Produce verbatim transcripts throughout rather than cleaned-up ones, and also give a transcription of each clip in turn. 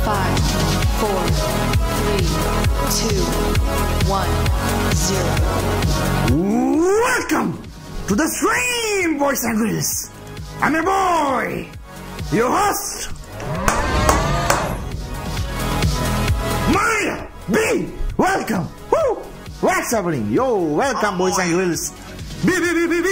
five, four, three, two, one, zero. Welcome to the stream, boys and girls. I'm your boy, your host, Mario B. Welcome. Woo! What's happening? Yo, welcome, boys and girls. B, B, B, B, B.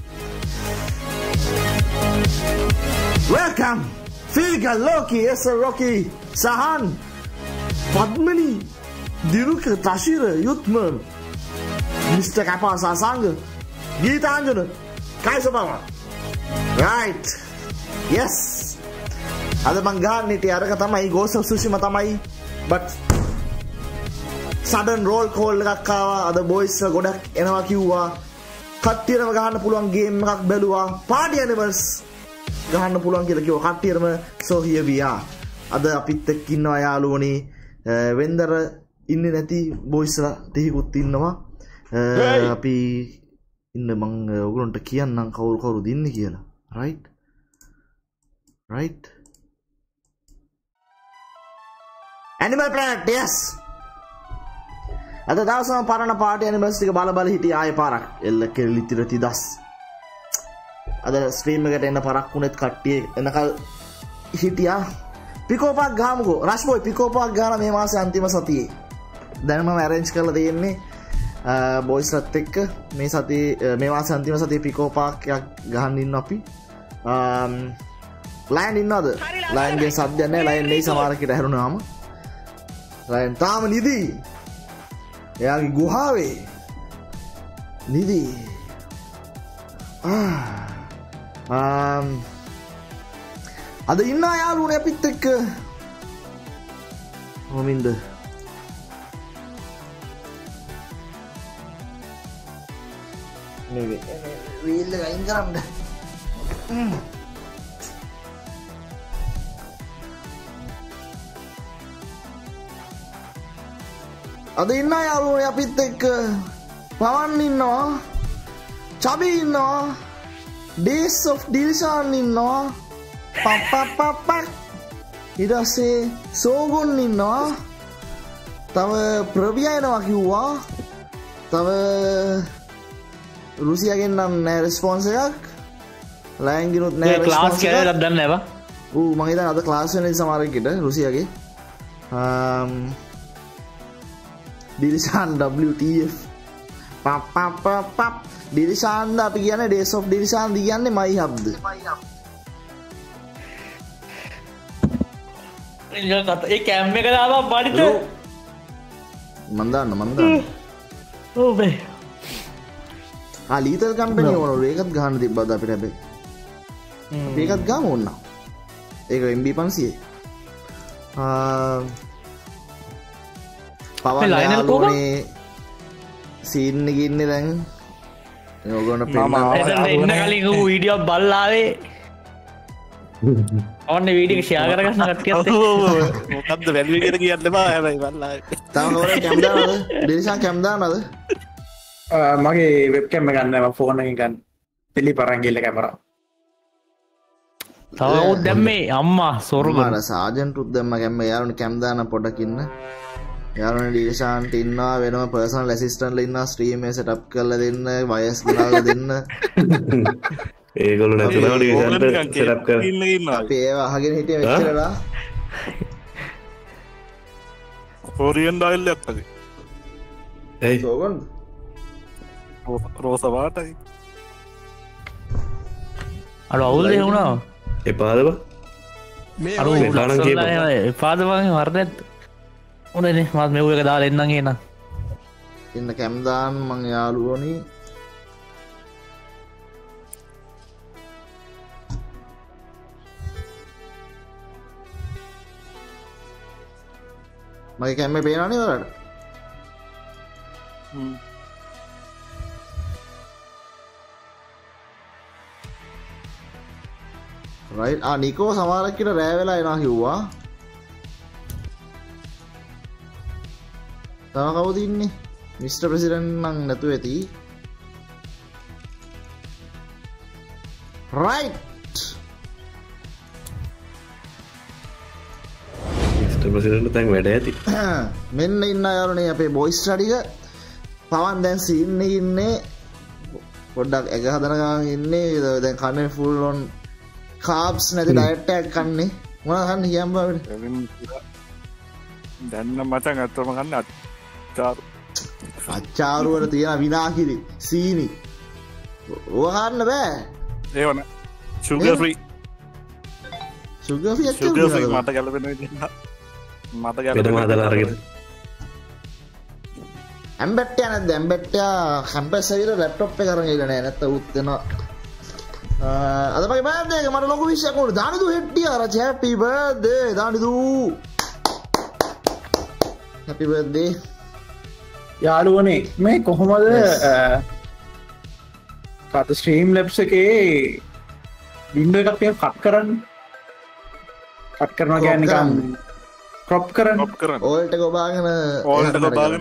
Welcome. Filga, Loki, S R Rocky, Sahan, Padmani, Diruka, Tashira, Yutman, Mister Kappa Sasanga, Gita Anjana, Kaisabama. Right. Yes. Ada manggahan ni tiara kata mai Ghost of Tsushima tamai. But sudden roll call එකක් ආවා. අද boys ගොඩක් එනවා කිව්වා. කට්ටියටම ගහන්න පුළුවන් game එකක් බැලුවා. Party Animals ගහන්න පුළුවන් කියලා කිව්වා කට්ටියටම. So here we are. අද අපිත් එක්ක ඉන්නවා යාළුවනේ. වෙන්දර ඉන්නේ නැති boys ලා ටිකකුත් ඉන්නවා. අපි ඉන්න මං ඔයගොල්ලන්ට කියන්නම් කවුරු කවුරුද ඉන්නේ කියලා. Right? Right? Animal Planet, yes. අද දවසම පරණ පාටි ඇනිමල්ස් ටික බල බල හිටියේ ආයේ පාරක්. එල්ල කෙලිලි තිරති දස්. අද ස්ට්‍රීම් එකට එන්න පරක් වුණෙත් කට්ටිය එනකල් හිටියා. පිකෝපක් ගහමුකෝ. රෂ් බොයි පිකෝපක් ගහලා මේ මාසේ අන්තිම සතියේ. දැන් මම arrange කරලා තියෙන්නේ බොයිස් ලත් එක්ක මේ සතියේ මේ මාසේ අන්තිම සතියේ පිකෝපක් එකක් ගහන්න ඉන්න අපි. um ලයන් ඉන්නවද? ලයන්ගේ සද්දයක් නැහැ. ලයන් නෙයි සමහරකට හැරුණාම. ලයන් තාම නිදි. එයාගේ ගුහාවේ නිදි. ආ um අද ඉන්න යාළුවනේ අපිත් එක්ක. මොමින්ද? නෙවෙයි. වීල් එක අයින් කරන්න. අද ඉන්න යාළුවනේ අපිත් එක්ක පවන් ඉන්නවා, චබි ඉන්නවා, Days of Dilshan ඉන්නවා, පප්පප්පප්පක් ඊට පස්සේ සෝගුන් ඉන්නවා, තව ප්‍රවියා එනවා කිව්වා, තව රුසියාගෙන් නම් නෑ රෙස්පොන්ස් එකක්, ලෑන්ගිනුත් නෑ රෙස්පොන්ස් එකක්. ක්ලාස් කියලා එකක් දන්නේ නෑ බා. ඌ මං හිතන්නේ අද ක්ලාස් වෙන සමහරෙක්ට රුසියාගේ. um Dilshan W T F pap pap pap pap Dilshan da අපි කියන්නේ Days of Dilshan දී කියන්නේ my hubද ඒ කැම් එක දාලා බඩිට මන් දාන්න මන් දාන්න ඕ බේ ආ ලීතල් කම්පැනි ඕනලු ඒකත් ගහන්න තිබ්බද අපිට හැබැයි අපි ඒකත් ගාමු ඕන ඒක M B five hundred ආ පවන් යාළුවනේ සීන් එකේ ඉන්නේ දැන් ඕගොල්ලෝ පෙන්නන්න ඉන්න කලින් ඌ වීඩියෝ බලලාවේ ඔන්න වීඩියෝ එක ෂෙයා කරගන්න කට්ටියත් එක්ක මොකද්ද වැල්වි කියලා කියන්න බෑ හැබැයි බලලාවේ තාම කවුරුත් කැම් දානවද ඩිල්ෂන් කැම් දානවද මගේ වෙබ්කැම් එක ගන්න මම ෆෝන් එකෙන් ගන්න පිළිපරන් ගිල්ල කැමරා තව උත් දැම්මේ අම්මා සොරගොන මාර සාජන්ට් උත් දැම්ම කැම් යාළුවනේ කැම් දාන පොඩක් ඉන්න යාළුවනේ ඩිල්ෂන්ට ඉන්නවා වෙනම පර්සනල් ඇසිස්ටන්ට්ලා ඉන්නවා ස්ට්‍රීම් එක සෙටප් කරලා දෙන්න වයස් ගෙනල්ලා දෙන්න ඒගොල්ලෝ නැතුනම ඩිල්ෂන්ට සෙටප් කරලා ඉන්නවා අපි ඒව අහගෙන හිටිය වෙච්චරලා කොරියන් ඩයිල් එකක් තමයි ඒයි සෝගන්ද රෝස පාටයි අර අවුල් දෙ වුණා එපාද බා අර එපානම් කියපන් එපාද වගේ වරදත් උනේ මත් මෙව් එක දාලා එන්නම් එහෙනම් ඉන්න කැම් දාන්න මං යාළුවනේ මගේ කැම්මේ පේනවනේ ඔයාලට හ්ම් රයිට් ආ නිකෝ සමහරක් කිට රෑ වෙලා එනවා කිව්වා තව කවුද ඉන්නේ මිස්ටර් ප්‍රෙසිඩන්ට් නම් නැතුව ඇති රයිට් මිස්ටර් ප්‍රසිඩන්ට් තැන් වැඩ ඇති. මෙන්න ඉන්න යාළුවනේ අපේ බොයිස් ටික පවන් දැන් සීන් එකේ ඉන්නේ පොඩ්ඩක් එක හදන ගමන් ඉන්නේ දැන් කන්නේ ෆුල් ඔන් කාබ්ස් නැති ඩයට් එකක් කන්නේ මොනවද කන්නේ කියන්න බෑ දැන් නම් මචං අත්තම කන්න අච්චාරු අච්චාරු වල තියෙන විනාකිරි සීනි ඕක කන්න බෑ ඒවන sugar free sugar free එක sugar free මට ගැලපෙන විදිහ මට ගැලපෙන වෙනම හදලා අරගෙන ඇම්බැට්ටයා නැද්ද ඇම්බැට්ටයා කැම්පස් එකේ ලැප්ටොප් එක අරන් ගිහලා නෑ නැත්නම් උත් වෙනවා අද මගේ බර්ත්ඩේ එක මට ලොකු විශ් එකක් වුණා දානිදු හෙට්ටියා රච හැපි බර්ත්ඩේ දානිදු හැපි බර්ත්ඩේ යාළුවනේ මේ කොහොමද කත ස්ට්‍රීම් ලැබ්ස් එකේ වින්ඩෝ එකක් තියන් කට් කරන්න කට් කරනවා කියන්නේ නිකන් ක්‍රොප් කරන්න ඔප් කරන්න ඕල්ට් එක ඔබාගෙන ඕල්ට ලබාගෙන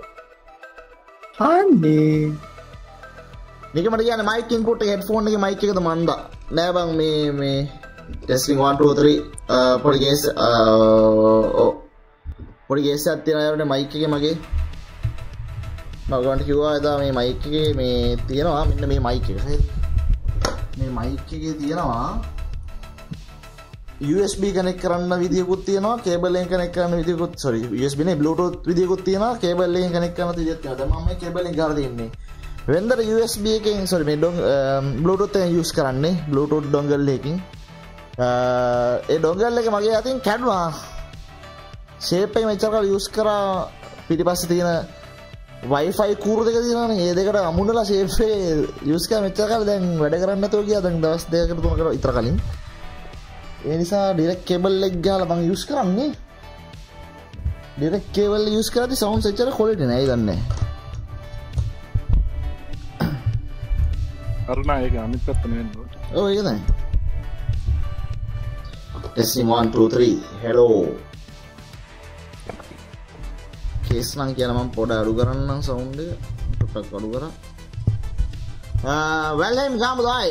හන්නේ මේක මට කියන්නේ මයික් ඉන්පුට් එක හෙඩ්ෆෝන් එකේ මයික් එකද මන්දා නෑ බං මේ මේ ටෙස්ටිං one two three පොඩි ගේස් ඔව් පොඩි ගේස් එකක් තියෙනවා මයික් එකේ මගේ මම ගන්න කිව්වා එදා මේ මයික් එකේ මේ තියෙනවා මෙන්න මේ මයික් එක හරිද මේ මයික් එකේ තියෙනවා U S B කනෙක්ට් කරන්න විදියකුත් තියෙනවා කේබල් එකෙන් කනෙක්ට් කරන්න විදියකුත් sorry U S B නේ Bluetooth විදියකුත් තියෙනවා කේබල් එකෙන් කනෙක්ට් කරන්න විදියක් තියෙනවා දැන් මම මේ කේබල් එකෙන් ගහලා තියන්නේ වෙන්දර U S B එකෙන් sorry මේ ඩොං Bluetooth එකෙන් use කරන්නේ Bluetooth dongle එකකින් ඒ dongle එක මගේ අතින් කැඩුනා shape එක මෙච්චර කාල use කරා පිටිපස්සේ තියෙන Wi-Fi කූරු දෙක තියෙනවානේ ඒ දෙකට අමුණලා shape එක use කරා මෙච්චර කාල දැන් වැඩ කරන්නේ නැතුව ගියා දැන් දවස් දෙකකට තුනකට විතර කලින් ඒ නිසා ඩිරෙක්ට් කේබල් එක ගහලා මම use කරන්නේ ඩිරෙක්ට් කේබල් use කරද්දී sound එච්චර quality නෑ ඒ දන්නේ අරුණා ඒක අනිත් පැත්ත නෙවෙන්න ඕනේ ඔව් ඒක තමයි testing one two three hello case නම් කියන මම පොඩ අඩු කරන්නම් sound එක පොඩ්ඩක් අඩු කරා ආ වැල්හෙම් ගාමු දායි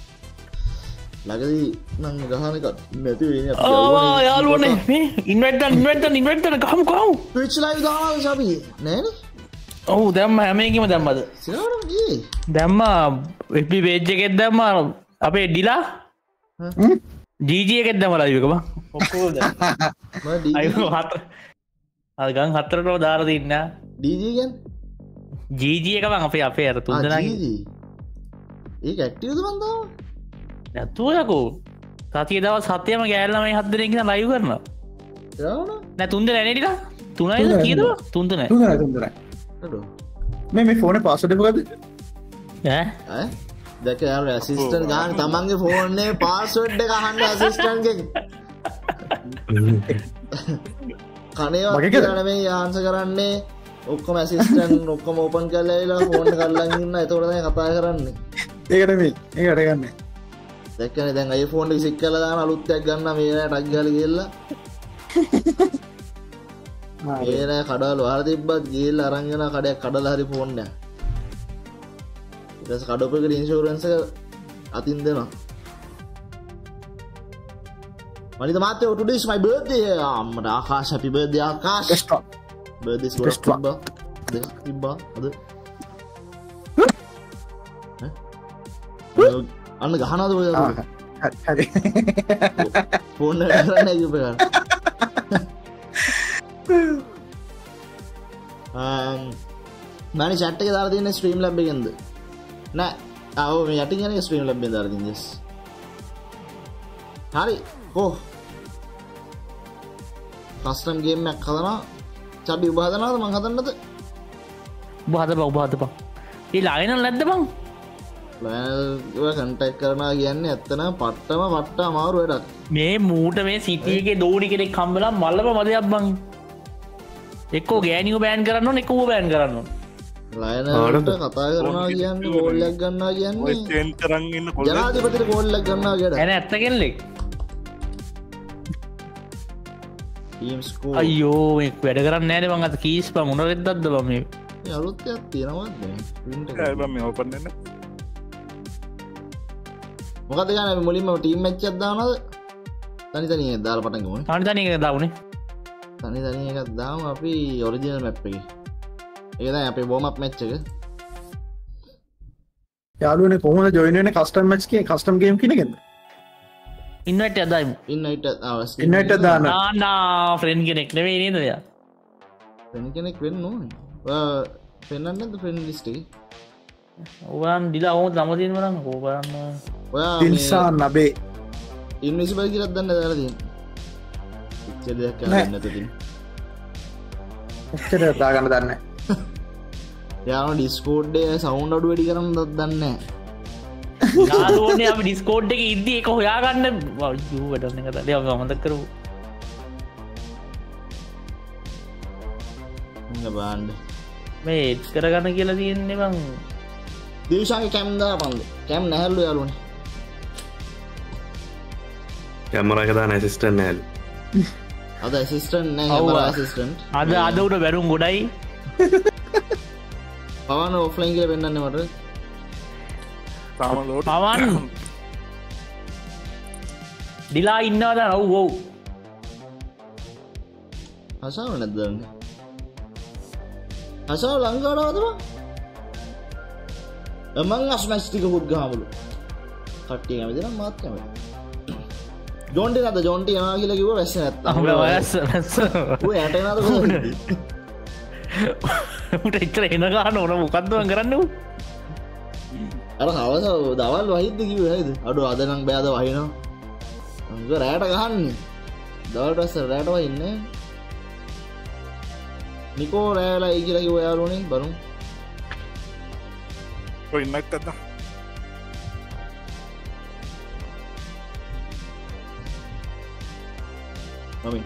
ලගදී නම් ගහන එක නැති වෙන්නේ අපි ඕ යාළුවනේ මේ ඉන්වයිට් දාන්න ඉන්වයිට් දාන්න ඉන්වයිට් දාන්න ගහමු ගහමු Twitch live දානවා අපි නෑනේ ඔව් දැම්ම හැම එකෙම දැම්මද සිනාරම් ගියේ දැම්ම F B page එකෙත් දැම්ම අපේ ඩිලා G G එකෙත් දැම්ම live එක බං ඔක්කොම දැම්මා මම අයියෝ හතර අද ගන් හතරටම දාලා තින්න D G කියන්නේ G G එක බං අපේ අපේ අර තුන් දෙනාගේ ඒක ඇක්ටිව්ද මන් දාම නැතුව යකෝ සතිය දවස් හතේම ගෑල්ලමයි හත් දෙනෙක් ඉඳන් ලයිව් කරනවා යාවන නෑ තුන් දෙනා නේ ඩිලා තුනයිද කීයද තුන් දෙනා තුන්දරයි තුන්දරයි අඩෝ මේ මේ ෆෝනේ පාස්වර්ඩ් එක මොකද්ද ඈ ඈ දැක යාර ඇසිස්ටන්ට් ගාන තමන්ගේ ෆෝන් එකේ පාස්වර්ඩ් එක අහන්න ඇසිස්ටන්ට් ගෙන් කණේවත් කියලා නෙමෙයි ආන්සර් කරන්නේ ඔක්කොම ඇසිස්ටන්ට් ඔක්කොම ඕපන් කරලා ඉලා ෆෝන් එක අල්ලන් ඉන්න ඒතකොට තමයි කතා කරන්නේ ඒක නෙමෙයි ඒකට ගන්න දැක්කනේ දැන් iPhone එක සික් කරලා දාන අලුත් එකක් ගන්නවා මේ නෑ ටක් ගාලා ගිහලා මේ නෑ කඩවල වහලා තිබ්බත් ගිහලා අරන් යන කඩයක් කඩලා හරි ෆෝන් එක ඊට පස්සේ කඩපු එකට ඉන්ෂුරන්ස් එක අතින් දෙනවා Manita Matteo, today is my birthday. Um, Akash, happy birthday, Akash. Best one. Birthday is Best what? one. Timba. Ada, Timba. Ada. Eh? Anna gahana tu boleh. හරි Phone nak kerana you pegang. Um, mana chat එක දාලා තියෙන්නේ stream lab එකෙන්ද? නෑ. ආ ඔව් මේ යටින් යන්නේ stream lab එකෙන් දාලා තියෙන්නේ. yes. හරි. කො. custom game එකක් හදනවා. චබි ඔබ හදනවද මං හදන්නද? ඔබ හදපන් ඔබ හදපන්. ඒ ලයින් නැද්ද බං? ලයින් එක කන්ටැක්ට් කරනවා කියන්නේ ඇත්තටම පට්ටම පට්ට අමාරු වැඩක්. මේ මූට මේ සිටි එකේ දෝනි කෙනෙක් හම්බෙලා මල්ලම මදයක් බං. එක්කෝ ගෑනියෝ බෑන් කරන්න ඕන එක්කෝ බෑන් කරන්න ඕන. ලයිනට කතා කරනවා කියන්නේ ගෝල් එකක් ගන්නවා ඔය කියන්නේ චේන්ජ් කරන් ඉන්න කොල්ලෙක් ජනාධිපතිට ගෝල් එකක් ගන්නවා කියලා. එන ඇත්ත කෙල්ලෙක්. ටීම් ස්කෝර් අයියෝ මේ වැඩ කරන්නේ නැහැ නේ මං අත කීස් බං මොන රෙද්දක්ද බං මේ. මේ අලුත් එකක් තියෙනවද මේ print එක? ඒ බම් මේ ඕපන් වෙන්න මොකද ගන්න මුලින්ම ටීම් මැච් එකක් දානවද? තනි තනි දාලා පටන් ගමු. තනි තනි එක දාමුනේ. තනි තනි එකක් දාමු අපි ඔරිජිනල් මැප් එකේ. ඒක තමයි අපේ වෝම් අප් මැච් එක. යාළුවනේ කොහොමද ජොයින් වෙන්නේ කස්ටම් මැච් එකේ කස්ටම් ගේම් කිනකෙන්ද? ඉන්වයිට් එකක් දාමු. ඉන්වයිට් ආවස්. ඉන්වයිට් එක දාන්න. නා නා ෆ්‍රෙන්ඩ් කෙනෙක් නෙවෙයි නේද එයා? ෆ්‍රෙන්ඩ් කෙනෙක් වෙන්න ඕනේ. ඔයා පෙන්නන්න නැද්ද ෆ්‍රෙන්ඩ් ලිස්ට් එකේ? ඔයාන් දිලා ඕම නම තියෙනවා නම් කෝ බලන්න. ඔයා තින්සා නබේ ඉන්විසිබල් කියලා දන්න දාලා තියෙනවා. ඉච්ච දෙයක් කරන්න නැත තියෙන. එච්චර දාගන්න දන්නේ නැහැ. යාම ඩිස්කෝඩ් එකේ සවුන්ඩ් අඩු වැඩි කරන්න දන්නේ නැහැ. යාළුවනේ අපි ඩිස්කෝඩ් එකේ ඉද්දි ඒක හොයාගන්න යූ වැඩන එක තමයි අපි මතක් කරමු. මම බාන්න. මේ එඩ් කරගන්න කියලා තියෙන්නේ මං දිවිෂාගේ කැම් දාපන්ද. කැම් නැහැලු යාළුවනේ. කැමරා එක දාන ඇසිස්ටන්ට් නෑලු. අද ඇසිස්ටන්ට් නැහැ කැමරා ඇසිස්ටන්ට්. අද අද උඩ බැරුම් ගොඩයි. පවන ඔෆ්ලයින් කියලා පෙන්නන්නේ මට. තාම ලෝඩ්. පවන් දිලා ඉන්නවද? ඔව් ඔව්. අසාව නැද්ද දන්නේ? අසාව ලංකාවටද බං? මං අස්මැච් ටික හුත් ගහමුලු. කට්ටිය කැමති නම් මාත් කැමති. ජොන්ටි නැද්ද? ජොන්ටි යනවා කියලා කිව්වා වැස්ස නැත්තම්. අපේ වයස් වැස්ස. ඌ යට එනවාද කොහොමද? උට එච්චර එන ගන්න ඕන මොකද්ද මං කරන්නේ ඌ? අර හවස දවල් වහිද්ද කිව්වේ නේද? අඩෝ අද නම් බෑද වහිනවා. අංග රැයට ගහන්නේ. දවල්ට ඇස්ස රැයට වහින්නේ. නිකෝ රැයලයි කියලා කිව්වා යාළුවනේ බරුන්. ඔය ඉන්නත් අද. මම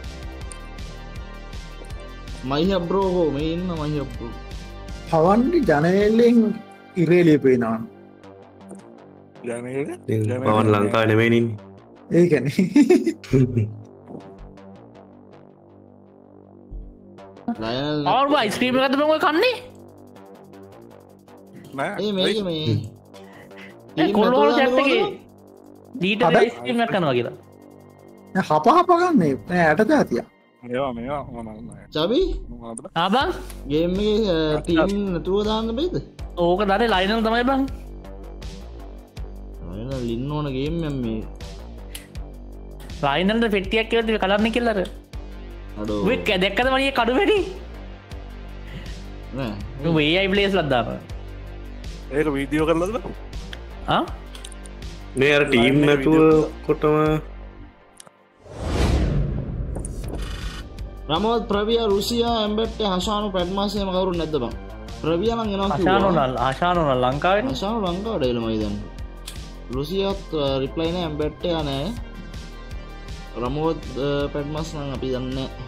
මයිහ බ්‍රෝ හෝ මේ ඉන්න මයිහ බ්‍රෝ. පවන්ගේ ජනේලෙන් ඉරේලිය පේනවා. ජනේල පවන් ලංකාව නෙමෙයි ඉන්නේ. ඒ කියන්නේ ලයනල් ආවුරු අයිස්ක්‍රීම් එකක්ද මම ඔය කන්නේ? නෑ. ඒ මේක මේ ඒ කොල්ලෝ chat එකේ දීට අයිස්ක්‍රීම් එකක් කනවා කියලා. හප හප ගන්නේ නෑ ඇට දාතිය. මේවා මේවා මම නෑ. චබි මොකද්ද? ආ බං ගේම් එකේ ටීම් නැතුව දාන්න බෑද? ඕක දාන්නේ ලයිනල් තමයි බං. ලයනල් ඉන්න ඕන ගේම් එකක් මේ. ලයිනල්ද පෙට්ටියක් කියලා තිබේ කලන්න කියලා අර. අඩෝ ඔය දැක්කද මගේ කඩු වැඩි? නෑ. ඔය ඒ ආයි ප්ලේස් ලක් දාපන්. ඒක වීඩියෝ කරලාද? ආ මේ අර ටීම් නැතුව කොටම රමෝත් ප්‍රවියා රුසියා එම්බෙට්ටේ හෂානු පැඩ්මාසේම කවුරුත් නැද්ද බං? ප්‍රවියා නම් එනවා කිව්වා. ආශානෝනල් ආශානෝනල් ලංකාවේ හෂානු ලංකාවට එළමයි දැන්. රුසියාත් රිප්ලයි නෑ එම්බෙට්ටේ නෑ. රමෝත් පැඩ්මාස් නම් අපි දන්නේ නෑ.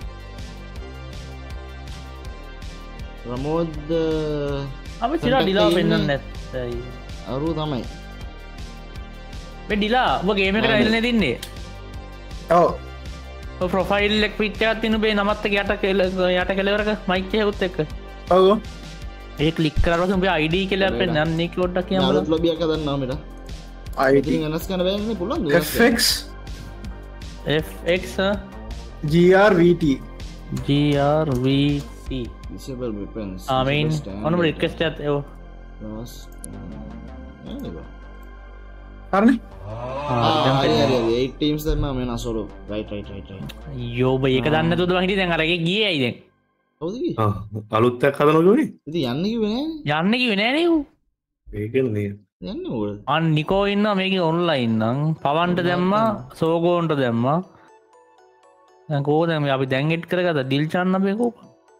රමෝත් අපි චිලා ඩිලා පෙන්වන්න නැත්තයි. අරු තමයි. මේ ඩිලා ඔබ ගේම් එකට ඇවිල්ලා දින්නේ. ඔව් ඔය ප්‍රොෆයිල් එක පිච් එකක් තියෙන බේ නමත් එක යට කෙල යට කෙලවරක මයික් එකකුත් එක්ක. ඔව් ඒ ක්ලික් කරලා පස්සේ උඹේ ආයිඩී කියලා පෙන්නන්න මේක පොඩ්ඩක් කියන්න. නාරුත් ලොබි එක හදන්නවා මෙතන. ආයිඩී ඉතින් වෙනස් කරන්න බෑනේ පුළුවන්. F X F X G R V T G R V T disable weapons. I mean ඔන්න මම රික්වෙස්ට් එකක් ඒව. හරිනේ ආ හරි හරි හරි eight teams දැම්මා මේ නසොරු. right right right right. අයියෝ බයි ඒක දන්නේ නැතුවද මං හිටියේ දැන් අර එකේ ගියේ ඇයි දැන්? හවුද කි? ආ අලුත් එකක් හදනවා කිව්වේ. ඉතින් යන්න කිව්වේ නෑනේ. යන්න කිව්වේ නෑනේ ඌ. ඒකනේ. යන්නේ මොකද? අන් නිකෝ ඉන්නවා මේකේ ඔන්ලයින් නම් පවන්ට දැම්මා සෝගෝන්ට දැම්මා. දැන් කෝ දැන් අපි දැන් එඩ් කරගත්තා ඩිල්චාන් අපේ කෝ.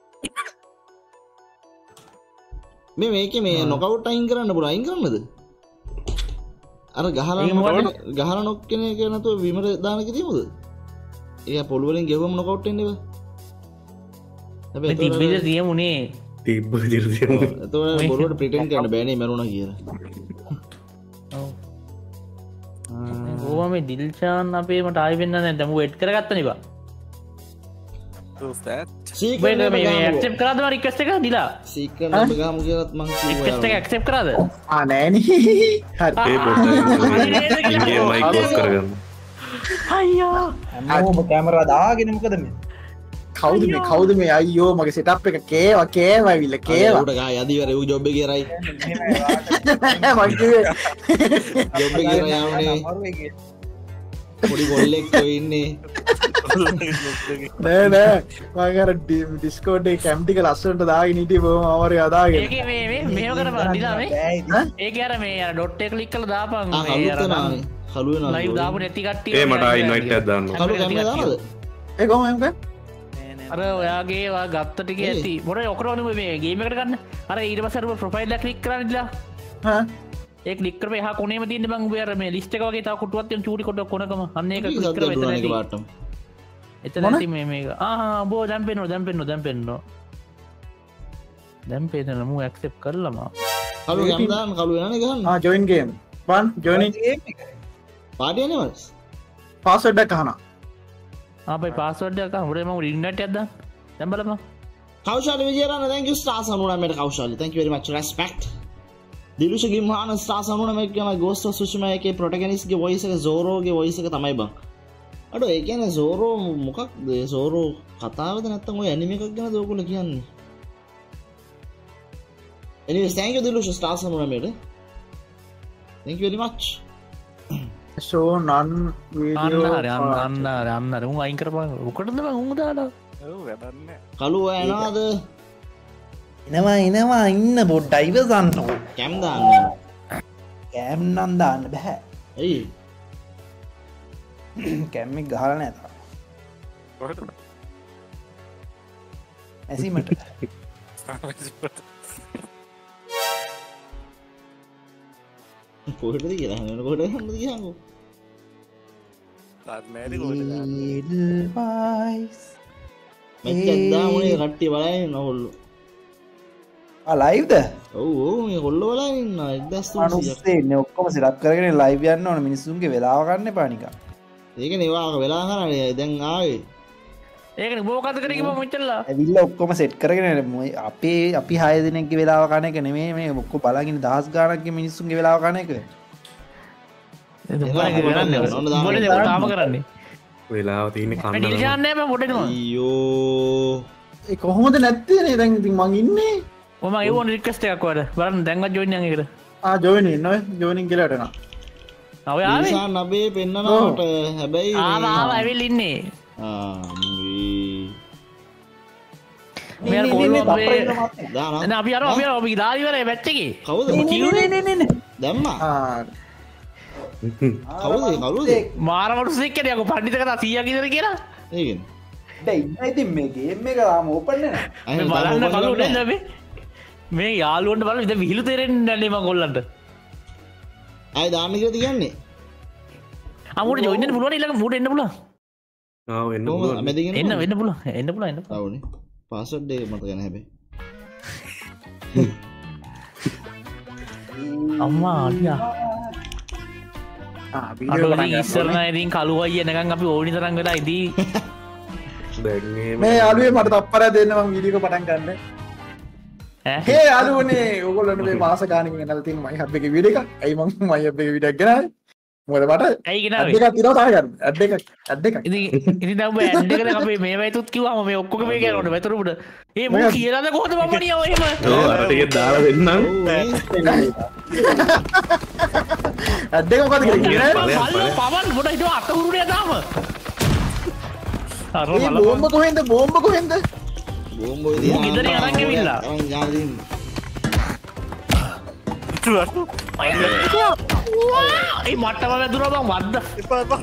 මේ මේකේ මේ නොකවුට් අයින් කරන්න පුළුවන්. අයින් කරන්නද? අර ගහලා ඒක මොකද? ගහලා නොක් කෙන එක නැතුව විමර දාන එක තියමුද? ඒක පොළු වලින් ගෙවුවම නොකවුට් වෙන්නේ බෑ. මේ තිබ්බිද තියමුනේ. තිබ්බ විදිහට තියමු. එතකොට බොරුවට ප්‍රිටෙන්ඩ් කරන්න බෑනේ මරුණා කියලා. ඔව්. ඕවා මේ ඩිල්චාන් අපේ මට ආයි වෙන්න නැහැ දැන් ඌ එඩ් කරගත්තනේ බා. Who's that? මේ මේ ඇක්සෙප්ට් කරාද මම රික්වෙස්ට් එක දීලා? සීක්‍රට් නම්බර් ගහමු කියලාත් මං රික්වෙස්ට් එක කිව්වා. ඇක්සෙප්ට් කරාද? ආ නෑනේ හරි ඒ පොඩ්ඩක් ඉන්නේ මයික් ඔෆ් කරගන්න. අයියෝ හැමෝම කැමරා දාගෙන මොකද මේ කවුද මේ කවුද මේ අයියෝ මගේ සෙටප් එක කේවා කේවා විල කේවා උඩ ගා යදි වර ඌ ජොබ් එකේ රයි මං කිව්වේ ජොබ් එකේ රයි ආවනේ පොඩි ගොල්ලෙක් කො ඉන්නේ නෑ නෑ මම අර ඩිස්කෝඩ් එකේ කැම් ටික ලස්සනට දාගෙන හිටියේ බොහොම අවරේ අදාගෙන ඒකේ මේ මේ මේව කරපන් දිලා මේ ඒකේ අර මේ අර ඩොට් එක ක්ලික් කරලා දාපන් ආ මේ කලුත් අර නානේ කලු වෙනවා ලයිව් දාපු නැති කට්ටිය ඒ මට ආයි ඉන්වයිට් එකක් දාන්න කලු කැමරේ දානවද ඒ කොහොම එම්ක අර ඔයාගේ වා ගත්ත ටික ඇති මොන ඔකරවනු මේ ගේම් එකට ගන්න අර ඊට පස්සේ අර ප්‍රොෆයිල් එක ක්ලික් කරන්න දිලා හා ඒ ක්ලික් කරපේ එහා කොනේම තියෙන බං උඹ අර මේ ලිස්ට් එක වගේ තව කුටුවක් තියෙන චූටි කොට කොනකම අන්න ඒක ක්ලික් කරලා එතන ඇති පාටම එතන ඇති මේ මේක ආ බෝ දැන් පෙන්නෝ දැන් පෙන්නෝ දැන් පෙන්නෝ දැන් පෙන්නන මූ ඇක්සෙප්ට් කරලම කලු යම් දාන්න කලු වෙනනේ ගහන්න ආ ජොයින් ගේම් වන් ජොයිනින් පාඩිය නේද පාස්වර්ඩ් එක අහනවා ආපයි පාස්වර්ඩ් එක අහන්න උඩේ මම ඉන්ටර්නෙට් එකක් දාන්න දැන් බලපන් Kaushali Wijerana thank you stars අනුරාමයට Kaushali thank you very much respect Dilusha Gimhana stars අනුරාමයට කියන ගෝස්ට් ඔෆ් සුෂිමා එකේ ප්‍රොටගනිස්ට් ගේ වොයිස් එක සෝරෝ ගේ වොයිස් එක තමයි බං අඩෝ ඒ කියන්නේ සෝරෝ මොකක්ද සෝරෝ කතාවද නැත්තම් ඔය ඇනිමේ එකක් ගැනද ඔයගොල්ලෝ කියන්නේ anyways thank you Dilusha stars අනුරාමයට thank you very much so none video අන්න හරි අන්න අන්න හරි අන්න හරි උන් අයින් කරපන් උකටද මං උන් දාලා ඔව් වැඩන්නේ කලු එනවාද එනවා එනවා ඉන්න පොඩ්ඩයි ඉවසන්නකෝ කැම් දාන්නේ කෑම් නම් දාන්න බෑ එයි කැම් එක ගහලා නැහැ තාම කොහෙද ඇසීමට කොහෙටද කියලා හංගන කොහෙටද හංගද කියහංගෝ තාත් නෑනේ කොහෙද Edelweiss මෙච්චර දාමුනේ කට්ටිය බලන්නේ නෝල්ලු ආ ලයිව්ද ඔව් ඔව් මේ කොල්ලෝ බලන් ඉන්නවා එක්දහස් තුන්සියයක් අනුස්සේ ඉන්නේ ඔක්කොම සෙටප් කරගෙන ලයිව් යන්න ඕන මිනිස්සුන්ගේ වෙලාව ගන්න එපා නිකන් ඒකනේ වාක වෙලා කරන්නේ දැන් ආවේ ඒකනේ බෝකත් කරේ කිව්වම මෙච්චරලා ඇවිල්ලා ඔක්කොම සෙට් කරගෙන අපේ අපි හය දිනක්ගේ වෙලාව කන එක නෙමෙයි මේ ඔක්කොම බලාගෙන දහස් ගාණක්ගේ මිනිස්සුන්ගේ වෙලාව කන එක මොකද තාම කරන්නේ වෙලාව තියෙන්නේ කන්න මේ දිල්ෂාන් නෑ මම පොඩේනවා අයියෝ ඒ කොහොමද නැත්තේ නේ දැන් ඉතින් මං ඉන්නේ මම ඒවොන් රික්වෙස්ට් එකක් වඩ බලන්න දැන්වත් ජොයින් යන් එකට ආ ජොයින් ඉන්න ඔය ජොයිනින් කියලා යටනවා ආ ඔය ආවේ දිල්ෂාන් නබේ පෙන්නනවට හැබැයි ආව ආව ඇවිල්ලා ඉන්නේ ආ මේ මෙයාර කොල්ලෝ අපේ දාන එන අපි අර අපි අර අපි දාලා ඉවරයි මැච් එකේ කවුද කිව්වේ නේ නේ නේ දැම්මා ආ කවුද කවුද මාර මනුස්සෙක් කියන්නේ අකෝ පඬිත කතා සීයක් ඉදර කියලා ඒකනේ දැන් ඉන්න ඉතින් මේ ගේම් එක තාම ඕපන් නේ මේ බලන්න කලු නේද මේ මේ යාළුවන්ට බලන්න ඉතින් විහිළු තේරෙන්නේ නැන්නේ මං කොල්ලන්ට ආයි දාන්න කියලා කියන්නේ අමුඩ ජොයින් වෙන්න පුළුවන් ඊළඟ මූඩ එන්න පුළුවන් ආ වෙන්න කොහොමද පුළුවන් මැදගෙන එන්න වෙන්න පුළුවන් එන්න පුළුවන් එන්න පුළුවන් ආවනේ පාස්වර්ඩ් එක මතක නැහැ හැබැයි අම්මා අලියා ආ වීඩියෝ අර ඉස්සරන ඉතින් කළු අයියා එනකන් අපි ඕනි තරම් වෙලා ඉදී දැන් මේ යාළුවේ මට තප්පරයක් දෙන්න මම වීඩියෝ එක පටන් ගන්න ඈ හේ යාළුවනේ ඕගොල්ලන්ට මේ මාස ගානකින් ගෙනල්ලා තියෙන මයි හබ් එකේ වීඩියෝ එකක් ඇයි මම මයි හබ් එකේ වීඩියෝ එක ගෙනාවේ මොකද මට ඇයි ඇඩ් ගෙනාවේ එකක් තියනවා තාම ගන්න ඇඩ් එකක් ඇඩ් එකක් ඉතින් ඉතින් දැන් ඔබ ඇඩ් එකට අපි මේ වයිතුත් කිව්වම මේ ඔක්කොම මේ කියනකොට මෙතන උඩ ඒ මම කියලාද කොහොමද මම නියව එහෙම ඔව් අර ටිකේ දාලා දෙන්නම් ඇඩ් එක මොකද කියලා පල්ල පවන් පොඩ හිටව අත උරුනේ දාම අර මේ මල බෝම්බ කොහෙන්ද බෝම්බ කොහෙන්ද බෝම්බ ඔය දිහා ඌ ගෙදර අරන් ගෙවිලා. අරන් යාලා දින්න ඒ මට්ටම වැදුනා බං වද්ද එපා එපා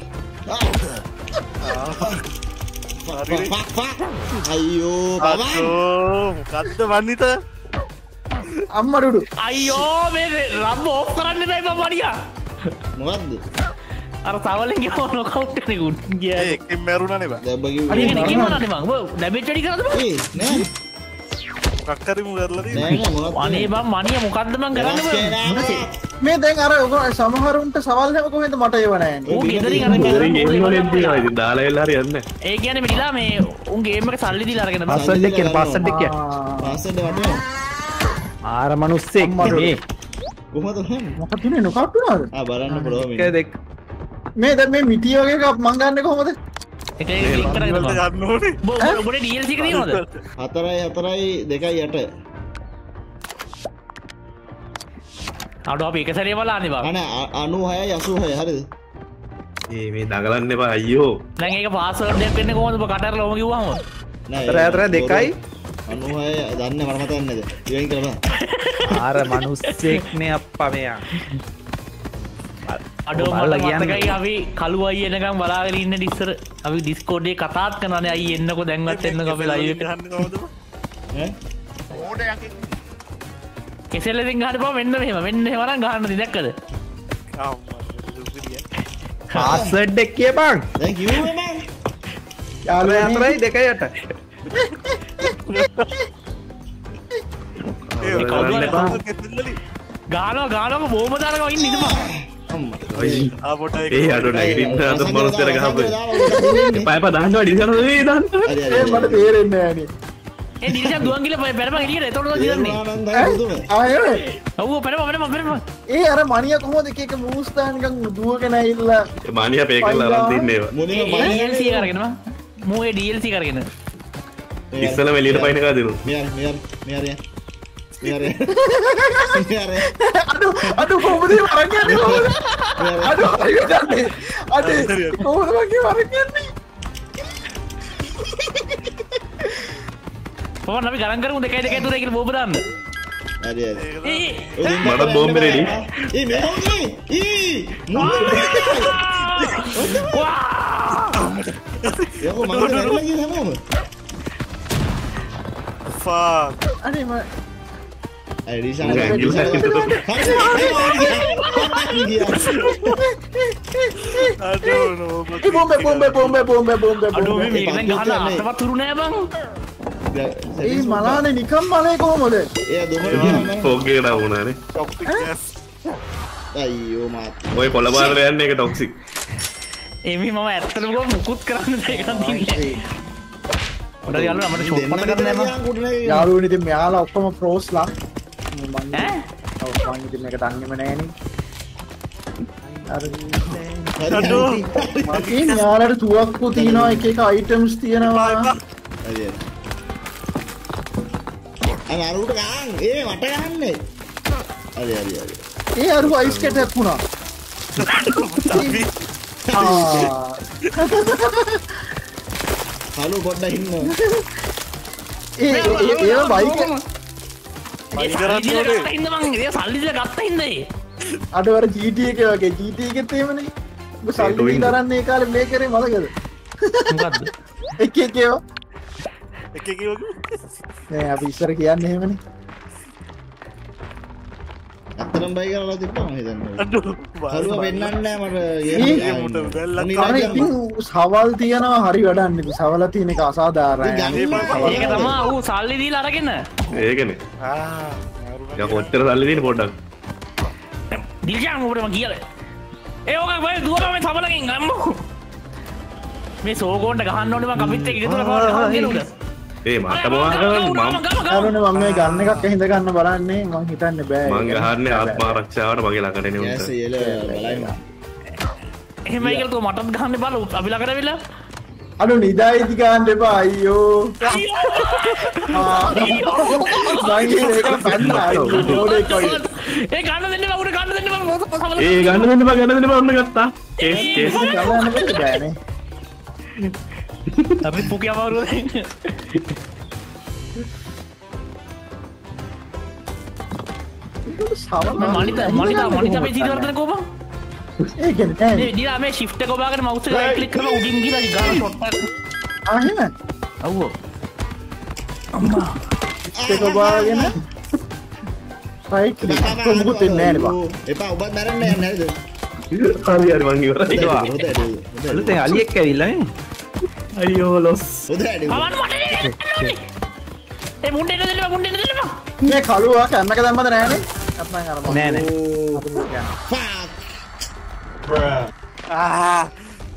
අයියෝ බබා අච්චෝ මොකද්ද වන්නිත අම්මා ඩුඩු අයියෝ මේ රම්බ ඕෆ් කරන්න බෑ බං වඩියා මොකද්ද අර තවලෙන් ගියව නොකවුට් කෙනෙකුත් ගියා ඒ එකෙන් මැරුණානේ බා දැන් බගිය අනේ නිකම්මනේ මං ඔබ ඩැමේජ් වැඩි කරාද බං ඒ නෑ මොකක් හරි මු කරලා නෑ තියෙන්නේ නෑ මොකක්ද අනේ බං මණිය මොකද්ද මං කරන්න බං මේ දැන් අර ඔය සමහරුන්ට සවාල් හැම කොහෙන්ද මට ඒව නැහැ ඌ ගෙදරින් අරන් ඉතින් ගෙම් වලින් ගියා තියෙනවා ඉතින් දාලා වෙලා හරියන්නේ ඒ කියන්නේ මිලා මේ උන් ගේම් එක සල්ලි දීලා අරගෙන බං පාස්වර්ඩ් එක කියන පාස්වර්ඩ් එක කියන පාසෙන්ද වටේ ආර මිනිස්සෙක් නේ කොහොමද හම් මොකද තුනේ නොකවුට් වුණාද ආ බලන්න පුළුවන් එක දෙක මේ දැන් මේ මිටි වගේ එකක් මං ගන්නේ කොහොමද එක එක ක්ලික් කරගෙන ගන්න ඕනේ. ඔබට D L C එක තියෙනවද? හතරයි හතරයි දෙකයි යට. අඩෝ අපි එක සැරේ බලන්නේ බා. අනේ අනූහයයි අසූහයයි හරිද? ඒ මේ දඟලන්න එපා අයියෝ. දැන් ඒක පාස්වර්ඩ් එකක් වෙන්නේ කොහොමද ඔබ කටරලා ඔම කිව්වම? නෑ හතර හතර දෙකයි අනූහය දන්නේ මට මතක නැද්ද? ඉවෙන් කියලා බලන්න. ආර මිනිස්සෙක්නේ අප්පා මෙයා. අඩෝ බලලා මට කියන්නේ. මතකයි අපි කළු අය එනකම් බලාගෙන ඉන්න ඉස්සර අපි ඩිස්කෝඩ් එකේ කතාත් කරනවානේ අයි එන්නකෝ දැන්වත් එන්නකෝ අපි ලයිව් එක. ගන්න කොහොමද? ඈ කෙසෙල් එකෙන් ගහන්න බා මෙන්න මෙහෙම මෙන්න එහෙම නම් ගහන්න දෙයක් දැක්කද? පාස්වර්ඩ් එක කියපන්. දැන් කිව්වේ මං. යාළුවා හතරයි දෙකයි යට. ගානවා ගානවා බෝම දානවා ඉන්න ඉඳපන්. ආ පොටයි. ඒ අඩෝ නැගිටින්න අද මොනස්තර ගහපු. එපා එපා දාන්නවා ඩිසන ඒ දාන්න. හරි හරි. ඒ මට තේරෙන්නේ නැහැ නේ. ඒ දිලිෂා දුවන් ගිල පැරපන් එළියට එතකොට දිරන්නේ. ආයේ ඔව් පැරපන් පැරපන් පැරපන්. ඒ අර මණිය කොහොමද එක එක මූව්ස් දාන නිකන් දුවගෙන ඇවිල්ලා මානියා පේ කරලා අරන් තින්නේ ඒවා. මොනේ D L C කරගෙන මම මූ ඒ D L C කරගෙන. ඉස්සෙල්ලා එළියට පයින් එකා දෙනු. මෙයාර මෙයාර මෙයාර මෙයාර මෙයාර අඩු අඩු කොහොමද වරන් යන්නේ කොහොමද අඩු අයියෝ දන්නේ අඩු කොහොමද වගේ වරන් යන්නේ පොවන් අපි ගණන් කරමු දෙකයි දෙකයි තුනයි කියලා බෝබ දාන්න. හරි හරි. ඒ මට බෝම්බ රෙඩි. ඒ මේ මොකේ? ඊ මොකේ? යකෝ මම කරලා ගියේ හැමෝම. ෆාක්. අනේ මම අය රිෂාන් ඇඟිල්ල හැකිට අඩෝ නෝ. ඒ බෝම්බේ බෝම්බේ බෝම්බේ බෝම්බේ බෝම්බේ අඩෝ මේ බෝම්බේ මේක දැන් ගහලා අතවත් තුරු නෑ බං. ඒ මලානේ නිකම් මලේ කොහොමද එයා දුමන ෆෝග් එකට වුණානේ. Toxic gas. අයියෝ මාත්. ඔය කොළ බාරට යන්නේ ඒක ටොක්සික්. එමි මම ඇත්තටම ගොම මුකුත් කරන්න දෙයක් නැහැ. හොඳයි යාළුවා අපිට ෂොට් මත ගන්න නෑ මම. යාළුවනේ ඉතින් මෙයාලා ඔක්කොම ප්‍රෝස්ලා මම ඈ? ඔව් මම ඉතින් මේක දන්නේම නෑනේ අර අඩෝ. මගේ යාළුවාට තුවක්කු තියෙනවා එක එක අයිටම්ස් තියෙනවා හරි හරි. අර අරුට ගාන් ඒ මට ගහන්නේ. හරි හරි හරි. ඒ අරු අයිස් කැටයක් වුණා ආ හලෝ පොඩ්ඩක් ඉන්න. ඒ ඒ ඒ බයික් ඒ සල්ලි දීලා ගත්ත හින්දා මං ඒ සල්ලි දීලා ගත්ත හින්දා ඒ. අඩවර G T එක වගේ G T එකෙත් එහෙමනේ ඔබ සල්ලි දීලා අරන් ඒ කාලේ මේ කරේ මතකද මොකද්ද? එක එක ඒවා එක එක වගේ. නෑ අපි ඉස්සර කියන්නේ එහෙමනේ අතරම් බයි කරලා තිබ්බා මම හිතන්නේ. අඩෝ. හලුව වෙන්නන්නේ නැහැ මට. ඒ මුට බැලලා අර ඉතින් සවල් තියනවා හරි වැඩක් නේ සවල තියෙන එක අසාධාරණයි ඒක තමයි ඌ සල්ලි දීලා අරගෙන. ඒකනේ. ආ. යා කොච්චර සල්ලි දෙන්නේ පොඩ්ඩක්. දිල්ජාන් උඹට මං කියලා. ඒ ඔක වෙයි දුවලා මේ සමලකින් අම්මෝ. මේ සෝගෝන්ට ගහන්න ඕනේ මං අපිත් එක්ක ගෙදර පාරට ගහන්න උඩ. ඒ මට මොනවා කරන්නේ මම අරුනේ මම මේ ගන්න එකක් හින්ද ගන්න බලන්නේ මං හිතන්නේ බෑ මං ගහන්නේ ආත්ම ආරක්ෂාවට මගේ ළඟට එන්නේ යස් උන්ට. එල බලයිම. එහෙමයි කියලා තෝ මටත් ගහන්න බල අපි ළඟට වෙලා. අඩු නිදායිති ගන්න එපා අයියෝ ආ මං ඒක බන්න අයියෝ ඕනේ කොයි ඒ ගන්න දෙන්න බා උඩ ගන්න දෙන්න බා මොකද සමල. ඒ ගන්න දෙන්න බා ගන්න දෙන්න බා ඔන්න ගත්තා. Case case. ගන්න බෑනේ අපි පුකිය අමාරුද? මම මනිතා මනිතා මනිතා මේ ජීවිතවලට කොහොම? ඒ කියන්නේ මේ දිලා මේ shift එක ඔබාගෙන mouse එක right click කරලා උඩින් ගිහලා ගාන shot එක. ආ එහෙම අව්. අම්මා. ඒක ඔබාගෙන right click කොමුකුත් වෙන්නේ නැහැ නේ බා එපා ඔබත් මැරෙන්න යන්නේ නේද? හරි හරි මං ඉවරයි. හොඳයි හොඳයි. අලුතෙන් අලියෙක් ඇවිල්ලා නේ අයියෝ ලොස්. හොඳයි. පවන් මට දෙන්න. ඒ මුණ්ඩේ දෙන්න මුණ්ඩේ දෙන්න. මේ කළුවා කැම්මක දැම්මද නැහනේ අප්පන් අර නෑ නෑ ආ.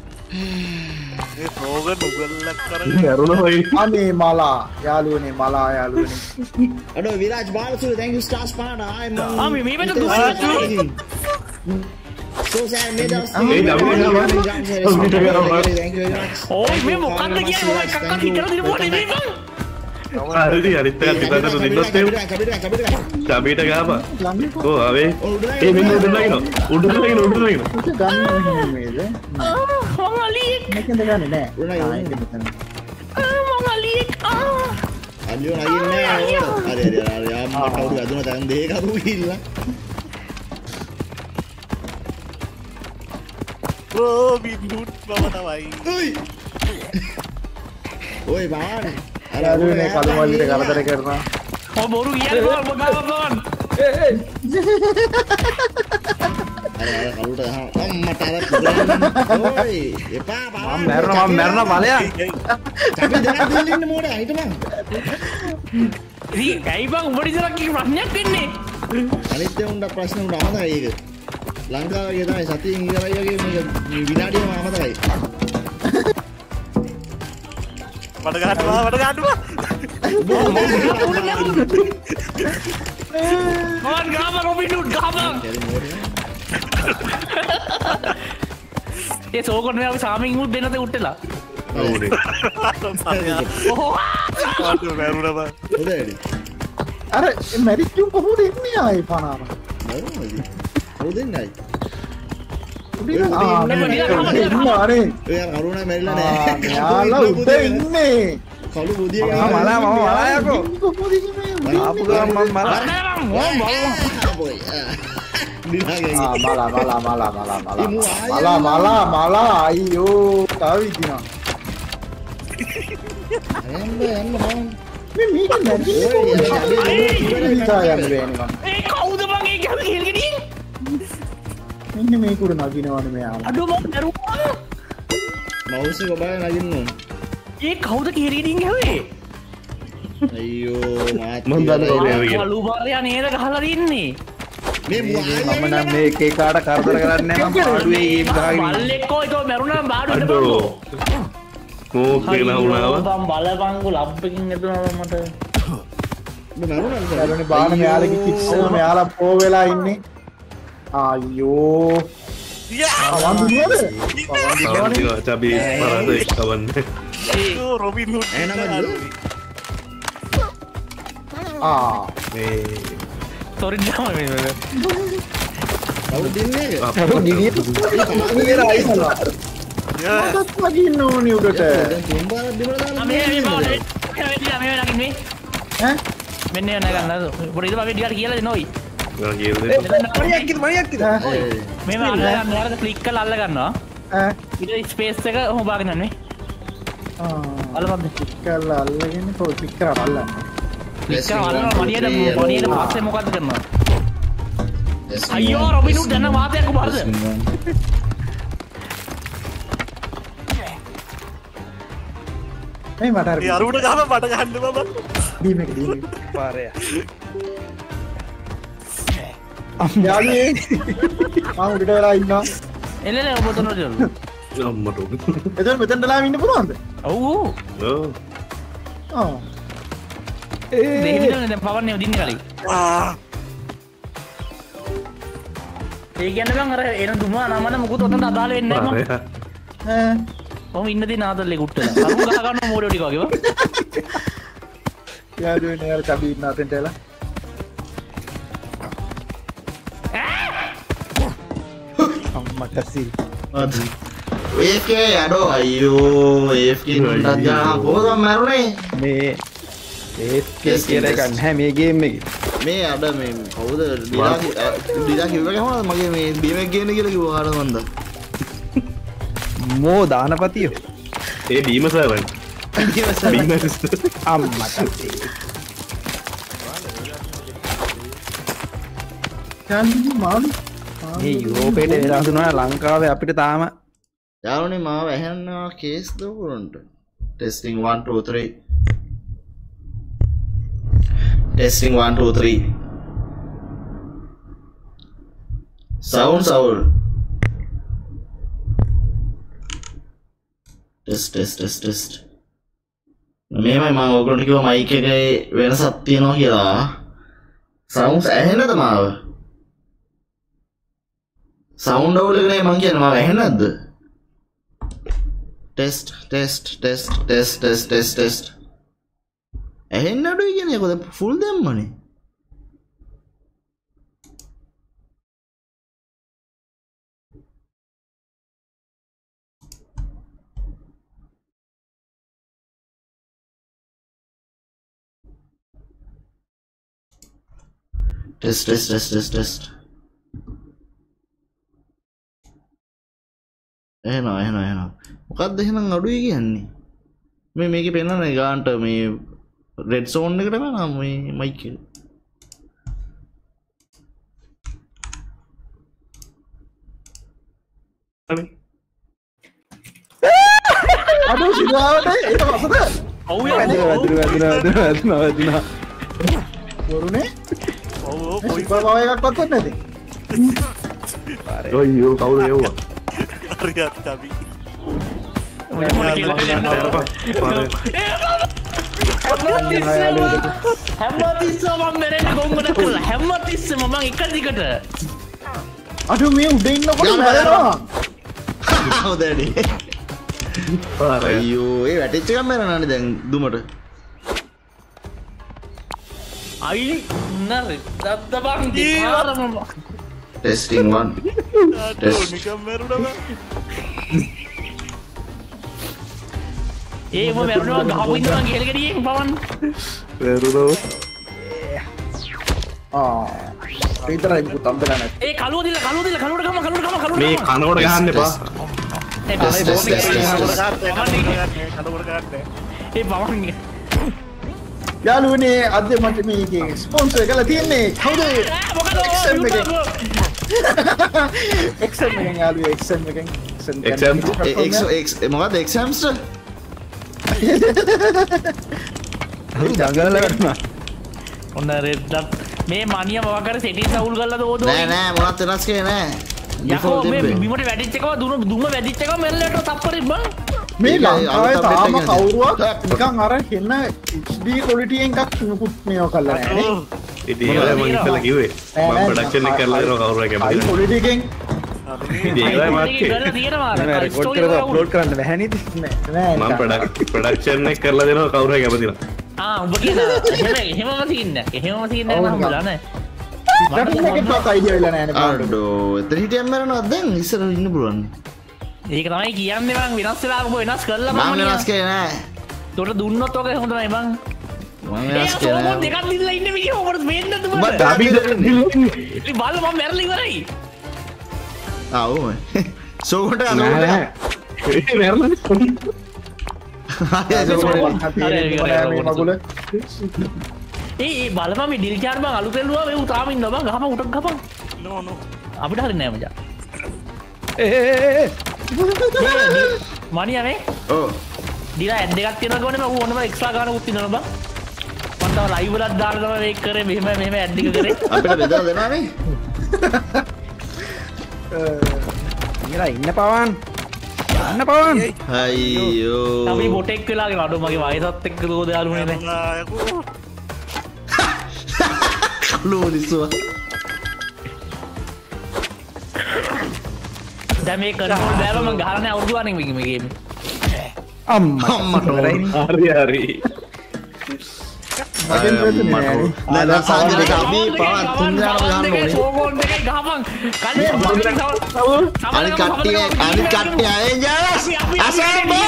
ඒ රෝගන් උගල්ලක් කරගෙන අරුණ හොයි. අනේ මලා යාළුවනේ මලා යාළුවනේ අඩෝ Viraj Balasuriya thank you stars පාඩ ආයි මම ආ මේ මේ වෙත දුස්සා. ඕයි මේ මොකක්ද කියන්නේ මොකක් එකක්වත් හිතලා දිනපුවා නෙමෙයි බං. හරි අනිත් එක තිබන්න දුන්නොත් එහෙම චබීට ගාපා ඕ ආවේ ඒ මෙන්න උඩ නගිනවා උඩ නගිනවා උඩ නගිනවා ගන්න මේද මං අලියෙක් මේකෙන්ද ගන්න නෑ ආ ඒක මෙතන මං අලියෙක් ආ අලියෝ නගින්නේ නෑ හරි හරි හරි ආම්මට කවුරු අදුන තැන් දෙක කරු කිල්ල රොබින් හුඩ් බව තමයි ඔයි ඔයි බාන අර අරුනේ කලු මල්ලිට කරදර කරනවා ඔය බොරු කියන්නේ බං මොකක්ද බං අර අර කලුට ගහන අම්මට අර ඔයි එපා බා මම මැරෙනවා මම මැරෙනවා බලයන් අපි දෙන්න දෙන්න මොඩේ හිටපන් ඉතින් ඇයි බං උඹට ඉතලා කී ප්‍රශ්නයක් වෙන්නේ අනිත් උන්ට ප්‍රශ්න උන්ට අමතකයි ඒක ලංකාවේ තමයි සතියෙන් ඉවරයි වගේ මේක විනාඩියම අමතකයි මට ගන්නවා මට ගන්නවා මොන් ගාම රොබින් හුඩ් ගාම ඒ සෝකොන් මේ අපි සාමින් මුත් දෙන්නද උට්ටලා ඕනේ ඔහො මට වැරුණා බං හොඳයි අර මැරිච්චුම් කොහොමද එන්නේ ආයේ පනාම නේද හොදෙන්නයි ආ අනේ එයා කරුණා මැරිලා නෑ යාලා උඩ ඉන්නේ කළු බුදිය මම මලා මම මලා යකෝ කොහොමද මේ ආපු ගමන් මම මලා බොයි දිනාගේ ආ මලා මලා මලා මලා මලා මලා මලා මලා අයියෝ තව ඉදිනවා එන්න එන්න මම මේ මේක නැති ඉතා යන්න බෑනේ මම ඒ කවුද බං ඒ ගැහුවේ හෙල්ගෙඩියෙන් මෙන්න මේක උඩ නගිනවනේ මෙයා අඩෝ මම දරුවා මවුස් එක බලන්න නගින්න ඕන ඒ කවුද හෙල්ගෙඩියෙන් ගැහුවේ අයියෝ මාත් මම දන්නවා මේ වගේ කලු බාරයා නේද ගහලා තින්නේ මේ මම නම් මේ එක එකාට කරදර කරන්නේ නැහැ මම පාඩුවේ ගේම් ගහගෙන බල්ලෙක්කෝ ඒක මැරුණා බාඩුවට අඩෝ කෝක් කියලා වුණාව බම් බලපංගු ලබ් එකකින් එදුනා මට මේ නරුණා ඊළඟට බාන මෙයාලගේ කික්ස් මෙයාලා පෝ වෙලා ඉන්නේ අයියෝ අවන්දු නේද පවන්දිනවා චබී පරාද එක්කවන්නේ රොබින් හුඩ් එනම ආ මේ සොරි නම මේ කවුද ඉන්නේ ඒක අර ගිනියට ඉන්නේ ආයිසලා මටත් වගින්න ඕනේ උඩට දැන් තුන් පාරක් බිමට දාලා මේ මේ බාලේ මේ නගින්නේ ඈ මෙන්න යන ගන්න පොඩි ඉතින් අපි ටිකට කියලා දෙනෝයි මම කියලා දෙන්න මරියක් කිද මරියක් කිද මේ අල්ල ගන්න යාරද ක්ලික් කරලා අල්ල ගන්නවා ඈ ඊට ස්පේස් එක ඔහොම බාගෙන යන්නේ ආ අල්ලපන්ද කල්ලා අල්ලගෙන පො ක්ලික් කරා බලන්න ක්ලික් කරලා අල්ලනවා මණියට මණියට පස්සේ මොකද්ද කරනවා අයියෝ රොබින් හුඩ් යන වාතයක් උඹහරද මේ මට අර ඒ අරුණ ගහම මට ගන්න බබ බීම් එක දීම පාරය යාළුවේ මම උඩට වෙලා ඉන්නවා එළ එළ ඔබ තනට යන්න අම්මට උඩ එතන මෙතනටලා ඉන්න පුළුවන්ද ඔව් ඔව් ඔව් ආ දෙහිමිනේ දැන් පවන්නේ උදින්න කලින් ආ ඒ කියන්නේ බං අර එන දුමා නමන මුකුත් ඔතනට අදාළ වෙන්නේ නැහැ මං ඈ ඔහොම ඉන්න දේ නාදල්ලේ කුට්ටලා කරු ගහ ගන්න මෝඩෝ ටික වගේ බං යාළුවේ නේ අර කබි ඉන්න අතෙන්ට එලා අම්මට සී අද ඒකේ යඩෝ අයියෝ ඒෆ්කේ උන්ටත් ගහන කොහොමද මැරුණේ මේ ඒත් කියලා එකක් නැහැ මේ ගේම් එකේ මේ අඩ මේ කවුද ඩිලා ඩිලා කිව්ව ගමන් මගේ මේ බීමක් ගේන්න කියලා කිව්වා ආරද මන්ද මෝ දානපතියෝ ඒ බීම සර්වන් බීම සිස්ටර් අම්මට කන්දි මාළු මේ යුරෝපේට වෙලා හඳුනන ලංකාවේ අපිට තාම යාළුවනේ මාව ඇහෙන්නවා කේස් දවුරුන්ට testing one two three testing one two three sound sound test test test test මේමයි මම ඔයගොල්ලන්ට කිව්වා මයික් එකේ වෙනසක් තියෙනවා කියලා සවුන්ඩ්ස් ඇහෙනද මාව සවුන්ඩ් අවුල් එක නේ මං කියන්නේ මම ඇහෙන්නේ නැද්ද? Test test test test test test test ඇහෙන්නේ නඩුයි කියන්නේ කොහොද ෆුල් දැම්මනේ. Test test test test test එහෙනම් එහෙනම් එහෙනම් මොකක්ද එහෙනම් අඩුයි කියන්නේ මේ මේකේ පෙන්නන්නේ ගාන්ට මේ රෙඩ් සෝන් එකට වෙනා මේ මයික් එක හරි අඩෝ සිදුවාවට ඒක වසද ඔව් වැදුනා වැදුනා වැදුනා වැදුනා වැදුනා වරුනේ ඔව් ඔව් පොයි බව එකක්වත් නැති ඔයෝ කවුද යවුවා හරියට අපි හැමතිස්සම මම මෙරෙන්නේ ගොංගොඩ කරලා හැමතිස්සම මම එක දිගට අඩෝ මේ උඩ ඉන්නකොට මැරෙනවා හොදඩි අයියෝ ඒ වැටිච්ච එකක් මැරෙනානේ දැන් දුමට අයි නර දත්තබන් දිපාරම ටෙස්ටිං one ටෙස්ට් නිකම් මැරුණා ඒ මො මැරුණා ගහපු ඉඳන් මං ගෙලගෙඩියෙන් පවන් වැරුණා ආ විතරයි පුත අම්බලා නැති ඒ කලුව දිල කලුව දිල කලුවට ගම කලුවට ගම කලුවට මේ කනකොට ගහන්න එපා ඒ ටෙස්ට් ටෙස්ට් ඒ පවන් යාළුවනේ අද මට මේකේ ස්පොන්සර් කරලා තියන්නේ කවුද එක්සම් එකෙන් එක්සම් එකෙන් යාළුවෝ එක්සම් එකෙන් එක්සම් එක්ස් එක්ස් මොකක්ද එක්සම්ස් ජංගල වැටුණා ඔන්න රෙද්දත් මේ මනිය මොකක් කර සෙටින් අවුල් කරලාද ඕද නෑ නෑ මොනවත් වෙනස් කරේ නෑ යකෝ මේ බිමට වැටිච්ච එකම දුම දුම වැටිච්ච එකම මෙල්ලට තප්පරේ බං මේ ඒක ලංකාවේ අලුත් තාම update එකකින් කවුරුවක් නිකන් අර හෙන්න H D quality එකක් නුකුත් මේව කරලා නැහැ නේ ඉතින් ඒක මම ඉතල කිව්වේ මම ප්‍රොඩක්ෂන් එක කරලා දෙනවා කවුරු හරි high කැමතිද quality එකෙන් ඒකයි මාත්කේ කරලා තියෙනවා මේ රෙකෝඩ් කරලා අප්ලෝඩ් කරන්න බැහැ නේද නෑ මම ප්‍රොඩක්ෂන් එක කරලා දෙනවා කවුරු හරි කැමතිද ආ උඹ කියන එහෙම එහෙමම තියන්නේ එහෙමම තියන්නේ මම හම්බුලා නෑ මට මේකටවත් අයිඩියා වෙලා නැහැ නේ අඩෝ එතන හිටියම් මැරෙනවද දැන් ඉස්සර ඉන්න පුළුවන් ඒක තමයි කියන්නේ මං වෙනස් වෙලා ඔබ වෙනස් කරලා මම වෙනස් කරේ නෑ තොට දුන්නොත් ඔක හොඳ තමයි බං මම වෙනස් කරේ නෑ දෙකක් දිල්ලා ඉන්න මිනිහ ඔබට වෙන්නද උඹ උඹට ඩබි ඉතින් බල්ල මම මැරලා ඉවරයි ආ ඕ සෝකට නෑ අනෝට නෑ ඒ මැරලා මේ මගුල ඒ ඒ බලපන් මේ ඩිල්චාර් බං අලුත් එල්ලුවා මේ උතාම ඉන්නවා බං ගහපන් උටක් ගහපන් නෝ නෝ අපිට හරි නෑ මචං ඒ ඒ මනියා මේ ඕ දිලා ඇඩ් එකක් තියෙනවා ගෝනේ මම ඕනම එක්ස්ට්‍රා ගානකුත් තියෙනවා බං මම තව ලයිව් එකක් දාලා තමයි මේක කරේ මෙහෙම මෙහෙම ඇඩ් එක කරේ අපිට බෙදලා දෙනවනේ ඉංගලා ඉන්න පවන් යන්න පවන් අයියෝ අපි බොටෙක් වෙලා ගෙන අඩෝ මගේ වයසත් එක්ක දෝද යාළුවනේ නේ යකෝ කලෝ නිසුව දැන් මේ කන්ට්‍රෝල් බෑව මම ගහන්නේ අවුරුදු ගානේ මේ මේ ගේම් අම්මා අම්මට ඉවරයි. හරි හරි මගෙන් ප්‍රශ්නේ නෑ නෑ දැන් සාජිනේ අපි පවත් තුන් දෙනාම ගන්න ඕනේ සෝගෝන් දෙකයි ගහපන් කලින් අනිත් කට්ටිය අනිත් කට්ටිය අය ජාස් අසම්බල්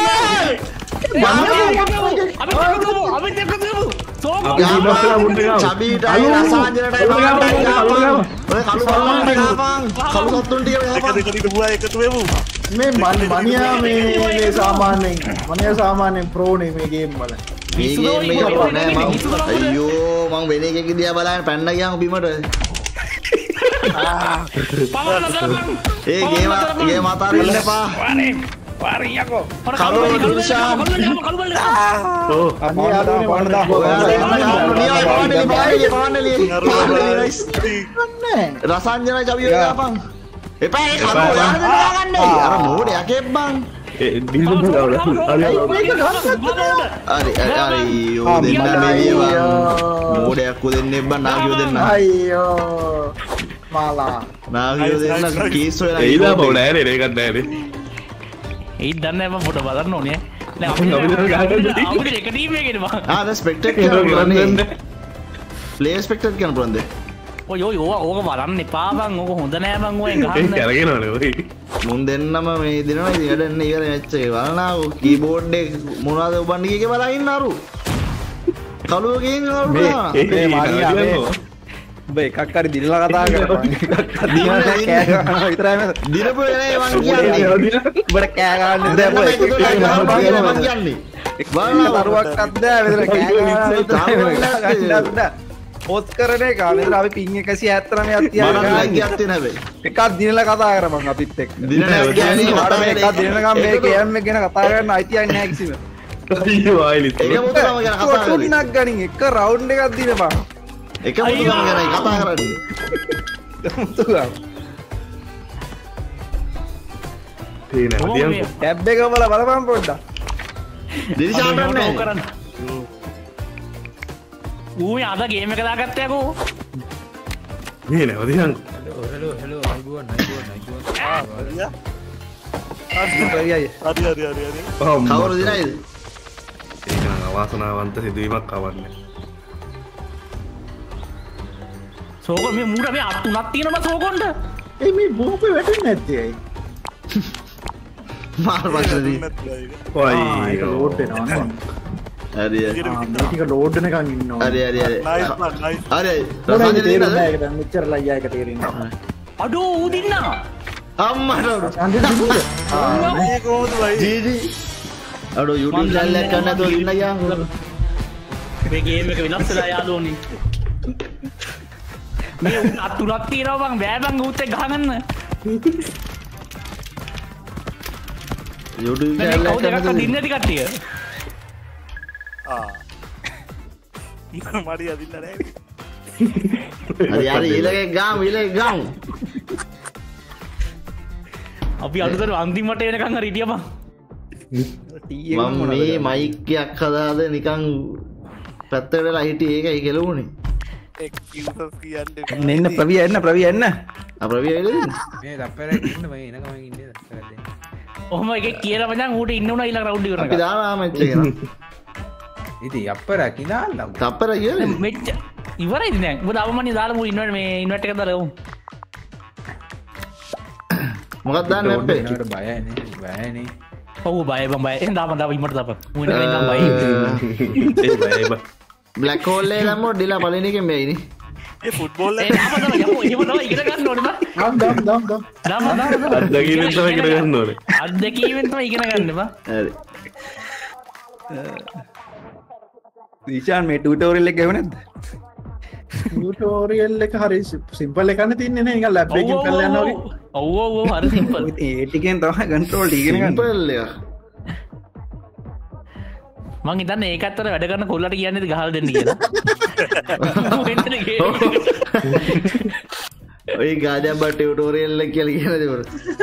අපි දෙක දෙමු සෝගෝන් චබීටයි රසාජනටයි බාටයි ගාපන් ඔය කළු බලන්න ගාපන් කළු සතුන් ටික එක ගාපන් දෙක දින පුරා එකතු වෙමු මේ මන්- මනියා මේ මේ සාමාන්‍යයෙන් මනියා සාමාන්‍යයෙන් ප්‍රෝ නේ මේ ගේම් වල මේ ගේම් එක පොර නෑ මං අයියෝ මං වෙන එකක දිහා බලන්න පැන්න ගියාම බිමට ඒ ගේම ගේම අතාරින්න එපා කළු දුෂාන් ඕ අනේ යාළුවනේ වන්න දා නියයි පාණලි පාණලි පාණලි නෑ රසාජනයි චබිය ගාපන් එපා ඒ කළු යාන දාගන්නේ අර මෝඩ යකෙක් බං ඒ දිල්දුම ගාවල හරි මේක ගන්න අරි අරි යෝ දෙන්න මේ බං මෝඩයක් දෙන්නේ බං නාගියෝ දෙන්න අයියෝ මාලා නාගියෝ දෙන්න කීස් වෙලා ඒලා බෝ නෑ නේ ඒකත් නෑ නේ ඒ දන්නේ මම පොඩ බලන්න ඕනේ නෑ අපි අපිට ගහන්න අපිට එක ටීම් එකේනේ මම ආ දැන් ස්පෙක්ටේට් කරන්නේ ප්ලේයර් ස්පෙක්ටේට් කරන පුරන්ද ඔය ඔය ඕක බලන්න එපා බං ඕක හොඳ නෑ බං ඔය ගහන්න ඒක අරගෙනවනේ ඔය මුන් දෙන්නම මේ දිනවා ඉතින් වැඩ එන්න ඉවර මැච් එකේ බලනවා කීබෝඩ් එක මොනවද ඔබන්නේ කීකේ බලන් ඉන්න අරු කලුවකින් අරු මේ මාරියා මේ ඔබ එකක් හරි දිනලා කතා කරපන් එකක් හරි දිනලා කෑ ගන්නවා විතරයි මම දිනපු වෙලේ මං කියන්නේ ඔබට කෑ ගන්න දෙයක් මං කියන්නේ බලන්න දරුවක් අද්දා මෙතන කෑ ගන්නවා පොත් කරන එක මෙතන අපි පින් එකසිය හැත්තනවයක් තියලා බලන්න ගියත් වෙන හැබැයි එකක් දිනලා කතා කරපන් අපිත් එක්ක දිනලා කියන්නේ මට මේ එකක් දිනනකම් මේ කෑම් එක ගැන කතා කරන්න අයිතියක් නැහැ කිසිම අයියෝ ආයිලිත් ඒක මුතුනම ගැන කතා කරන්නේ තුනක් ගනින් එක රවුන්ඩ් එකක් දිනපන් එක මුතුනම ගැනයි කතා කරන්නේ මුතුගා තේන හදියන් ටැබ් එක වල බලපන් පොඩ්ඩක් දිරිෂාන්ට නෑ කරන්න ඌ අද ගේම එක දාගත්තයකෝ මේ නෑ හදියන් හරි හරි හරි හරි කවුරු දිනයිද ඒක නම් අවාසනාවන්ත සිදුවීමක් අවන්නේ සෝක මේ මූට මේ අත් තුනක් තියෙනවා සෝකොන්ට ඒ මේ බෝම්බේ වැටෙන්නේ නැත්තේ ඇයි මාර වශයෙන් ඔයි ඒක ලෝඩ් වෙනවා නේ හරි හරි ආ මේ ටික ලෝඩ් වෙනකන් ඉන්නවා හරි හරි හරි නයිස් නයිස් හරි රසායන රසායන තේරුම් නේද නැහැ ඒක දැන් මෙච්චර ලයියා එක තේරෙන්නේ නැහැ අඩෝ ඌ දින්නා අම්මට මේ කොහොමද බයි ජීජි අඩෝ YouTube channel එකක් ගන්න නැතුව ඉන්න ගියා මේ ගේම් එක වෙනස් වෙලා යාළුවනේ මේ උන් අත් තුනක් තියෙනවා බං බෑ බං ඌත් එක්ක ගහගන්න YouTube මේ channel කවුද එකක් එකක් ගන්න දින්නේ නැති කට්ටිය ආ ඉතින් මාරිය අදින්න නැහැ හරි හරි ඊළඟ ගාම් ඊළඟ ගාම් අපි අලුතෙන් අන්තිමට එනකන් හරි හිටියා බං මම මේ මයික් එකක් හදාද නිකන් පැත්තකට වෙලා හිටියේ ඒකයි කෙලුණේ එක්කියුසස් කියන්නේ එන්න එන්න ප්‍රවිය එන්න ප්‍රවිය එන්න අප්‍රවිය වෙලද මේ දප්පරක් ඉන්න මම එනකම ඉන්නේ දප්පරක් දෙන්න. ඔහොම එකෙක් කියලා මචං ඌට ඉන්න උනා ඊළඟ රවුන්ඩ් එක අපි කරනවා දාලා මැච් එක නා ඉතින් අප්පරක් ඉඳාලා. තප්පර කියන්නේ මෙච්ච ඉවරයිද දැන් මොකද අවමන්නේ දාලා මූ ඉන්වර්ට් මේ ඉන්වර්ට් එක දාලා උන් මොකක්ද දාන්නේ අපේ එනවට බයයි නේ. බයයි නේ. ඔව් බය බං බය එන් දාපන් දාපන් ඉන්නට දාපන් මූ ඉන්න ඉන්න බය ඒ බය බය බ්ලැක් හෝල් එකේ දැම්මොත් ඩිලා පළවෙනි එකෙන් මෙයිනේ ඒ ෆුට්බෝල් ඒ එක දාපන් දාපන් යමු එහෙම තමයි ඉගෙන ගන්න ඕනේ බං දම් දම් දම් දම් දාපන් දාපන් අත්දැකීමෙන් තමයි ඉගෙන ගන්න ඕනේ අත්දැකීමෙන් තමයි ඉගෙන ගන්න බං හරි දීෂාන් මේ ටියුටෝරියල් එක ගෙව නැද්ද ටියුටෝරියල් එක හරි සිම්පල් එකක් නේ තින්නේ නේ නිකන් ලැබ් එකකින් කරලා යනවා වගේ ඔව් ඔව් ඔව් හරි සිම්පල් ඒ ටිකෙන් තමයි කන්ට්‍රෝල් ඉගෙන ගන්න සිම්පල් එක මං හිතන්නේ ඒකත් අර වැඩ කරන කොල්ලට කියන්නේ ගහලා දෙන්න කියලා වෙන්නේ ගේ ඔය ගාඩම් බට ටියුටෝරියල් එක කියලා කියන දේ වල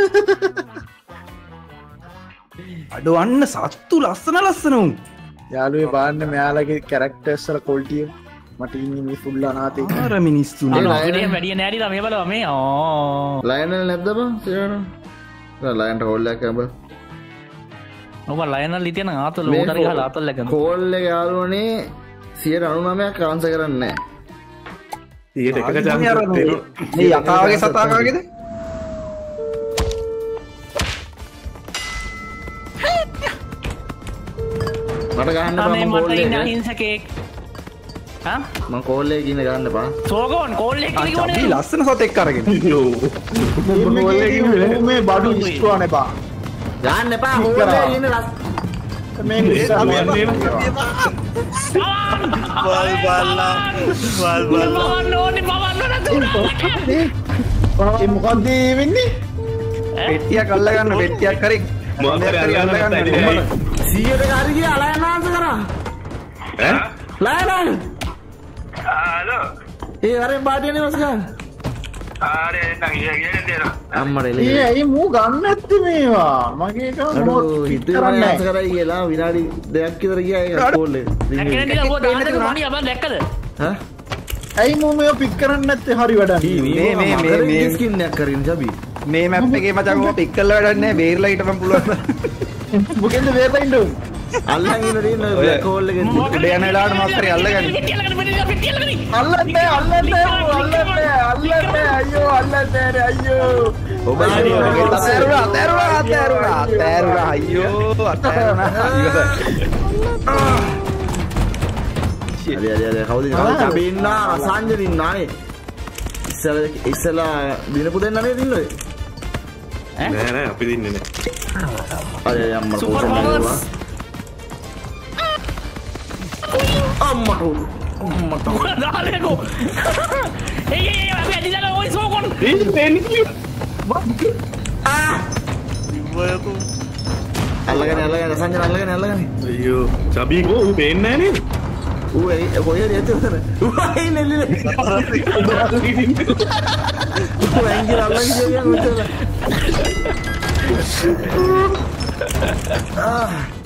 අඩවන්න සත්තු ලස්සන ලස්සන උන් යාළුවේ බලන්න මෙයාලගේ කැරක්ටර්ස් වල ක්වොලිටි මට ඉන්නේ මේ ෆුල් අනාතේ ආර මිනිස්සු ඒ නේ ලයන වැඩිය නෑඩිලා මේ බලව මේ ඕ ලයනල් නැද්ද බං සිරණ නෑ ලයන්ට හෝල් එකක් ගන්න ඔබ ලයනල් ඉතින් ආතල උඩට ගහලා ආතල් එක කෝල් එක යාළුවනේ සියයට අනූනවයක් ආන්සර් කරන්නේ නැහැ ඊට එක chance එකක් තියෙනවා මේ යකාගේ සතාකාගේද මට ගහන්න බෑ අනේ මම මට කෝල් ඉන්න එක අහිංසකෙක් හා මම කෝල් එකේ ඉන්න ගන්න එපා සෝගෝන් කෝල් එක අපි කිව්වනේ ලස්සන සතෙක් අරගෙන මේ බඩු ඉස්තුවානේ බා ගන්න එපා කෝල් එකේ ඉන්න ලස් මේ නිසා බල් බල්ලා බල් බල්ලා බවන්න ඕනේ බවන්න නැතුණා ඒ මොකද්ද වෙන්නේ පෙට්ටියක් අල්ල ගන්න පෙට්ටියක් හරි මොකද අල්ලගන්න නැත්නම් සියයට හරි ගියා ලයන් ආන්සර් කරා ඈ ලයන් හලෝ ඒ අරෙන් පාටියනේ වස් ගන්න ආරේ නැත්නම් ඊය කියන්නේ දෙනවා අම්මරේ ඒ ලේ ඇයි මූ ගන්න නැත්තේ මේවා මගේ එක මොකක් හිතුවේ මම ආන්සර් කරයි කියලා විනාඩි දෙකක් විතර ගියා ඒක කෝල් එක නැකෙන දිලා ඔබ දාන්න තුනෝනි අපන් දැක්කද හා ඇයි මම ඔය පික් කරන්නේ නැත්තේ හරි වැඩක් මේ මේ මේ මේ ස්කින් එකක් කරින් ජබි මේ මැප් එකේ මචං ඔය පික් කරලා වැඩක් නැහැ බේරලා හිටපන් පුළුවන් මොකෙන්ද වේරලා ඉන්න ඕනේ අල්ලන් ඉන්න දින බ්ලැක් හෝල් එකේ උඩ යන වෙලාවට මාත් හරි අල්ලගන්න අල්ලන්නේ අල්ලන්නේ අල්ලන්නේ අල්ලන්නේ අයියෝ අල්ලන්නේ අයියෝ ඔබ අතෑරුණා අතෑරුණා අතෑරුණා අතෑරුණා අයියෝ අතෑරුණා හරි හරි හරි කවුද ඉන්නේ ජබි ඉන්නා අසංජ ඉන්නානේ ඉස්සල ඉස්සලා දිනපු දෙන්න නේද ඉන්නේ නෑ නෑ අපි දින්නේ නෑ අර අම්මා පොසෙන්නවා අම්මා අම්මා දාලේකෝ එයි එයි අපි අදිලා ඔය සෝකොන් ඒ දෙන්නේ ආ ඉවයතු අල්ලගෙන අල්ලගෙන සංජන අල්ලගෙන අල්ලගෙන අයියෝ ජබි කෝ ඌ පේන්නේ නෑනේ ඌ ඒ කොහෙද යන්නේ ඌ අයි නෙල්ලේ ඌ ඇංගිල අල්ලගෙන ගියා උන්ට ආ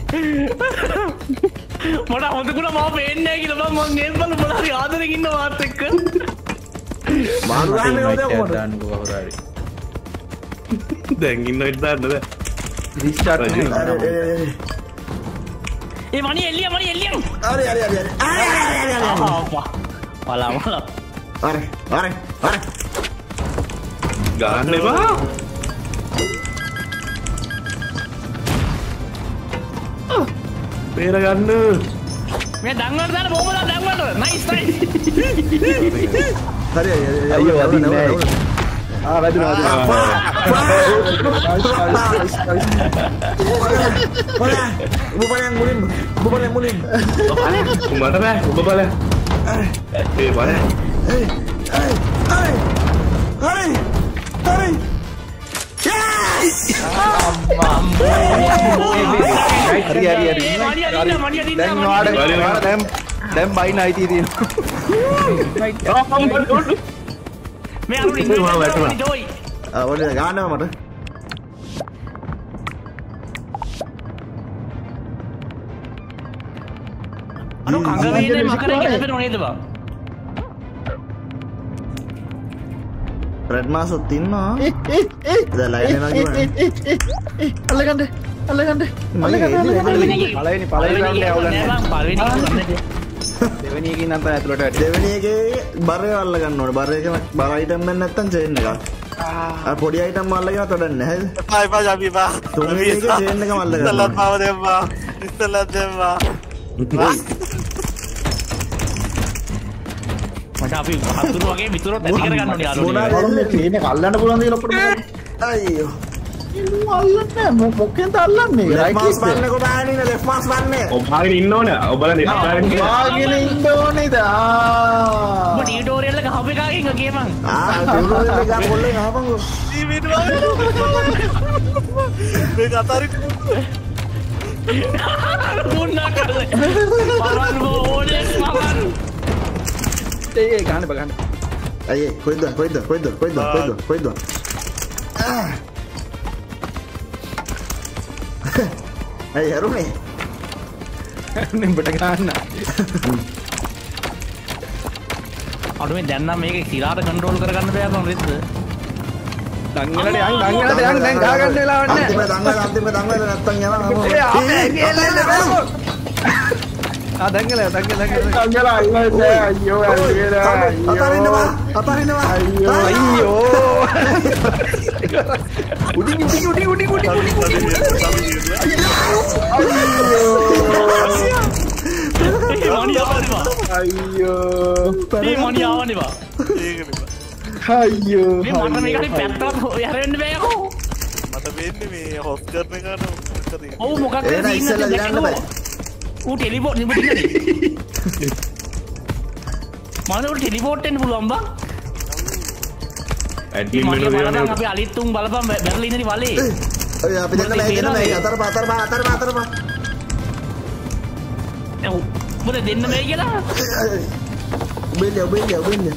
මට හොඳකුණ මම පේන්නේ නැහැ කියලා මම ගෙන් බල බල හරි ආදරෙකින් ඉන්න මාත් එක්ක මාරු ගන්න ඕනේ කොහොමද දාන්නකෝ කවුරු හරි දැන් ඉන්න ඉඳ දාන්න බෑ රිස්ටාර්ට් ඒ ඒ මණි එල්ලිය මණි එල්ලිය අර අර අර අර ආපා වලා වලා අර අර අර ගන්න එපා පේර ගන්න මේ දන්වල දාන බෝබලා දන්වල නයිස් නයිස් හරි හරි අයියෝ අදින්නේ ආ වැදුනා වැදුනා ඔබ බලන්න මුලින් ඔබ බලන්න මුලින් මට බෑ ඔබ බල ඒ බල හරි හරි හරි හරි හරි හරි දැන් වාඩ වාඩ දැන් දැන් බයින් අයිතිය තියෙනවා මේ අරුණි ජෝයි ආ වඩේ ගන්නවා මට අර කංග වේනේ මකරේ ගැලපෙනව නේද බා රෙඩ් මාසොත් ඉන්නවා දැන් ලයින් එනවා කියන්නේ අල්ලගන්න අල්ලගන්න මල්ලේ පළවෙනි පළවෙනි රවුන්ඩ් එක අවුලන්නේ පළවෙනි කරන්නේ දෙවෙනි එකකින් නම් තමයි ඇතුළට වැටෙන්නේ දෙවෙනි එකේ බරේ අල්ල ගන්න ඕනේ බර එක බර අයිටම් එකක් නැත්තම් චේන් එකක් අර පොඩි අයිටම් අල්ලගෙන තොඩන්නේ නැහැ එපා එපා ජබි බා තුන්වෙනි එකේ චේන් එකම අල්ල ගන්න ඉස්සලත් මාව දෙම්මා ඉස්සලත් දෙම්මා මට අපි හතුරු වගේ මිතුරොත් ඇති කරගන්න ඕනේ යාළුවනේ මොනවාද මේ අල්ලන්න පුළුවන් දේ ලොක්කට අයියෝ ඉන්නු අල්ලන්නේ මොකෙන්ද අල්ලන්නේ ලෙෆ්ට් මාස් වන්නේ කොබාගෙන ඉන්න ලෙෆ්ට් මාස් වන්නේ ඔබ හාගෙන ඉන්න ඕනේ ඔබලා නෙත් පාරෙන් වාගෙන ඉන්න ඕනේද ආ ඔබ ටියුටෝරියල් එක හබ් එකකින් ගියමන් ආ ටියුටෝරියල් එක ගන්න කොල්ලේ ආපන්කෝ ටීවීට මේ කතරි මුන්නා කරලා පරන් ඕනේ මමන් ඒ ගන්න බගන්න අයියේ කොයිද කොයිද කොයිද කොයිද කොයිද කොයිද අය හරුනේ නිම්බට ගන්න අර මේ දැන් නම් මේක සිරාට කන්ට්‍රෝල් කරගන්න බෑ අපන් රිද්ද දංගලට යන් දංගලට යන් දැන් ගහගන්න වෙලාවක් නැහැ අන්තිම දංගල අන්තිම දංගල නැත්තම් යනවා ඒ ආපේ ගියලා ආ දංගල දංගල දංගල අල්ලලා අල්ලන්නේ අයියෝ අල්ලේලා අතරින්නවා අතරින්නවා අයියෝ උඩින් උඩින් උඩින් උඩින් උඩින් අයියෝ මේ මණි ආවනේ බා අයියෝ මේ මට මේක හරි පැත්තට යරෙන්න බෑකෝ මට වෙන්නේ මේ හොස් කරන එක නෝ ඔව් මොකක්ද එන ඉස්සෙල්ලා ලියන්න බෑ ඌ ටෙලිපෝට් නෙමෙයි ඉන්නේ මම උට ටෙලිපෝට් වෙන්න පුළුවන් බා ඇඩ්මින් මම මෙනු බලපන් දෙනවා අපි අලිත් තුන් බලපන් බැරලා ඉන්නේ වලේ ඔය අපි දෙන්න බෑ දෙන්න බෑ අතර පා අතර පා අතර පා අතර පා ඔව් මොකද දෙන්න බෑ කියලා උබෙල්ල උබෙල්ල උබෙල්ල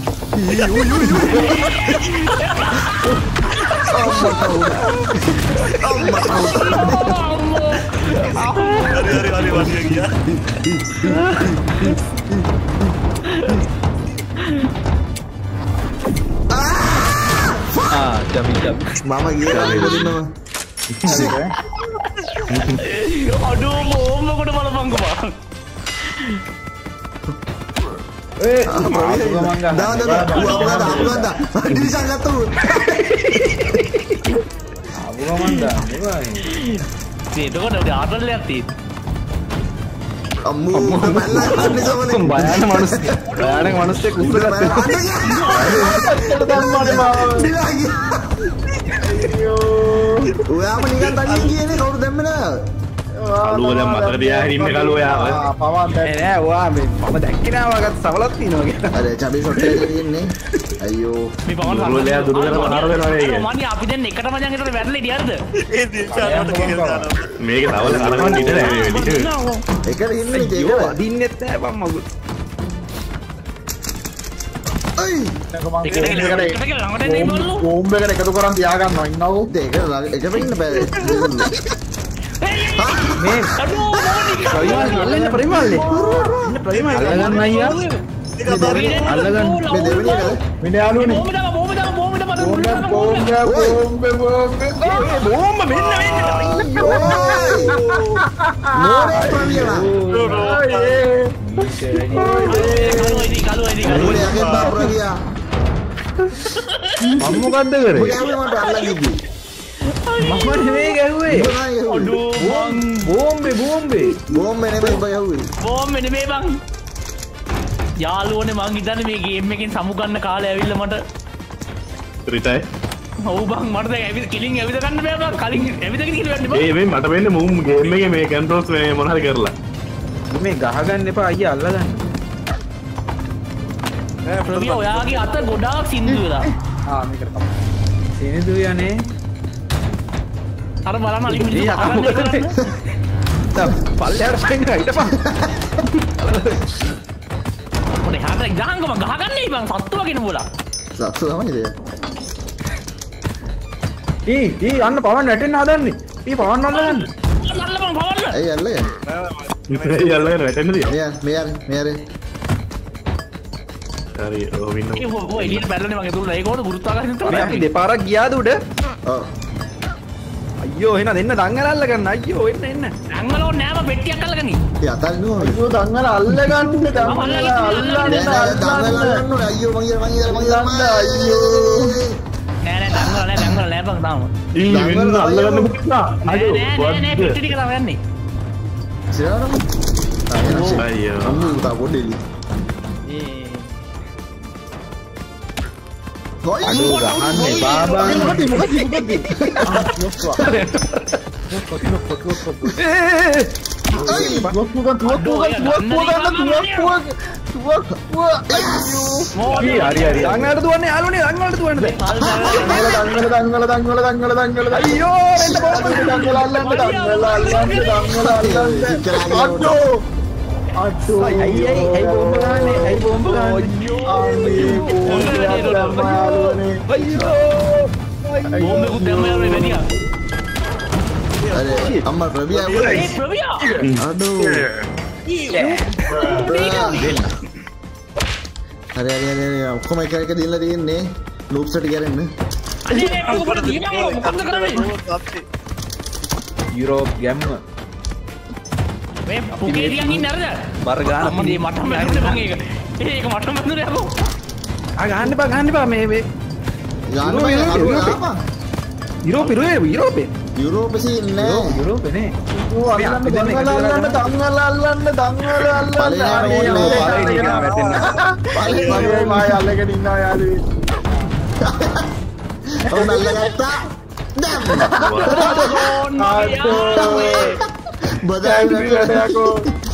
හරි හරි හරි වදියා ගියා මම ගියා ඉපදින්නම. අඩෝ බෝම්බකට බලපංකෝ බං. ඒ දාද දාද උවමද අමුගන්ද. ඩිවිෂන් ගත්තා. අබුගමන්දා නෙවෙයි. ඒකකොට උඩ ආතල්ලයක් තියෙන්නේ. අම්මෝ මල්ලා අන්නේ සමනේ. බයන මනුස්ස බයන මනුස්සෙක් උස්සගත්තා. දැම්මනේ මාව. ඔයාම නිකන් තනියෙන් ගියේනේ කවුරු දැම්මේ නෑ. කලුව දැන් මතක තියාගෙන ඉන්න කලුව යාව. පවන් දැන් නෑ ඔයා මේ මම දැක්කේ නෑ ඔයාගත් සවලක් තියෙනවා කියලා. අර චබි ෂොට් එක තියෙන්නේ. අයියෝ. මේ පවන් දුරුලයා දුරු කරලා මාර වෙනවා නේ. මන්නේ අපි දැන් එකටම දැන් හිටලා වැරලා ඉතියද්ද? ඒ දිල්ෂාන්ට කියලා දානවා. මේක තවල කලකන් ඉඳ නෑ මේ වෙලෙ. එකට ඉන්නේ අයියෝ ඒක. අදින්නෙත් නෑ බං මගුල්. අයි. එකට එකට ළඟට එන්න ඉන්නවලු. බෝම්බ එකට එකතු කරන් තියාගන්නවා ඉන්නකෝ. ඒක එකට ඉන්න බෑ. මේ අඩෝ මොනික. ප්‍රවිමාල් අල්ලන්න ප්‍රවිමාල්නේ. ඉන්න ප්‍රවිමාල් අල්ලගන්න අයියා. අල්ලගන්න මේ දෙවෙනි එක. මින යාළුවනේ. බෝම්බ දාම බෝම්බ දාම බෝම්බ දාම බෝම්බ බෝම්බ බෝම්බ බෝම්බ. බෝම්බ මෙන්න මෙන්න. නෝනේ ප්‍රවියා. කලුව ඉදි කලුව ඉදි මොලේ යකෙන් බා ප්‍රවියා. මම මොකද්ද කරේ? මොලේ යන්නේ මට අල්ලන් ඉදි. මම නෙමෙයි ගැහුවේ. අඩෝ මං බෝම්බේ බෝම්බේ. බෝම්බේ නෙමෙයි බය යුවේ. බෝම්බ නෙමෙයි බං. යාළුවනේ මං හිතන්නේ මේ ගේම් එකෙන් සමු ගන්න කාලේ ඇවිල්ලා මට රිටයි. ඔව් බං මට දැන් ඇවිද කිලින් ඇවිද ගන්න බෑ බං. කලින් ඇවිදගෙන ඉන්න බෑ බං. ඒ මේ මට වෙන්නේ මූම් ගේම් එකේ මේ කන්ට්‍රෝල්ස් මේ මොන හරි කරලා. මේ ගහගන්න එපා අයියා අල්ලගන්න. ප්‍රවිය ඔයාගේ අත ගොඩාක් සින්දු වෙලා. ආ මේකට තමයි. සෙනදු යන්නේ. අර බලන්න අලි මිනිස්සු ඒ අත මොකද මේ? තව පල්ලයට පයින් හිටපන්. මොනේ හරි ගහංගම ගහගන්නේ බං සත්තු වගේ නුඹලා. සත්තු තමයි ඉතින්. ඊ ඊ අන්න පවන් වැටෙන්න හදන්නේ. ඊ පවන් අල්ලගන්න. අල්ල බං පවන්න. ඇයි අල්ලගන්නේ? ඉතින් යල්ලගෙන වැටෙන්නද? මෙයා මෙයා මෙයා හරි ඔව් ඉන්න. ඒ ඔය එළියට බැලුනේ මගේ දුන්නා. ඒක උඩ ගුරුත්වාකර්ෂණය මේ අපි තමයි. දෙපාරක් ගියාද උඩ? ඔව්. අයියෝ එහෙනම් දෙන්න දංගල අල්ලගන්න. අයියෝ එන්න එන්න. ඇංගල ඕනේ නෑ මම පෙට්ටියක් අල්ලගනි. ඒ අතල්නවා. අයියෝ දංගල අල්ලගන්න දංගල අල්ලන්න නෑ නෑ දඟල අල්ලන්න ඕනේ. අයියෝ මං ඉර මං ඉර මං ඉර අයියෝ. නෑ නෑ දංගල නෑ දංගල නෑ බං තාම. ඊ වෙන්න අල්ලගන්න පුතා. නෑ නෑ නෑ නෑ පෙට්ටි ටික තමයි යන්නේ. සිරාරම. අයියෝ. අම්මු තා පොඩෙලි. ඒ අඩෝ ගහන්නේ බාබා. මොකද මොකද මොකද? අයි තුවක්කුව ගන්න තුවක්කුව ගන්න තුවක්කුව ගන්න තුවක්කුව තුවක්කුව හරි හරි හරි. දංගලට දුවන්නේ යාළුවනේ දංගලට දුවන්නද? දංගල දංගල දංගල දංගල දංගල අයියෝ එන්න බෝම්බ. දංගල අල්ලන්න දංගල අල්ලන්න දංගල අල්ලන්න අඩෝ අඩෝ අයි අයි අයි බෝම්බ ගන්නනේ. අයි බෝම්බ ගන්න. අම්මේ බෝම්බ යාළුවනේ අයියෝ. බෝම්බෙකුත් දැම්ම යන්නේ වැඩියා. අර අම්මා ප්‍රවියා ඒ ප්‍රවියා. අඩෝ හරි හරි හරි ඔක්කොම එක එක දෙන්න තියෙන්නේ ලූප්ස් ටික කරන්න. අනේ නේ මම පොඩි දීමම මොකද කරන්නේ? යුරෝප් ගැම්ම. මේ පුකේ තියන් ඉන්නේ අරද? බර ගන්න. අම්මේ මට මැරුනේ මං ඒක. ඒක මට මැරුනේ යකෝ. ආ ගහන්න බා ගහන්න බා මේ මේ ගන්න බෑ අරුණ ආපා. යුරෝපේ යුරෝපේ යුරෝපේ යුරෝපේ ඉන්නේ. යුරෝපේ නේ. ඕ අල්ලන්න දංගල අල්ලන්න දංගල අල්ලන්න දංගල අල්ලන්න පළවෙනි ඕනේ. පාරේ නිකන් වැටෙන්න. පළවෙනි මාය අල්ලගෙන ඉන්නවා යාළුවේ ඔන්න අල්ලගත්තා. දැන් බදායි යකෝ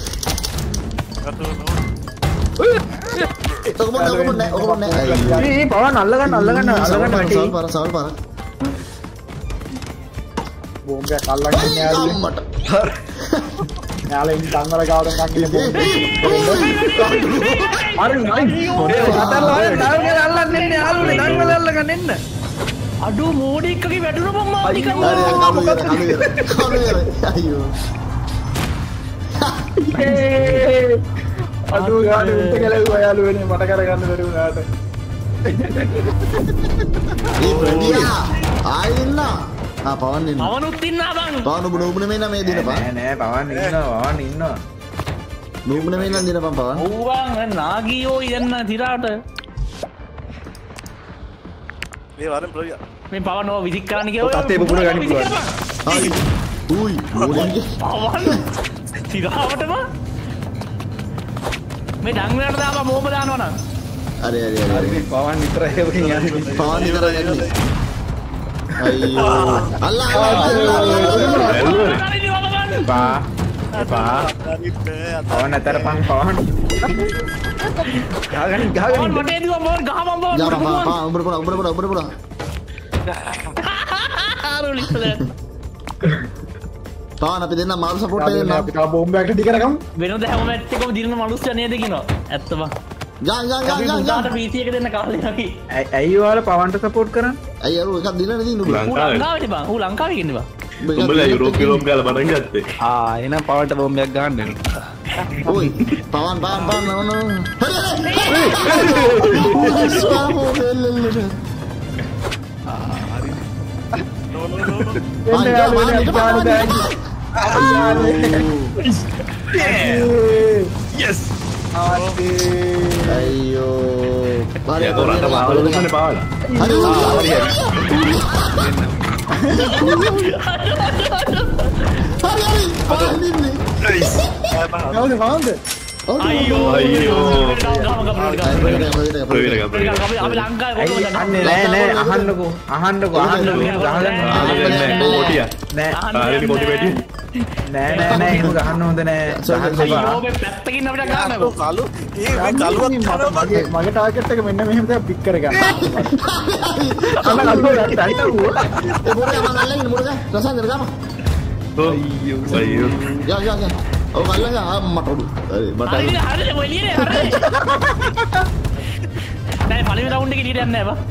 ඔකම ඔකම නෑ ඔකම නෑ. මේ පවන් අල්ලගන්න අල්ලගන්න අල්ලගන්න වැටි. සවල් පාර සවල් පාර. බෝම්බයක් අල්ලගෙන ඉන්නේ යාළුවේ මට. යාළුවා ඉන්න දංගල ගාවට ගන්නේ බෝම්බ අර නයි අතල්ලා දංගල අල්ලන්න එන්නේ යාළුවනේ දංගල අල්ලගන්න එන්න. අඩෝ මෝඩෙක්කගේ වැටුණ බං මාව නිකන්. හරි හරි කමු කමු අයියෝ. අඩෝ යාළුවා උන්ට ගැලුවා යාළුවනේ මට කරගන්න බැරි වුණාට ඒ ප්‍රදියා ආයෙ ඉන්න ආ පවන් ඉන්න පවනුත් ඉන්නා බං පවන් ඔබ නෝබුන මේ නම් මේ දින පවන් නෑ නෑ පවන් ඉන්නවා පවන් ඉන්නවා නෝබුන මේ නම් දින පවන් පවන් ඔව් බං නාගියෝ යන්න තිරාට මේ වරෙන් ප්‍රවියා මේ පවන් ඕ විසික් කරන්න කියලා ඔය තත්තේ පුපුර ගන්න පුළුවන්. ආයි උයි මොලේ පවන් තිරාවටම මේ ඩංගලට දාපන් මොහොම දානවා නම් අර අර අර හරි පවන් විතරයි ඔකින් යන්නේ පවන් විතර යන්නේ අයියෝ අල්ලා පා පා පවන් අතර පන් පවන් ගහගන්න ගහගන්න මට එදුවා මොල් ගහපන් බෝල් යා පා පා උඹර පොඩ උඹර පොඩ උඹර පොඩ ආරුලිස්ද පවන් අපි දෙන්න මාරු සපෝට් එක දෙන්න අපි තා බෝම්බයක් ටි කරගමු වෙනද හැම මැච් එකම දිනන මනුස්සය නේද කියනවා ඇත්ත බං ජාන් ජාන් අපි ජාන් මුදාට ජාන් පීසි එක දෙන්න කාලේ අපි ඇයි ඔයාලා පවන්ට සපෝට් කරන්නේ අයිය අර එකක් දිනන නේ නුඹ ඌ ලංකාවේ ලංකාවේ බං ඌ ලංකාවේ ඉන්නේ බං උඹලා යුරෝප යුරෝප ගාලා බඩන් ගත්තේ ආ එහෙනම් පවන්ට බෝම්බයක් ගන්න ඔයි පවන් පවන් පවන් නම නම yes අයියෝ ya tu rata mahal tu mana pawal අයියෝ අයියෝ අපි ලංකාවේ කොහොමද අන්නේ නෑ නෑ අහන්නකෝ අහන්නකෝ අහන්නකෝ ගහගන්න කොටියා නෑ ආරේ කොටි පැටි නෑ නෑ නෑ එහෙම ගහන්න හොඳ නෑ ගහන්න අයියෝ එපා මේ පැත්තකින් අපිට ගන්නකෝ කලු ඒ මේ කලුවක් කරනවා මගේ මගේ ටාගට් එක මෙන්න මෙහෙම තමයි පික් කරගන්න. අන්න අල්ලෝ දැන් ඒ මොරේ මම අල්ලගෙන මොරේ රසන් දරගම අයියෝ අයියෝ යා යා යා ඔව් අල්ලගෙන ආ මට ඔඩු මට හරි හරි ඔලියනේ හරි නෑ පළවෙනි රවුන්ඩ් එකේ ඊට යන්නේ නෑ බා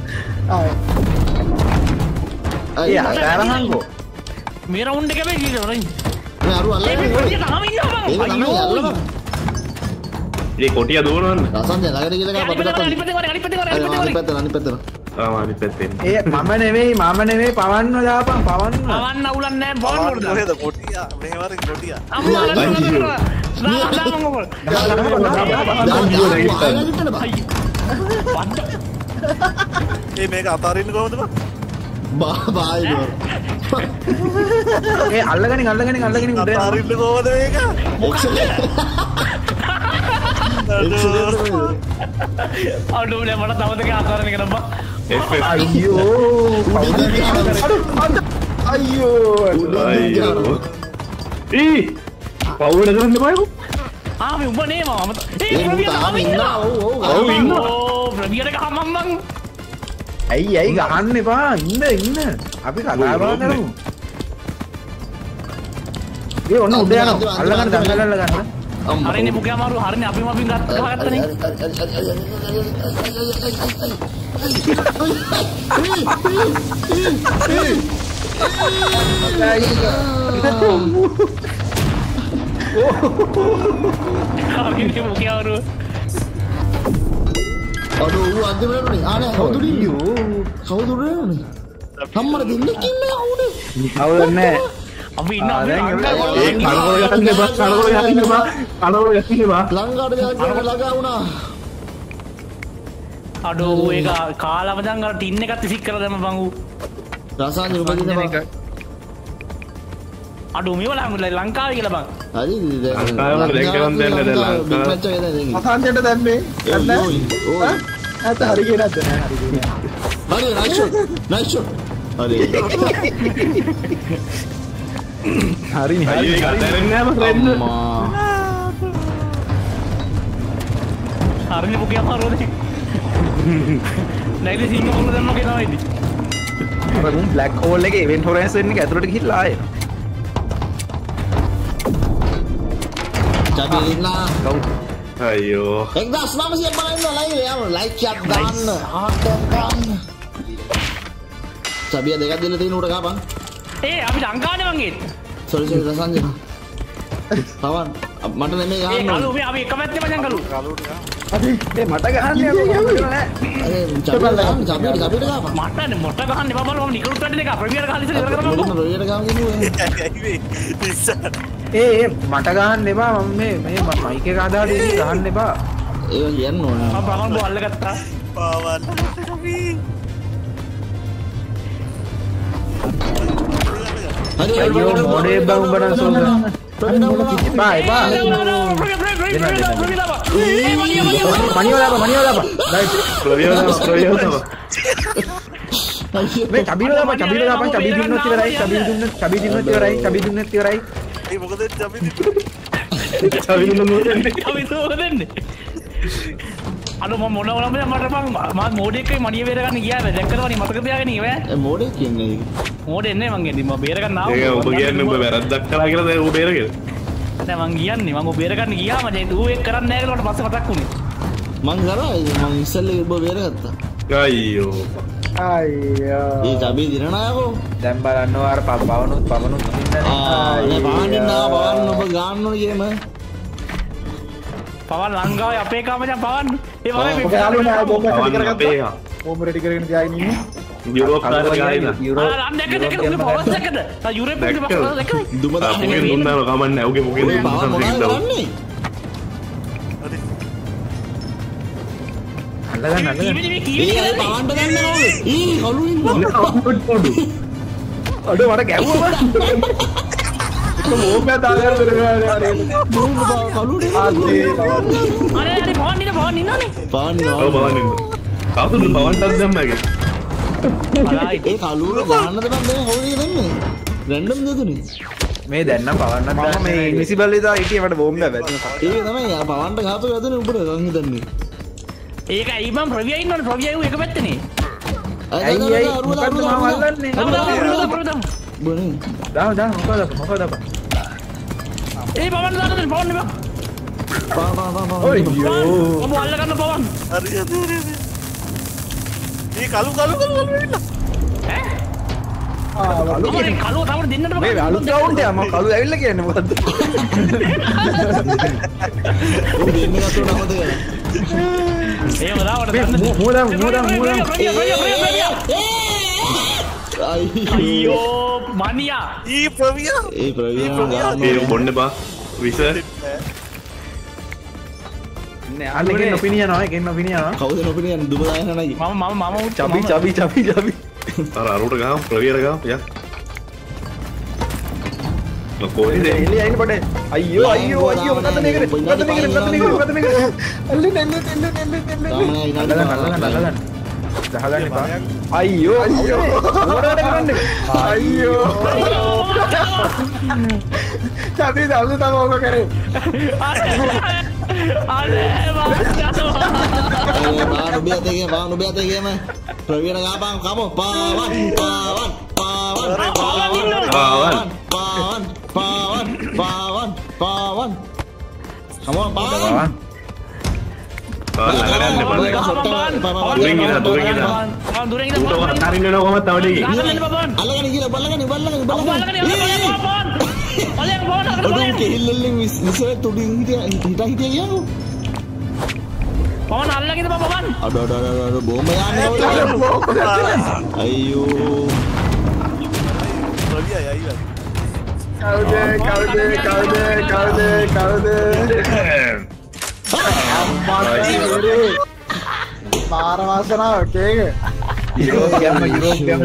ඒ අරහන්කෝ මේ රවුන්ඩ් එකේ මේ ඊට නෑ මේ අරු ඒ අල්ලගෙන පිටිය තාම ඉන්නවා ඒක බං තමයි අල්ලගෙන ඒ කොටියා දුවනවන්න රසන් දැන් ළඟට ගිහලා ගා අපිට අනිත් පැත්තේ වරේ අනිත් පැත්තේ වරේ අනිත් අනිත් පැත්තේ පැත්තට අනිත් පැත්තට ආ අනිත් පැත්තෙන් ඒ මම නෙවෙයි මම නෙවෙයි පවන්න දාපන් පවන්න අවන්න අවුලක් නෑ බෝල් වලද කොහෙද කොටියා මේ වරෙන් කොටියා අම්මා දාන්න ඕක ඒ මේක අතාරින්න කොහොමද බං බා බායි ඒ අල්ලගනින් අල්ලගනින් අල්ලගනින් උඩ යනවා. අතාරින්න කොහොමද මේක අඩුනේ මට තවද ආකාරණ එක නම්බා අයියෝ අයියෝ අයියෝ ඊ පවුඩ කරන්න බයෝ ආ මේ උඹ නේ මම ඒ මුට තාම ඉන්නවා ඔව් ඔව් ඔව් ඉන්න ඕ ප්‍රවියට ගහමම් මං ඇයි ඇයි ගහන්න එපා ඉන්න ඉන්න අපි කතා බහ කරමු ඒ ඔන්න උඩ යනවා අල්ලගන්න දඟලන්න ගන්න හරිනේ මුගේ අමාරු හරිනේ අපිම අපින් ගත්ත ගහගත්තනේ හරිනේ මුගේ අමාරු අඩෝ ඌ අන්තිමටනේ ආනේ කවුද ඉන්නේ කවුද ඉන්නේ අම්මර දෙන්නෙක් ඉන්නේ අවුනේ අවුල නැහැ අපි ඉන්න අපි ඒ කනවල යන්න බා කනවල යන්න බා කනවල යන්න බා ලංකාවට ගියා ළඟා වුණා අඩෝ ඒක කාලවදන් අර ටින් එකත් ඉසික් කරලා දැම්ම බං ඌ රසායන උපදින බා අඩෝ මේව ලංකාවේ කියලා බං හරි දැන් ලංකාවේ දැන් කරන් දෙන්න දැන් ලංකාවේ බිග් මැච් එක දැන් අසන්ජට දැම්මේ නැත්නම් ඕයි ඕයි නැත්නම් හරි කියන නැද්ද නෑ හරි කියන හරි නයිස් ෂොට් නයිස් ෂොට් හරි හරිනේ හරි අයියෝ ඒක අතරින් නෑ මම රෙන්න අම්මා හරිනේ මුගේ අමාරුනේ නැගලි සිංගප්පූරු දැම්ම කියනවා ඉතින් අර මුන් බ්ලැක් හෝල් එකේ ඉවෙන්ට් හොරයිසන් එක ඇතුළට ගිහිල්ලා ආයේ චබිලිනා අයියෝ එක්දාස් නවසිය බලන්න ලයිව් එක යමු ලයික් එකක් දාන්න හાર્ට් එකක් දාන්න චබිය දෙකක් දෙන්න තියෙන උඩ ගහපන් ඒ අපි ලංකාවේ මං ඒත් සෝරි සෝරි රසංජන පවන් මට නෙමෙයි ඒ ගහන්න කලු මේ අපි එක පැත්තේ මචං කලු කලුට ඒ මට ගහන්නේ අර චබිට ගහන්න චබිට චබිට ගහපන්. මට මොට ගහන්න එපා බලන්න මම නිකලුත් වැඩි දෙක ප්‍රවියර ගහලා ඉතින් ඉවර කරගන්නකෝ. ප්‍රවියර ගහන් ගෙනුවේ. ඒ ඒ මට ගහන්න එපා මම මේ මේ මයික් එක අදාට ගහන්න එපා. ඒක කියන්න ඕනේ. මම බගන් බෝල් ගත්තා. පාවල්. හරි අයියෝ මොඩේ බං උඹ නම් සෝද. බයි බයි. මනියෝලා මනියෝලා බයි. ප්‍රවියර ප්‍රවියර මේ චබිල දාපන් චබිල දාපන් චබි දුන්නොත් ඉවරයි චබි දුන්නොත් චබි දුන්නොත් ඉවරයි චබි දුන්නොත් ඉවරයි. ඒ මොකද චබි චබි දුන්නොත් අපි තෝරන්නේ. අර මම මොන වලම මට මම මම මෝඩ් එකේ මඩිය බේර ගන්න ගියා බෑ දැක්කද වනි මතක තියාගෙන ඉව ඒ මෝඩේ කියන්නේ ඒක. මෝඩ් එන්නේ මං එන්නේ මම බේර ගන්න ආවා. ඒක ඔබ කියන්නේ ඔබ වැරද්දක් කළා කියලා දැන් ඔබ බේරගෙන. නෑ මං කියන්නේ මම බේර ගන්න ගියාම දැන් ඌ ඒක කරන්නේ නැහැ කියලා මට පස්සේ මතක් වුණේ. මං කරා මං ඉස්සෙල්ලා ඔබ බේරගත්තා. අයියෝ. අයියෝ. ඒ චබි දිනනායකෝ. දැන් බලන්න අර පවනුත් පවනුත් ඉන්නේ. ආ ඒ පානින්න බලන්න ඔබ ගන්න ඕනේ ගේම. පවන් ලංකාවේ අපේ කාම දැන් පවන් ඒ වගේ ඔබ යාළුවනේ ආය බෝම්බ රෙඩි කරගත්තා. අපේ බෝම්බ රෙඩි කරගෙන තියාගෙන ඉන්නේ. යුරෝප් කාරක ගායින. යුරෝප් ආ දැක්ක දැක්ක උගේ පවස් දැක්කද? ආ යුරෝප් එකේ පවස් දැක්කද? දුම ආ මොකෙන් දුන්නා නෝ කමන්නේ ඔගේ මොකෙන් දුන්නා කරන්නේ? අල්ලගන්න අල්ලගන්න. ඒ අය පාන්න ගන්න ඕනේ. ඊ කලු ඉන්න. අඩෝ මට ගැව්වා. බෝම්බ දාගෙන ඉවරයි. බෝම්බ කලු නේ. අර අර පවන් ඉන්න පවන් ඉන්නනේ. පාන්න ඔව් බලන්න. කවුද බවන්ටක් දැම්මගේ? ඒ කලුර ගන්නද බං දැන් හොරේ දෙන්නේ. රැන්ඩම් දෙදුනේ. මේ දැන් නම් පවන්නත් මම මේ ඉන්විසිබල් ඉදා හිටියේ මට බෝම්බ වැදුනා. ඒක තමයි පවන්ට ගහපු වැදුනේ උඹට ගන් හිතන්නේ. ඒක ඇයි මම ප්‍රවිය ඉන්නවනේ ප්‍රවිය ඌ එක පැත්තනේ. ඇයි ඇයි මොකද්ද මම අල්ලන්නේ? බොනේ. දාව දාව මොකද මොකද අප්පා. ඒ පවන් දාන්න දෙන්න පවන් නෙමෙයි. පා පා පා පා. ඔයෝ. ඔබ අල්ල ගන්න පවන්. හරි හරි. මේ කලු කලු කලු කලු ඉන්න. ඈ? ආ ඔබ මේ කලුව තවර දෙන්නට මේ අලුත් ගවුන්ට මම කලු ඇවිල්ලා කියන්නේ මොකද්ද? ඔබ දෙන්නේ නැතුව නමද කියලා. එහෙම දාවට මේ ගන්න. මූදම් මූදම් මූදම්. අයියෝ මනියා. ඊ ප්‍රවිය. ඒ ප්‍රවීණ ඒ බොන්න බා විස නේ අලගෙන නොපිනියනවා එකෙන් නොපිනියනවා. කවුද නොපිනියන්නේ දුම දායන නැගි. මම මම මම උත් චබි චබි චබි චබි. අර අරුට ගහම ප්‍රවියර ගහම යා කොහේද එලි අයින පොඩේ. අයියෝ අයියෝ අයියෝ මොකද මේකද? මොකද මේකද? මොකද මේකද? මොකද මේකද? අල්ලෙන් අල්ලෙන් අල්ලෙන් අල්ලෙන් අල්ලෙන්. ගාමනා ඉනාඩි අල්ලගන්න අල්ලගන්න. ගහගන්න එපා. අයියෝ අයියෝ. මොකටද කරන්නේ? අයියෝ. චබි දාන්න තම ඔක කරේ. අනේ මාස්ටර්. ඒ බාන ඔබ යතේ බාන ඔබ යතේ ගේම ප්‍රවීණ ගාපන් කමෝ පාවන් පාවන් පාවන් පාවන් පාවන් පාවන් පාවන් පාවන් පාවන් කමෝ පාවන් ළඟට යන්න බෑ දුරින් ඉන්න දුරින් ඉන්න පවන් දුරින් ඉන්න උඩ වතරින් යනවා කොහමද තව දෙකේ අල්ලගෙන ගිහලා බල්ලගෙන බල්ලගෙන බල්ලගෙන ඔලෙන් පවන් ඔඩු කෙහිල්ලෙන් විසර තුඩින් හිටියා හිටා හිටියා කියනෝ පවන් අල්ලගෙන පවන් අඩ අඩ අඩ අඩ බෝම්බ යන්නේ අයියෝ ප්‍රවිය අයියා. කවුද කවුද කවුද කවුද කවුද පාර වාසනාව කේක යුරෝප් ගෑම යුරෝප් ගෑම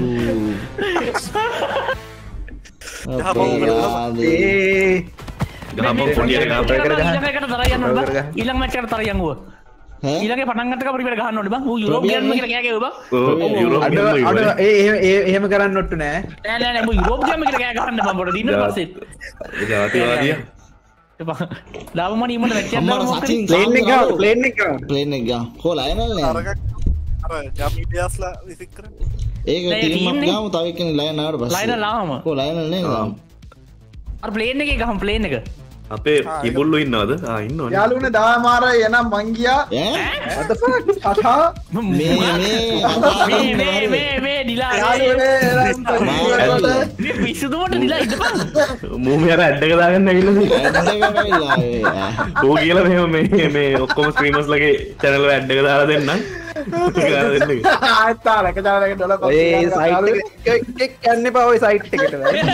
ඒ ගහම පොඩියට ගහම ඊළඟට තරයි යන්න ඕන බං ඊළඟ මැච් එකට තරයි යන්නුව ඊළඟේ පටන් ගන්නක පරිපෙර ගහන්න ඕනේ බං ඌ යුරෝප් ගෑම කියලා කෑ ගැව්වා බං ඔව් යුරෝප් අඩ ගේම අඩ ඉවරයි ඒ ඒ එහෙම කරන්න ඔට්ටු නෑ නෑ නෑ නෑ ඌ යුරෝප් ගෑම කියලා කෑ ගහන්න බං පොඩ දින්න පස්සේ ජාතිවාදියා ලාභමනි ඉමට මැච් එකක් අම්මා දාන්න සචින් ප්ලේන් එක ගාව ප්ලේන් එක ගාව ප්ලේන් එක ගා කොහොල අයනල්නේ අරක අර ගම්මිඩියස්ලා විසික් කරන්නේ. ඒක ටීම් එකක් ගාමු තව එක්කෙනෙක් ලයන් ආවට පස්සේ ලයින ලාම කොහොල අයනල් නේ අර ප්ලේන් එකේ ගහමු ප්ලේන් එක අපේ කිබුල්ලු ඉන්නවද? ආ ඉන්නවනේ. යාළුවනේ දාමාර එනම් මං ගියා. ඈ what the fuck? කතා මේ මේ මේ මේ මේ මේ දිලා යාළුවනේ එනම් මේ පිස්සුදුමට දිලා ඉඳපන්. මූමි අර ඇඩ් එක දාගන්න ඇවිල්ලා ඇඩ්ඩගමයිලා ඌ කියලා මෙහෙම මේ මේ ඔක්කොම ස්ට්‍රීමර්ස් ලගේ channel වල ඇඩ් එක දාලා දෙන්නම්. දාලා දෙන්න. ආයෙත් තාලක දාලා ඩොලර් පස් ඔය සයිට් එක එක යන්න එපා ඔය සයිට් එකට.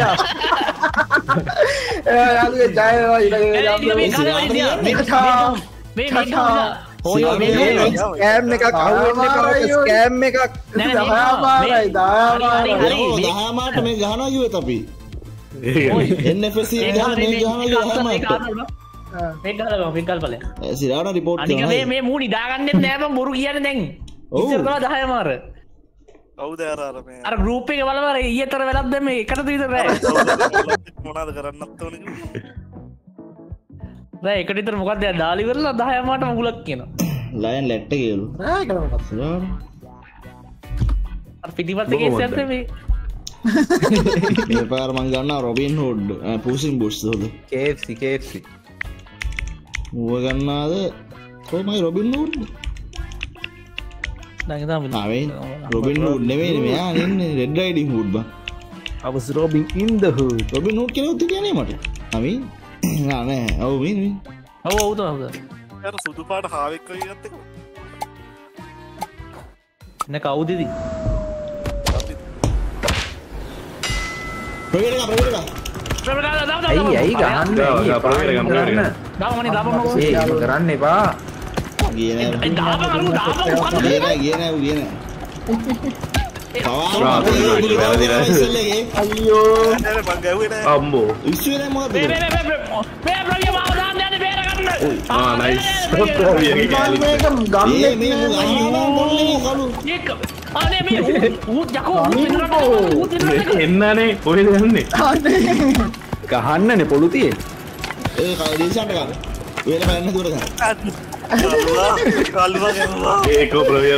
යාළුවේ ජය වේවා ඊළඟ ස්කෑම් එකක් අහුවෙන්න එපා. ස්කෑම් එකක් දහමාරයි දහමාරයි දහමාට මේ ගහනවා කිව්වෙත් අපි එන් එෆ් එස් එක ගහන මේ ගහනවා කිව්වා දහමාට මේක ගහලා මේක ගල්පලේ. සිරාට රිපෝට් අනික කරනවා මේ මේ මූ නිදාගන්නෙත් නෑ මම බොරු කියන්නේ දැන්. ඉස්සර තමයි දහය මාර. කවුද අර අර මේ අර ගෲප් එකේ බලවර ඊයේතර වෙලක් දැන් මේ එකටද විතර රෑ. මොනවද කරන්නත් ඕනේ කිව්වේ? රෑ එකට විතර මොකක්ද දැන් දාලි ඉවරලා දහය මාට මගුලක් කියනවා. ලයන් ලැට් එක කියලු ආ කරමු සිරාට අර පිටිපස්සේ කේස් එකක් මේ මේ පාර මං ගන්නවා රොබින් හුඩ් පූසින් බුෂ්ස් හොද K F C K F C ඌව ගන්නාද කොහමයි රොබින් හුඩ් දැන් ඉතින් ආවේ රොබින් හුඩ් නෙමෙයි මෙයා ඉන්නේ රෙඩ් රයිඩින් හුඩ් බං I was robbing in the hood. Robin Hood කියලා උත් කියන්නේ මට අපි නෑ නෑ ඔව් මින් මින් ඔව් ඔව් තමයි. අර සුදු පාට හාවෙක් වගේ එකත් එක නේ කවුද ඉතින්? ප්‍රවීර එක ප්‍රවීර එක ඇයි ඇයි ගහන්නේ? ඇයි ගා, ප්‍රවීර ගම්, ප්‍රවීර ගම්. දාපමනේ දාපම ඒ ඒක කරන්න එපා. ගියේ නෑ ඒ දාපම අරු දාපම මොකද? ගියේ නෑ ගියේ නෑ ගියේ නෑ පවා අයියෝ නෑ මං ගැව්වේ නෑ අම්බෝ. ඉස්සුවේ මොකද මේ මේ මේ මේ ප්‍රවිය මාව දාන්න යන්නේ බේර ගන්න. ආ නයිස්. ප්‍රවීරගේ කැලි. මේක ඒ ගම්මේ මේ අහනවා මොන්නේ කලු ඒක අනේ මේ ඌ යකෝ ඌ විතරට ඌ විතරට එන්නනේ කොහෙද යන්නේ? ගහන්නනේ පොළු තියෙන්නේ. ඒ කලින්සන්ට ගන්න වෙන බලන්න දුර ගන්න කල්වා කල්වා ගැව්වා ඒකෝ ප්‍රවීර.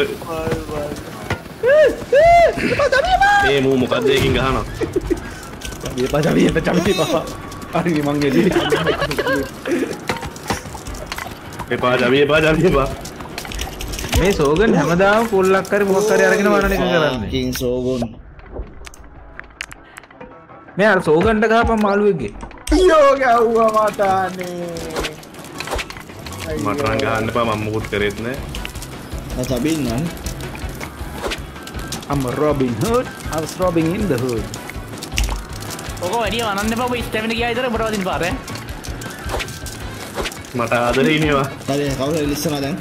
ඒ මූ මොකද්ද එකකින් ගහනවා? මේ පජාවිය පජාවිය පපා. හරි මං එළිය. එපා ජවිය එපා ජවිය එපා. මේ සෝගන් හැමදාම පොල්ලක් හරි මොකක් හරි අරගෙන වරණ එක කරන්නේ. කින් සෝගොන් මේ අර සෝගන්ට ගහපන් මාළුවෙක්ගේ. අයියෝ ගැව්වා මට අනේ මට නම් ගහන්න එපා මම මොකුත් කරෙත් නෑ. නැතබින් නන් I'm Robin Hood. I was robbing in the hood. ඔක වැඩි වනන්න එපා ඔබ ස්ටැමින ගියා විතර ඔබට වදින්න පාර ඈ. මට ආදරේ ඉනවා. හරි කවුරු හරි ලිස්සනවා දැන්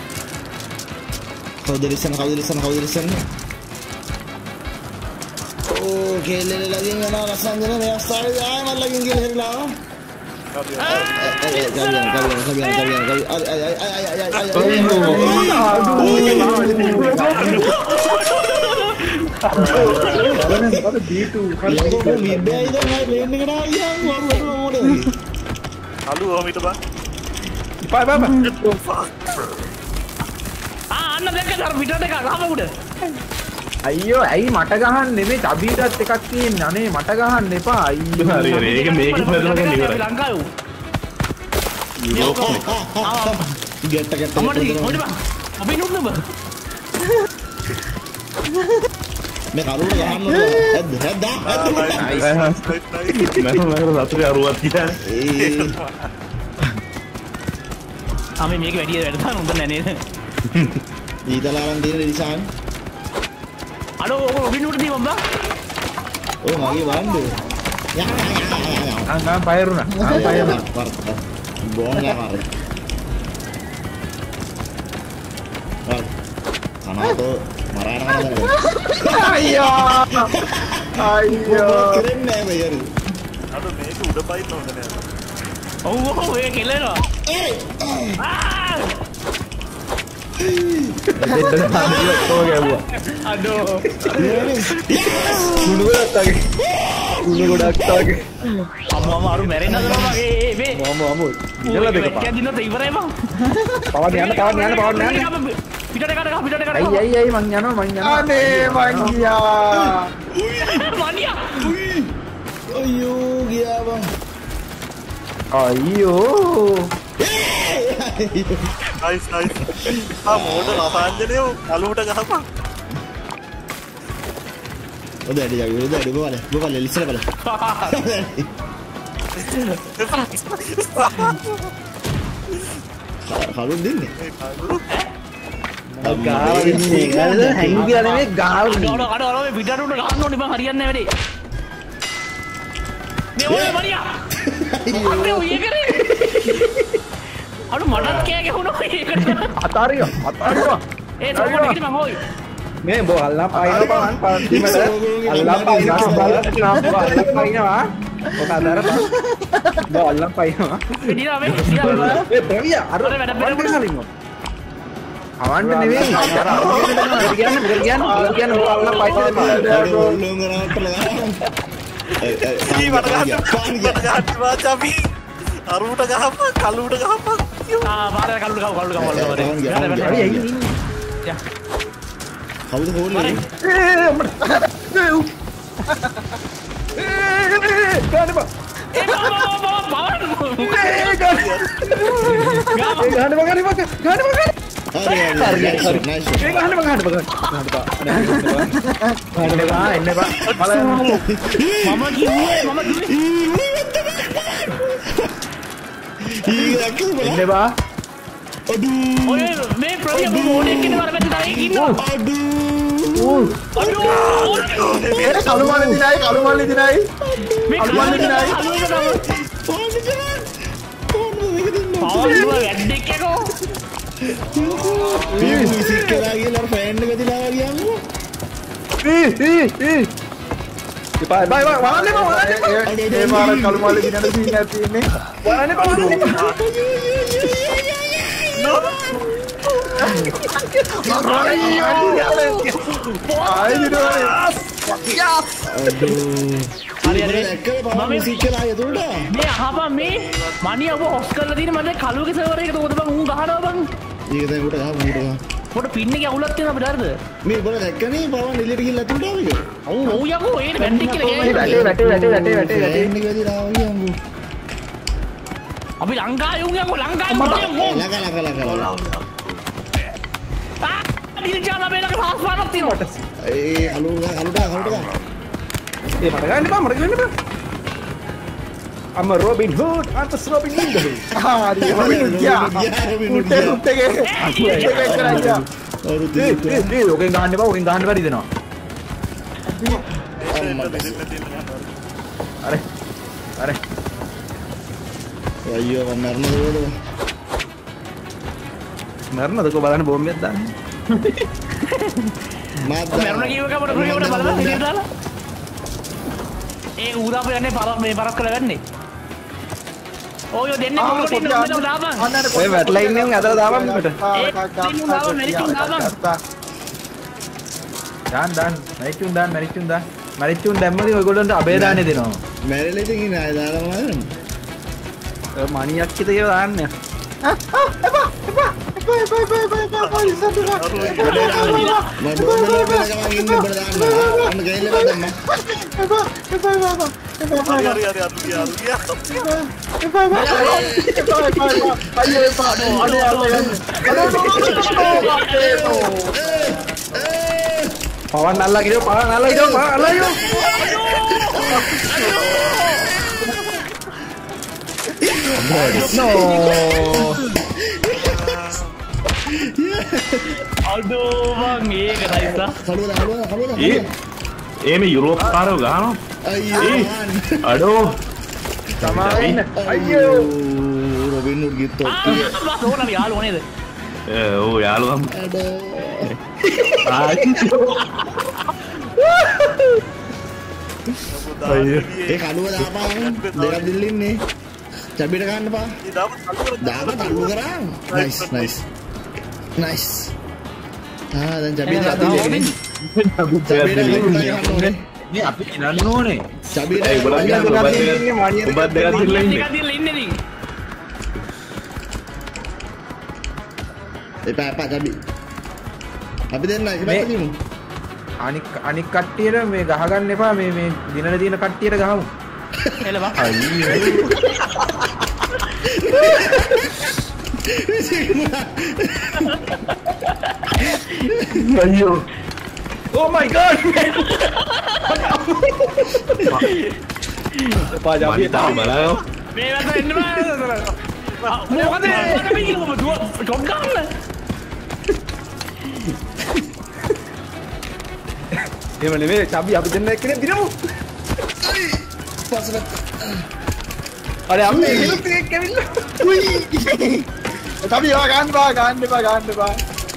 කවුද ලිස්සන කවුද ලිස්සන කවුද ලිස්සන ඕ කෙල්ලේ ලගින් යනවා ලස්සන දෙන මේ අවස්ථාවේ ආය මල්ලකින් ගිහලා හෙරලා අලු ඔමිට බා බයි බයි බයි. ආ අන්න දැක්කද අර පිටට එක ගහම උඩ. අයියෝ ඇයි මට ගහන්නේ මේ චබීටත් එකක් තියෙන්නේ. අනේ මට ගහන්න එපා. අයියෝ. හරි හරි ඒක මේකේ පෙරලා ගන්න ඉවරයි. ලංකාවේ ඌ. ගැට ගැට අමඩි මොඩි බා. අපි නුත් නබ. මේ කරුණ ගහන්න ඕන හැද්ද හැද්ද මම මම රතුරේ අරුවත් කියලා. ඒ ආ මේ මේක වැඩි වැඩ දාන්න හොඳ නෑ නේද? ඊතලාරන් තියෙන රිසාන් අඩෝ ඔක රොබින් උඩ දීවම් බා. ඔය මගේ වන්දු යා යා යා අං ගා පයරුණා. ආ පයරුණා. වර බෝන් ගා වර වර අනාතෝ මරාන කරන්නේ අයියෝ අයියෝ කරන්නේ නෑ මෙයරි අර මේක උඩ පයින් ඕනේ නෑ ඔව් ඔව් ඒ කෙලෙනවා. ආ දෙන්න දාන්නේ ඔක්කොම ගැව්වා. අඩෝ කුණු ගොඩක් තාගේ. කුණු ගොඩක් තාගේ. අම්මා අරු මැරෙන්නද මගේ මේ මම මම ඉතල දෙක පා. කියන්න දිනත ඉවරයි මං. පවන් යන්න පවන් යන්න පවන් යන්න. පිටට කඩ ගහ පිටට කඩ. අයි අයි අයි මං යනවා මං යනවා. අනේ මං ගියා මනියා. අයියෝ ගියා බං අයියෝ නයිස් නයිස් ආ මොඩ රසායනය අලුට ගහපන් ඔද ඇඩි ජගි ඔද ඇඩි බෝල බෝල ඉස්සර බල කලුන් දෙන්නේ ගාව ඉන්නේ නේද හැංගි කියලා නෙමෙයි ගාව අඩ අඩ අඩ අඩ පිටට උඩ ගන්න ඕනේ මං හරියන්නේ නැහැ වැඩේ මේ ඔය මරියා අනේ ඔය කරේ අඩු මඩත් කෑ ගැහුණා ඒකට අතාරියෝ අතාරියෝ ඒ සෝකෝට කිරි මං හොයි මේ බෝ අල්ලා පායින පාන් පාන්තිමද අල්ලා පායින බලන්න බෝ අල්ලා පායිනවා ඔක අදාර බෝ අල්ලා පායිනවා දිනා මේ දිනා ඒ ප්‍රවිය අර වැඩ බැලුම් කලින්ම අවන්න නෙවෙයි අර අර කියන්නේ මෙතන කියන්නේ මෙතන කියන්නේ ඔක අල්ලා පායිනවා ඔල්ලුන් කරාට ඊ වට ගන්න පාන් ගන්න වාචාපි අරුට ගහපන් කලුට ගහපන් ආ මාරේ කලුට ගහව කලුට ගහව කලුට ගහව යා කවුද හොල්ලේ ඒ අම්මට ඒ ගන්න බා ඒ බා බා බා ඒ ගන්න ගන්න බා ගන්න බා ගන්න බා හරි හරි හරි නයිස් ඒ ගන්න බා ගන්න බා ගන්න බා ගන්න බා එන්න බා බලන්න මම කිව්වේ මම කිව්වේ එන්න බා ඔය මේ ප්‍රොජෙක්ට් මොඩේ කියන වර පැත්තට ආයේ ඉන්නවා අඩු අඩෝ ඒ කළු මාළේ දිනයි කළු මාළේ දිනයි මේ කළු මාළේ දිනයි පාවුව වැඩක් එකෝ මේ මියුසික් කරා කියලා ෆෑන් එක දිලා ගියාමු ඊ ඊ ඊ බයි බයි වරන්නේ බා වරන්නේ බා ඒ මාර කළු මාළේ දිනන සීන් එකක් තියෙන්නේ වරන්නේ බා වරන්නේ බා මේ අහපන් මේ මණි ඔබ හොස් කරලා තියෙන මට කලුවගේ සර්වර් එකට උඩ බං ඌ ගහනවා බං ඒක දැන් උඩ ගහ උඩ ගහ පොඩ පින් එකේ අවුලක් තියෙනවා අපිට හරිද මේ බල දැක්කනේ පවන් එළියට ගිහලා තුඩ ආවේ ඔව් ඔව් යකෝ ඒ වැන්ඩික් කියලා වැටේ ගෑනේ වැටේ වැටේ වැටේ වැටේ වැටේ ෆෑන් එක වැදිලා ආවියම්බු අපි ලංකාවේ උන් යකෝ ලංකාවේ උන් ලක ලක ලක ආ නිල්ජාලා මේලක සාස්පාරක් තියෙනවා ඒ කලුන් ගහ කලුට ගහ කලුට ගහ ඒ මට ගන්න බා මට ගන්න බා I'm a Robin Hood, I'm a Robin Hood. Ah, dia Robin Hood ya. Robin Hood ya. Utte ke. Utte ke kerja. Aduh, Eh, eh, eh, oke gahane ba, oke gahane ba di deනවා. Are. Are. අයියෝ මම මරනද නේද මරනද කො බලන්න බෝම්බයක් දාන්න. මාත් මරණ කීව එක පොඩ ප්‍රොජෙක්ට් බලලා ඉතින් දාලා ඒ ඌදාපු යන්නේ පරක් මේ පරක් කරලා ගන්නේ ඔය ඔය දෙන්නේ මොකද ඉන්නවද දාපන් ඔය වැටලා ඉන්නේ උන් ඇදලා දාපන් මෙකට. ඒ තින්නු දාපන් මෙරිචුන් දාපන් දාන්න දාන්න මරිචුන් දාන්න මරිචුන් දාන්න මරිචුන් දැම්මදී ඔයගොල්ලන්ට අබේ දාන්නේ දෙනවා. මැරෙලා ඉතින් ඉන්නේ ආය දාලා මොනවද ඔය මණියක් හිත කියලා දාන්න. ආ ආ එපා එපා එපා එපා එපා එපා ඉස්සරට මම බෝම්බේ ගමන් ඉන්නේ බල දාන්න අන්න ගේල්ල බදම්ම එපා එපා එපා එපා හරි හරි හරි හරි එපා එපා එපා අයියෝ එපා අනේ අනේ පවන් අල්ලා ගිරෝ පවන් අල්ලා ගිරෝ පවන් අල්ලා ගිරෝ no අඩෝ මං ඒක නයිසා කලුව දා කලුව දා කලුව දා ඒ ඒ මේ යුරෝප් කාරෝ ගහනවා අයියෝ අඩෝ තමයි අයියෝ රොබින් හුඩ් ගිත්තෝ ආ බස් ඕනම යාළුවා නේද ඕ යාළුවා ඒ කලුව දාපන් දෙකක් දිල්ලින්නේ චබිට ගන්න පා දාපන් තල්ලු කරා නයිස් නයිස් නයිස් ආ දැන් චබිට දිල්ලින්නේ මේ අපි ඉනන්න ඕනේ චබිට ඒ බලන්න ඔබත් දෙකක් ඔබත් දෙකක් ඉල්ල ඉන්නේ දෙකක් දිල්ල ඉන්නේ දී එපා එපා චබි අපි දෙන්න එක පැත්ත දිමු අනික් අනික් කට්ටියට මේ ගහගන්න එපා මේ මේ දිනන දින කට්ටියට ගහමු එළවා අයියෝ Ayo. Oh my god. Pak Jabi Mantap malah. මේ වැස එන්න බෑ මොකද අපි කිව්වම දුව ඩොග් ගන්න එහෙම නෙමෙයි චබි අපි දෙන්න එක්කනේ දිනමු. පස්සට. අර අම්මේ හෙලුත් එකක් ඇවිල්ලා. උයි. චබි ආ ගන්න බා ගන්න බා ගන්න බා.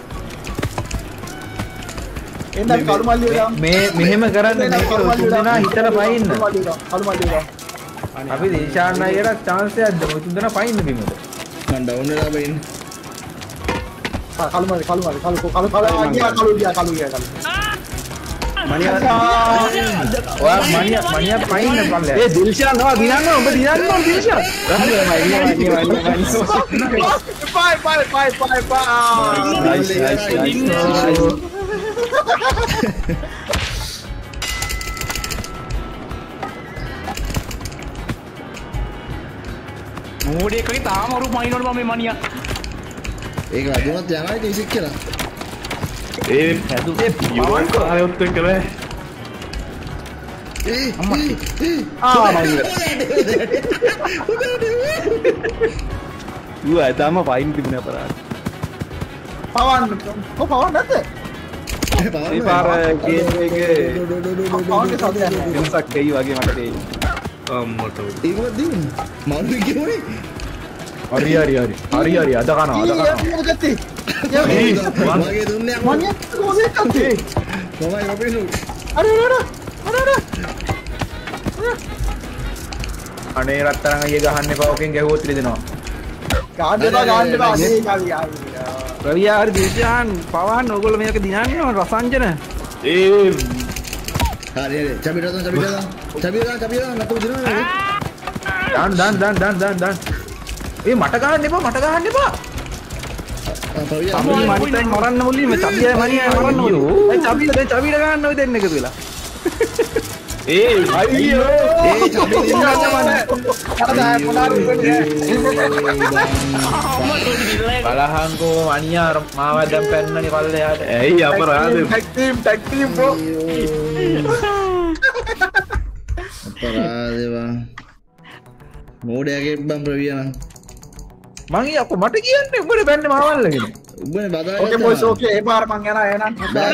එන්න අපි කළු මල්ලිය දාමු. මේ මෙහෙම කරන්නේ මේක තුන් දෙනා හිතලා පයින්න. කළු මල්ලිය දාමු. අපි දේශාන් අයියට chance එකක් දෙමු තුන් දෙනා පයින්න බිමට. මම ඩවුන් වෙලා බයින්. ආ කළු මල්ලි කළු මල්ලි කළු කළු කළු ගියා කළු ගියා කළු ගියා කළු. මනියා ඔයා මනියා මනියා පයින්න බලන්න. ඒ දිල්ෂාන් ඔයා දිනන්න ඔබ දිනන්න ඕන දිල්ෂාන්. රහනේ මයි my my my. Bye bye bye bye bye. Nice nice nice. මෝඩේ කයි තාම අරු මයින්නොට මම මේ මනියා ඒක වැදුනත් යනවා ඉතින් ඉසික් කියලා. ඒ හැදුවේ යුවන් ආයොත් එක්ක බෑ. ඒ ආ මයි. ඌ ඇතම වයින් තිබුණා අපරාධ. පවන් කො පවන් නැද්ද? මේ පාර ගේම් එකේ පවන්ගේ සද්දයක් වෙනසක් එයි වගේ මට තේරෙන්නේ. අම්මට ඒකවත් දිනුන මම කිව්වේ හරි හරි හරි හරි හරි අද කනවා අද කනවා මොකද? මගේ දුන්නේ මන්නේ කොහොමද කත්තේ? තමයි අපේනු අර අර අර අර අනේ රත්තරන් අයිය ගහන්න එපා ඔකෙන් ගැහුවොත් රිදෙනවා. ගාන්න එපා ගාන්න එපා අනේ කාවි රවියා හරි දේශාන් පවහන්න ඕගොල්ලෝ මේක දිනන්න ඕන රසංජන. ඒ හරි හරි චබිට දාන්න චබිට දාන්න චබිට දාන්න චබිට දාන්න නතු දිනවා දාන්න දාන්න දාන්න දාන්න දාන්න දාන්න. ඒ මට ගහන්න එපා මට ගහන්න එපා. පවිය අපි මනිටයි මරන්න මුලින්ම චබියයි මනියයි මරන්න ඕනේ. ඒ චබිය දැන් චබියට ගහන්න ඔය දෙන්න එකතු වෙලා. ඒ අයියෝ ඒ චබිට දිනවා අර මොනාරු බලහංකෝ මනියා මාව දැන් පැන්නනේ පල්ලෙහාට. ඇයි අපරාධ tag team tag team bro. අපරාධේවා මෝඩයාගේ බම් ප්‍රවියන මං යකෝ මට කියන්නේ උඹට බැන්නේ මාවල්ලගෙන. උඹනේ බදා ඕකේ බොයිස් ඕකේ ඒ පාර මං යනවා එහෙනම්.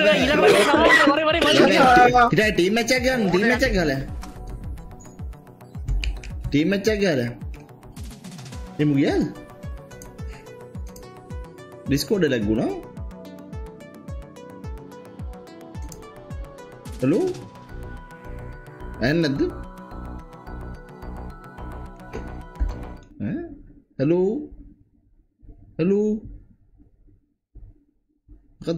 හිටයි ටීම් මැච් එක ගන්න ටීම් මැච් එක ගාලා ටීම් මැච් එක ගාලා එමු ගියල් ඩිස්කෝඩ් එක ලැගුණා. හලෝ ඇන් නැද්ද? ඈ හලෝ හලෝ මොකද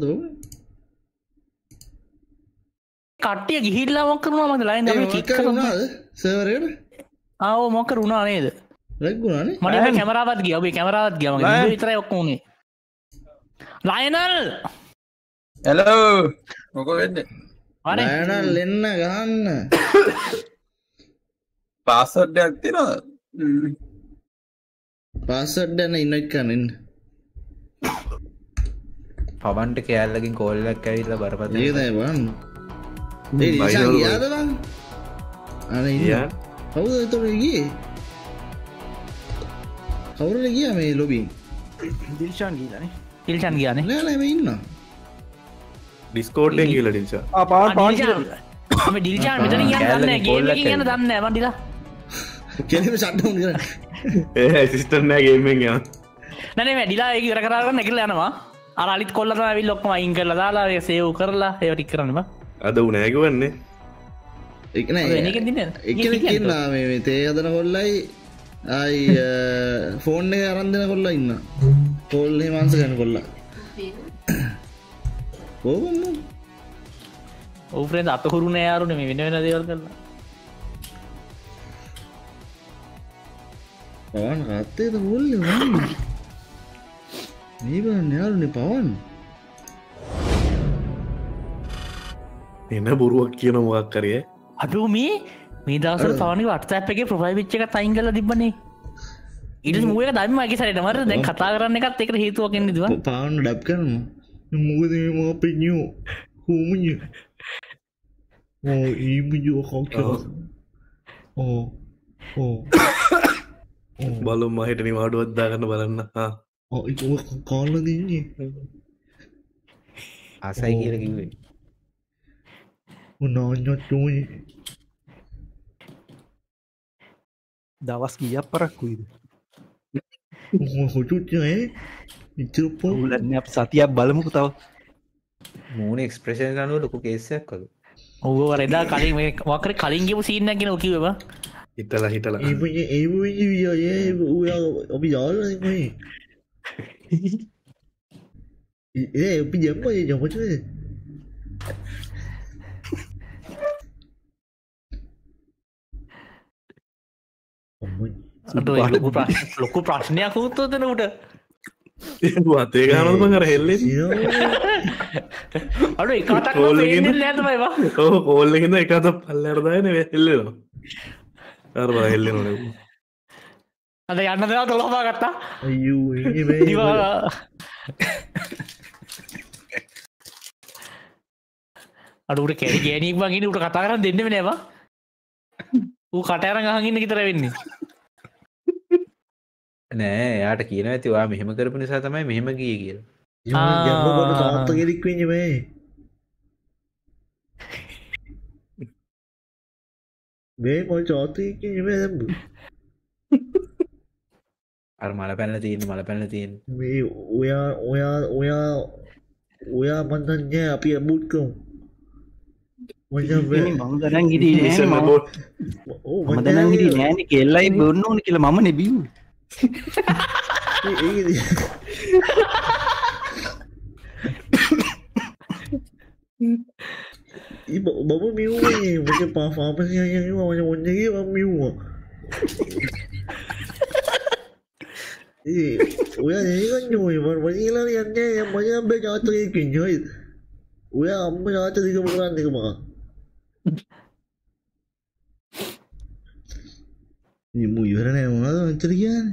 කට්ටිය ගිහිල්ලා මොකක් කරුණා මන්ද ලයින් අපි කික් කරනවාද සර්වර් එකට? ආ ඔව් මොකක් කරුණා නේද? ලැගුණානේ. මට මේ කැමරාවත් ගියා. ඔබේ කැමරාවත් ගියා. මගේ විදිය විතරයි ඔක්කොම උනේ. ලයනල් හෙලෝ මොකෝ වෙන්නේ? අනේ ලයනල් එන්න ගහන්න. පාස්වර්ඩ් එකක් තියෙනවද? පාස්වර්ඩ් එක ඉන්වයිට් කරන්න ඉන්න. පවන්ට කෑල්ලකින් කෝල් එකක් ඇවිල්ලා බරපතල. ඒක තමයි බලන්න. ඒ ඉෂා ගියාද බං? අනේ ඉන්න. කවුද ඒතකොට ගියේ? කවුරුද ගියා මේ ලොබින්? දිල්ෂාන් ගිහලානේ. ඉල්ෂන් ගියානේ. නෑ නෑ මේ ඉන්නවා. ඩිස්කෝඩ් එකෙන් කියලා ඩිල්ෂා. ආ පාන් පාන් අපි ඩිල්ෂන් මෙතන කියන්න දන්නේ නැහැ. ගේම් එකකින් යන්න දන්නේ නැහැ මන් ඩිලා. කෙලිම ෂට් ඩවුන් කරන්න. ඒ ඇසිස්ටන්ට් නෑ ගේම් එකෙන් යන්න. නෑ නෑ ඩිලා ඒක ඉවර කරගෙන නැගිටලා යනවා. අර අලිත් කොල්ලා තමයි ඇවිල්ලා ඔක්කොම අයින් කරලා දාලා ඒක සේව් කරලා ඒව ටික කරන්න බා. අද උ නෑ කිව්වන්නේ. ඒක නෑ. වෙන එකෙන් දින්නේ නැහැ. එක්කෙනෙක් ඉන්නවා මේ මේ තේ හදන කොල්ලයි ආයි ෆෝන් එක අරන් දෙන කොල්ලා ඉන්නවා. කෝල් එහෙම ආන්සර් කරන කොල්ලා. ඕවම ඔව් ෆ්‍රෙන්ඩ් අතහුරු නෑ යාරුනේ මේ වෙන වෙන දේවල් කරලා. පවන් රත්තේද බෝල්ලේ වань. මේ බලන්න යාළුනේ පවන්. එන බොරුවක් කියන මොකක් කරේ? අපි මේ මේ දවස්වල පවන්ගේ WhatsApp එකේ ප්‍රොෆයිල් පිච් එකක් අයින් කරලා තිබ්බනේ. ඉට මුව දම්මගේ සරට මර දැන් කතා කරන්න එකත් එකට හේතුවකින් දවා පාන්න ඩැප් කරන මුගද ම පෙඥෝ හෝමය ඕ ඒමජෝ කෝක ඕ ඕ බලු මහිට නිවාඩු අද්දාගන්න බලන්න කාල දන්නේ ආසයි කියල කිවේ නාඥත්තුයි දවස් කියක් පරක්කුයිද හොටුත්ය ඉතරපෝ ලන්න අප සතියක් බලමුකු තව මූන එක්ස්ප්‍රේෂන් ගනුව ලොකු කේසයක් කළු ඔව වරදා කලින් වකර කලින්ගේපු සිීන්නගෙන ඔකිවවා හිතලා හිටලා ඒ අපි යාලමයි ඒ අපි ජම්ම ජමච ලොකු ප්‍රශ්නයක් උත්තෝතන උට වතේ ගානම කර හෙල්ලෙ අඩු එකටක් නැතමයිවා ඕ කෝල්ලෙකිද එකත පල්ලරදායන හෙල්ලෙනවා අරවා හෙල්ලෙ නොන අද යන්න දෙවා තොලපා ගත්තා අඩුට කැරි ගෑනීක් වගේ උට කතා කරන්න දෙන්නම නෑවා ඌ කටයර ගහගන්න කිතර වෙන්නේ නෑ යාට කියන ඇතිවා මෙහෙම කරපු නිසා තමයි මෙහෙම ගිය කියල තාත්ත ගෙරික්වෙන්න මේ මේ පොල් චෝතක නේ දැම්බ අර මල පැන්න තියන්න මල පැන්න තියෙන් මේ ඔයා ඔයා ඔයා ඔයා පන්තඥ අපි ඇබුට්කම් මංදනන් ගිරී මදනන් ගිරී නෑන කෙල්ලයි බොන්න ඕන කියල මම නෙබියූ බබ මියුවේ මට පාපාපසය වන ඔන්නගේ මියවා ඒ ඔය ඒකෝයි වනීලා යන්නේ මය අම්බේ ජාතකයකින් හොයි ඔය අම්ම ජාත දිකම කරන්න එකමා මු ඉවරනෑ මොනද අන්තර කියන්න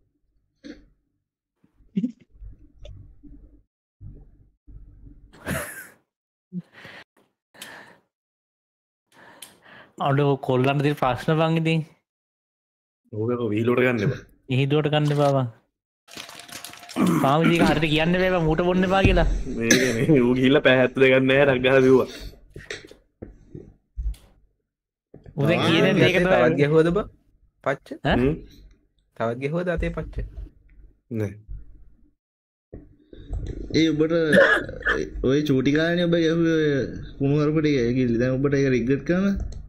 අඩ කොල්ලන්නති ප්‍රශ්න පංගිති ඕක වීලෝට ගන්න එහිදුවට කන්න බවා පාවිදි හරට කියන්න බෑ මුට බොන්න පා කියලා ඌ ගිල්ල පැහැත්ත දෙගන්න රක්ගහදවා උද කියන ඒක තවත් ගැහෝද බ පච්ච තවත් ගැහෝද අතේ පච්ච ඒ ඔබට ඔය චූටිකාලන ඔබ ගැහ කුණුහරපට ගිල්ල දැ ඔබට එක රිග්ගට් කරන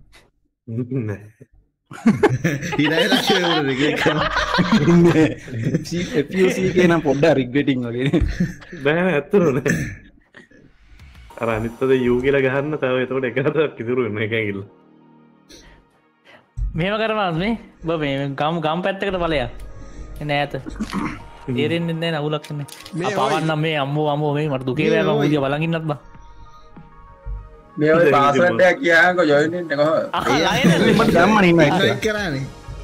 නම් පොඩ්ඩ රිග්ගටිං වගේ බෑ ඇත්තරුන අර අනිත්තද යූ කියල ගහන්න තව එතකට එකතක් කිතුරුන්න එකගිල්ල මෙම කරමත් මේ බ මේ ගම් ගම් පැත්තකට බලයා එන ඇත ඒරෙන්න්න නවුලක්න පවන්න මේ අම්මෝ අම්මෝ මේ මට දුකේ ෑ මුදිය බලගන්නත් බා මේ පාසලටයක් කියක ජොයිනට දම්මන කරන්නේ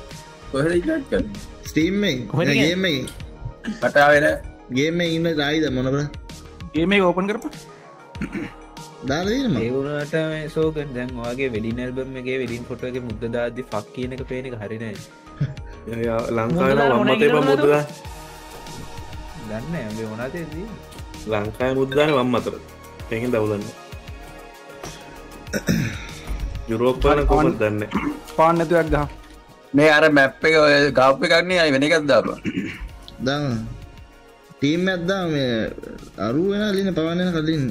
ස්ටීම්ෙන් ගේම කටාවෙන ගේම ඉන්න රයිද මොනබ ඒම ඕපන් කරප දාලම ඒවුණට සෝක දැන් වගේ වෙඩි නැල්බමගේ වෙඩින් ෆොටෝක මුද්ද දාද ෆක් කියන එක පේන එක හරින ලංකාන වම්මතේ මුද්ද දන්න ඇේ ඕනාතේදී ලංකාය මුද්දාන වම් අතර එකින් දවලන්න යුරෝපන කොම දන්න පාන්නතුයක් ගහ මේ අර මැප් එක ගාප්ප කරන්නේ අයි වෙන එකත් දාප දන්න ටීම් ඇත්දා මේ අරු වෙන ලින පවන්නන කලින්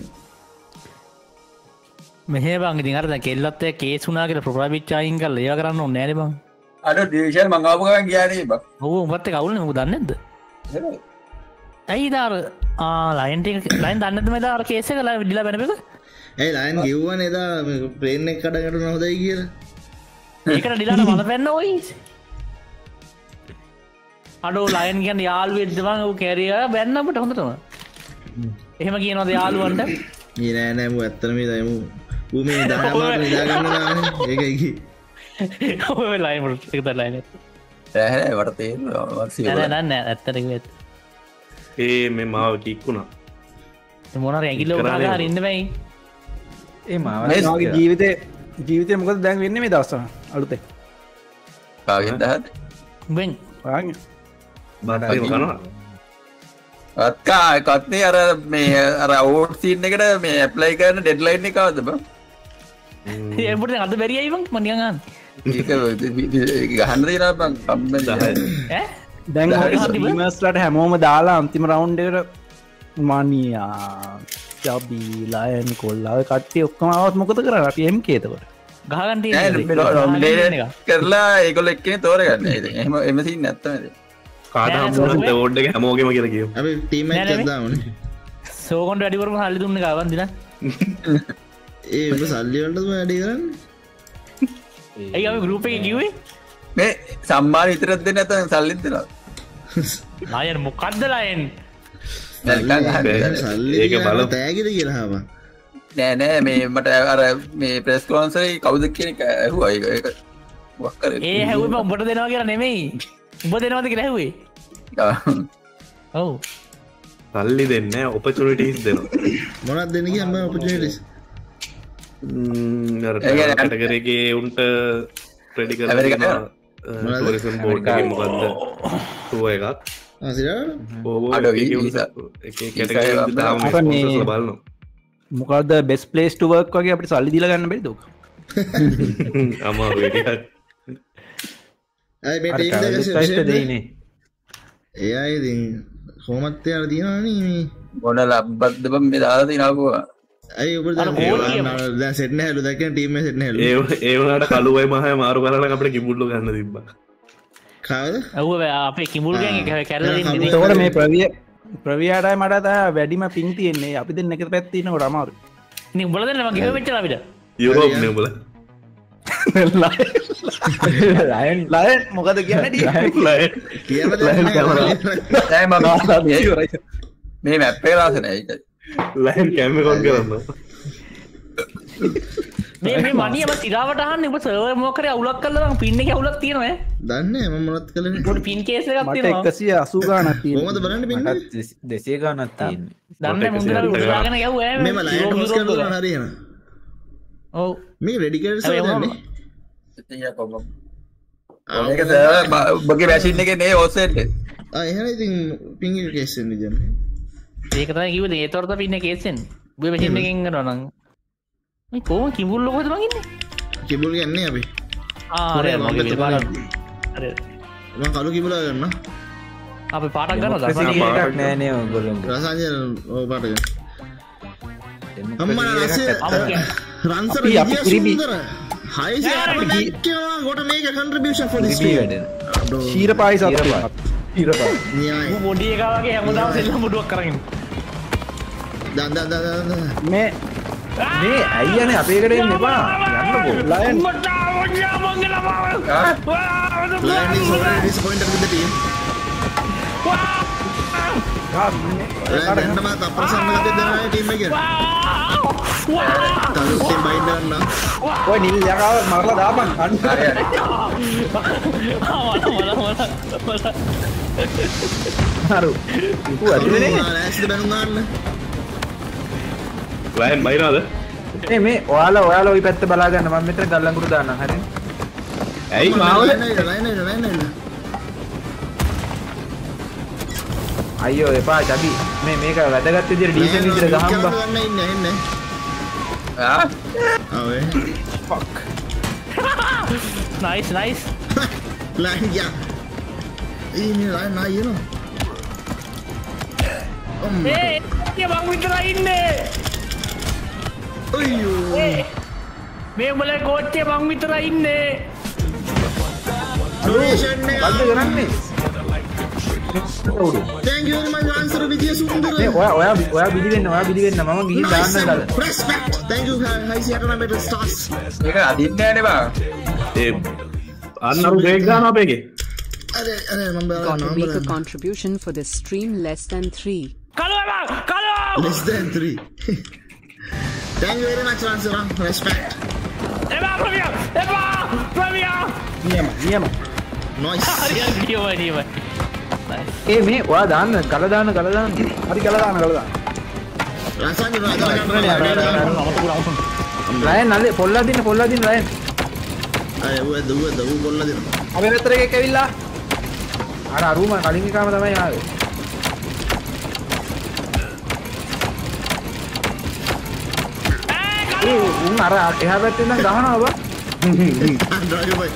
මෙහ බං ඉතින් අරද කෙල්ලත්තය කේසුනාකට ප්‍රභාවිච්චායින් කල් ඒය කරන්න ඕ නෑන බං අඩ ඩිවිෂන් මංගාපකන් කියනේ බ හෝ උඹත්ත කවුල මු දන්නද ඇයි දාර ලයින්ට ලයින් දන්නද මේ දාර කේස කලා විඩිලා බැනපක ඇයි ලයින් ගිව්වන එදා ප්‍රේන් එක් කටකට නොහොදයි කියල ඒකට ඩිලාට මල පැන්න ඔයි අඩෝ ලයින් ගැන් යාල් වෙද්දවන් වූ කැරිය බැන්නමට හොඳටම එහෙම කියනවද යාළුවන්ට ඒ නෑනෑම ඇත්තනම දයමු උමේ දහමට නිදාගන්න ඒකයි ලයින් එක ලයින ඈ වට තේරෙනවා නෑ නෑ නෑ ඇත්තට කිව්වෙත් ඒ මේ මාව කික්කුණා මොනවාරි ඇඟිල්ල උඩ ගහලා ඉන්න බෑ ඒ මාගේ ජීවිතේ ජීවිතේ මොකද දැන් වෙන්නේ මේ දවස්වල අලුතෙන් කාගෙන්ද හද වෙන් වාගේ බත් කනවා අත්කා කත්නේ අර මේ අර අවෝඩ් සීන් එකට මේ ඇප්ලයි කරන ඩෙඩ්ලයින් එක කවද්ද බං ඒ උඹට අද බැරියයි බං මම නිකන් අහන්න ඒක ගහන්න දෙනවා බං කම්මෙන් ඈ දැන් ටීමර්ස්ලාට හැමෝම දාලා අන්තිම රවුන්ඩ් එකට මානියා චබි ලයන් කොල්ලා කට්ටිය ඔක්කොම ආවත් මොකද කරන්නේ අපි එම් කේ එතකොට ගහගන්න තියෙන්නේ කරලා ඒගොල්ලෝ එක්කනේ තෝරගන්න ඉතින් එහෙම එම සීන් නැත්තම ඉතින් කාට හම්බුනත් ඕඩ් එක හැමෝගෙම කියලා කියමු අපි ටීම් එකක් දාමුනේ සෝගොන්ට වැඩි කරපු සල්ලි දුන්නේ ගාවන් දිනා ඒ උඹ සල්ලි වලටද වැඩි කරන්නේ ඇයි අපි ගෲප් එකේ කිව්වේ මේ සම්මාන විතරක් දෙන්න නැත්නම් සල්ලිත් දෙනවා ලායන් මොකද්ද ලායන් ඒක බල තෑගිද කියලා හාවා නෑ නෑ මේ මට අර මේ ප්‍රෙස් කොන්ෆරන්ස් එකේ කවුද කියන එක ඇහුවා ඒක ඒක වක් කරේ ඒ හැව්වේ මම උඹට දෙනවා කියලා නෙමෙයි උඹ දෙනවද කියලා ඇහුවේ ඔව් සල්ලි දෙන්නේ ඔපචුනිටිස් දෙනවා මොනවද දෙන්නේ කියන්නේ ඔපචුනිටිස් ම්ම් අර කැටගරි එකේ උන්ට රෙඩි කරලා ටූරිසම් බෝඩ් එකේ මොකද්ද ටූර් එකක් ආ සිරා බලන්න මොකක්ද බෙස් ප්ලේස් ටු වර්ක් වගේ අපිට සල්ලි දීලා ගන්න බැරිද ඔක අමාරු වැඩි අය මේ ටීම් දෙක ටෙස්ට් දෙයිනේ ඒ අය ඉතින් කොහොමත් යාර දිනවනේ මේ මොන ලබ්බක්ද බම් මේ දාලා තිනාකෝ අය ඔබ දැන් දැන් සෙට් නැහැලු දැන් ටීම් එක සෙට් නැහැලු ඒ ඒ වුණාට කළුවයි මහය මාරු කරලා අපිට කිඹුල්ලෝ ගන්න තිබ්බා කාද ඔව් අපේ කිඹුල් ගෑන් එක කැරලා ඉන්නේ ඒතකොට මේ ප්‍රවිය ප්‍රවියාටයි මට තා වැඩිම පිං තියෙන්නේ අපි දෙන්න එක පැත්ත ඉන්නකොට අමාරු ඉතින් උඹලා දෙන්න මම ගෙව වෙච්චලා අපිට යුරෝප් නේ උඹලා ලයන් ලයන් මොකද කියන්නේ ලයන් කියන්න දැන් මම මේ මැප් එක රාස නෑ ඒක ලයන් කැමරොන් කරනවා මේ මේ මණිය මම තිරාවට අහන්නේ ඔබ සර්වර් මොකක් කරේ අවුලක් කරලා නම් පින් එකේ අවුලක් තියෙනවා ඈ දන්නේ මම මොනවද කළේ පොඩි පින් කේස් එකක් මට තියෙනවා එකසිය අසූ ගාණක් තියෙනවා කොහොමද බලන්නේ පින් දෙසිය ගානක් තියෙන්නේ දන්නේ මුන්දලා උඩාගෙන යවුවා ඈ මේම ලයින් ක්‍රොස් කරලා හරියන ඔව් මේ රෙඩිකේටඩ් සර්වර් ඉතින් කොහොම මේක සර් ඔබගේ මැෂින් එකේ නේ ඕසෙට් එක ආ එහෙනම් ඉතින් පින් එක කේස් වෙන්නේ දැන් ඒක තමයි කිව්වේ ඒතරත පින් එක කේස් වෙන්නේ ඔබේ මැෂින් එකෙන් කරනවා නම් මේ කොහොම කිඹුල්ලෝ කොහෙද මං ඉන්නේ කිඹුල් ගන්නේ අපි ආ අර මගේ විපාක අර මම කළු කිඹුලා ගන්න අපි පාටක් ගන්නවද පාටක් නෑ නේ ඔයගොල්ලෝ රසායන ඔය පාට ගන්න අම්මා රසය රන්සර විදිය සුන්දර හයිසි අපිට කියනවා got make a contribution for this වැඩ ශීරපායි සත්‍ය ශීරපායි න්‍යාය ඌ මොඩි එකා වගේ හැමදාම සෙල්ලම් මුඩුවක් කරගෙන දන් දන් දන් දන් මේ මේ අයියනේ අපේ එකට එන්න එපා යන්නකෝ Lion Lion is already disappointed with the team. Lion එන්නම තප්පරසන්න ගත්තේ දැන් ටීම් එකේ. තනුත් ටීම් බයින්ඩ් ගන්න. ඔය නිල් යකාව මරලා දාපන් අන්න හරි ඌ ඇතුලේ නේ ඇස්ද බැනුම් ගන්න. ලයන් බයිනවද මේ මේ ඔයාලා ඔයාලා ওই පැත්ත බලා ගන්න මම මෙතන ගල්ලංගුරු දාන්නම් හරිද ඇයි මාවල ලයින් නෑ ලයින් නෑ. අයියෝ එපා චබි මේ මේක වැදගත් විදිහට ඩීසන් විදිහට ගහන්න බා ගන්න ඉන්නේ ඉන්නේ. ආ ආවේ. ෆක් නයිස් නයිස් Lion යා. ඉන්නේ ලයින් නෑ යනවා. ඒ ඒ මං විතරයි ඉන්නේ අයියෝ. මේ උඹලා කෝච්චියේ මං විතරයි ඉන්නේ Donation එක. බල්ද කරන්නේ Thank you very much answer විදිය සුන්දර. මේ ඔයා ඔයා ඔයා බිලි වෙන්න ඔයා බිලි වෙන්න මම ගිහින් දාන්න දාලා Respect. Thank you guys. යටන මෙතන stars. මේක අදින්නේ නෑනේ බා ඒ අන්නරු බ්‍රේක් ගන්න අපේගේ අර අර මම Got to make a බලන්න. contribution for this stream less than three. කලවා කලවා Less than three. Thank you very much answer. Respect. එපා ප්‍රවියා එපා ප්‍රවියා නියම නියම noise නියමයි නියමයි ඒ මේ ඔයා දාන්න කල දාන්න කල දාන්න හරි කල දාන්න කල දාන්න රසන් රයන් නල්ලේ පොල්ලා දින්න පොල්ලා දින්න රයන් අය ඌ දුව දුව පොල්ලා දින්න අපේ පැත්තට එකෙක් ඇවිල්ලා අර අරුම කලින් එකාම තමයි ආවේ ඒ උන් අර එහා පැත්තෙන් නම් ගහනවා බා ඩ්‍රයිවර් බයි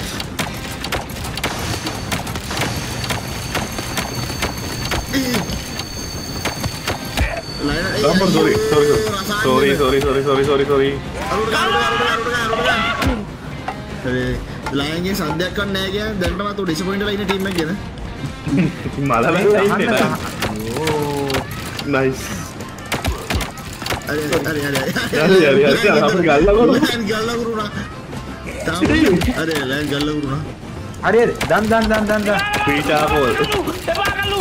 Lapor, sorry, sorry, sorry, sorry, sorry, sorry, sorry, sorry. ලයන්ගේ සද්දයක් ගන්න නැහැ කියන්නේ දැන්ටමත් උ ඩිසපොයින්ට් වෙලා ඉන්න ටීම් එක ගැන. මල වෙලා ඉන්නේ නෑ. නයිස්. අර අර අර. හරි හරි හරි අපි ගල්ලා කරමු. ගල්ලා කරුණා. තාම අර ලයන් ගල්ලා කරුණා. හරි හරි දන් දන් දන් දන් දන්. පීටා පොල්. එපා කලු.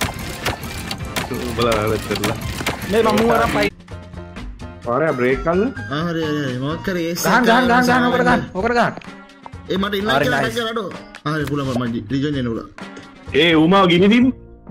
බලන්න වෙච්චලා. මේ මම මුවරන් පයි. පාරේ බ්‍රේක් කල්ල. ආ හරි හරි මොකක් කරේ ඒස්. ගහන් ගහන් ගහන් ගහන් ඔකට ගහන් ඔකට ගහන්. ඒ මට ඉන්න කියලා නඩෝ. ආ හරි පුළා මම රිජන් එන්න උලා. ඒ උමාව ගිනිදින්.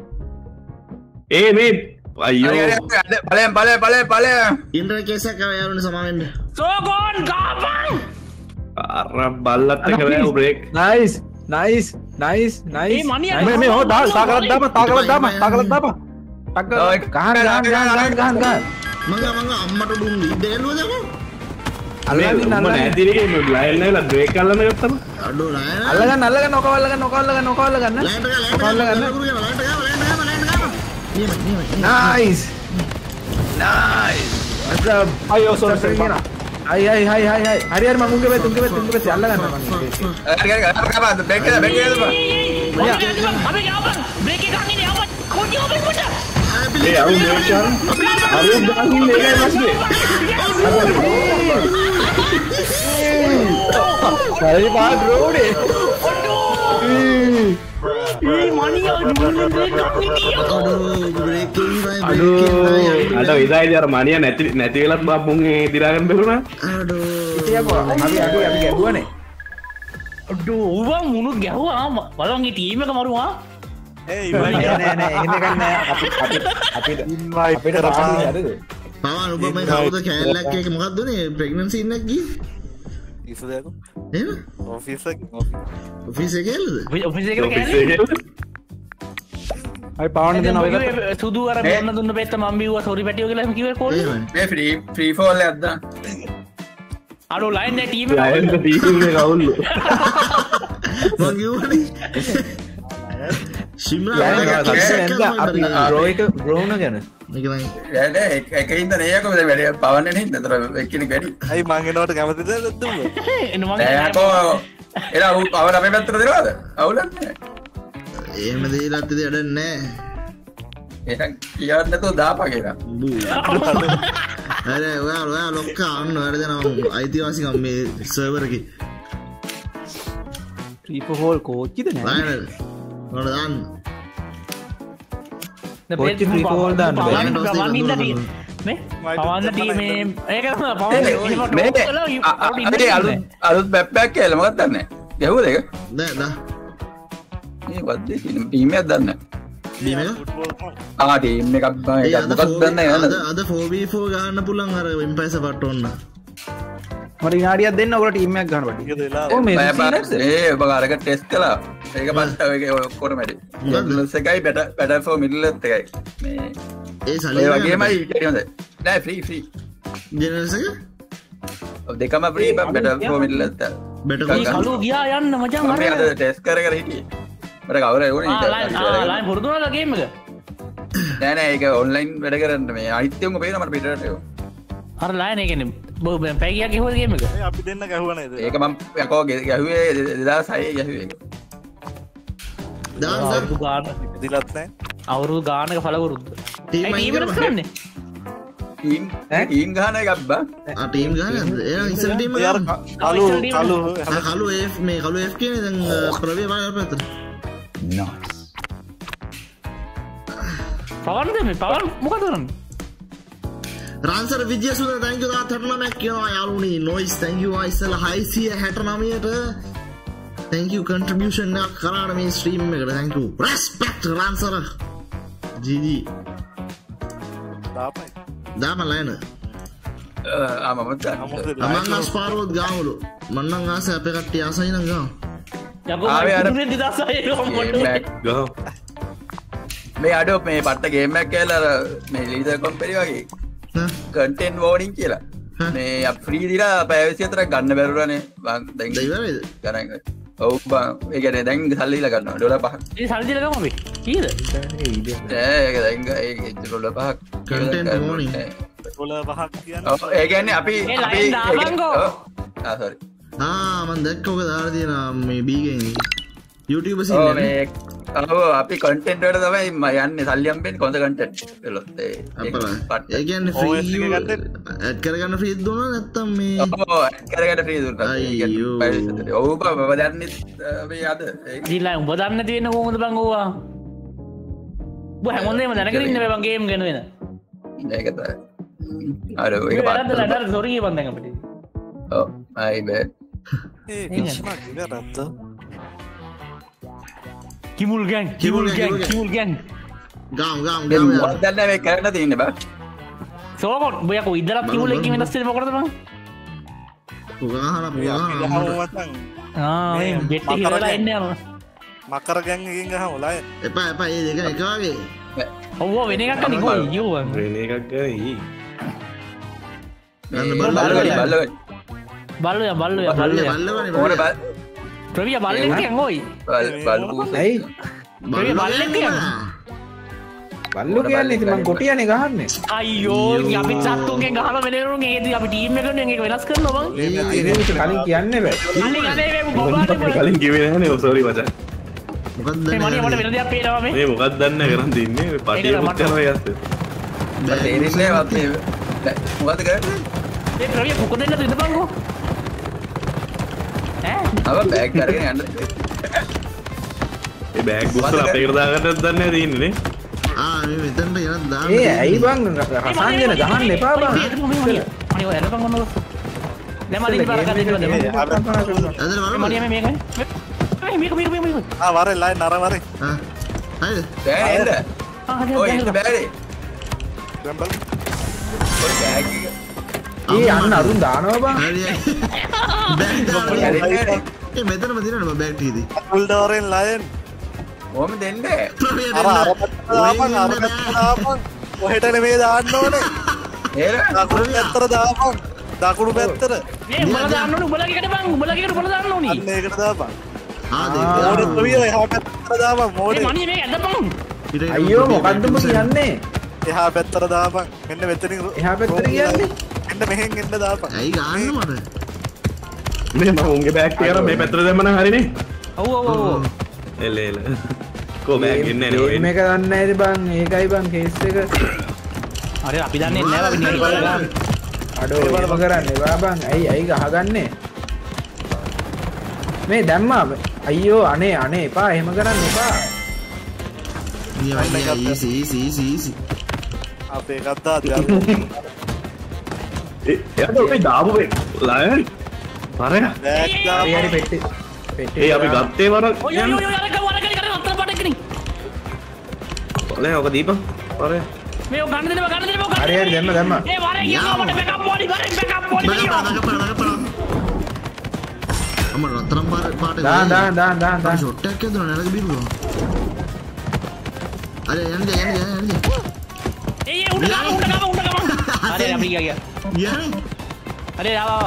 ඒ මේ අයියෝ. බලයන් බලයන් බලයන් බලයන්. ඉන්ටර්නෙට් කේස් එකක් ආවනේ සමා වෙන්න. සෝගෝන් ගාපන්. අර බල්ලත් එක වැව break. Nice nice nice nice. ඒ මනිය මේ මේ හො දාල් තාකලක් දාපන් තාකලක් දාපන් තාකලක් දාපන්. ටක් ගහන් ගහන් ගහන් ගහන් ගහන් ගහන්. මංග මංග අම්මට දුන්නු ඉද්දෙල්ලුවද කො? අල්ලගන්න අල්ලගන්න නැතිලේ ලයින් නැවිලා බ්‍රේක් කල්ලම ගත්තම. අඩෝ නෑ. අල්ලගන්න අල්ලගන්න ඔක අල්ලගන්න ඔක අල්ලගන්න ඔක අල්ලගන්න. ලෑන්ඩ් එක ලෑන්ඩ් එක ලෑන්ඩ් එක ලෑන්ඩ් එක ලෑන්ඩ් එක. නියම නියම. Nice nice. අද අයියෝ සෝර් සෙන්ගිනා. අය අය අය අය අය. හරි හරි මම උන්ගේ වෙත් උන්ගේ වෙත් උන්ගේ වෙත් අල්ලගන්න මම. හරි හරි අර කපා බ්‍රේක් එක බ්‍රේක් එක දාපන්. අපි යාපන් බ්‍රේක් එක ගන්නේ යාපන්. කොඩි ඔබේ පුට. ඒ අවු මේෂන්. අර දාන්නේ මේකයි මාස්නේ. හරි බා බ්‍රෝනේ. ඒ මනිය දුන්නේ බ්‍රේක් ගන්නේ. අඩෝ බ්‍රේක් එකයි අඩෝ බ්‍රේක් අඩ විදායි අර මනිය නැති නැති වෙලත් බා මුන් ඒ දිරාගෙන බැලුණා. අඩෝ ඉතියකෝ අපි අපි අපි ගැහුවනේ. අඩෝ උඹ මුණු ගැහුවා බලන් ඒ ටීම් එක මරුවා. ඒ නෑ නෑ නෑ එහෙම එකක් නෑ අපි අපි අපිට අපිට රපන්නේ හරිද? පවන් ඔබ මේ කවුද කෑල්ලක් එක මොකක්ද උනේ ප්‍රෙග්නන්සි ඉන්නක් ගියේ? ඉස්සු දෙයක් නේද? ඔෆිස් එක ඔෆිස් එකේ එල්ලද? ඔෆිස් එකට කෑනේ. අපි පාවන්න දෙන ඔය සුදු අර බොන්න දුන්න පෙත්ත මම බිව්වා සෝරි පැටියෝ කියලා එහෙම කිව්වේ කොහොමද? මේ ෆ්‍රී ෆ්‍රී ෆෝල් එකක් දාන්න. අර ලයින් එක ටීම් එක ලයින් එක ටීම් එක කවුල්ලු. මං කිව්වනේ. ශිම්ලා අපි බ්‍රෝ එක බ්‍රෝන ගැන මේක තමයි. එක හින්දා නේ යකෝ වැඩ පවන්නේ නේ හින්දා තර එක්කෙනෙක් වැඩි. අයි මං එනවට කැමතිද නැද්ද උඹ? එන්න මං යකෝ එලා ඌ පවර අපේ පැත්තට දෙනවද? අවුලක් නෑ. එහෙම දෙයලත් ඉතින් වැඩක් නෑ. එහෙනම් කියවත් නැතුව දාපන් ඒක. අර ඔයා ඔයා ලොක්කා අන්න වැඩ දෙනවා අයිතිවාසිකම් මේ සර්වර් එකේ. ට්‍රිපල් හෝල් කෝච්චිද නෑ? ලයිනර් මොනවද දාන්න? කොච්චි ට්‍රිපල් හෝල් දාන්න බෑ. පවන්න ඉන්න ටීම් මේ පවන්න ටීම් මේ ඒක තමයි පවන්න මේ අපේ අලුත් අලුත් මැප් එකක් කියලා මොකක්ද දන්නේ? ගැහුවද ඒක? නෑ දා. මේ වද්දේ ටීම් එකක් දන්නේ. බීම එක? ආ ටීම් එකක් බං ඒ ඒක අද මොකක්ද දන්නේ අද නේද? අද four v four ගන්න පුළුවන් අර එම්පයර්ස් පට්ට ඔන්න. මට විනාඩියක් දෙන්න ඔයාලා ටීම් එකක් ගන්න බඩි. ඒක දෙලා ඔව් මේ මම සීනක්ද? ඒ ඔබ අරක ටෙස්ට් කළා. ඒක පස්සේ ඒක ඔක්කොම වැඩි. මිඩල්ස් එකයි බෙටර් බෙටර් ෆෝ මිඩල්ස් එකයි. මේ ඒ ඒ සල්ලි වගේමයි කියනද? නෑ ෆ්‍රී ෆ්‍රී. ජෙනරල්ස් එක දෙකම ෆ්‍රී බෙටර් ෆෝ මිඩල්ස් එක. බෙටර් මේ කලු ගියා යන්න මචං මම අර අද ටෙස්ට් කර කර හිටියේ. මට කවුරු ඒගොල්ලෝ ආ ලයින් ආ ලයින් පුරුදු වුණාද ගේම් එක? නෑ නෑ ඒක ඔන්ලයින් වැඩ කරන්න මේ අනිත්‍යම පේනවා මට පිටරට ඒක. අර ලයින් ඒ කියන්නේ බෝ පැය ගියා ගෙහුවද ගේම් එක? ඒ අපි දෙන්න ගැහුවා නේද? ඒක මම යකෝ ගැහුවේ දෙදාස් හය ගැහුවේ ඒක. දාන්න දාන්න. අවුරුදු ගාන දිලත් නැහැ. අවුරුදු ගානක පළවරුද්ද. ටීම් ඒ ටීම් අයින් එක කරන්නේ. ටීම් ටීම් ගහන එකක් බා. ආ ටීම් ගහන්නද? එයා ඉස්සර ටීම් එක යාර කලු කලු ආ කලු F මේ කලු F කියන්නේ දැන් ප්‍රවේ මාල් පැත්තට. නයිස්. පවන්ද මේ පවන් මොකද කරන්නේ? රාන්සර් විජයසුන්දර thank you තාත්තට නමක් කියනවා යාළුවනි noise thank you ඉස්සලා හයසිය හැට නවයට thank you contribution එකක් කරාට මේ stream එකට thank you respect ransar gg දාපයි දාපන් ලයන ආ මම දැන් අමං අස්පාරෝත් ගාමුලු මන්නම් ආසයි අපේ කට්ටිය ආසයි නම් ගාමු ආවේ අර දෙදාසයි ගහෝ මේ අඩෝ මේ පට්ට ගේම් එකක් කියලා මේ ලීඩර් කම්පැනි වගේ කන්ටෙන්ට් වෝනින් කියලා මේ අප ෆ්‍රී දීලා පැය විසිහතරක් ගන්න බැරුණානේ මං දැන් ඉවරයිද ගණන් ඔව් බං ඒ කියන්නේ දැන් සල්ලි දීලා ගන්නවා ඩොලර් පහක් ඒ සල්ලි දීලා ගමු අපි කීයද ඒ ඒක දැන් ඒ ඩොලර් පහක් content warning ඩොලර් පහක් කියන්නේ ඔව් ඒ කියන්නේ අපි ඒ අපි ලයින් දාපන්කෝ ආ සෝරි ආ මන් දැක්ක ඔක දාලා තියෙනවා මේ බීගෙන් YouTube ඔව් සීන් මේ ඔව් අපි කන්ටෙන්ට් වලට තමයි ම යන්නේ සල්ලි හම්බෙන්නේ කොහොමද කන්ටෙන්ට් වලත් ඒ අපල ඒ කියන්නේ ෆ්‍රී ඇඩ් කරගන්න ෆ්‍රී දුන්නා නැත්තම් මේ ඔව් ඇඩ් කරගන්න ෆ්‍රී දුන්නා ඔව් බබ දන්නේ මේ අද දීලා උඹ දන්නේ තියෙන කොහොමද බං ඕවා උඹ හැමෝම දැනගෙන ඉන්න බෑ බං ගේම් ගැන වෙන ඒක තමයි අර ඒක පාඩම් නඩර සෝරි බං දැන් අපිට ඔව් අය බෑ ඒ කිසිම ඉවරත් කිමුල් ගෑන් කිමුල් ගෑන් කිමුල් ගෑන් ගාම් ගාම් ගාම් මොකක්ද දැන් මේ කරන්න තියෙන්නේ බා සෝකොන් උඹ යකෝ ඉදලක් කිමුල් එකකින් වෙනස් වෙන්නේ මොකටද බං පුගාහන පුගාහන ආ මේ බෙට් එක හිරලා එන්නේ යනවා මකර ගෑන් එකකින් ගහමු ලය එපා එපා ඒ දෙක එක වගේ ඔව් වෙන එකක් අනික ඔය යෝ වෙන එකක් ගයි බල්ලගනි බල්ලගනි බල්ලුයා බල්ලුයා බල්ලුයා බල්ලවනේ ඕනේ බල් ප්‍රවිය බල්ලෙක් කියන් ඔයි බල් බල්බු ඇයි ප්‍රවිය බල්ලෙක් කියන් බල්ලු කියන්නේ ඉතින් මං කොටියනේ ගහන්නේ අයියෝ අපි සත්තුන්ගෙන් ගහලා වෙනරුන් ඒකදී අපි ටීම් එකෙන් ඒක වෙනස් කරනවා බං ඒ විතර කලින් කියන්න බෑ කලින් අනේ මේ බොබාට කලින් කිව්වේ නෑනේ සෝරි මචං මොකක්ද මේ මණිය මට වෙන දෙයක් පේනවා මේ මේ මොකක්ද දන්නේ කරන් තින්නේ පටිය මුත් කරනවා යස්ස තේරෙන්නේ වත් මේ මොකද කරන්නේ ඒ ප්‍රවිය කුක දෙන්න දෙන්නපන්කෝ අව බෑග් කරගෙන යන්න ඒ බෑග් බුස්සලා අපේ එකට දාගන්නත් දන්නේ නැහැ තියෙන්නේ නේ ආ මේ මෙතනට යන දාන්න ඒ ඇයි බං රසංජන ගහන්න එපා බං මණිය ඔය එරපන් ඔන්න දැන් මලින් පාරක් දෙන්න දෙන්න අදල වරම මණිය මේ මේකයි මේක මේක මේක මේක ආ වරේ ලයි නර වරේ ආ හරිද බෑ එන්න ආ හරි ඔය ඉන්න බෑනේ දැන් බල ඔය බෑග් එක ඒ අන්න අරුන් දානවා බං හරි බෑග් දාන්න ඒ මෙතනම දිනනවා බෑග් ටිකදී ෆුල් ඩෝරෙන් ලයන් කොහොම දෙන්නේ අර අර දාපන් අර දාපන් ඔහෙට නෙමෙයි දාන්න ඕනේ නේද දකුණු පැත්තට දාපන් දකුණු පැත්තට මේ උඹලා දාන්න ඕනේ උඹලා එකට බං උඹලා එකට උඹලා දාන්න ඕනේ අන්න ඒකට දාපන් ආ ඕනේ දෙක ප්‍රවිය එහා පැත්තට දාපන් මේ මොඩේ මණිය මේක ඇදපන් අයියෝ මොකද්ද උඹ කියන්නේ එහා පැත්තට දාපන් මෙන්න මෙතනින් එහා පැත්තට කියන්නේ මෙන්න මෙහෙන් එන්න දාපන් ඇයි ගන්න මට මේ මම උන්ගේ බෑග් ටික අරන් මේ පැත්තට දැම්ම නම් හරිනේ ඔව් ඔව් ඔව් එල එල කො බෑග් එන්නේ නැහැ ඔය මේක දන්නේ නැති බං ඒකයි බං කේස් එක අර අපි දන්නේ නැහැ අපි නිකන් බලලා අඩෝ එහෙම කරන්නේ බා බං ඇයි ඇයි ගහගන්නේ මේ දැම්මා අයියෝ අනේ අනේ එපා එහෙම කරන්න එපා ඊ සී සී සී සී අපේ කද්දා දැන් ඒ එයාට ඔය දාපු වේ ලයන් පරය බෑග් දාපන් හරි හරි පෙට්ටි පෙට්ටි ඒ අපි ගත්තේ වරක් ඔය ඔය ඔය අර ගවර කලි කරේ අතර පාඩ එකකින් ඔලේ ඔක දීපන් පරය මේ ගන්න දෙනවා ගන්න දෙනවා හරි හරි දැම්ම දැම්ම ඒ වරේ කියනවා මට බෑකප් බෝඩි වරේ බෑකප් බෝඩි අම රත්තරන් පාට දාන් දාන් දාන් දාන් දාන් ෂොට් එකක් යදුනා නැලක බිරුවා අර යන්නේ යන්නේ යන්නේ ඒ ඒ උඩ ගම උඩ ගම උඩ ගම අර අපි ගියා ගියා යන්නේ අර ආවා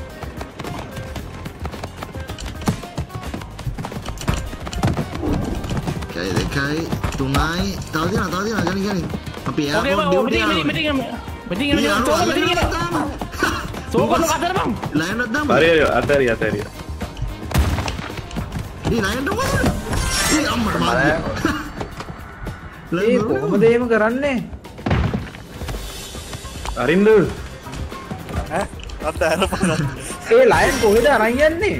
කයි දෙකයි තුනයි තව දිනා තව දිනා ගනි ගනි අපි ඔකේ එයාපෝට් ඩියුටි මෙතන මෙතන මෙතන මෙතන තෝක මෙතන සෝකන කතර බං ලයින් එකක් දාමු හරි හරි අතරිය අතරිය ඊ ලයින් එක වුණා ඊ අම්මට මාරේ ඒ කොහොමද එහෙම කරන්නේ අරින්ද ඈ අත අරපන් ඒ ලයන් කොහෙද අරන් යන්නේ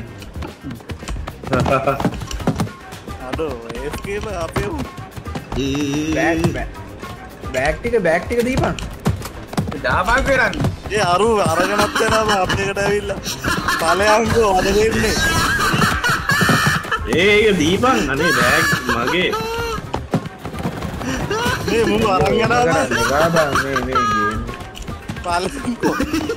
අඩෝ ඒස්කේම අපේ බෑග් බෑග් ටික බෑග් ටික දීපන් දාපන් කරන්නේ ඒ අරු අරගෙනත් යනවා අපේකට ඇවිල්ලා ඵලයන්කෝ අද දෙන්නේ ඒ දීපන් අනේ බෑග් මගේ මේ මු අරන් යනවා ගාබා මේ මේ ගේම් පාලකෝ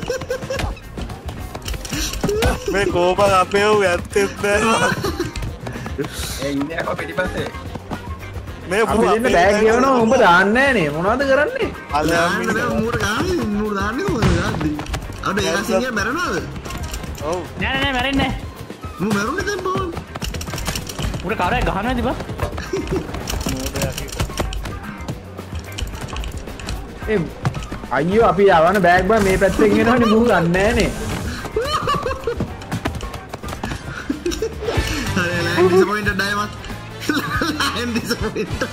මේ කෝපක් අපේ උ ඇත්තෙත් නෑ ඒ ඉන්නේ අප පිටිපස්සේ මේ අපි දෙන්න බෑග් ගෙවනවා උඹ දාන්නේ නෑනේ මොනවද කරන්නේ දාන්න බෑ මූට ගාන්නේ මූට දාන්නේ කොහොමද ගාද්දි අර ඒක සිංහය මැරෙනවද ඔව් නෑ නෑ මැරෙන්නේ මූ මැරුණේ දැන් බෝල් උඩ කාරයක් ගහනවා තිබා ඒ අයියෝ අපි යවන බෑග් බා මේ පැත්තෙන් එනවනේ මූ ගන්න නෑනේ අර ලයින් ඩිසපොයින්ටඩ් ඩයමත් ලයින් ඩිසපොයින්ටඩ්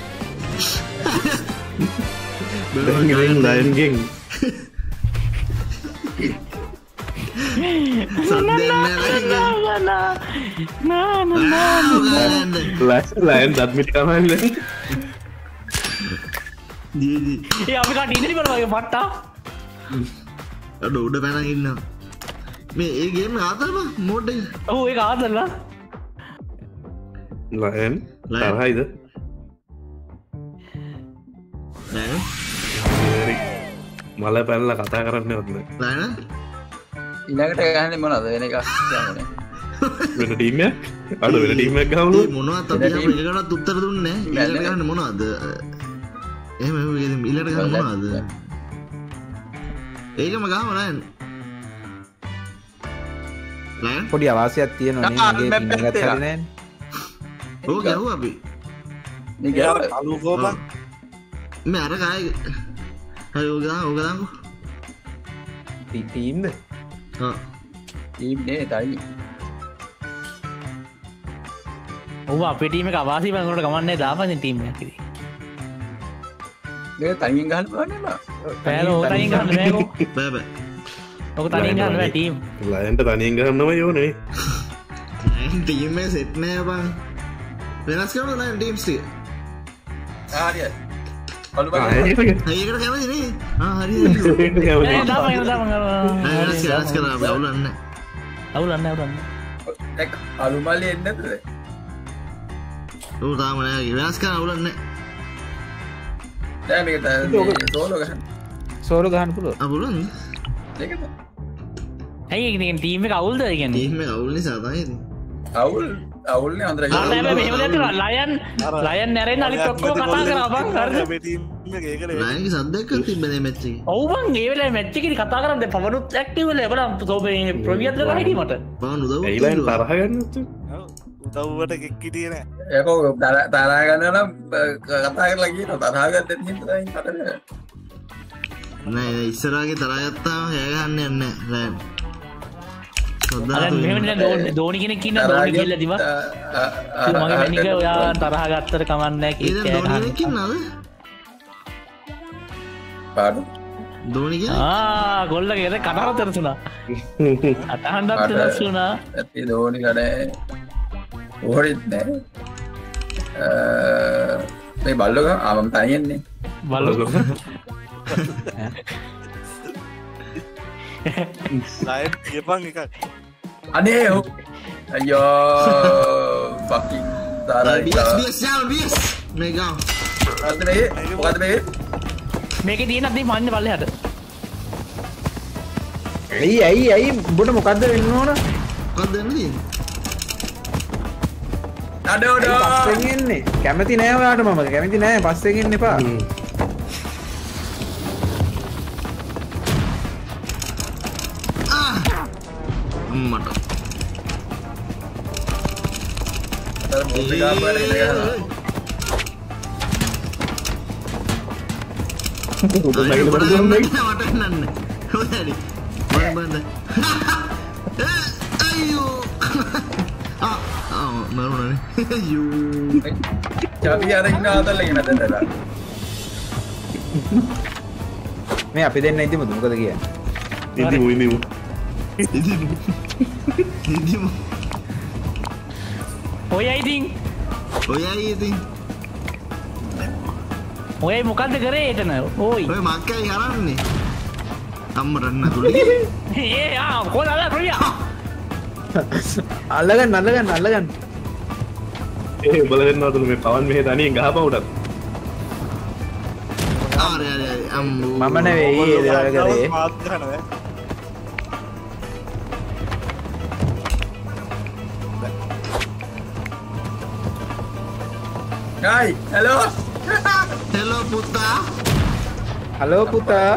ලයන් ගෙන් ලයන් ගෙන් ලයන් දත්මිට කමන්න ඒ අපි කට ඉදිරි බලවගේ පට්ටා අඩ උඩ පැන ඉන්න මේ ඒ ගේම ආතල්ම මෝඩ් එක ඔව් ඒක ආදල්ලා ලයන් තරහයිද මල පැනල කතා කරන්න ඔත්න ලයන ඊළඟට ගහන්නේ මොනවද වෙන එකක් කියමුනේ වෙන ටීමයක් අඩ වෙන ටීමක් ගහමු මොනවත් අපි එකකටත් උත්තර දුන්නේ ඊළඟට ගන්න මොනවද එහෙම එහෙම ඊළඟට ගන්න මොනවද ඒකම ගහම ලයන් ලයන් පොඩි අවාසියක් තියෙනවා නේ මගේ ටීම් එකත් හරි නෑනේ ඕක ගැහුවා අපි මේ ගාව අලු කෝපක් මේ අර කාය හරි ඕක දාන්න ඕක දාන්නකෝ ටීම්ද ආ ටීම් නේ තයි ඔව් අපේ ටීම් එක අවාසි වුණාට ගමන්නේ දාපන් ටීම් එකක් ඉතින් මේ තනියෙන් ගහන්න පුළුවන් නේද පෑර ඕක තනියෙන් ගහන්න බෑකෝ බෑ බෑ ඔක තනියෙන් ගහන්න බෑ ටීම් ලයන්ට තනියෙන් ගන්නම යෝනේ ටීම් එක සෙට් නෑ බං වෙනස් කරමු ලයන් ටීම්ස් ටික හරියට අලු බං ඒකට කැමති නේ ආ හරි හරි ඒ දාපන් දාපන් වෙනස් කරලා වෙනස් කරලා අපි අවුලන්නේ අවුලන්නේ අවුලන්නේ දැන් අලු මල්ලේ එන්නේ නැද්ද ඕ තාම නෑ වෙනස් කරලා අවුලන්නේ දැන් මේක සෝලෝ ගහන්න සෝලෝ ගහන්න පුළුවන් අවුලන්නේ ඒකද ඇයි ඉතින් ටීම් එක අවුල්ද කියන්නේ ටීම් එක අවුල් නිසා තමයි ඉතින් අවුල් අවුල්නේ අන්දර ආ දැන් මෙහෙම දෙයක් ලයන් ලයන් නැරෙන්න අනිත් ඔක්කොම කතා කරා බං හරිද මේ ටීම් එක ඒකනේ ලයන්ගේ සද්දයක් තිබ්බනේ මැච් එකේ ඔව් බං ඒ වෙලාවේ මැච් එකේදී කතා කරන්නේ පවනුත් ඇක්ටිව් වෙලා බලන්න තෝබේ ප්‍රොවියත් ගහලා හිටියේ මට බාන උදව් ඇයි ලයන් තරහ ගන්න උදව්වට කෙක්කිටියේ නෑ ඒකෝ තරහා ගන්න නම් කතා කරලා කියනවා තරහා ගන්න දෙන්න හින්දා ඉතින් කතා නෑ නෑ ඉස්සරහගේ තරහ ගත්තාම කෑ ගහන්න යන්නේ නෑ අර මෙහෙම නේ දෝනි කෙනෙක් ඉන්න දෝනි කියලා දිවා මගේ මැනික ඔයා තරහ ගත්තට කමන්නේ ඒ දැන් දෝනි කෙනෙක් ඉන්නවද පාඩු දෝනි කෙනෙක් ආ ගොල්ලගේ ඉතින් කතාව තෙරසුණා අතහන්ඩක් තෙරසුණා ඇති දෝනි කඩේ ඕරිත් නෑ මේ බල්ලෝ ගා ආවම තනියෙන්නේ බලලු ලයන් කියපන් එකක් අනේ අයියෝ ෆකින් දාරයි බීස් බීස් යාම බීස් මේ ගාව මොකද මේ මොකද මේ මේකේ තියෙන අපි මන්නේ පල්ලෙහාට ඇයි ඇයි ඇයි උඹට මොකද්ද වෙන්න ඕන මොකක්ද වෙන්නේ අඩෝ ඩෝ පස්සෙන් එන්නේ කැමති නෑ ඔයාට මම කැමති නෑ පස්සෙන් එන්න එපා මට අර මොකද ගාපරේ ඉඳලා මට නන්නේ හොදයි මම බඳ අයියෝ ආ ආ මරුණනේ අයියෝ චාපි අර ඉන්න ආතල්ල ඉන්න දැන්දලා මේ අපි දෙන්න ඉතින් මොකද කියන්නේ ඉතිමු ඉතිමු ඉදිමු ඉදිමු ඔයයි ඉතින් ඔයයි ඉතින් ඔයයි මොකද්ද කරේ එතන ඕයි ඔය මක්කයි කරන්නේ අම්මට නතුලි ඒ ආ කොහොමද ප්‍රියා අල්ලගන්න අල්ලගන්න අල්ලගන්න ඒ බල දෙන්නවද මේ පවන් මෙහෙ තනියෙන් ගහපන් උඩට. ආරේ ආරේ අම්මෝ. මම නෙවෙයි ඒ දේවල් කරේ. මාත් ගහනවා. Hai, hello. හෙලෝ පුතා. හලෝ පුතා.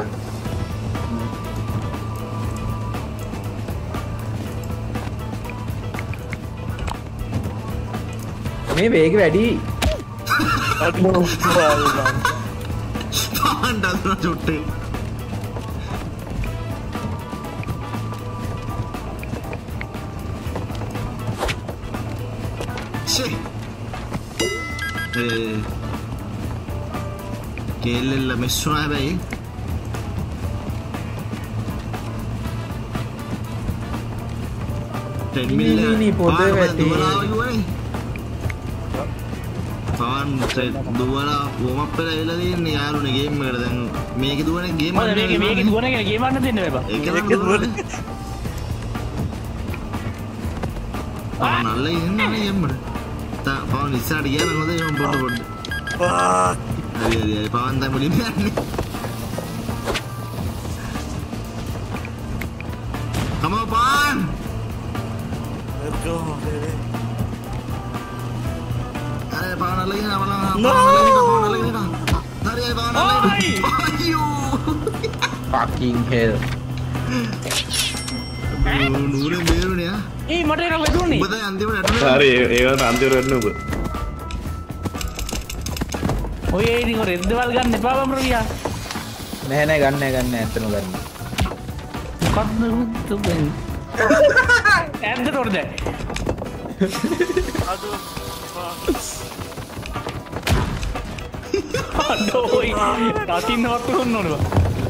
මේ වේග වැඩි. අඩෝ පවන් දල්න චුට්ටේ. ෂේ. ඒ කේල්ලෙල්ල මෙස්සුනා හැබැයි ten million පොතේ වැටි. පවන් දුවලා වෝම් අප් වෙලා එලා තියෙන්නේ යාළුනේ ගේම් එකට දැන් මේකේ දුවන්නේ ගේම් මොකද මේක මේක දුවන එක ගේම් ගන්න දෙන්න බෑ. ඒක දුවන්නේ ආ නල්ලේ ඉන්නේ ගේම් වල තා පවන් ඉස්සරහට ගියා නම් හොඳයි මම පොඩ පොඩ වා හරි හරි හරි පවන් දැන් මුලින්ම යන්නේ come on පවන් let's go අरे පවන් නල්ලේ ඉන්න බලන්න No! පවන් නල්ලේ ඉන්න හරි හරි පවන් නල්ලේ Oi! අයියෝ fucking hell. නූරේ බේරුනේ ආ ඒ මට එකක් වැදුනේ. ඔබ දැන් අන්තිමට ඇටුනේ හරි ඒකට අන්තිමට වෙන්න ඔබ. ඔය ඉතින් ඔය රෙද්ද වල ගන්න එපා බම්ර ගියා. නෑ නෑ ගන්න නෑ ගන්න නෑ ඇත්තම ගන්න. මොකක්ද උතුම්. ඇද්ද තොරද? අඩෝ අඩෝයි. තාතින් නවත්තු ගන්න ඕනවා.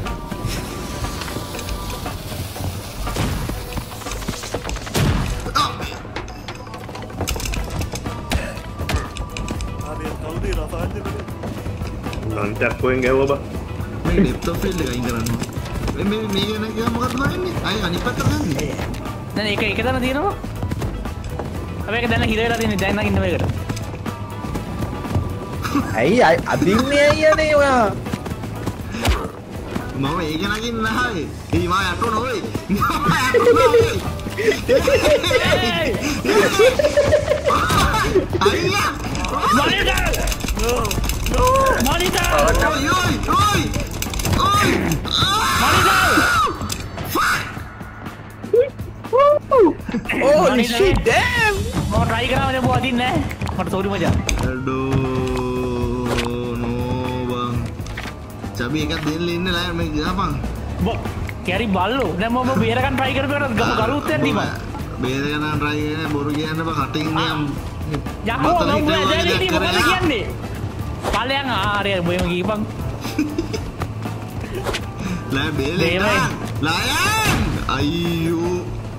හරි කවුද රසායනික නන්ටක් කොහෙන් ගැහුවා බා. මේ ඩෙප්ත් ඔෆ් ෆීල්ඩ් එක අයින් කරන්න ඕනේ මේ මේ ගැන කිව්ව මොකක්ද බලන්නේ අය අනිත් පැත්තට ගන්නේ දැන් ඒක එක දන තියෙනවා. හැබැයි ඒක දැන් හිර වෙලා තියෙන්නේ දැන් නගින්න මේකට. ඇයි අයි- අදින්නේ ඇයි අනේ ඔයා? මම ඒක නගින්න නැහැ ඒ මා යටෝ නොවේ මම යටෝ නොවේ අයියා මොනිටර්! මොනිටර්! ඔයි ඔයි ඔයි ඔයි මොනිටර්! Holy shit damn. මම try කරාම දැන් මොකද දින්නේ නැහැ. මට සෝරි මචං. අඩෝ නෝ බං චබි එකක් දෙන්න ඉන්න ලෑ මේ ගහපන් බෝ කැරි බල්ලෝ. දැන් මම බේර ගන්න try කරපේකට ගම කරුත් යන්නේ මම. බේර ගන්න try කරන්නේ බොරු කියන්න බා කටින් නියම් යකෝ මම දැන් ඉතින් මොකද කියන්නේ? ඵලයන් ආරය බොයම ගිහපන්. ලෑ බේලේ බේරයි. ලයන් අයියෝ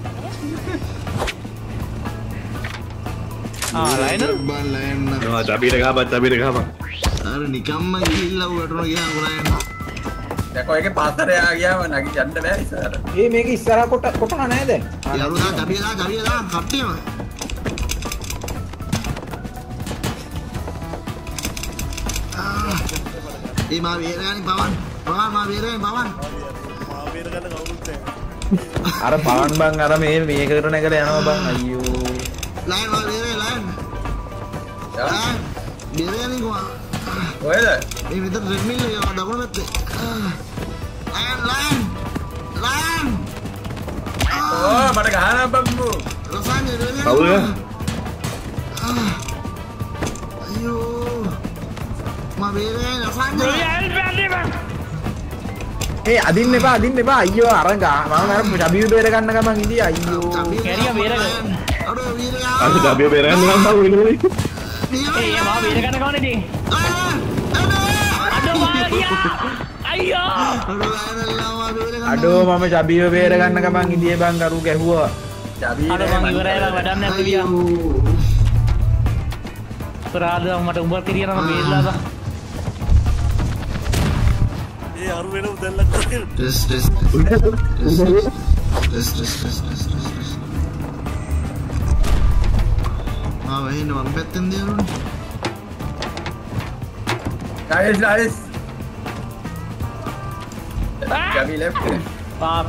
ආ ලයින බන් ලයන් නෝ චබීට ගහපන් චබීට ගහපන්. අර නිකම්ම ගිහිල්ලා උඩට ගියා ලයන් දැන් ඔයගේ පාතරය ගියාම නැගි යන්න බෑ ඉස්සරහට. ඒ මේක ඉස්සරහ කොට කොටහ නෑ දැන්. යරුදා චබියලා චබියලා කට්ටියම ඒ මා වේරගානි පවන් පවන් මා වේරගානි පවන් මා වේර ගන්න කවුරුත් නැහැ අර පවන් බං අර මේ මේකට නැගලා යනවා බං අයියෝ. ලයන් මා වේරේ ලයන් ලයන් වේරගානි කොහා ඔයද? ඒ විතර රෙඩ්මිල් එක දකුණු පැත්තේ ලයන් ලයන් ලයන් ඕ මට ගහන්න බම්බු. රසායන වේරගානි කවුද? අයියෝ මා වේරේ රසායන ඒ අදින්න එපා අදින්න එපා අයියෝ අර ගා මම අර ඩබ්ලිව් බේර ගන්න ගමන් ඉදී අයියෝ. කැරියා වේරගන්න. අඩෝ වීරයා අද ඩබිය බේරන්න නම් බා වෙන්නේ. ඒ මම බේර ගන්න කවන්නේ ඉතින්. අඩෝ මාලා ගියා. අයියෝ. අඩෝ මම ඩබ්ලිව් බේර ගන්න ගමන් ඉදී බං අරු ගැහුවා. ජබීරේ අර මං ඉවරයි බං වැඩක් නැහැ පිළියා. පරාද මට උඹ කිරියන නම් බේරලා බං. ඒ අරු වෙන උදැල්ලක් කරේ test test test test test test ආ වෙහින්න වම් පැත්තෙන් දියුනේ. Nice, nice. Gabi left. පාප්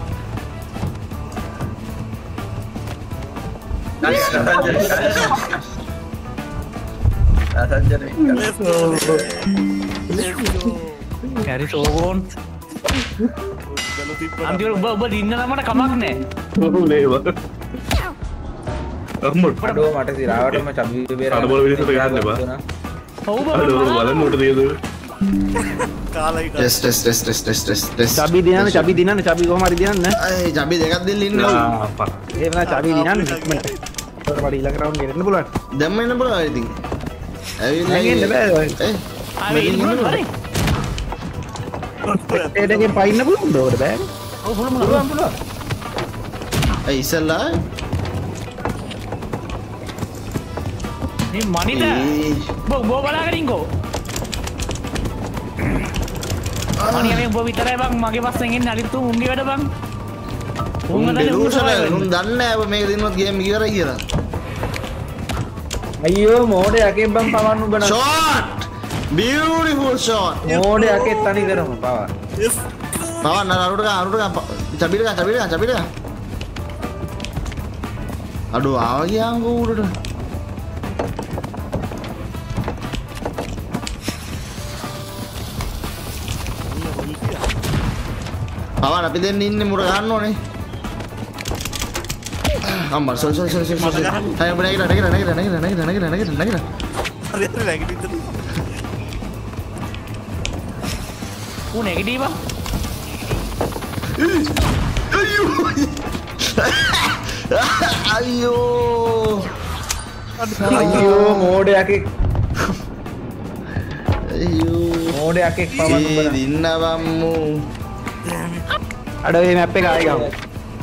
Nice, Rasanjana. Rasanjana. හැරි සෝගෝන් අන්තිමට උඹ උඹ දින්න නම් මට කමක් නෑ. ඔව් නේව. අම්මෝ අඩෝ මට සිරාවටම චබි බේරා අඩ බල විදිහට ගහන්න එපා. ඔව් අඩෝ බබා බලන්න උඩ තියද. කාලයි test test test test test test test. චබි දිනන්න චබි දිනන්න චබි කොහම හරි දිනන්න අය ජබි දෙකක් දෙන්න ඉන්නවා. ආපා. එහෙම නැත්නම් චබි දිනන්න ඉක්මනට ඒකට වඩා ඊළඟ රවුන්ඩ් එකට එන්න පුළුවන් දැම්ම එන්න පුළුවන් ඉතින්. ඇවිල්ලා නැගෙන්න බෑ ඔය. ඒ ආවේ ඉන්න හරි ඒකෙන් පයින්න පුළුවන්ද ඔකට බෑ ඔව් පුළුවන් පුළුවන් පුළුවන් ඒ ඉස්සල්ලා මේ මනිද බෝ බෝ බලාගෙන ඉංගෝ මනිය මේ බෝ විතරයි බං මගේ පස්සෙන් එන්නේ අනිත් තුන් උන්ගේ වැඩ බං උන් උන් ඩිලූෂන් උන් දන්නේ නැහැ මේක දිනුවත් ගේම් ඉවරයි කියලා. අයියෝ මෝඩේ යකෙන් බම් පවන්න උඹ නම් ෂොට් බියුටිෆුල් ෂොට්. මෝඩේ යකෙන් තනි කරමු පවා පවන් අරුට ගා අරුට ගා චබිට ගා චබිට ගා චබිට ගා. අඩෝ ආවා ගියාංගෝ උඩට. පවන් අපි දෙන්න ඉන්නේ මුර ගන්න ඕනේ. අම්මා සොල් සොල් සොල් සොල් සොල්. හයි අපේ නැගිට නැගිට නැගිට නැගිට නැගිට නැගිට නැගිට නැගිට. හරි හරි නැගිටින්න. ඌ නෙගටිව් අයියෝ අයියෝ මෝඩේ යකෙක් අයියෝ මෝඩේ යකෙක් පවන්න උඹ නම් දින්නවම්මු. අඩෝ මේ මැප් එක ආයෙ ගමු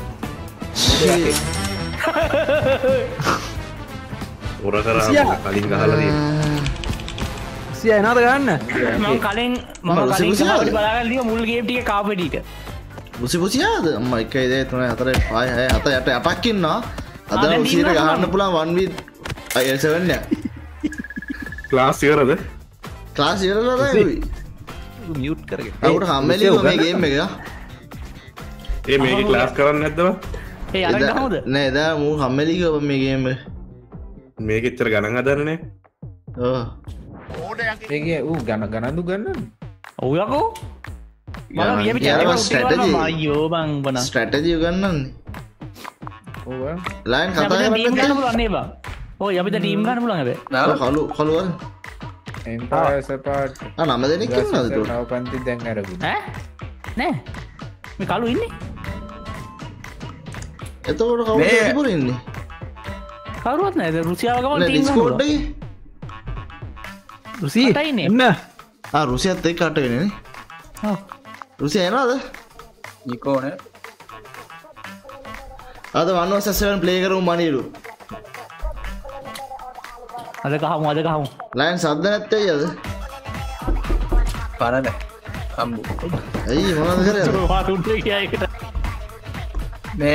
ඔර කරා කලින් ගහලා තියෙනවා. සිය එනවද ගන්න මම කලින් මම කලින් ගහවලි බලාගෙන ඉන්න මුල් ගේම් ටිකේ කාපෙඩීට මුසි පුසියාද අම්මා එකයි දෙකයි තුනයි හතරයි පහයි හයයි හත යට යටක් ඉන්නවා. අද මුසියට ගහන්න පුළුවන් one v seven යක්. ක්ලාස් ඉවරද? ක්ලාස් ඉවරලා තමයි. මියුට් කරගෙන අපුට කම්මැලි මේ ගේම් එක. ඒ මේකේ ක්ලාස් කරන්නේ නැද්ද බං? ඒ අරන් ගහමුද නෑ එදා මූ කම්මැලි කිව්වා මේ ගේම් එක. මේක එච්චර ගණන් හදන්නේ ඔව්. ඒකේ ඌ ගණ ගණන්දු ගන්නන්නේ ඔව් යකෝ මම ගිය පිට යාළුවා යනවා strategy. අයියෝ බං බන ස්ට්‍රැටජි ගන්නන්නේ. ඔව් ලයින් කතා ටීම් ගන්න කරන්නේ. පුළුවන් නේ බං ඔය අපිට ටීම් ගන්න පුළුවන් හැබැයි Nah, කලු කලු වල. එම්පයර් සපෝට් ආ නම දෙනෙක් ඉන්නවද ඒක? නව පන්ති දැන් අරගෙන ඈ නෑ මේ කලු ඉන්නේ එතකොට කවුද මේ- ඉතිපුර ඉන්නේ? කවුරුවත් නෑ දැන් රුසියාව ගමන් නෑ ටීම් ඩිස්කෝඩ් ගන්න එකේ. රුසි අටයි ඉන්නේ. එන්න ආ රුසියත් එක්ක අට වෙන්නේ නේ. ඔව් රුසියා එනවද? Nico ne. අද one versus seven play කරමු මනියලු. අද ගහමු අද ගහමු ලයින් සද්ද නැත්තේ අද. Parana. Ambu. ඇයි මොනවද කරන්නේ? ඔයා තුන්ට කියයි එකට Me.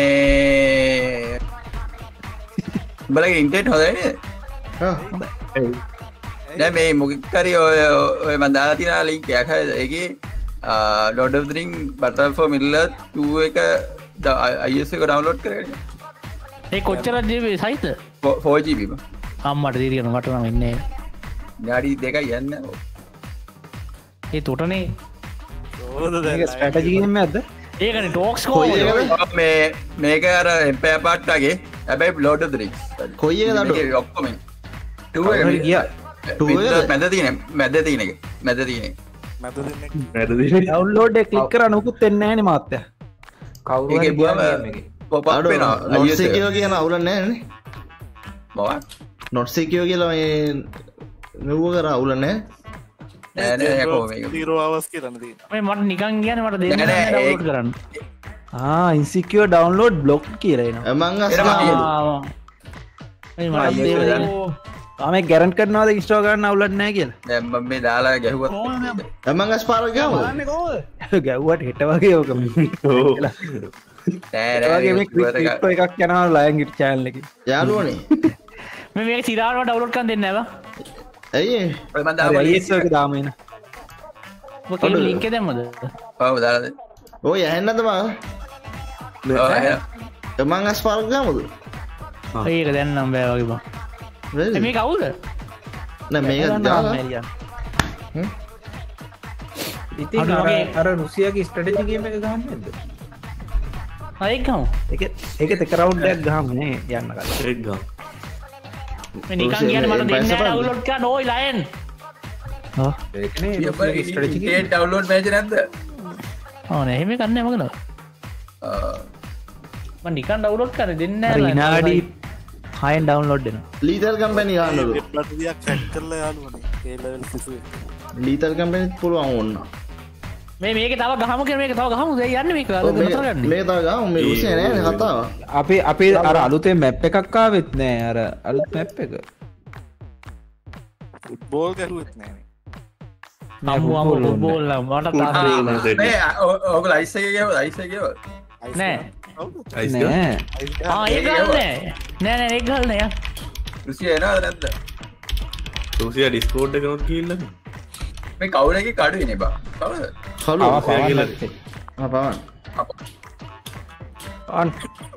බලගේ ඉන්ටර්නෙට් හොඳයි නේද? ආ නෑ මේ මොකක් හරි ඔය ඔය මම දාලා තියෙන link එකක් හරිද? ඒකේ Lord of the Ring Battle for Middle Earth two එක iOS එක download කරගන්න. ඒ කොච්චර ජීබී සයිත four G B බං. අම්මට දීරියන මට නම් ඉන්නේ ඥාඩි දෙකයි යන්න. ඒ තොටනේ ඕද දැන් මේක ස්ට්‍රැටජි ගේම් එකක්ද ඒකනේ ටෝක්ස් කොයි කෝ එකද? මේ මේක අර Empire Part වගේ හැබැයි Lord of the Rings. කොයි එකද අඩෝ? මේකේ ඔක්කොම two එක හරි ගියා Two එකද? මැද තියෙන මැද තියෙන එක මැද තියෙන එක. මැද දෙන්නෙක් වැරදිනේ. ඩවුන්ලෝඩ් එක ක්ලික් කරා නොකුත් වෙන්නේ නැහැ නේ මාත්‍යා කවුරු ඒකේ හරි බුවම ගියා ගේම් එකේ pop up අඩෝ වෙනවා. not iOS එක. secure කියන අවුල නැහැ නේ. මොකක්ද? not secure කියලා මේ මෙව්ව කර අවුල නැහැ. නෑ නෑ යකෝ මේක. zero hours කියලා නේ තියෙන්නේ. මේ මට නිකන් කියන්නේ මට දෙන්න නෑ, නෑ, ඩවුන්ලෝඩ් ඒක- කරන්න ආ ඉන්සිකියුර් ඩවුන්ලෝඩ් බ්ලොක් කියලා එනවා Among Us එනවා. ගාමු. ආ මේ මට අයියෝ, දේව දැන්. දෙන්න. ආ මේ ගැරන්ට් කරනවාද ඉන්ස්ටෝල් කරන්න අවුලක් නැහැ කියලා දැන් මම මේ දාලා ගැහුවත් Among Us පාර ගාමු. ගැව්වට හෙට වගේ ඕක මේ ඔව්. නෑ වගේ මේ නෑ ක්‍රිප්ටෝ එකක් යනවා ලයන් ගිට channel එකේ යාළුවනේ. මේ මේක සිරාවට ඩවුන්ලෝඩ් කරන් දෙන්නේ නැහැ ඇයි ඔය මන් දාපු අයිඑස් එක දාම එන බා ඔබ කෙලින් ලින්ක් එක දැම්මද ඔව් දාලා දෙන්න ඔය ඇහෙන්නද මම ඔව් එහෙනම් මං අස්පාරක් ගමුද ඒක දැන් නම් බෑ වගේ බා Really? මේ කවුද නෑ මේක දාලා ඉතින් අර අර වගේ- අර රුසියාගේ ස්ට්‍රැටජි ගේම් එක ගහන්න නැද්ද අයෙක් ගමු ඒක ඒක එක රවුන්ඩ් එකක් ගහමු නේ යන්න කලින් ඒක ගා මේ නිකන් කියන්නේ මට දෙන්නේ නැහැ ඩවුන්ලෝඩ් කරන්න ඕයි ලයන් හා ඒකනේ රුසියාගේ ස්ට්‍රැටජි ගේම් ඉන්ටර්නෙට් ඩවුන්ලෝඩ් මේජ් නැද්ද ඕ නෑ එහෙම කරන්නේ මොකද ආ, මම නිකන් ඩවුන්ලෝඩ් කරේ දෙන්නේ අර නැහැ විනාඩි හයෙන් ඩවුන්ලෝඩ් වෙනවා ලීතල් කම්පැනි ගන්නලු ප්ලටියක් හැක් කරලා යාළුවනේ ඒ ලෙවල් සිසුවේ ලීතල් කම්පැනිත් පුළුවන් ඕන්න මේ මේක තව ගහමු කියලා මේක තව ගහමු දැන් යන්නේ මේක අද නතර ගන්න මේ තව ගාමු මේ රුසියා නෑනේ කතාව අපේ අපේ අර අලුතෙන් මැප් එකක් ආවෙත් නෑ අර අලුත් මැප් එක ෆුට්බෝල් ගැහුවෙත් නෑනේ අම්මු අම්මු ෆුට්බෝල් නම් මට තාම මේ ඔයගොල්ලෝ අයිස් එකේ ගියවද අයිස් එකේ ගියවද නෑ අයිස් නෑ ආ ඒක ගන්න නෑ නෑ නෑ ඒක ගන්න නෑ රුසියා එනවද නැද්ද රුසියා ඩිස්කෝඩ් එකනොත් ගිහිල්ලා මේ කවුරු එකේ කඩු ඉන්නේ බා කවුද කලු ආ පවන් කියලා. නැත්තේ. ආ පවන් අන්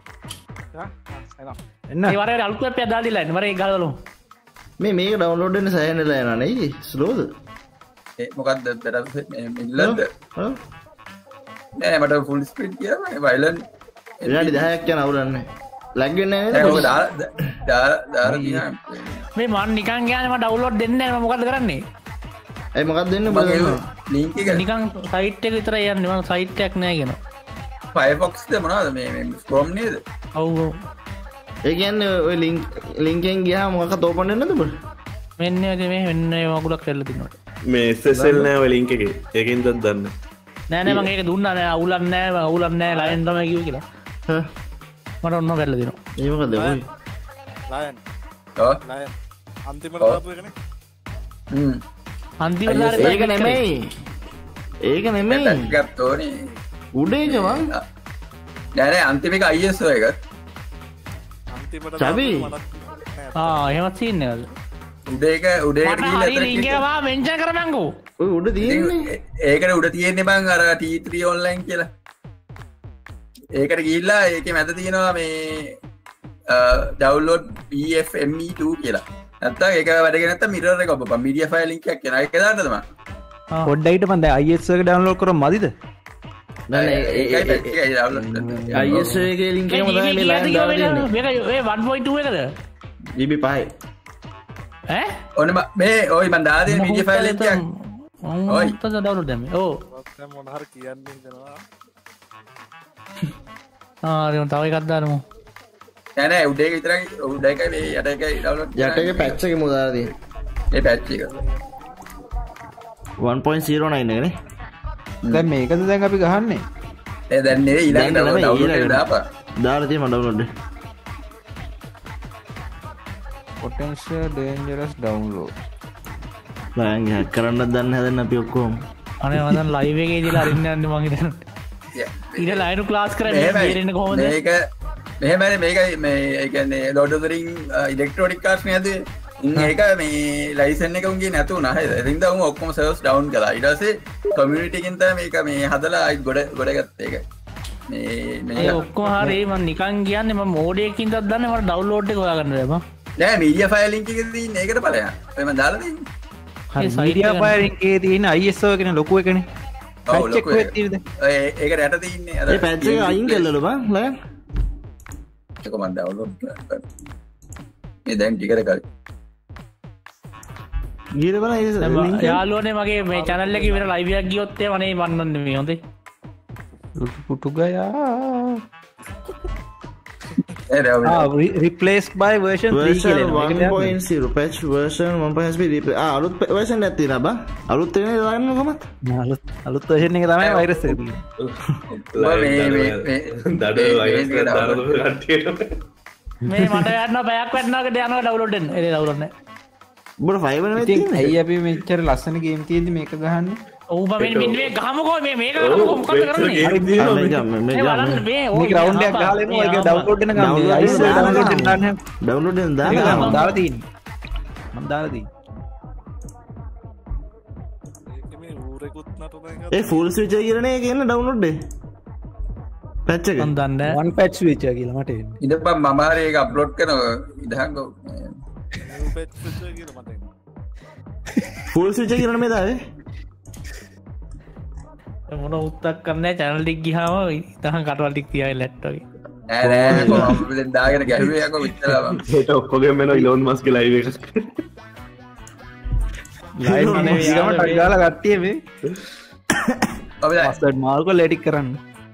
එන්න ඒ වරේ අලුත් වෙබ් එකක් දාලා දීලා ඉන්න මම ඒක ගලවලු මේ මේක ඩවුන්ලෝඩ් වෙන්න සෑහෙනලා යනවා නේ ස්ලෝද ඒ මොකද්ද බෙරස් මේ මිල්ලන්ද හා නෑ මට ෆුල් ස්ක්‍රීන් කියලා වයිලන් විනාඩි දහයක් යන අවුලන්නේ ලැග් වෙන්නේ නෑ ඔක නේද දාලා දාලා දාලා තියෙනවා මේ මම නිකන් කියන්නේ මම ඩවුන්ලෝඩ් දෙන්නේ නැහැ මම මොකද කරන්නේ ඒ මොකක්ද දෙන්නේ මගේ බලන්න ලින්ක් එක නිකන් සයිට් එක විතරයි යන්නේ මම සයිට් එකක් නැහැ කියන Firefox ද මොනවද මේ මේ Chrome නේද ඔව් ඔව් ඒ කියන්නේ ඔය ලින්ක් ලින්කෙන් ගියාම මොකක්ද ඕපන් වෙන්නේ නැද්ද බල මෙන්න මේ මේ මෙන්න මේ වගුලක් කරලා තිනවා මේ එස් එස් එල් නෑ ඔය ලින්ක් එකේ ඒකෙන්ද දන්න නෑ නෑ මම ඒක දුන්නා නෑ අවුලක් නෑ අවුලක් නෑ ලයින් තමයි කිව්වේ කියලා හා මට ඔන්න කරලා දෙනවා ඒ මොකද ඔය ලයන් ඔව් ලයන් අන්තිමට දාපු එකනේ හ්ම් අන්තිමට ඒක නෙමෙයි ඒක නෙමෙයි ගත්තෝනේ උඩේක වන් නෑ නෑ අන්තිම එක I S O එක අන්තිමට චබි. ආ එහෙමත් සීන් එකද උඩ එක උඩ එකට මට ගිහිල්ලා හරි එතන ලින්ක් එක වා මෙන්ෂන් කරපන්කෝ ඔය උඩ තියෙන්නේ ඉතින් ඒකට උඩ තියෙන්නේ බං අර T three online කියලා ඒකට ගිහිල්ලා ඒකේ මැද තියෙනවා මේ download P F M E two කියලා නැත්තම් ඒක වැඩගෙන නැත්තම් mirror එක ඔබ media file link එකක් එනවා ඒක දාන්න තමයි පොඩ්ඩයිට මන් දැන් I S O එක ඩවුන්ලෝඩ් කරොත් මදිද නෑ නෑ ඒකයි ඒ- පැත්තේ ඒකයි download කරන්න. I S O එකේ ලින්ක් එකම තමයි මේ ලයින් දාලා තියෙන්නේ මේක ඒ one point two එකද G B පහයි ඈ ඔන්න ම- මේ ඔයි මන් දාලා තියෙන media file link එකක් ඔයි. ඔයි ඩවුන්ලෝඩ් දැම්මේ ඕ දැන් මොන හරි කියන්නේ හිතනවා ආ දෙමු තව එකක් දාමු නෑ නෑ උඩ එක විතරයි උඩ එකයි මේ යට එකයි download යට එකේ පැච් එකේ මොකද දාලා තියෙන්නේ මේ patch එක one point zero nine එකනේ දැන් මේකද දැන් අපි ගහන්නේ ඒ දැන් නෙවෙයි ඊළඟට දැන් නෙවෙයි, download එක ඊළඟට. දාපන් දාලා තියෙනවා download potential dangerous download Lion hack කරන්නත් දන්නේ හැදෙන්න අපි ඔක්කොම අනේ මම දැන් ලයිව් එකේ ඉඳලා අරින්න යන්නේ මං හිතන්නේ ඊට ලයින් ක්ලාස් කරන්නේ බේරෙන්න කොහොමද මේක මෙහෙමයි මේකයි මේ ඒ කියන්නේ Lord of the Ring ඉලෙක්ට්‍රොනික කාර්ස් නේද ඉන්න ඒක මේ ලයිසන් එක උන්ගේ නැතු වුණා හරිද ඉතින් දැන් උන් ඔක්කොම සර්වර්ස් ඩවුන් කළා ඊට පස්සේ කමියුනිටි එකෙන් තමයි මේක මේ හදලා ආයි ගොඩ ගොඩ ගත්ත එක මේ ඒ මේ ඔක්කොම හරි මම නිකන් කියන්නේ මම මෝඩයකින්ද දන්නේ මට ඩවුන්ලෝඩ් එක හොයාගන්න බෑ මම නෑ මීඩියා ෆයිල් ලින්ක් එකේ තියෙන ඒකට බලයන් ඔය මම දාලා තියෙන්නේ ඒ site media එක file එකේ තියෙන I S O එකනේ ලොකු එකනේ ඔව් patch එක ලොකු කොහෙද එක. තියෙන්නේ ඔය ඒකට යට තියෙන්නේ අර ඒ පැච් එක අයින් කළලු බං ලයන් ඒක මම ඩවුන්ලෝඩ් කරා මේ දැන් ටිකර කරේ ගියද බල ඒ දැන් link එක? යාළුවනේ මගේ මේ channel එකේ වෙන live එකක් ගියොත් එහෙම අනේ වන්නන්නේ මේ හොඳේ පුටු ගයා ඒ දැන් ආ re- replaced by version three version කියලා one එනවා. point zero patch version one point zero replay ආ අලුත් version එකක් තියෙනවා බං අලුත් වෙන දාන්න කොහමද අලුත් අලුත් version එක තමයි virus එක තියෙන්නේ දඩ වයිස් දාලා කට්ටියට මේ මට යන්න බයක් වටනකට යනවා ඩවුන්ලෝඩ් වෙන්න ඒ ඩවුන්ලෝඩ් නැහැ උඹට five නෙමෙයි ඉතින් තියෙන්නේ ඇයි අපි මෙච්චර ලස්සන ගේම් තියෙද්දි මේක ගහන්නේ ඔව් මම මෙන්න මේ ගහමුකෝ මේ මේක ගහමුකෝ මොකද කරන්නේ? හරි දිනවා මේ මේ. ගම මේ මේ බලන්න ගම මේ මේක රවුන්ඩ් එකක් ගහලා එනවා ඒක ඩවුන්ලෝඩ් වෙන ගමන් Download අයිස් වෙන ඩවුන්ලෝඩ් ගමන්. වෙන දාන්න ඩවුන්ලෝඩ් එකෙන් මම දාලා දාලා තියෙන්නේ මම දාලා තියෙන්නේ ඒක මේ ඌරෙකුත් නටන එක ඒ ෆුල් ස්විච් එක කියලානේ ඒක එන්න ඩවුන්ලෝඩ් එක පැච් එක මන් දන්නේ වන් පැච් ස්විච් එක කියලා මට එන්නේ ඉඳපන් මම හරි ඒක අප්ලෝඩ් කරනවා ඉදහංගෝ ඌ පෙට් ෆිල්ටර් කියලා මට එනවා. ෆුල් ස්විච් එක කියලානේ මේ දාවේ මොන උත්තක් කරන්නේ channel ටික ගියාම තහන් කටවල් ටික තියාගෙන ලැට් වගේ. නෑ නෑ කොහොමද දැන් දාගෙන ගැහුවේ යකෝ විතරම ඒට ඔක්කොගෙම එනවා ඉලෝන් මස්ක් ලයිව් එකක්. ලයිව් අනේ ඊගම ටක් ගාලා ගත්තිය මේ අපි දැන් මාස්ටර් මාල්කෝ ලෙඩික් කරන්න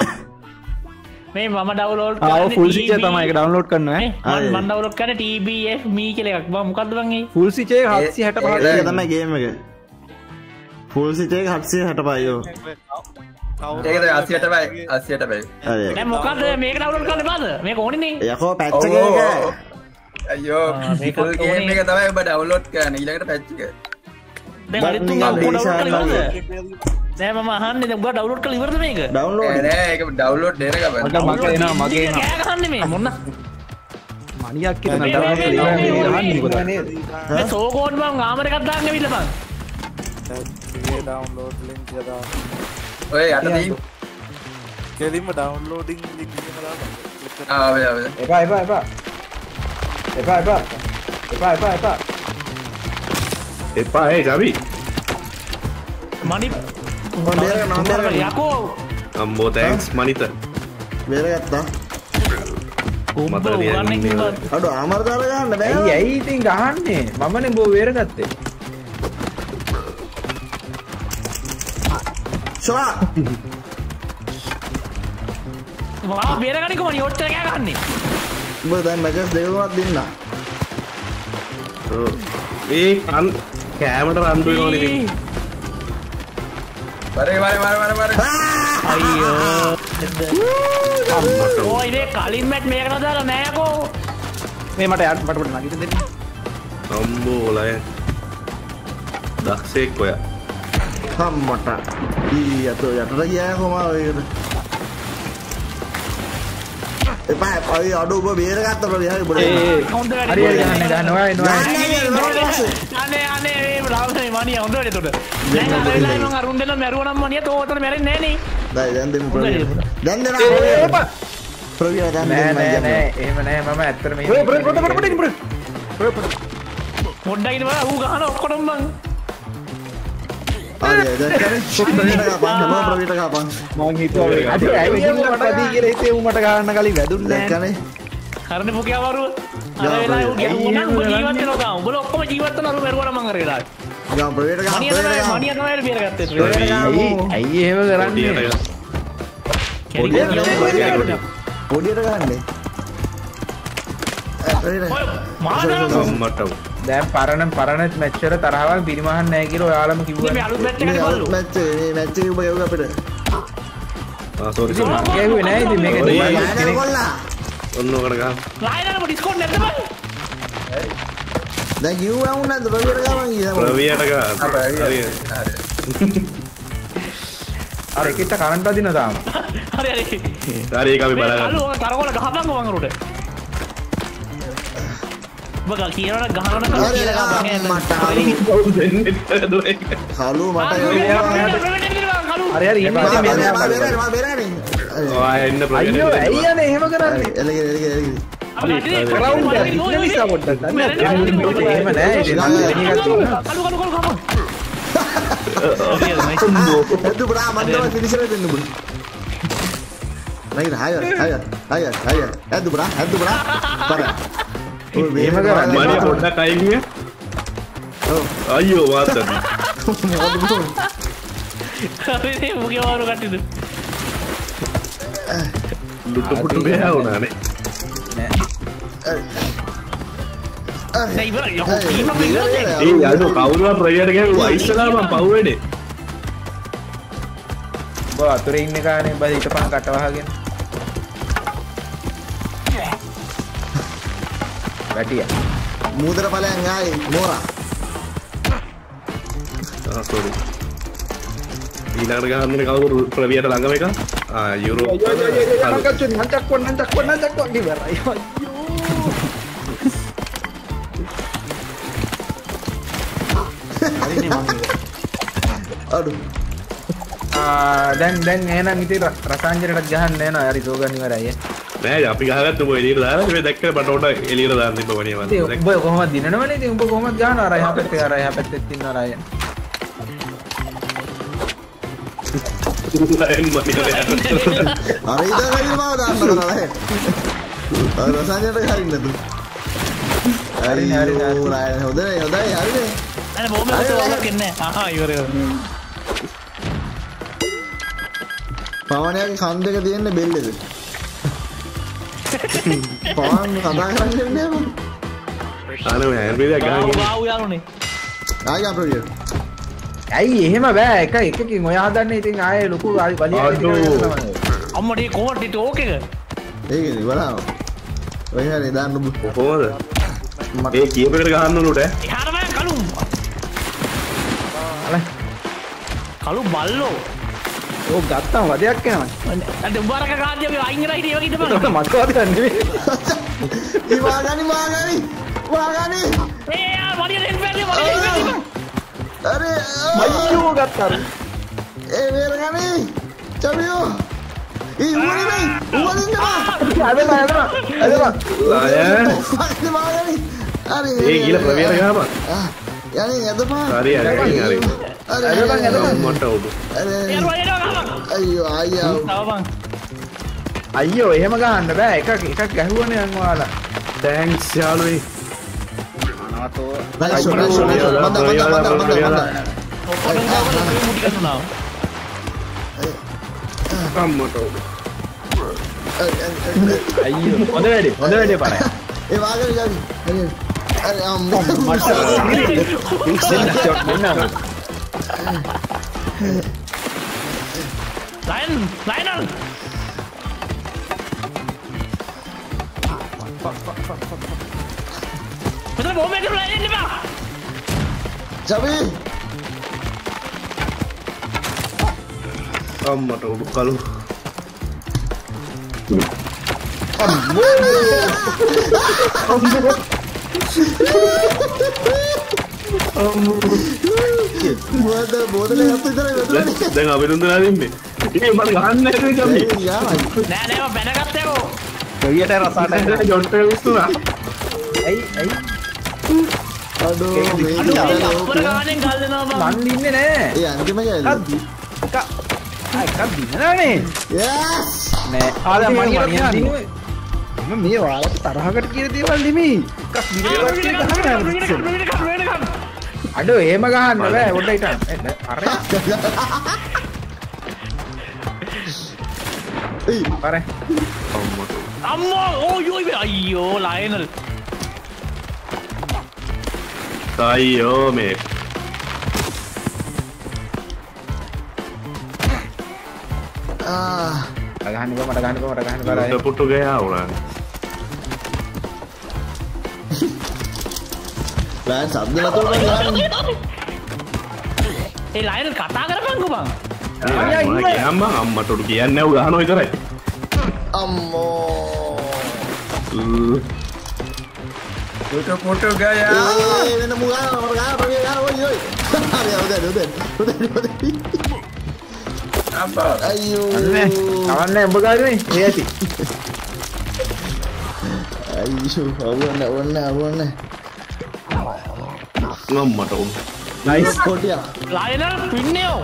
මේ මම ඩවුන්ලෝඩ් ආව ෆුල් ස්විච් එක තමයි ඒක ඩවුන්ලෝඩ් කරනවා ඈ මම මම ඩවුන්ලෝඩ් කරන්නේ T B F me කියලා එකක්. මම මොකද්ද බං ඒ? ෆුල් ස්විච් එක හත්සිය හැටපහ ඒක තමයි ගේම් එක ෆුල් ස්විච් එක හත්සිය හැටපහයි යෝ ඒකද අසියට බයි අසියට බයි හරි දැන් මොකද්ද මේක ඩවුන්ලෝඩ් කරන්න බාද? මේක ඕනේ නේ. යකෝ පැච් එක ඒක අයියෝ මේකත් ෆුල් ගේම් ඕනේ. එක තමයි ඔබ ඩවුන්ලෝඩ් කරන්නේ ඊළඟට පැච් එක දැන් අනිත් තුන් නිකන් ඔක්කොම ඩවුන්ලෝඩ් දේශාන කරලා වගේ. ඉවරද? දැන් මම අහන්නේ දැන් ඔබ ඩවුන්ලෝඩ් කරලා ඉවරද මේක? නෑ ඩවුන්ලෝඩ් නෑ ඒක ඩවුන්ලෝඩ් දෙන ගමන් මගේ මගේ එනවා මගේ එනවා කෑ ගහන්නේ මේ මොන්න? මණියක් කියලා මේ- ඩවුන්ලෝඩ් මේ- කරලා මේ- ඉවරනේ මේ- මොකද මේ සෝකෝන් බං ආමර එකක් දාන්න ඇවිල්ලා බං. ඒ ඩවුන්ලෝඩ් ලින්ක් එක දාන්න. ඔය යට තියෙන කෙලින්ම ඩවුන්ලෝඩින් ලින්ක් එක දාන්න. ආ ආවේ ආවේ එපා එපා එපා එපා එපා එපා එපා එපා එපා ඒ ජවි. මනි මම බේරගන්න මම බේරගන්න යකෝ අම්බෝ තෑන්ක්ස් මනිත. බේරගත්තා උඹ මතක තියාගන්න උගන්නේ මේ කිව්වද? අඩෝ අමර දාලා ගන්න ඇයි බෑ ඇයි ඉතින් ගහන්නේ මමනේ බෝ වේරගත්තේ ෂවා මම බේරගන්නේ කොහොමද ඔච්චර කෑ ගහන්නේ? උඹ දැන් මැචස් දෙක තුනක් දෙන්න ඔව්. ඒ කන් කෑමට රන්දු වෙනවනේ ඉතින්. වරේ වරේ වරේ වරේ වරේ අයියෝ. ඕ ඉතින් කලින් මැච් මේකට දාලා නෑ යකෝ. මේ මට යට මට මට නගිට දෙන්න අම්බෝ ලය. දක්ෂෙක් ඔයා. හම්මට ඊ යතෝ යටට ගියා කොහමද ඔයකට එපා අය අඩෝ ඔබ බේරගත්ත ප්‍රවිහරි ඔබ ඒ හොඳ වැඩ. හරි හරි ගන්න ගන්න ඔයා එනවා අනේ අනේ මේ රාවනේ මනිය හොඳ වැඩ උඩ. දැන් අර වෙලාවේ මම අරුන් දෙන්න මැරුවනම් මනිය තෝ උතන මැරෙන්නේ නෑ නේ. දැන් දැන් දෙමු ප්‍රවිහරි දැන් දෙන්න ප්‍රවිහරි දැන් නෑ දෙන්න නෑ නෑ එහෙම නෑ මම ඇත්තටම එහෙම පොඩ්ඩක් ඉන්න බෑ ඌ ගහන ඔක්කොම මං. හරි දැන් කරේ ප්‍රවිහරි ගහපන් මම ප්‍රවිහරි ගහපන් මං හිතුවා අද ඇවිල්ලා මට පදී කියලා හිතේ ඌ මට ගහන්න කලින් වැදුන්නේ දැන් නෑ කරේ හරනේ පුකියා වරුව. අර වෙලාවේ ඌ ගැහුවා නම් ඌ ජීවත් වෙනවා තාම. උඹලා ඔක්කොම ජීවත් වෙනවා ඌ මැරුවා නම් මං අර වෙලාවේ. ගම් ප්‍රවිහරි ගහපන් මනිය තමයි මනිය තමයි බේරගත්තේ. ප්‍රවිහරි ඇයි ගහමු ඇයි එහෙම කරන්නේ පොඩියට පොඩියට ගහන්නේ ප්‍රවිහරි ඔය මානව අම්මට. දැන් පරණ පරණ මැච් වල තරහවක් පිරිමහන්න නැහැ කියලා ඔයාලම මේ කිව්වා අලුත් මැච් මේ එකකට අලුත් බලු. මැච් එක මේ මැච් එක ඔබ ගැව්වා අපිට ආ සෝරි මම කියුවේ නෑ ඉතින් මේක ඔය නිකන් ගහන්න කෙනෙක් කොල්ලා ඔන්න ඔකට ගහ. රායනම ඩිස්කවුන්ට් නැද්ද බං? දැන් කිව්වා වුණ නැද්ද ප්‍රවිහරි ගහපන් කියලා ප්‍රවියට ගහ. හරි හරි. අර එකිට කරන්ට් අදින තාම හරි හරි. හරි ඒක අපි මේ බලගන්න. අලු ඔය තරකොල ගහපන් මං උඩ. ඔබ කියනවනේ ගහනවනේ හරි කියලා ගහපන්. මට කවුද දෙන්නේ දුවේ. හලු මට හරි හරි ඉන්න මම ඉතින් බේරගන්න මෙයා මම බේරගන්න මම බේරගන්න ඔයා එන්න ප්‍රවියට. අයියෝ ඇයි යන්නේ එහෙම කරන්නේ එලගේ එලගේ එලගේ ක්‍රවුන්ඩ් එක ඉන්න නිසා පොඩ්ඩක් ගන්න එහෙම නෑ ඉතින් නම් දෙවෙනි එකක් තියෙනවා අලු අලු අලු ගහපන්. එද්දු බ්‍රා මන්දව ෆිනිෂර් දෙන්න බුල නයි හාය හාය හාය හාය එද්දු බ්‍රා එද්දු බ්‍රා පර ඔය එහෙම කරන්නේ මනිය පොඩ්ඩක් අයින් ගියා. ඔව් අයියෝ වාතන. මොකද බුල හරි මුගේ වරු කට්ටිද. ලුටු පුටු බෑ වුණානේ. දැන් ඉවර යකෝ කීපක් ඉවරද? ඒ යඩෝ කවුරුහා ප්‍රවියට ගෑවුවා ඉස්සලා මම පව් වෙන්නේ. බෝ අතුරේ ඉන්න කානේ බද හිටපන් කට වහගෙන වැටියා මූදර ඵලයන් ආයේ මෝරා ආ සෝරි. ඊළඟට ගහන්නේ කවුරු ප්‍රවියට ළඟම එක? ආ euro. Ayo ayo ayo ayo angkat nancak kuan nancak kuan nancak kuan di bar. Ayo ayo. Hari ini manggil. Aduh. Ah dan dan එහෙනම් ඉතින් රසාංජනටත් ගහන්න යනවා. හරි සෝගන් ඉවරයි ඈ. නෑ අපි ගහගත්ත ඔය එළියට දාලා මේ දැක්කම මට උඩ එළියට දාන්න තිබ්බ වනේ මම. ඉතින් උඹ කොහොමද දිනනවනේ ඉතින් උඹ කොහොමද ගහනවා අර එහා පැත්තේ අර එහා පැත්තේ ඉන්නවා අර අය. ලයන් මනියල. අර ඉඳන් හරිම මාව දාන්න කරලා ඈ. අර රසායනයට හරින්න නේද? හරිනේ හරිනේ හොඳයි හොඳයි හොඳයි හරිනේ. අනේ බොම්බ එකක් වලකින්නේ. ආහා ඉවර ඉවර. පවණයාගේ කන් දෙක තියෙන්නේ බෙල්ලේද? පවන් කතා කරන්නේ නෑ මම. ආනෝ ඇර්බිලා ගහගෙන. ගාව් යාළුනේ. ආයි අප්‍රවිය. ඇයි එහෙම බෑ එක එකකින් ඔය හදන්නේ ඉතින් ආයේ ලොකු වලියක් අම්මට ඒ කොහොමද ඉත ඕකේද? ඒකනේ බලන්න. ඔය හැරේ දාන්න ඔබ. කොහොමද? ඒ කීපයකට ගහන්න උනට ඈ. එහාට මම කලු. කලු බල්ලෝ. ඕක ගත්තාම වදයක් එනවා. අද උඹරක ගාද්‍ය අපි අයින් කරලා හිටියේ වගේ ඉඳපන්. ඒක මට වදයක් නෙවෙයි. ඊ වාගනි වාගනි වාගනි. ඒ යා වඩිය දෙන්න බැරි වඩිය. අरे අයියෝ ගත්තා. ඒ වේරගනි. චමියෝ. ඊ උවනේ මේ උවලින් නවා. අදම අදම අදම. ලයන්. වාගනි. අरे ඒ ගිල ප්‍රවියට ගහපන්. යන්නේ යදපන්. හරි හරි හරි. අरे යදපන් යදපන්. මට උඩ. අरे යාළුවා එනවා ගහපන්. අයියෝ අයියෝ. තවපන්. අයියෝ එහෙම ගහන්න බෑ එකක් එකක් ගැහුවනේ අන් ඔයාලා. තෑන්ක්ස් යාළුවේ. අනවතෝ නයිස් නයිස් නයිස් මන්ද මන්ද මන්ද මන්ද මන්ද. ඔක්කොම ගාවල මුටි කතුනා. අම්මට උඩ. අයියෝ හොඳ වැඩේ හොඳ වැඩේ පාරයි. ඒ වාගනි යවි. අरे අම්මා මට ඉක්සෙන් චොට් වෙනවා. Lion Lionel. මෙතන බොම්බ එකක් ලයන් ඉන්න බා. ජබි අම්මට උඩ කලු. මොකද බෝතලේ හත් විතරයි වැදුනේ. දැන් අපි දුන්නා දෙන්නේ. ඉතින් මට ගහන්න නැහැ කම්මි. යාමයි. නෑ නෑ මම බැනගත්තේකෝ. කොයියට රසාට ජොන්ට විශ්තුනා. ඇයි ඇයි අඩෝ මේ අඩෝ මේ අපර ගානෙන් ගල් දෙනවා බං. මන් දින්නේ නෑ. ඒ අන්තිම ගෑල්ල. එකක් ආ එකක් දිනනවනේ. යස් නෑ ආලා මනියක් දිනුවේ. මම මේ ඔයාලට තරහකට කියන දේවල් නෙමෙයි. එකක් දිනේවත් ගහන්න. අඩෝ එහෙම ගහන්න බෑ පොඩ්ඩක් හිටන්න. අර ඒ අර අම්මෝ ඕයෝ අයියෝ ලයනල්. අයියෝ මේ ආ ගහන්න බෑ මට ගහන්න බෑ මට ගහන්න බෑ. උඩ පුටු ගෑ වුණා. ලයන් සද්ද නැතුව මම ගහන්නේ. ඒ ලයනල් කතා කරපන්කෝ බං. අයියා අම්මා අම්මට උඩ කියන්නේ නැව ගහනවා විතරයි. අම්මෝ Foto foto gaya. ඒ වෙන මුගා මම ගා ප්‍රවිය ගා ඔය ඔය. හරි හොදයි හොදයි හොදයි. Apa? අයියෝ නෑ කවන්නේ උඹ ගානේ ඒ ඇති. අයියෝ අවුන්න අවුන්න අවුන්න. අම්මට උඩ. නයිස් කොටියා. ලයනල් පින්නේෝ.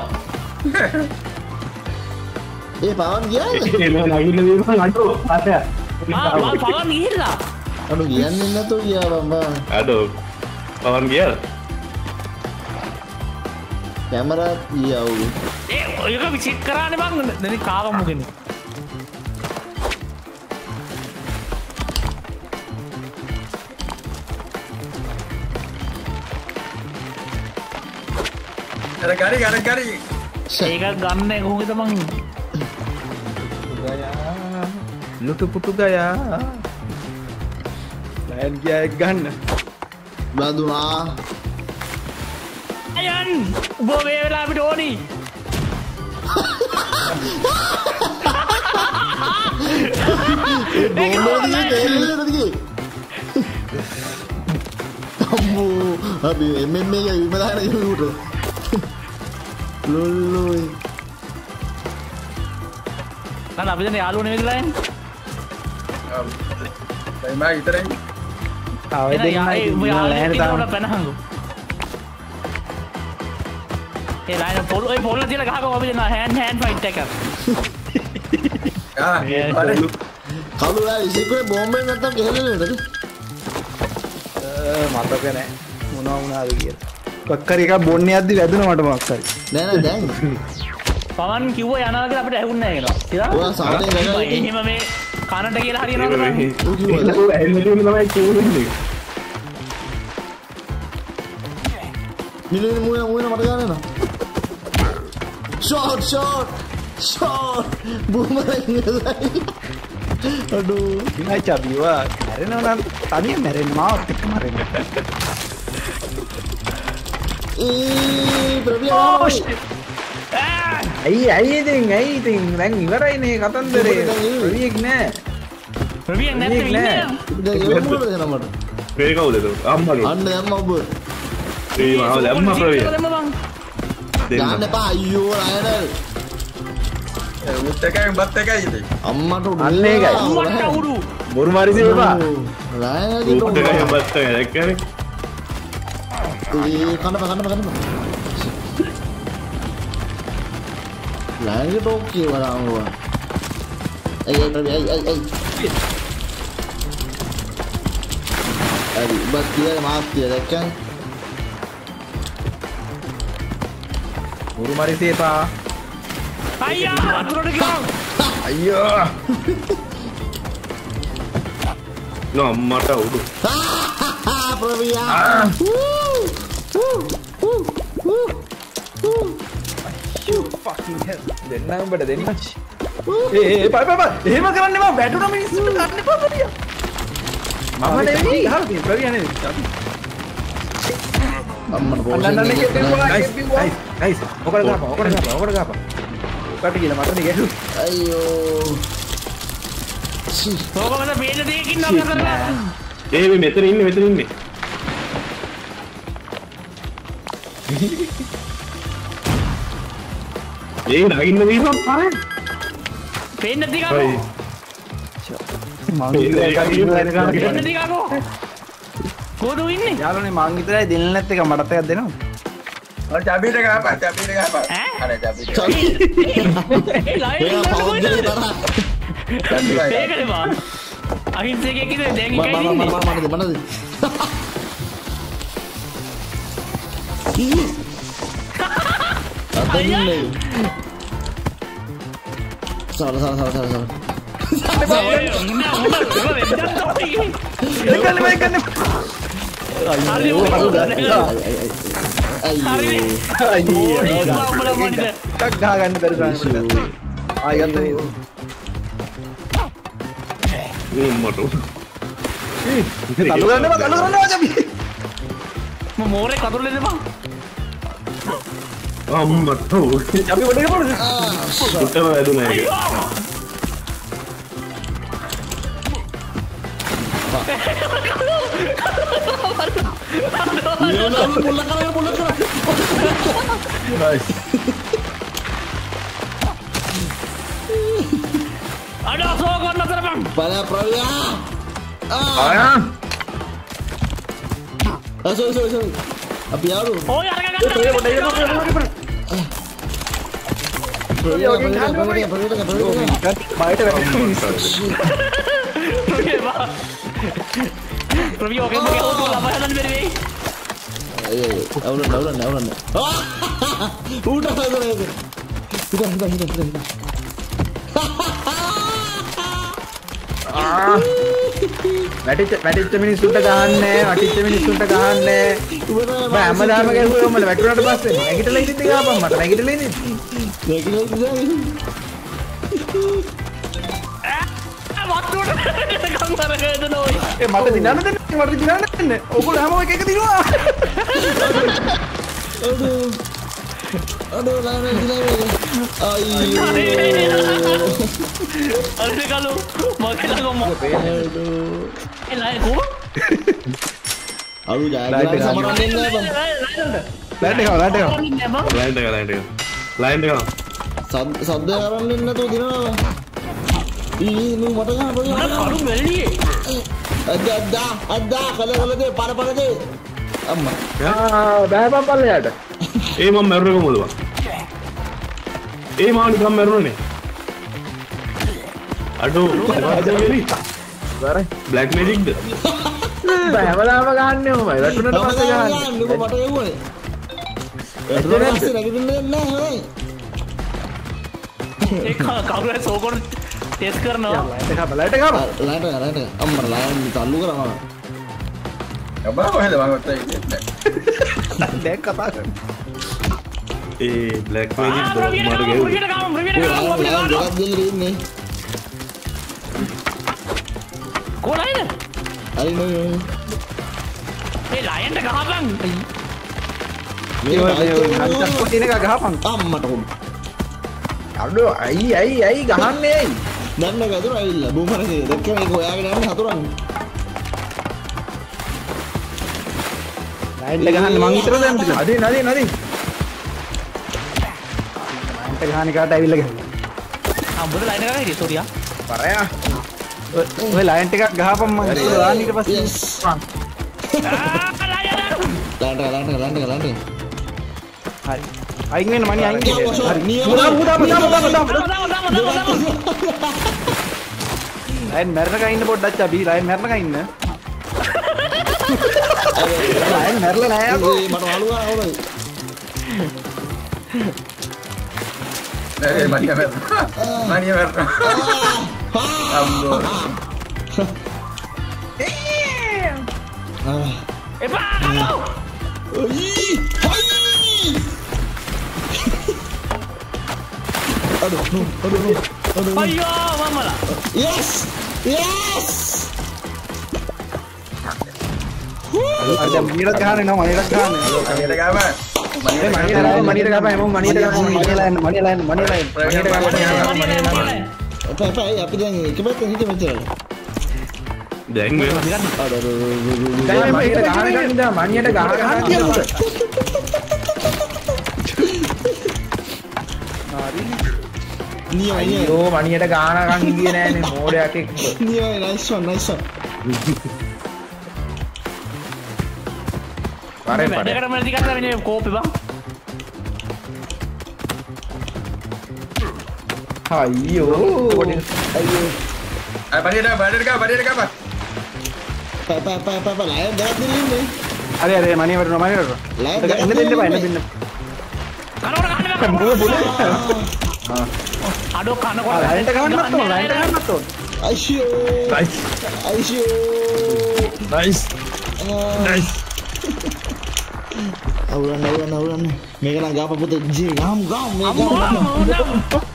ඒ පවන් ගියාද? ඒ නෑ නගින්න දේම අඩෝ අතය. ආ මම පවන් ගිහිල්ලා. අඩෝ කියන්නේ නැතෝ ගියා බම්බා. අඩෝ පවන් ගියාද? කැමරා ගියා උ. ඒ ඔයක විසිට් කරානේ බං දැන් කාවමු කෙනෙක්. Ada kari, ada kari. ඒක ගන්න කොහොමද මං ලුටු පුටු ගයා. ලයන් ගියා එක් ගන්න. බඳුනා. අයන් උඹ මේ වෙලාව අපිට ඕනි. Ambo, abi M M A එක විම දාන යුට. ලොල් ලොයි. නෑ අපි දැන් යාළුවෝ නෙවෙයිදලා යන්නේ. දැන් මම ඉතරෙන් ආ ඔය දෙන්න ලෑන තාම පැනහංගු. ඒ ලයින පොල් ඔය පොල්ල තියලා ගහගමු අපි දෙන්න හෑන්ඩ් හෑන්ඩ් ෆයිට් එකක්. ආ කවුරුලා ඉසිකේ බෝම්බෙන් නැත්තම් ගෙහෙන්නේ නේද? මතක නෑ මොනවා වුණාද කියලා. කොක්කරි එකක් බොන්නේ යද්දි වැදුනා මට මොකක් හරි. නෑ නෑ දැන්. පවන් කිව්ව යනවා කියලා අපිට ඇහුන්නේ නැහැ කියලා. කියලා? ඔයා සාතේ ගගා එහෙම මේ කනට කියලා හරියනවද මම? ඌ කිව්වද? ඌ ඇල්ලුනේ තමයි කියන්නේ. මිලියන මුවේ මුවේ මට ගන්න නා. ෂොට් ෂොට් ෂොට් බූමරැංග ගලයි. අඩෝ ඉනයි චබිවා මැරෙනවා නම් තනියෙන් මැරෙන්න මාවත් එක්ක මැරෙන්න. ඒ ප්‍රවියා ඇයි ඇයි ඉතින් ඇයි ඉතින් දැන් ඉවරයිනේ කතන්දරේ. ප්‍රවියෙක් නෑ. ප්‍රවියෙක් නැත්නම් ඉන්නේ. දැන් ඒක මොකද නමට? මේ කවුද ඒක? අම්මලු. අන්න දැම්ම ඔබ. ඒ මාව දැම්ම ප්‍රවිය. දාන්න එපා අයියෝ රයනල්. උත් එකයි බත් එකයි ඉතින්. අම්මට උඩ. අන්න ඒකයි. අම්මට උඩු. බොරු මාරිසේ එපා. රයනල් ඌට ගියා බත් එක දැක්කනේ. ඒ කනප කනප කනප. ලයින් ඩොක් කියලා වරාවා. අය අය අය අය අය. හරි බත් කියලා මාත්‍ය දැක්කන්. බොරු මාරිසේ එපා. අයියා අතුරට ගියා. අයියෝ. නෝ මට උඩු. ප්‍රවියා. fucking hell. දෙන්න උඹට දෙන්න. ඒ ඒ බය බය බය. එහෙම කරන්න එපා. වැටුන මිනිස්සුන්ට ගන්න එපා ප්‍රවියා. මම නෙවෙයි හරි ප්‍රවියා නෙවෙයි. අම්මට බෝස්. අන්නන්න කෙටුවා කෙටුවා. ගයිස් ඔකට ගහපන් ඔකට ගහපන් ඔකට ගහපන්. ඔකට කියලා මටනේ ගැහුවා. අයියෝ. ඕකමද පේන දෙයකින් නම් කරලා. ඒ මේ මෙතන ඉන්නේ මෙතන ඉන්නේ. ඒ නගින්න දීපන් පාරේ. පේන්න දිගා. ඔයි. මං ඉතින් එකක් ඉන්න පේන්න දිගා කෝ. කොහොමද ඉන්නේ? යාළුවනේ මං විතරයි දෙන්න නැත් එක මටත් එකක් දෙනවා. ඔය චබීට ගහපන් චබීට ගහපන්. ඈ? අර චබීට. ඒ ලයින් එයා පවුද්දේ ඉන්න තරහ. ඒකනේ බා. අහිංසකයෙක් ඉතින් දැන් මම එකයි මම ඉන්නේ. මම මම මනද. කී. අතන්නේ. සාර සාර සාර සාර සාර. ඔය උන්න උන්න ඒක වෙද්දක් තමයි. ඒකනේ මේකනේ. අයියෝ අයියෝ. අයියෝ ටක් ගහ ගන්න බැරි සාරකට. ආයෙත් නේද? මට උඩු. තලු ගන්නවා තලු ගන්නවා අපි. මම මෝරේ කඳුළු දෙන්න අම්මට උඩු. අපි වඩේ පොඩ. උඩම වැදුනා ඒක. යෝනා මුල්ල කරලා මුල්ල කරලා. නයිස්. අඩෝ සෝගොන්න තරපන්. බල ප්‍රවියා. ආයා. ආ සෝරි සෝරි සෝරි. අපි යාරු. ඔය අරග ගන්න. ප්‍රවියා ප්‍රවියා ප්‍රවියා ප්‍රවියා. බයට වැටෙනවා. ප්‍රවි ඔකේ මගේ හොතු ළමයි හදන්න බැරි වෙයි. අය අය අවුලන්න අවුලන්න අවුලන්න. ඌට හදලා ඒක. හිතා හිතා හිතා හිතා. වැටිච්ච වැටිච්ච මිනිස්සුන්ට ගහන්නේ වැටිච්ච මිනිස්සුන්ට ගහන්නේ බෑ හැමදාම ගැහුවා මම වැටුණාට පස්සේ නැගිටලා ඉඳිද්දි ගහපන් මට නැගිටලා ඉඳිද්දි නැගිටලා ඉඳලා ඒ මට දිනන්න දෙන්න මට දිනන්න දෙන්න ඔයගොල්ලෝ හැමෝම එක එක දිනුවා Aduh, lain lagi lain. Ayo. Ada kalau makin lah ngomong. Aduh. Eh lain gua. Aduh, jangan sama ramen lah, Bang. Lain deh, lain deh. Lain deh, lain deh. Lain deh. සද්ද අරන් දෙන්න නැතුව දිනනවා. ඊ නු මට ගහන්න බෑ. මම කරු වෙල්ලියේ. අද්දා අද්දා අද්දා කල කල දේ පර පර දේ. අම්මා. ආ බෑපන් පල්ලයට. ඒ මම මැරුණේ කොහොමද බං? ඒ මාව නිකන් මැරුණනේ. අඩෝ අදගෙරි. බරයි. බ්ලැක් මැජික්ද? බෑ හැමදාම ගහන්නේ ඔමයි. වැටුනට පස්සේ ගහන්නේ. නුඹ මට එව්වනේ. වැටුනට පස්සේ නැගිටින්නේ නැහැ. ඒ කවුරු සෝකොන් ටෙස්ට් කරනවා. ලයිට් එක බලයිට් එක ලයිට් එක ලයිට් එක අම්මර ලයින් තල්ලු කරනවා. ඔබ කොහෙද මම ඔතන ඉන්නේ. දැන් කතා කරන්නේ. ඒ බ්ලැක් මැජික් ද මට ගෙව්වේ. ප්‍රවියට ගාම ප්‍රවියට ගාම ප්‍රවියට ගාම. ගොඩක් දෙනෙක් ඉන්නේ. කොලයිද? හරි නෝ. ඒ ලයන්ට ගහපන්. මේ ඔය අන්තස් කොටින එක ගහපන්. අම්මට උඩ. අඩෝ අයි අයි අයි ගහන්නේ ඇයි? දැන් එක අතුර ඇවිල්ලා බූමරේ දැක්ක මේක හොයාගෙන යන්නේ හතුරන්නේ. ලයිට් එක ගහන්න මං විතර දැම්මද? නදී නදී නදී. ලයිට් එක ගහන්න කාට ඇවිල්ලා ගහන්නේ? අම්බුද ලයින් එක ගහන්නේ සෝරියා. පරයා. ඔය ලයිට් එකක් ගහපන් මං ඉස්සර දාන්න ඊට පස්සේ. ආ ලයින් ලයිට් එක ලයිට් එක ලයිට් එක. හරි. අයින් වෙන්න මණි අයින් වෙන්න. හරි. මුදා මුදා මුදා මුදා මුදා මුදා. ගාම. ලයින් මැරණක ඉන්න පොඩ්ඩක් අපි ලයින් මැරණක ඉන්න. ලයින් මැරලා නෑ අපෝ. මට වලු ගන්න ඕනේ. නෑ මණිය මැර. මණිය මැර. අම්බෝ. එපා ගමු. ඔයි! හයි! අඩෝ නෝ අඩෝ නෝ අඩෝ අයියෝ මමලා. yes yes අර දැන් මණියට ගහන්නේ නෝ මණියට ගහන්නේ. මණියට ගාම. මණියට මණියට මණියට ගහපන් හැමෝම මණියට ගහපන් මණියට ලයින් මණියට ලයින් මණියට ලයින් මණියට ගහපන්. අපේ අපේ අපි දැන් එක පැත්තකින් හිටිය මෙච්චරද දැන් මේ අඩෝ දැන් මණියට ගහන ගන්න ඉඳලා මණියට ගහ ගන්න කියනවා. නියෝ නියෝ අයියෝ මණියට ගානකම් ඉඳියේ නෑනේ මෝඩයක් එක්ක. නියෝ nice one nice one පරේ වැඩ පරේ. කරමු ටිකක් වෙන්නේ කෝපි බං. අයියෝ අයියෝ අය මණියට මණියට ගා මණියට ගාම. පා පා පා පා පා ලයින් දාලා දෙන්නේ හරි හරි මණිය වටනවා මණිය වටනවා. ලයින් එන්න දෙන්න බෑ එන්න දෙන්න. කනකොට ගන්න බෑ. මොකද බොලේ? අඩෝ කනකොට ලයින්ට ගහන්නත් ඕන ලයින්ට ගහන්නත් ඕන. අයිෂෝ නයිස් අයිෂෝ නයිස් නයිස් අවුරන්න අවුරන්න අවුරන්න මේක නම් ගාප පුතේ ජී ගාම් ගාම් මේ ගාම්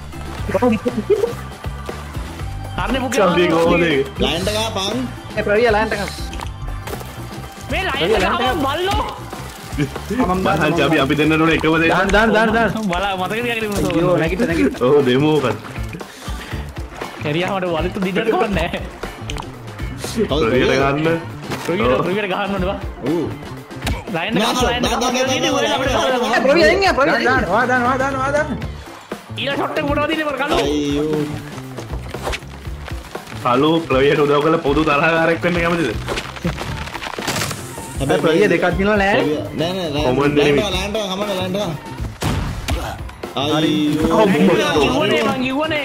අරනේ මුකේ සම්පී ගෝලේ ලයින්ට ගාපන් ඒ ප්‍රවිය ලයින්ට ගහ. මේ ලයින් එක ගහම බල්ලෝ. මම මහන් අපි අපි දෙන්නට ඕනේ එකම දේ දාන්න දාන්න දාන්න දාන්න. බලා මතකද කියලා අයියෝ කිව්වෝ. නැගිට නැගිට. ඔව් දෙමු මොකද කැරියාවට වලිතු දිඩට කවන්නේ නැහැ. ප්‍රවියට ගන්න ප්‍රවියට ප්‍රවියට ගහන්න ඕනේ බා. ඕ ලයින් එක ගහලා ලයින් එක ගහලා ප්‍රවිය එන්නේ ප්‍රවිය දාන්න. වා දාන්න වා දාන්න වා දාන්න. ඊළ ෂොට් එක මොනවද ඉන්නේ මර කලු. අයියෝ කලු ප්‍රවියට උදව් කරලා පොදු තරහකාරයෙක් වෙන්න කැමතිද හැබැයි ප්‍රවිය දෙකක් දිනලා නෑ. නෑ නෑ Common ලයින්ට enemy. ලයින්ට ගමන ලයින්ට ඔව්, අයියෝ කිව්වනේ මං කිව්වනේ.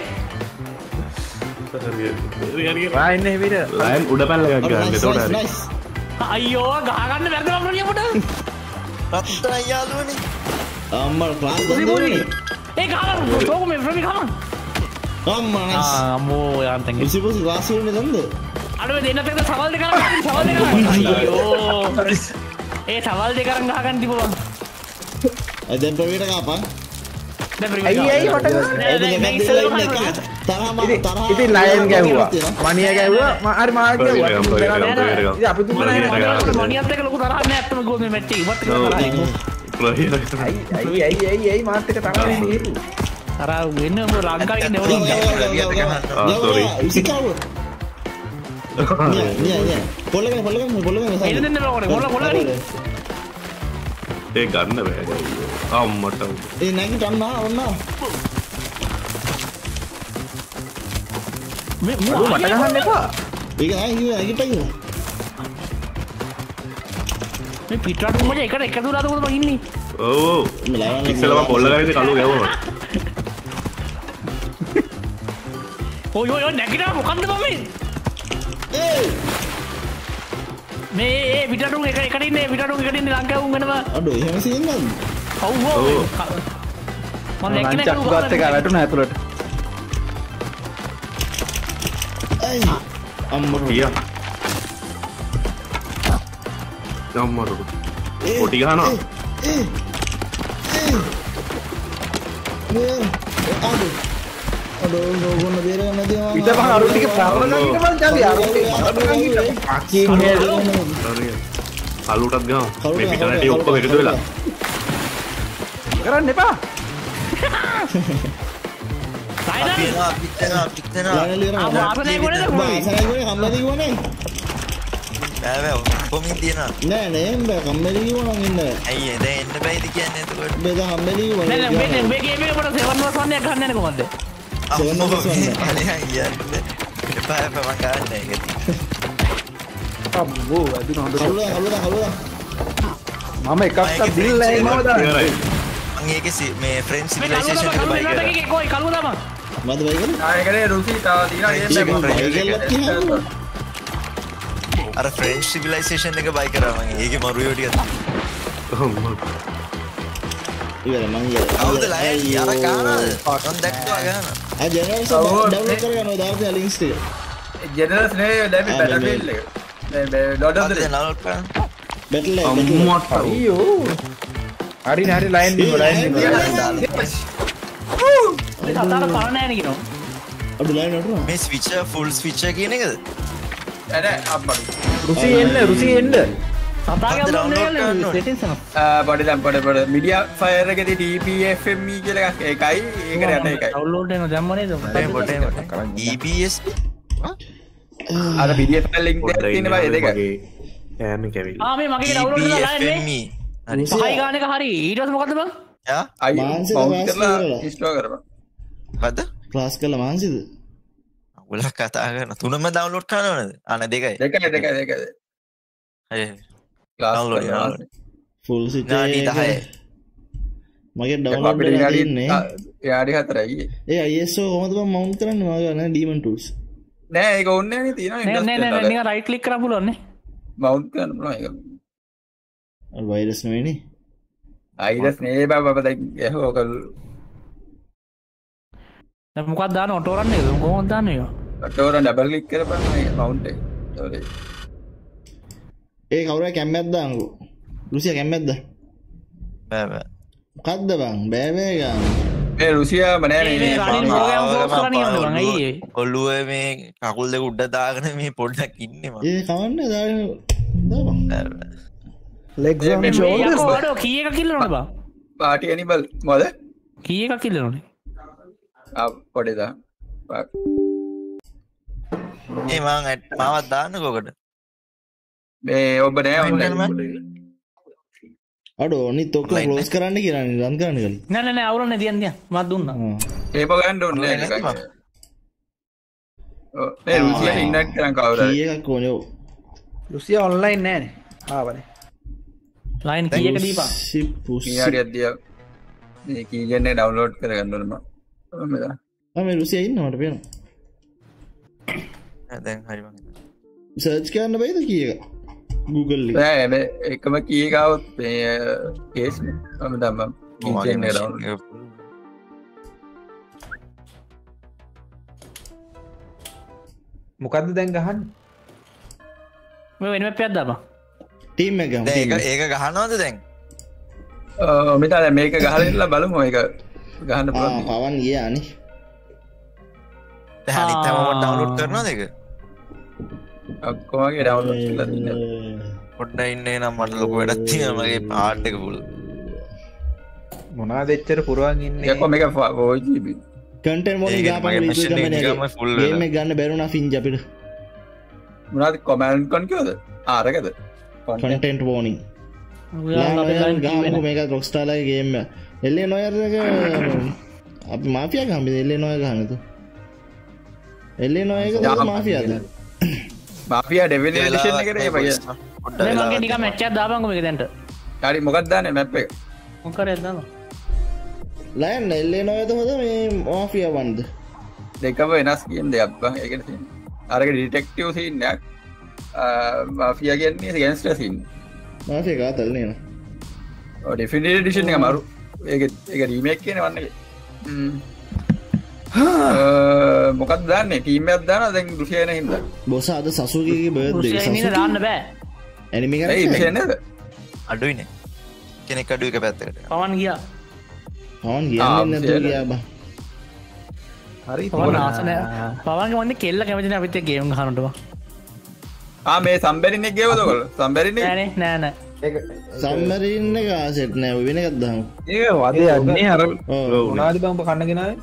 වා ඉන්නේ විතර. ලයින් උඩ පැනල එකක් ගන්න එතකොට හරි nice අයියෝ ගහ ගන්න බැරිද මම ප්‍රවියට. රත්තරන් යාළුවනේ. අම්මා ක්ලාස් පුරි පුරි. දෙන්නේ ඒ ගහලා තෝක මේ ප්‍රවිය ගහම. අම්මා nice ආ අම්මෝ යාන්තන්. පුසි පුසි ක්ලාස් වෙන්නේ නැන්ද අඩුව දෙන්නත් එක්ක සවල් දෙක කරන් සවල් දෙක කරන්. අයියෝ. ඒ සවල් දෙක කරන් ගහ ගන්න තිබුණා. දැන් ප්‍රවීණ ගාපන් දැන් ප්‍රවිය. අයිය අයිය වට ගන්න. නෑ නෑ මේ ඉස්සෙල්ලා ගහන්න. තරහම ඉතින් තරහ ඉතින් ලයින් ගැහුවා. මණිය ගැහුවා. මා- හරි මාත් ප්‍රවිය ගැහුවා. ගම, ප්‍රවිය ගම, ප්‍රවිය ගම. ඉතින් අපි තුන්දෙනා ප්‍රවිය ගම. මනියත් එක්ක ලොකු තරහක් නෑ අත්තම ගෝ මේ මැට් එක ඉවත් කරලා තරහයි. ඇයි ඇයි ඇයි ඇයි ඇයි මාත් එක තරහ වෙන්නේ හේතු තරහ වෙන්න ඔබ ලංකාවේ නෙවෙයි ආ සෝරි ඉසිකාව නිය නිය නිය පොල්ලගෙන පොල්ලගෙන පොල්ලගෙන එන්න දෙන්න බෑ මොළ මොළ ගනි ඒ ගන්න බෑ අම්මට ඒ නැගිටන්න ඔන්න මේ අඩෝ මට ගහන්න එපා ඒක නෑ නැගිටයි මේ පිටරට මොකද එකට එක දුරට උඩ මම ඉන්නේ ඔව් ඉස්සෙල්ලා මම පොල්ල ගාවේ කළු ගැවුවා ඔය ඔය ඔය නැගිටා මොකන්ද මම ඒ මේ ඒ පිටරට එක එකට ඉන්නේ පිටරට එකට ඉන්නේ ලංකාව උන් වෙනවා අඩෝ එහෙම සීන් නැද්ද ඔව් ඔව් මම නැගිටින චක්කු ගාත් එක වැටුණා ඇතුළට අයි අම්මෝ කියා අම්මට පොටි ගහනවා ඒ ඒ අඩෝ අඩෝ නෝගොන්න බේරගන්න නැති මම ඊට පස්සේ අරුත් ටික ප්‍රාබලම් ඊට පස්සේ ජාලි අරුත් ටික අකින් නේ කලුටත් ගහමු මේ පිටරටේ ඔක්කොම එකතු වෙලා කරන්න එපා පිටනවා පිටනවා පිටනවා ආ ආසනේ ගොනේ ආසනේ ගොනේ කම්මැලි ගොනේ බෑ බෑ කොමින් තියනවා නෑ නෑ බෑ කම්මැලි ගොනන් ඉන්න අයියේ දැන් එන්න බෑද කියන්නේ එතකොට බේ දා කම්මැලි ගොනේ නෑ නෑ මේ මේ ගේම් එක මට සෙවන් වර්ස් වන්නයක් ගන්න යන්නේ කොහොමද සෙවන් වර්ස් වන්න අනේ කියන්නේ එපා එපා මම ගන්න ඒක අම්මෝ අදින හොඳ කලුදා කලුදා කලුදා මම එකක්වත් දීලා නැහැ මම දාන්නේ මම ඒකේ මේ ෆ්‍රෙන්ඩ් මේ සිවිලයිසේෂන් එක බයි කරා එකේ කොයි කලුදා මම මද බයි කරේ ආ ඒකනේ රුසි තා දිනා අර ෆ්‍රෙන්ච් සිවිලයිසේෂන් එක බයි කරා මම ඒකේ මරුයෝ ටික ඉවර මං ඉවර කවුද ලයි අර ගානද මම දැක්කා ගාන ආ ජෙනරල්ස් ඩවුන්ලෝඩ් කරගන්නවා දාපියා ලින්ක්ස් ටික ජෙනරල්ස් නේ ලැබි බැටල්ෆීල්ඩ් එක මේ ලෝඩ් ඔෆ් ද ඩවුන්ලෝඩ් කරන්න බැටල් එක අම්මට අයියෝ හරි හරි ලයින් දිනු ලයින් දිනු මේ සතාට පාන නැහැ නේ කියනවා අඩු ලයින් නටුවා මේ ස්විචර් ෆුල් ස්විචර් කියන එකද එන අම්මඩු රුසි එන්න රුසි එන්න සතාගේ අම්මෝ සෙටින්ස් එක බඩි දැන් බඩ බඩ මීඩියා ෆයර් එකේදී ඩී පී එෆ් එම් ඊ කියලා එකක් ඒකයි ඒකට යට එකයි ඩවුන්ලෝඩ් වෙන දැම්ම නේද බොටේ බොටේ ඊ පී එස් අර P D F file link එකක් තියෙන බයි දෙක ෑම කැවිල් ආ මේ මගේ ඩවුන්ලෝඩ් කරලා ලයින් මේ හරි පහයි ගාන එක හරි ඊට පස්සේ මොකද්ද බං යා අයි මාන්සික බවුන්ස් වාස් කරලා කරලා. ඉන්ස්ටෝල් කරපන් මොකද්ද ක්ලාස් කරලා මාන්සිද ඔයාලා කතා කරන තුනම ඩවුන්ලෝඩ් කරනවද අන දෙකයි දෙකයි දෙකයි දෙකයි හරි ක්ලාස් download කරනවා download. ෆුල් නාඩි සිට් දහය මගේ ඩවුන්ලෝඩ් අපිට වෙලා යාඩි තියෙන්නේ යාඩි හතරයි ඒ I S O කොහොමද මම මවුන්ට් කරන්නේ මගේ නෑ ඩීමන් ටූල්ස් නෑ ඒක ඕනේ නෑනේ තියෙනවා නෑ නෑ නෑ ඉන්ඩස්ට්‍රියල් නිකන් රයිට් ක්ලික් කරලා පුළුවන් නේ මවුන්ට් කරන්න පුළුවන් ඒක අර වෛරස් නෙවෙයිනේ අයිරස් නේ බා බා දැන් ඒක දැන් මොකක්ද දාන ඔටෝ රන් එකද කොහොමද දාන්නේ ඒක ඔටෝර ඩබල් ක්ලික් කරපන් මවුන්ට් එක sorry ඒ කවුරු කැම්මැද්ද දාන්නකෝ රුසියා කැම්මැද්ද බෑ බෑ මොකද්ද බං බෑ බෑ ගන්න මේ රුසියාම නෑ මේ මේ රනින් ප්‍රෝග්‍රෑම් ෆෝස් කරන්න යන්න බං අයියේ ඔළුවේ මේ කකුල් දෙක උඩ දාගෙන මේ පොඩ්ඩක් ඉන්නේ මම ඒ කවන්නේ දාන්න දාපන් බෑ බෑ legs on මේ shoulders යකෝ අඩෝ කී එකක් කිල්ලනවද බං පාටි ඇනිමල් මොකද කී එකක් කිල්ලනවද ආ පොඩේ දා ඒ මං ඇඩ් මාවත් දාන්න කොකට මේ ඔබ නෑ ඔන්න අඩෝ අනිත් ඔක්කොම ක්ලෝස් කරන්න කියලා නේ රන් කරන්න කියලා නෑ නෑ නෑ අවුරන්නේ දියන් දියන් මත් දුන්නා ඒක ගන්න ඕනේ නෑ නිකන් ඔව් මේ රුසියා ඉන්නත් කරන් කවුරුද කී එකක් ඕනේ ඔව් රුසියා online නෑනේ ආවනේ ලයින් කී එක දීපන් ෂිප් පුෂ් කීයඩියක් දියා මේ කීයන්නේ ඩවුන්ලෝඩ් කරගන්න ඕනේ මම මෙතන ආ මේ රුසියා ඉන්නවා මට පේනවා දැන් හරි මං සර්ච් කරන්න බෑද කී එක Google එක නෑ මේ එකම කී එකවොත් මේ කේස් නේ මම දැම්මම කීයන්නේ ඩවුන්ලෝඩ් මොකද්ද දැන් ගහන්නේ මේ වෙන මැප් එකක් දාපන් ටීම් එක ගමු දැන් ඒක ඒක ගහනවද දැන් ඔව් මෙතන දැන් මේක ගහලා ඉන්නලා බලමු ඒක ගහන්න ආ පුළුවන් පවන් ගියානේ දැන් අනිත් හැමෝම ඩවුන්ලෝඩ් කරනවද ඒක ඔක්කොමගේ ඩවුන්ලෝඩ් කරලා තින්නේ පොඩ්ඩක් ඉන්නේ නම් මට ලොකු වැඩක් තියෙනවා මගේ පාට් එක ෆුල් මොනවද එච්චර පුරවන් ඉන්නේ එකක් මේක four G B කන්ටෙන්ට් වලින් ඒක ගාපන් මගේ රීතු machine එක කම්පැනි නිකම්ම full ගේම් වෙලා. එක ගන්න බැරුණා ෆින්ජ් අපිට මොනවද කමෙන්ට් කොන් කියවද ආ අරකද කන්ටෙන්ට් වෝනින් ඔයාලා අපේ line ගාමු මේක රොක්ස්ටාර් ලගේ ගේම් එක එල්ලේ නොයර් එක අපි මාෆියා ගහමු එල්ලේ නොයර් ගහන්නද එල්ලේ නොයර් එක මාෆියාද මාෆියා ඩෙවිල් එඩිෂන් එකට ඒ බය මේ මගේ නිකන් මැච් එකක් දාපන්කො මේක දැන්ට හරි මොකක්ද දාන්නේ මැප් එක මොකක් කරේ දානවා ලයන් එල්ලේ නොයර්ද හොද මේ මාෆියා වන්ද දෙකම වෙනස් කියන දෙයක් බං ඒකට තියෙන අරක ඩිටෙක්ටිව් සීන් එකක් මාෆියා කියන්නේ ගෑන්ස්ටර් සීන් මාෆියා කාතල් නේ නා ඔය ඩෙෆිනිට් එඩිෂන් එක අමාරු ඒක ඒක රීමේක් කියන වන්නේ මොකක්ද දාන්නේ ටීම් එකක් දානවා දැන් රුසියාන හින්දා බොස අද සසුගිගේ බර්ත්ඩේ රුසියානේ දාන්න බෑ ඇනිමේ ඒ කරන්නේ රුසියාන නේද අඩුයිනේ කෙනෙක් අඩු එක පැත්තකට පවන් ගියා පවන් කියන්නේ නැතුව ගියා බං හරි පවන් ආස නෑ පවන්ගේ වන්නේ කෙල්ල කැමති නෑ අපිත් එක්ක ගේම් ගහනට ආ මේ සම්බැරින් එක ගේවද ඔයගොල්ලෝ සම්බැරින් එක නෑනේ නෑ නෑ සම්මරින් එක ආසෙට් නෑ වෙන එකක් දාමු ඒක වදේ යන්නේ අර ඔව් මොනවද බං ඔබ කන්නගෙන ආවේ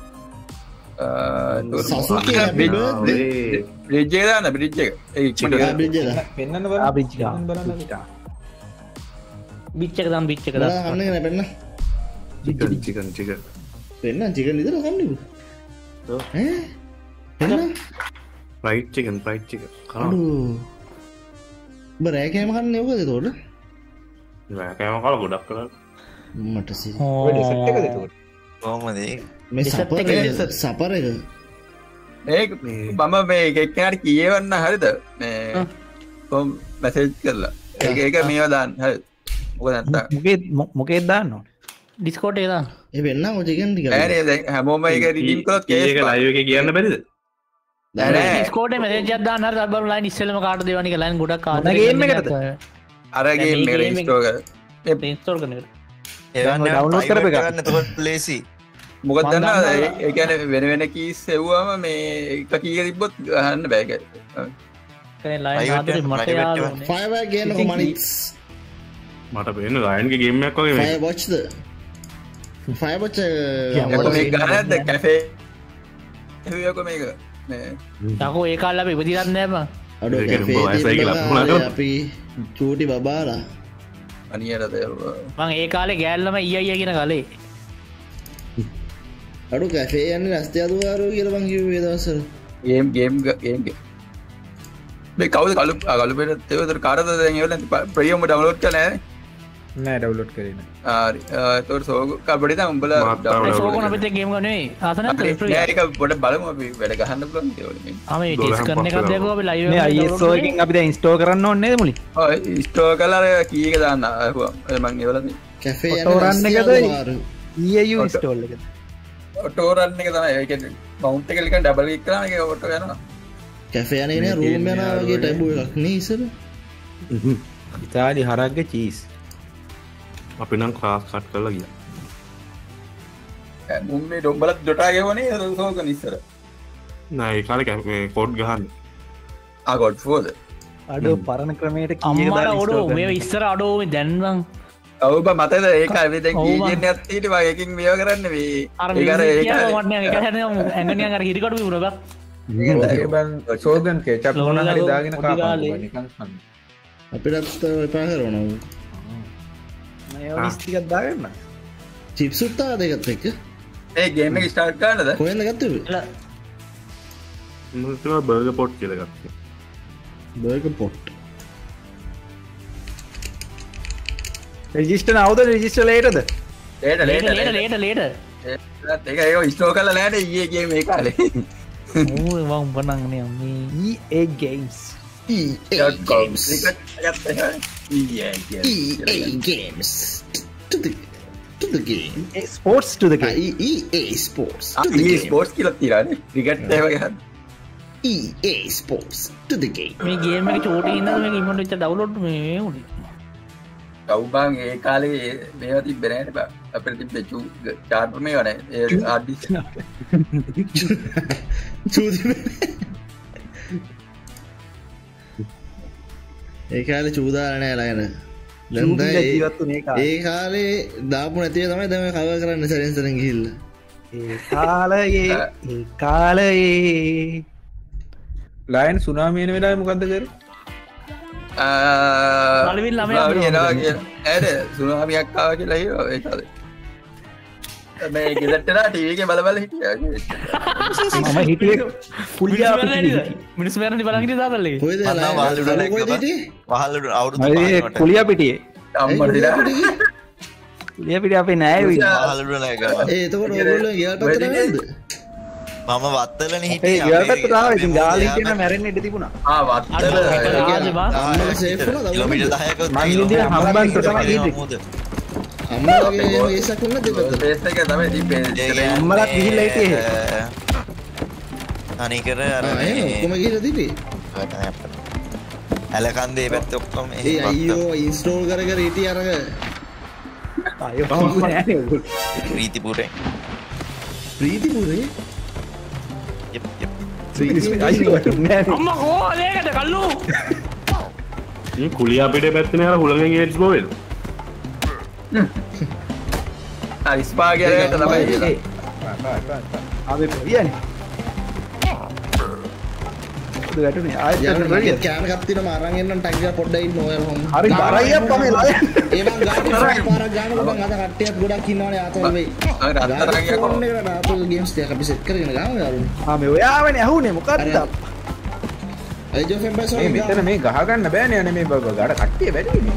සසුකි හැපි බර්ත්ඩේ බ්‍රිජ් එක දාන්න බ්‍රිජ් එක ඒ ඉක්මනට ආ බ්‍රිජ් එක පෙන්නන්න බලන්න ආ, bridge එක. පෙන්නන්න බලන්න පිටා බිච් එක දාන්න බිච් එක බලා දාන්න කන්නේ නෑ පෙන්න චිකන් චිකන් චිකන් පෙන්න චිකන් විතර කන්නේ ඈ පෙන්න ෆ්‍රයිඩ් චිකන් ෆ්‍රයිඩ් චිකන් කනවා අඩු ඔබ රෑ කෑම කන්නේ ඔකද එතකොට නෑ කෑම කාලා ගොඩක් කරලා මට සිරි ඔය ඩෙසර්ට් එකද එතකොට කොහොමද ඒක මේ Dessert සපර එක, dessert. සපර එක ඒක මම මේ එක්කෙනාට කියවන්න හරිද මේ කොම් මැසේජ් කරලා ඒක ඒක මේවා දාන්න හරි මොකද නැත්තම් මොකේ මොකේද දාන්න ඕනේ ඩිස්කෝඩ් එක දාන්න ඒ වෙන්න ඔය චිකන් ටික නෑ නෑ දැන් හැමෝම ඒක රිඩීම් කරොත් කේස් ඒක ලයිව් එකේ කියන්න බැරිද නෑ නෑ ඩිස්කෝඩ් එකේ මැසේජ් එකක් දාන්න හරි අල්බම් ලයින් ඉස්සෙල්ලම කාටද දෙවන්නේ කියලා ලයින් ගොඩක් ආදරේ මොන game එකටද? අර ගේම් එක game එක- ඉන්ස්ටෝල් කර ඉන්ස්ටෝල් කරන එක එවන්න download කරපු එක. ගන්න එතකොට ලේසි මොකද මම දන්නවද දන්නවා. ඒ- ඒ කියන්නේ වෙන වෙන කීස් සෙව්වම මේ එක කීක තිබ්බොත් ගහන්න බෑ ඒක කනේ ලයින් Private ආදරේ එක, මට private එක. යාළුවනේ ෆයර්වර්ක් ගේන්නකො මනික්ස් මට පේන රයන්ගේ ගේම් එකක් වගේ මේක. ෆයර් වොච්ද ෆයර් වොච් එතකොට මේක ගන්න නැද්ද කැෆේ එහුවක මේක මේ යකෝ ඒ කාලේ අපි ඉපදිලත් නෑ බං අඩෝ ඒක කැෆේ උඹ වයසයි කියලා තිබ්බ පුණා කාලේ කරා. අපි චූටි බබාලා අනියරද මං ඒ කාලේ ගෑල්ලම ඊ අයියා කියන කාලේ අඩු කැෆේ යන්නේ රස්තය අදුවාරෝ කියලා මං කිව්වේ ඒ දවස්වල ගේම් ගේම් ගේම් මේ කවුද කලු කලු පෙර තේවතර කාටද දැන් ඒවල ප්‍රියම ඩවුන්ලෝඩ් කරලා නැහැ නෑ ඩවුන්ලෝඩ් කරේ නෑ හරි ඒතකොට සෝග කබඩි තමයි උඹලා මාත් download ඒ download සෝකන කරලා. අපිත් එක්ක ගේම් ගන්න නෙවෙයි ආස නැද්ද නෑ ෆ්‍රී ඒක පොඩ බලමු අපි වැඩ ගහන්න පුළුවන් ඒවල මේ ආ මේ දොළහ ඩිස්ක් කරන එකක් පස්සේ දැක්කෝ අපි ලයිව් මේ I S O එකෙන් අපි දැන් ඉන්ස්ටෝල් කරන්න ඕනේ නේද මුලින් ඔය ඉස්ටෝ කරලා අර කී එක දාන්න අහුවා මං ඒවල කැෆේ Photo run යන්නේ එකද? රස්තය අදුවාරෝ E A U ඉන්ස්ටෝල් එකද ඔටෝ රන් එක තමයි ඒ කියන්නේ මවුන්ට් එක ලිකන් ඩබල් ක්ලික් කරාම ඒක ඔටෝ යනවා කැෆේ යන්නේ නේ රූම් යනවා වගේ ටැබු එකක් නේ ඉස්සර ඉතාලි හරක්ගේ චීස් අපි නම් ක්ලාස් කට් කරලා ගියා. මුන් මේ ඩොම්බලත් ඩොටා ගෙවනේ සෝකන ඉස්සර නෑ ඒ කාලේ කැ- මේ කෝඩ් ගහන්න. ආ ගොඩ් ෆෝද අඩෝ පරණ ක්‍රමයට අම්මලා ඔඩෝ මේ ඉස්සර අඩෝ මේ දැන් බං ඔව් බා මතද ඒක අපි දැන් ඔව් බං. කීජන් එකක් ඊට වගේ එකකින් මේව කරන්න මේ අර ඒක අර මියුසික් ඒක කියනවා අර- මට නිකන් එක හැදෙනවා ඇඟනියන් අර හිරිකඩු විවුර බං සෝගන් කෙචප් මොන හරි දාගෙන පොඩි කාලේ. කාපන් නිකන් කන්න අපිටත් එපා කරනවා මයෝනිස් ටිකක් දාගන්න චිප්ස් උත්තා දෙකත් එක්ක ඒ ගේම් එක ස්ටාර්ට් කරන්නද කොහෙන්ද ගත්තේ මම හිතුවා බර්ගර් පොට් කියලා ගත්තා. බර්ගර් පොට් රෙජිස්ටර් නවද රෙජිස්ටර් ලේටද late late late late late late late ඒක ඒක ඉස්ටෝ කරලා නෑනේ ඊයේ ගේම් ඒ කාලේ ඌ මං උඹනන් නේ අම්මේ E A Games games ඊයේ E A games to the to the game sports to the Ah, game E A sports to the ඊයේ game ස්පෝර්ට්ස් කියලා තියලානේ ක්‍රිකට් ඒව ගහන්න E A sports to the game මේ game එක චෝටි ඉන්නද මේක ඉම්මන්ට් වෙච්ච ඩවුන්ලෝඩ් මේ උනේ කවුබන් ඒ කාලේ මේවා තිබ්බේ නෑනේ බා අපිට තිබ්බේ චූ චාර්ටර් මේවා නෑ ඒ ආඩිස් චූදි ඒ කාලේ චූදාලා නෑ ලයන ජීවත්තුනේ කාලේ. ඒ කාලේ දාපු නැතිව තමයි දැන් ඔය කවර් කරන්න සැරෙන් සැරෙන් ගිහිල්ලා. ඒ කාලයේ ඒ කාලයේ ලයන් සුනාමි එන වෙලාවේ මොකද්ද කරේ? පළවෙනි ළමයා එනවා කියලා. ඇයිද සුනාමියක් ආවා කියලා හිතුවා ඒ කාලේ. මේ ගෙදරටලා ටීවී එකේ බල බල හිටියා. මම හිටියේ කුලියා පිටියේ. මිනිස් මරන්නේ බලන් හිටිය දාතල්ලේ. කොහෙද මම වහල් උඩ නැග්ගා. වහල් උඩ අවුරුදු ඒ පහකට. කුලියා පිටියේ. අම්මට දිලා. කුලියා පිටියේ අපේ නෑ විදිහ. වහල් උඩ නැග්ගා. ඒ එතකොට ඕගොල්ලෝ ගෙවල් පැත්තට නේද? මම වත්තලනේ ඒ හිටියේ. ගෙවල් පැත්තට ආවා. ඉතින් ගාලේ කියන මැරෙන්න ඉඩ තිබුණා. ආ වත්තල අම්මලා සේෆ් වුණාද? කිලෝමීටර් දහයක මං ඉඳිය හම්බන්තොට තමයි ඉන්නේ. අම්මලාගේ ඒසක් වුණා දෙපැත්තට. බේස් එක තමයි දීපේ. අම්මලා ගිහිල්ලා හිටියේ. අනිකර අර ආ එහෙනම් ඔක්කොම ගිහලා තිබේ. ඇලකන්දේ පැත්ත ඔක්කොම ඒ අයියෝ ඉන්ස්ටෝල් කර කර හිටිය අරක. අයියෝ කිව්වේ නෑනේ ඔයගොල්ලෝ. ප්‍රීතිපුරේ. ප්‍රීතිපුරේ? Yup yup. අයියෝ නෑනේ. අම්මා කොහොමද ඒකද කල්ලු? මේ කුලියා පිටේ පැත්තනේ අර හුලඟෙන් ගේට්ස් බෝවෙල්. ආ ඉස්පාගේරකට තමයි. ආවේ පියන්නේ. ඔද වැටුනේ ආයෙත් යන්න කෑම එකක් තියෙනවා අරන් එන්නම් ටැග් එක පොඩ්ඩක් ඉන්න ඔයාලා හොම්. හරි බරයි අප්පා මේ ලයන්. ඒ මං ගාටි පාරක් ගානකොට මං අද කට්ටියක් ගොඩක් ඉන්නවනේ ආතල් වෙයි. අර අත්තර ගියා කොහොමද? කොහොමද ආතල් ගේම්ස් ටික අපි සෙට් කරගෙන ගාමු යාළුවනේ. ආ මේ ඔයාවනේ ඇහුනේ මොකද්ද? Age of Empires මේ මෙතන මේ ගහ ගන්න බෑනේ අනේ මේ ගාඩ කට්ටිය වැඩිනේ.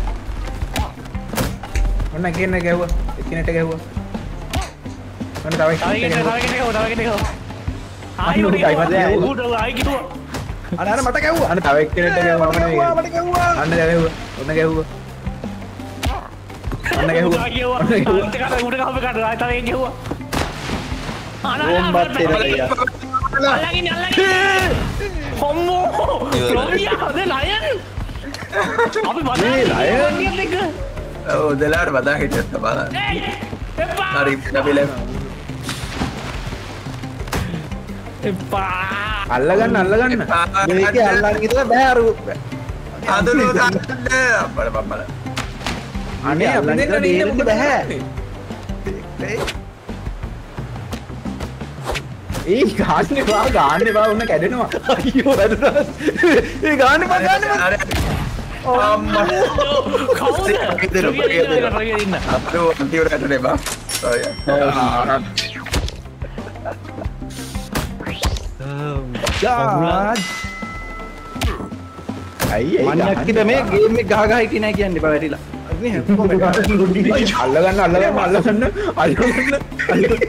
ඔන්න කෙනෙක් ගැහුවා. එක්කෙනෙක්ට ගැහුවා. ඔන්න තව තව එක්කෙනෙක් කෙනෙක් තව කෙනෙක් තව කෙනෙක්. ආයි උඩ ආයි කිව්වා. අර අර මට ගැහුවා. අන්න තව එක්කෙනෙක්ට ගැහුවා මම නෙවෙයි. මට ගැහුවා. අන්න ගැහුවා. ඔන්න ගැහුවා. අන්න ගැහුවා. ආයි කිව්වා. අන්ත කර උඩ ගහපු කට ආයි තව එකෙක් ගැහුවා. බෝම්බත් එනවා. අල්ලගෙන අල්ලගෙන. කොම්මෝ. රොබියා ද ලයන්. අපි බලන්න ලයන් එක. ඔව් දෙලාට බදා හිටියත් බලන්න. හරි ලැබිලා. එපා. අල්ලගන්න අල්ලගන්න. මේකේ අල්ලන් ඉතලා බෑ අර. අදලෝ දාන්න අපල බම්බල. අනේ අපිට දෙන්න බෑ. ඒ ගාන්නේ බා ගාන්නේ බා උන්න කැඩෙනවා. අයියෝ වැදුනා. ඒ ගාන්නේ බා ගාන්නේ බා. අම්මා කවුද? ඉතින් රොබියා ඉන්න. අපෝ අන්තිමට කටනේ බා. God. අයියේ මන්නක්කිට මේ ගේම් එක ගහ ගහ හිටියේ නැහැ කියන්නේ බා වැටිලා. අල්ලගන්න අල්ලගන්න අල්ලගන්න අල්ලගන්න.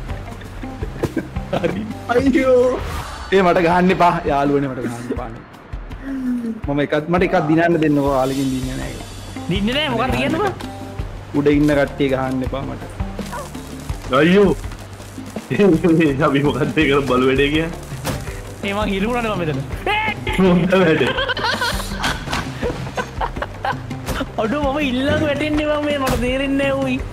අයියෝ ඒ මට ගහන්න එපා යාළුවනේ මට ගහන්න එපා. මම එකක් මට එකක් දිනන්න දෙන්නකෝ ආලකින් දින්නේ නැහැ. දින්නේ නැහැ මොකක්ද කියන්නේ බා? උඩ ඉන්න කට්ටිය ගහන්න එපා මට. අයියෝ. අපි මොකක්ද ඒ කර බලු වැඩේ කියන්නේ? ඒ මං හිරුණානේ මම මෙතන. මොකද වැඩේ? අඩෝ මම ඉල්ලන් වැටෙන්නේ මම මේ මට තේරෙන්නේ නැහැ උයි.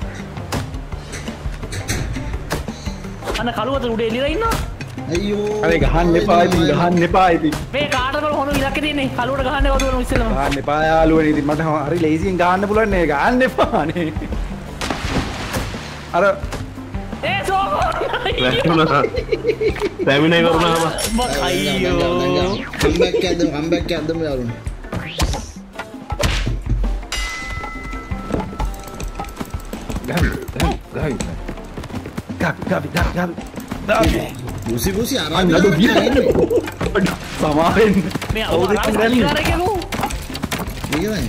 අන්න කළුවත උඩ එළියලා ඉන්නවා. අයියෝ. අනේ ගහන්න එපා ඉතින් ගහන්න එපා ඉතින්. මේ කාටද හොන ඉලක්කේ තියෙන්නේ? කළුවට ගහන්නේ වදුවල ඉස්සෙල්ලාම. ගහන්න එපා යාළුවනේ ඉතින් මට හරි ලේසියෙන් ගහන්න පුළුවන් නේ ගහන්න එපා නේ. අර ඒ සෝකෝ. වැටුණා. පැමිණේ කරුණාම. අයියෝ. කම්බැක් එකක් දෙමු කම්බැක් එකක් දෙමු යාළුවනේ. ගහන්න ගහන්න ගහන්න. ගාපි ගාපි ගාපි ගාපි. බුසි බුසි අරන් නඩු ගියා. සමාවෙන්න. මේ අවුරුදු ගානකේ නෝ. මේකයි.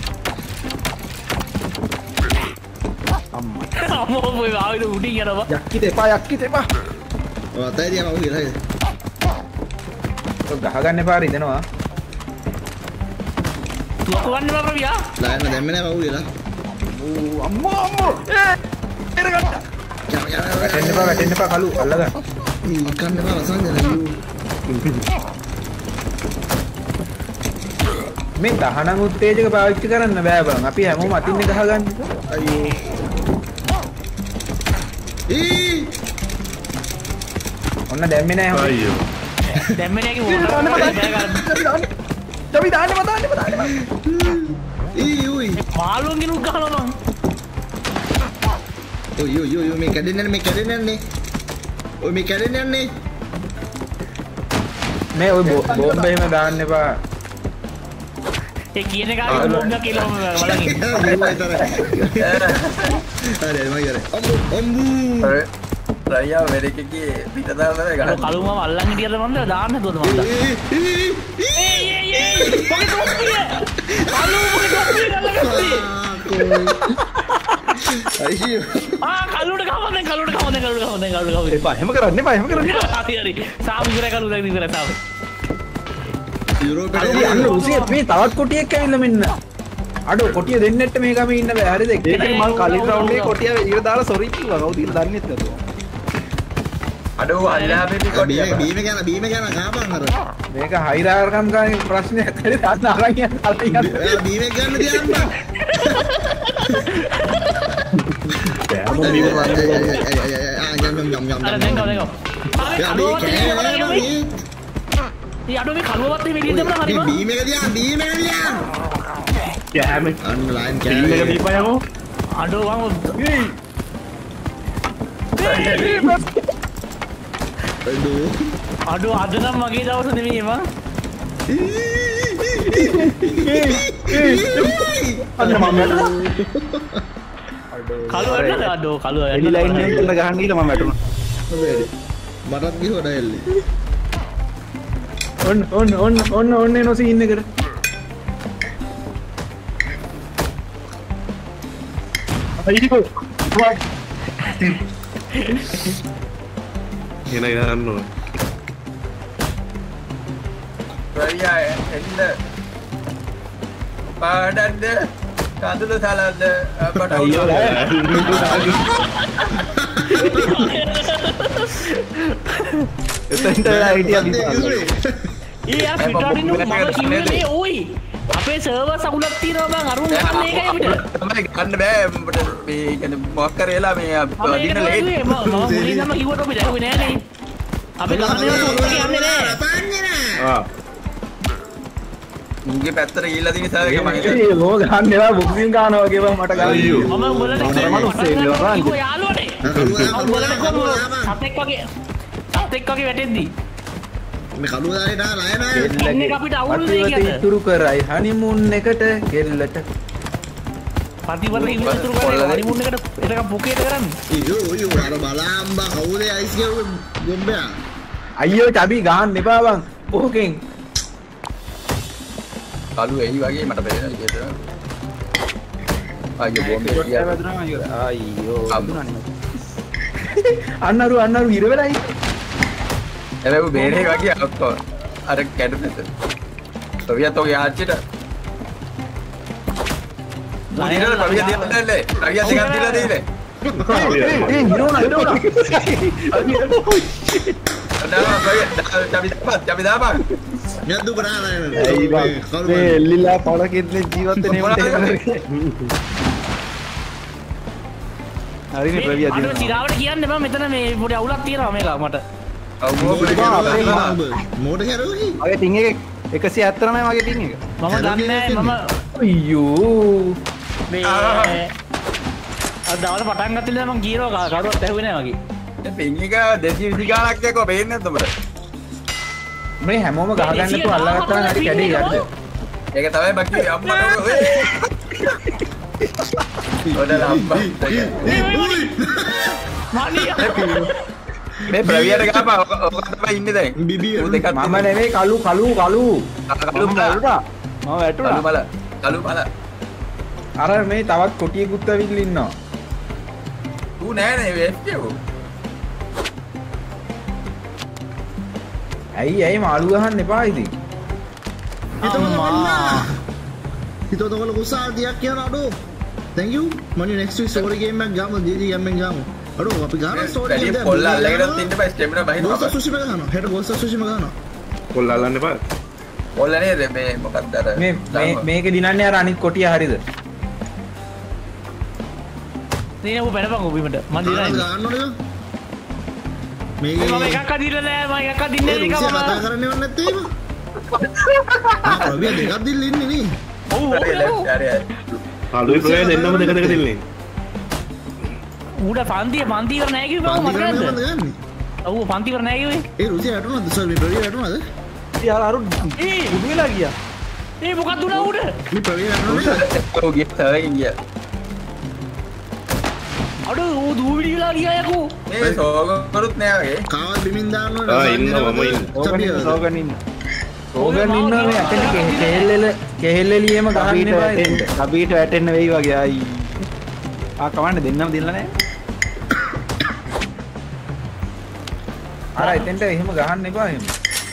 අම්මා. අම්මෝ මොයි ආවිද උඩින් යනවා. යක්කිට එපා යක්කිට එපා. ඔය අතයි තියනවා ඔය කියලා. ඔය ගහගන්න එපා රිදෙනවා. තුවක්කු ගන්න බා ප්‍රවියා. ලායන දැම්මේ නැහැ පහු කියලා. ඕ අම්මෝ අම්මෝ. ඒ එරගත්තා. වැටෙන්න එපා වැටෙන්න එපා කලු අල්ලගන්න. කන්න බා රසංජන. මේ දහනං උත්තේජක පාවිච්චි කරන්න බෑ බං. අපි හැමෝම අතින්නේ ගහගන්න. අයියෝ. ඊ ඔන්න දැම්මේ නෑ හොඳ. අයියෝ. දැම්මේ නැහැ කිව්වොත් බෑ ගන්න. අපි දාන්න මතාන්න මතාන්න. ඊ උයි. මාළුවන්ගෙන උත් ගහනවා මං. ඔය ඔය ඔය මේ කැඩෙන්නේ මේ කැඩෙන්නේ යන්නේ. ඔය මේ කැඩෙන්නේ යන්නේ. මේ ඔය බෝම්බ එහෙම දාන්න එපා. ඒ කියන කාගේ බෝම්බ කියලා මම බලන් ඉන්නවා. හරි මම ඉවරයි. අම්බු අම්බු. රයියා වෙරකගේ පිට දාලා ගහන. කලුම අල්ලන් හිටියද මන්ද දාන්න හදුවද මන්ද? ඒ ඒ ඒ මොකද කොප්පිය? කලු මොකද කොප්පිය ගලගත්තේ? අයියෝ. ආ කලුට ගහමද කලුට ගහමද කලුට ගහමද කලුට ගහමද. එපා එහෙම කරන්න එපා එහෙම කරන්න. හරි හරි. සාමු ඉවරයි කලු දැන් ඉවරයි සාමු. යුරෝපේ අන්න රුසිය මේ තවත් කොටියක් ඇවිල්ලා මෙන්න. අඩෝ කොටිය දෙන්නෙට මේ ගමේ ඉන්න බෑ හරිද? ඒකනේ මම කලින් රවුන්ඩ් එකේ කොටිය ඉර දාලා සොරි කිව්වා. කවුද කියලා දන්නේ නැද්ද? අඩෝ අල්ලා මේ කොටිය. බීම ගන්න බීම ගන්න කාපන් අර. මේක හයිරාර්කම් ගානේ ප්‍රශ්නයක් හරි දාන්න අරන් යන්න කලින් යන්න. බීම ගන්න තියන්න. බෑම බීම ආ යම් යම් යම් යම්. අර දැන් ගව දැන් ගව. යා මේ කෑනේ. ඒ අඩෝ මේ කලුවවත් මේ එළියට දෙන්න හරිම. බීම එක තියන්න බීම එක තියන්න. කෑම අන්න ලයින් බීම එක කෑනේ. දීපා යමු. අඩෝ වං අඩෝ. අඩෝ අද නම් මගේ දවස නෙමෙයි මං. අන්න මම කලුව වැඩ අඩෝ කලුව එලි ලයින් එකෙන් ගහන්න ගිහලා මම වැටුණා. මටත් ගිහුවා ඩයල්ලි. ඔන්න ඔන්න ඔන්න ඔන්න ඔන්න එනවා සීන් එකට. අයියෝ. එන ගන්න ඕන. රයියා එන්න. පාඩද්ද කඳුළු සලද්ද අපට අයියෝ එතෙන්ට වෙලා හිටියා විපාක. ඒ යා පිටාරින් මම කිව්වේ මේ ඕයි අපේ සර්වර් සකුලක් තියෙනවා බං අරුන් ගන්න ඒකයි අපිට. තමයි ගන්න බෑ උඹට මේ කියන්නේ මොකක් කරේලා මේ අදින්න ලේට්. මම මුලින්ම කිව්වට ඔබ දැක්ුවේ නෑනේ. අපි ගහන්නේ සෝත් කියන්නේ නෑ. ආ මුගේ පැත්තට ගිහිල්ලා තියෙන නිසා ඒක මම ඒ ලෝ ගන්න එලා බොක්සින් ගන්නවා වගේ බං මට ගන්න. මම උඹලට මනුස්සයෙක් නේ කිව්වා යාළුවනේ. උඹලට කොහොමද සතෙක් වගේ සතෙක් වගේ වැටෙද්දි මේ කලුව දාලේ නා නෑ නෑ. ඉන්නේ අපිට අවුල් වෙයි පතිවත කියද? ඉතුරු කරයි හනිමුන් එකට ගෙල්ලට. පතිවත ඉතුරු කරේ හනිමුන් එකට එතක පොකේට කරන්නේ. අයියෝ අයියෝ අර බලම්බා කවුද අයිස් කියව ගොම්බයා. අයියෝ චබි ගහන්න එපා බං. ඕකෙන් කලු එයි වගේ මට බැලෙනවා කියද. අයියෝ බෝම්බේ කියා. අයියෝ අන්නරු අන්නරු ඉර වෙලා ඉන්නේ. එළව බේරේ වගේ ඔක්කොම අර කැඩුනද. සොවියත් ඔගේ ආච්චිට මුදිනල කවිය දෙන්නല്ലേ. කවිය දෙකක් දීලා දෙයිනේ. ඒ හිරෝනා හිරෝනා. දාපන් කවිය චබි දාපන් චබි දාපන්. යද්දු කරා නෑ. ඇයි බං මේ එල්ලිලා පොලකෙද්නේ ජීවත් වෙන්නේ මොකටද? හරිනේ ප්‍රවිය අර දිනවා. තිරාවට කියන්න බෑ මෙතන මේ පොඩි අවුලක් තියෙනවා මේක මට. මෝඩ කරුවකි. මගේ ටින් එක එකසිය හතර නෑ මගේ ටින් එක. මම දන්නේ නෑ මම අයියෝ මේ අද දවල් පටන් ගත්ත ඉඳලා මම ගියනවා කවුරුවත් ඇහුවේ නෑ වගේ. මේ පින් එක දෙසිය විසි ගාණක් යකෝ පේන්නේ නැද්ද උඹට? මේ හැමෝම ගහ ගන්න තු අල්ලගත්තා නම් හරි කැඩේ යද්ද. ඒක තමයි බක්කි අම්මට ඔය. ඔඩල අම්මා. මානියා මේ ප්‍රවියට ගහපන් ඔක තමයි ඉන්නේ දැන්. බිබී ඌ දෙකක් මම නෙවෙයි කලු කලු කලු. කලු මම වැටුණා. මම කලු වැටුණා. බල කලු බල. අර මේ තවත් කොටියෙකුත් ඇවිල්ලා ඉන්නවා. ඌ නෑ නේ වෙස්ට් එක. ඇයි ඇයි මාළු ගහන්න එපා ඉතින්. හිතවල වල කුසාල් තියක් කියන අඩෝ. thank you. මම next week story game එකක් ගාමු ජී ජී ගේම් එකක් ගාමු. අඩෝ අපි ගාන story game එක. පොල්ල අල්ලගෙන තින්න බෑ ස්ටෙමිනා බහිනවා. ගෝස්ට් සුෂිම ගහනවා. හෙට ගෝස්ට් සුෂිම ගහනවා. කොල්ල අල්ලන්න එපා. පොල්ල නේද මේ මොකක්ද අර මේ මේ මේක දිනන්නේ අර අනිත් කොටිය හරියද? නේනේ ඔබ බැලපන් ඔබිමට මම දිනන්නේ. ගන්න ඕනද? මේ මම එකක් අදින්න නෑ මම එකක් අදින්නේ නෑ කතා මම. කරන්නේ නැත්තේ ඒව. ආ ප්‍රවිය දෙකක් දිල්ල ඉන්නේ නේ. ඔව් හරි ඔව්. හරි. කළුයි ප්‍රවේ දෙන්නම දෙක දෙක දෙන්නේ. ඌට පන්තිය පන්ති කර නෑ කිව්වේ මම මතක නැද්ද? ඔව් පන්ති කර නෑ කිව්වේ. ඒ රුසිය වැටුණාද? සර් මේ ප්‍රවීණ වැටුණාද? යාර අරු ඒ උඩු වෙලා ගියා. ඒ මොකක්ද උනා ඌට? මේ ප්‍රවීණ වැටුණාද? ඔව් ගියා තවයි ගියා. අඩෝ ඌ දූවිලි වෙලා ගියා යකෝ. මේ සෝගරුත් නෑ වගේ. කාවල් බිමින් දාන්න ආ ඉන්නවා මම ඉන්න. ඕගන් සෝගන් ඉන්න. ඕගන් ඉන්නවා මේ අතන කෙහෙල්ලෙල කෙහෙල්ලෙලියම ගහන්න එපා එතෙන්ට. කබීට වැටෙන්න වෙයි වගේ ආයි. ආ කවන්න දෙන්නම දෙන්න නෑ. අර එතෙන්ට එහෙම ගහන්න එපා එහෙම.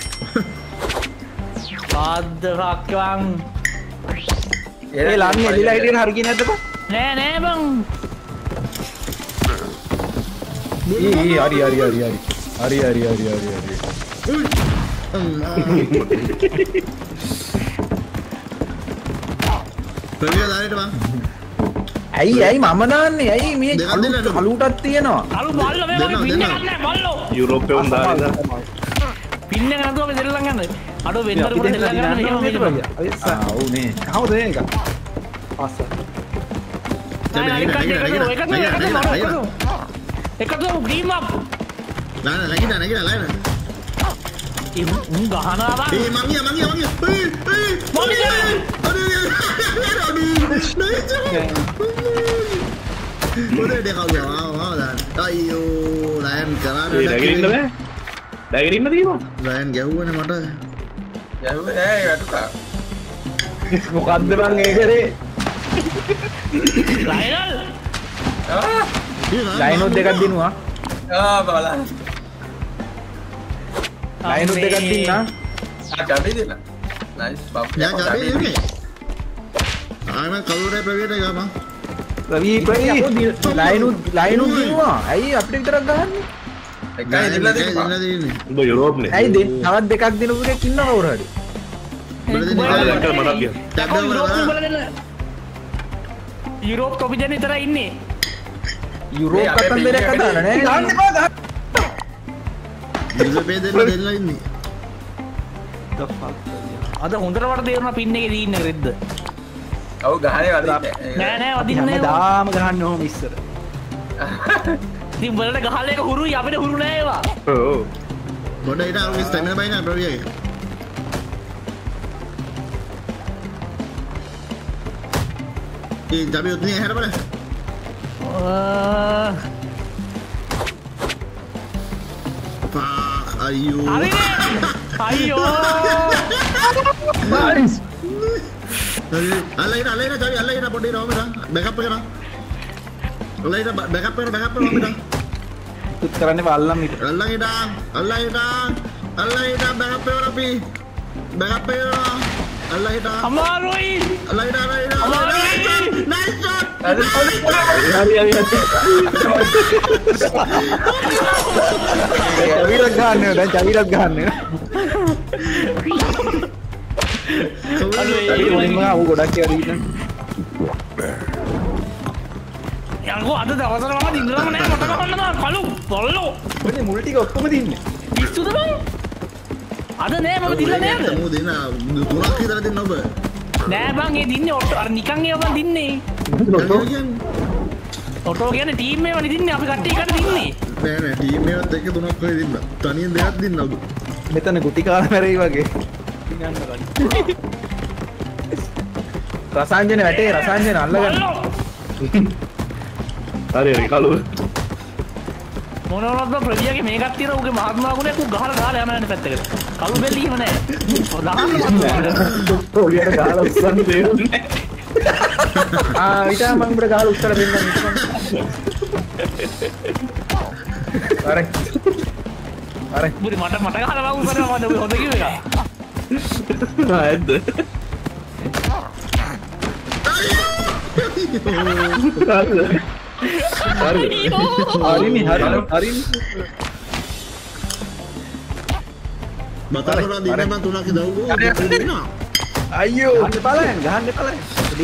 ආද්ද රක්කවන්. ඒ ලන්නේ එලිලා හිටියන හරි කියන්නේ නැද්ද බං? නෑ නෑ බං. ඊ ඊ හරි හරි හරි හරි. හරි හරි හරි හරි හරි. ප්‍රවීණ දාන්නට බං. ඇයි ඇයි මම දාන්නේ? ඇයි මේ කලුටක් තියෙනවා. කලු බල්ල මේ වගේ පින්න ගන්න නෑ බල්ලෝ. යුරෝපේ උන් දාලා පින්න ගන්න නැතුව අපි දෙල්ලන් ගන්න. අඩෝ වෙන්දර උඩ දෙල්ලන් ගන්න එහෙම මේක බං. ආ ඔව් නේ. කවුද මේක? පාස්ස. එකතු ග්‍රීම් අප්. නාන නැගිට නැගිට ලයින. උන් ගහනවා බං. ඒ මංගියා මංගියා මංගියා. ඒ ඒ මංගියා. මොනේ දෙකව ආවා දාන්න. අයියෝ ලයන් කරාන. ඒ නැගින්න බෑ. නැගින්න දීපන්. ලයන් ගැහුවනේ මට. ගැහුවේ නෑ වැටුණා. මොකද්ද බං ඒ කරේ? ලයිනල්. ආ ලයිනොත් දෙකක් දිනුවා. ආ බලන්න. ලයිනොත් දෙකක් දින්නා. ආ ගැබේ දෙන්න. නයිස් බබ්. යා ගැබේ දෙන්නේ. ආ මම කවුරුද ප්‍රවීණ ගම. රවි ප්‍රවි ලයිනොත් ලයිනොත් දිනුවා. ඇයි අපිට විතරක් ගහන්නේ? එකයි දෙන්න දෙන්න. උඹ යුරෝප් නේ. ඇයි දෙන්න තවත් දෙකක් දිනපු එකක් ඉන්නව කවුරු හරි? යුරෝප් කොපි දෙන විතරයි ඉන්නේ. යුරෝප් කතන්දරයක් හදාලා නෑ. ගහන්න එපා ගහන්න. යුරෝපේ දෙන්න දෙන්න ඉන්නේ. අද හොඳට වට තේරුණා පින් එකේ දීන්න රෙද්ද. ඔව් ගහනේ වදින්න. නෑ නෑ වදින්නේ නෑ. දාම ගහන්න ඕම ඉස්සර. ඉතින් වලට ගහලා එක හුරුයි අපිට හුරු නෑ ඒවා. ඔව්. මොඩ ඊට ආවගේ ස්ටැමිනා බයි නෑ ප්‍රවියගේ. ඒ ජබි උත්නේ හැර බලන්න. පා අයියෝ. අයියෝ. නයිස්. අල්ලයින අල්ලයින ජබි අල්ලයින පොඩි රෝමෙලා බෑකප් එක කරා. අල්ලයින බෑකප් එක බෑකප් එක රෝමෙලා. තුත් කරන්නේ බල්ලම් ඊට. අල්ලයින අල්ලයින අල්ලයින බෑකප් එක රපි. බෑකප් එක අල්ලයින අමාරුයි. අල්ලයින අල්ලයින නයිස් ෂොට්. හරි හරි හරි. චවිරක් ගන්න දැන් චවිරක් ගන්න. අනේ මොනවා ඌ ගොඩක් කියලා ඉන්න. යංගෝ අද දවසට මම දිනනම නෑ මට ගහන්න බෑ කලු බල්ලෝ. මොනේ මුල් ටික ඔක්කොම දින්නේ. පිස්සුද බං? අද නෑ මම දිනලා නෑද? මම දෙන තුනක් විතර දෙන්න ඔබ. නෑ බං ඒ දින්නේ ඔටෝ අර නිකන් ඒව බං දින්නේ. ඔටෝ කියන්නේ ටීම් එකවනේ දින්නේ අපි කට්ටිය එකට දින්නේ. නෑ නෑ ටීම් එකත් එක්ක තුනක් වගේ දෙන්න. තනියෙන් දෙකක් දෙන්න ඔබ. මෙතන ගුටි කාලා මැරෙයි වගේ. රසාංජන වැටේ රසාංජන අල්ලගන්න. හරි හරි කලුව. මොනවද ප්‍රවියගේ මේකක් තියෙන උගේ මහත්මා ගුණයක් උ ගහලා ගහලා යම යන පැත්තකට. කලු බෙල්ල එහෙම නෑ. ඔලියට ගහලා උස්සන්න දෙන්නේ. ආ ඊට මම උඹට ගහලා උස්සලා දෙන්නම් ඊට. අර අර මුරි මට මට ගහලා වගේ උස්සනවා මම ඔය හොඳ කිව්ව එක. ආයද්ද. හරි හරිනි හරි හරිනි. මතර වල දින මම තුනක් දවුවෝ දෙන්නා. අයියෝ ගහන්න බලයන් ගහන්න බලයන්.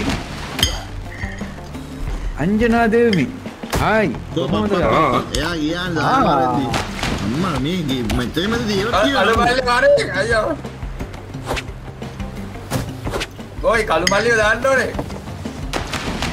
අංජනා දේවි. හායි. කොහොමද? එයා ගියා දාමාරෙද්දි. අම්මා මේ මෙතන මැද දේවත් කලු කියලා. මල්ලේ මාරේ අයියෝ. ඔයි කලු මල්ලිය දාන්න ඕනේ.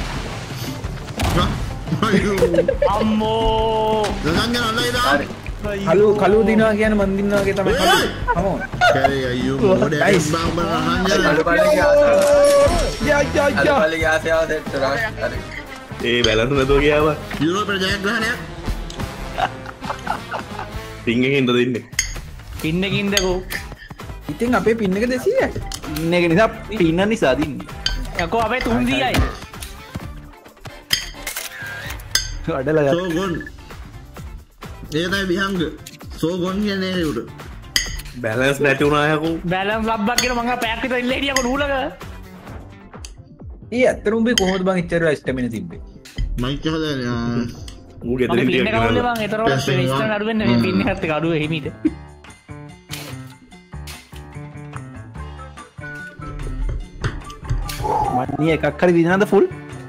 අම්මෝ කලු කලු දිනවා කියන මන් දිනවා වගේ තමයි කලු. හමෝ. කැරේ අයියෝ මොඩේ බං බං රංජන. අලු පල්ලේ ගියා. යා යා අලු යා. පල්ලේ ගියා සේවා සෙට් කරා. හරි. ඒ බැලන්ස් නැතුව ගියාව. යුරෝපේ ජයග්‍රහණයක්. පින් එකකින්ද දෙන්නේ. පින් එකකින්දකෝ. ඉතින් අපේ පින් එක දෙසීයයි. පින් එක නිසා පින්න නිසා දින්නේ. යකෝ අපේ තුන්සියයි. අඩලා ගත්තා. සෝගොන්. ඒ තමයි විහංග. සෝගොන් කියන්නේ ඒ උඩ. බැලන්ස් නැති වුණා යකෝ. බැලන්ස් ලබ්බක් කියන මං පැයක් විතර ඉල්ල හිටියකෝ නූලක. ඒ ඇත්තටම උඹේ කොහොමද බං ඉච්චර ස්ටැමින තිබ්බේ? මයික් එක හදන්නේ. ඌ ගෙදරින් පින්න ටිකක් කවුලේ ගෙනල්ලා. මං ඒතරවල ඉස්සරහ අඩු වෙන්නේ මේ පින් එකත් එක අඩුවේ හිමීට. මන්නේ එකක් හරි දිනනද ෆුල්?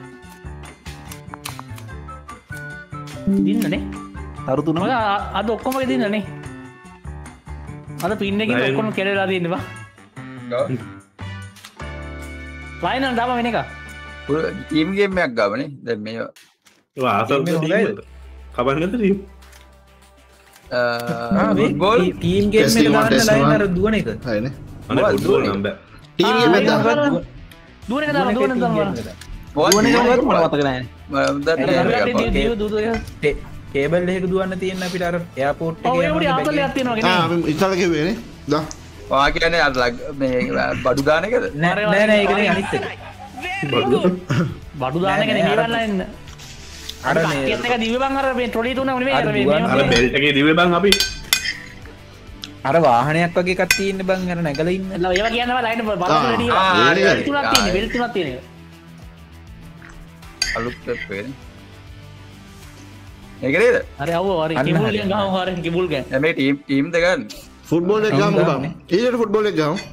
දින්නනේ. තරු තුනම මොකද අද ඔක්කොම දින්නනේ. අද පින් එකකින් ඔක්කොම කෙරෙලා තියෙන්නේ බා. ලයින් එක දාපන් වෙන එක. ටීම් ගේම් එකක් ගාවනේ. දැන් මේ ඒක ආසල් දෙන්නේ. කබන් නැද්ද ටීම්? ෆුට්බෝල් ටීම් ගේම් එක දාන්න ලයින් අර දුවන එක. හරිනේ. අනේ ෆුට්බෝල් නම් බෑ. ටීම් එක මෙතන. දුවන එක දාන්න දුවන එක දාන්න. දුවන එක මොකද මට මතක නැහැ. කේබල් එකක දුවන්න තියෙන අපිට අර එයාපෝට් ඔව් ඒ උඩ ආතලයක් තියෙනවා ආ කියන්නේ. අපි ඉස්සර කිව්වේනේ. දා. වා කියන්නේ අර මේ බඩු දාන එකද? නෑ නෑ නෑ ඒක නේ අනිත් එක. බඩු දාන එක නෙමෙයි බලන්න එන්න. අර අර මේ මේ එක දිව්වේ බං අර මේ ට්‍රොලි තුන නෙමෙයි අර මේ අර බෙල්ට් එකේ දිවේ බං අපි. අර වාහනයක් වගේ එකක් තියෙන්නේ බං අර නැගලා ඉන්න. එලා ඒවා කියනවා ලයින් බලන්න රෙඩි ආ, හරි, හරි. බෙල් තුනක් තියෙන්නේ බෙල් තුනක් තියෙන්නේ. අලුත් ස්ටෙප් එකනේ. ඒක නේද? අර අවුව අර අන්න කිබුල් හරි. ගෙන් ගහමු අර කිබුල් ගෙන්. දැන් මේ ටීම් ටීම් දෙක ගන්න. ෆුට්බෝල් එක ගමු බං. ඊට ෆුට්බෝල් එක ගමු.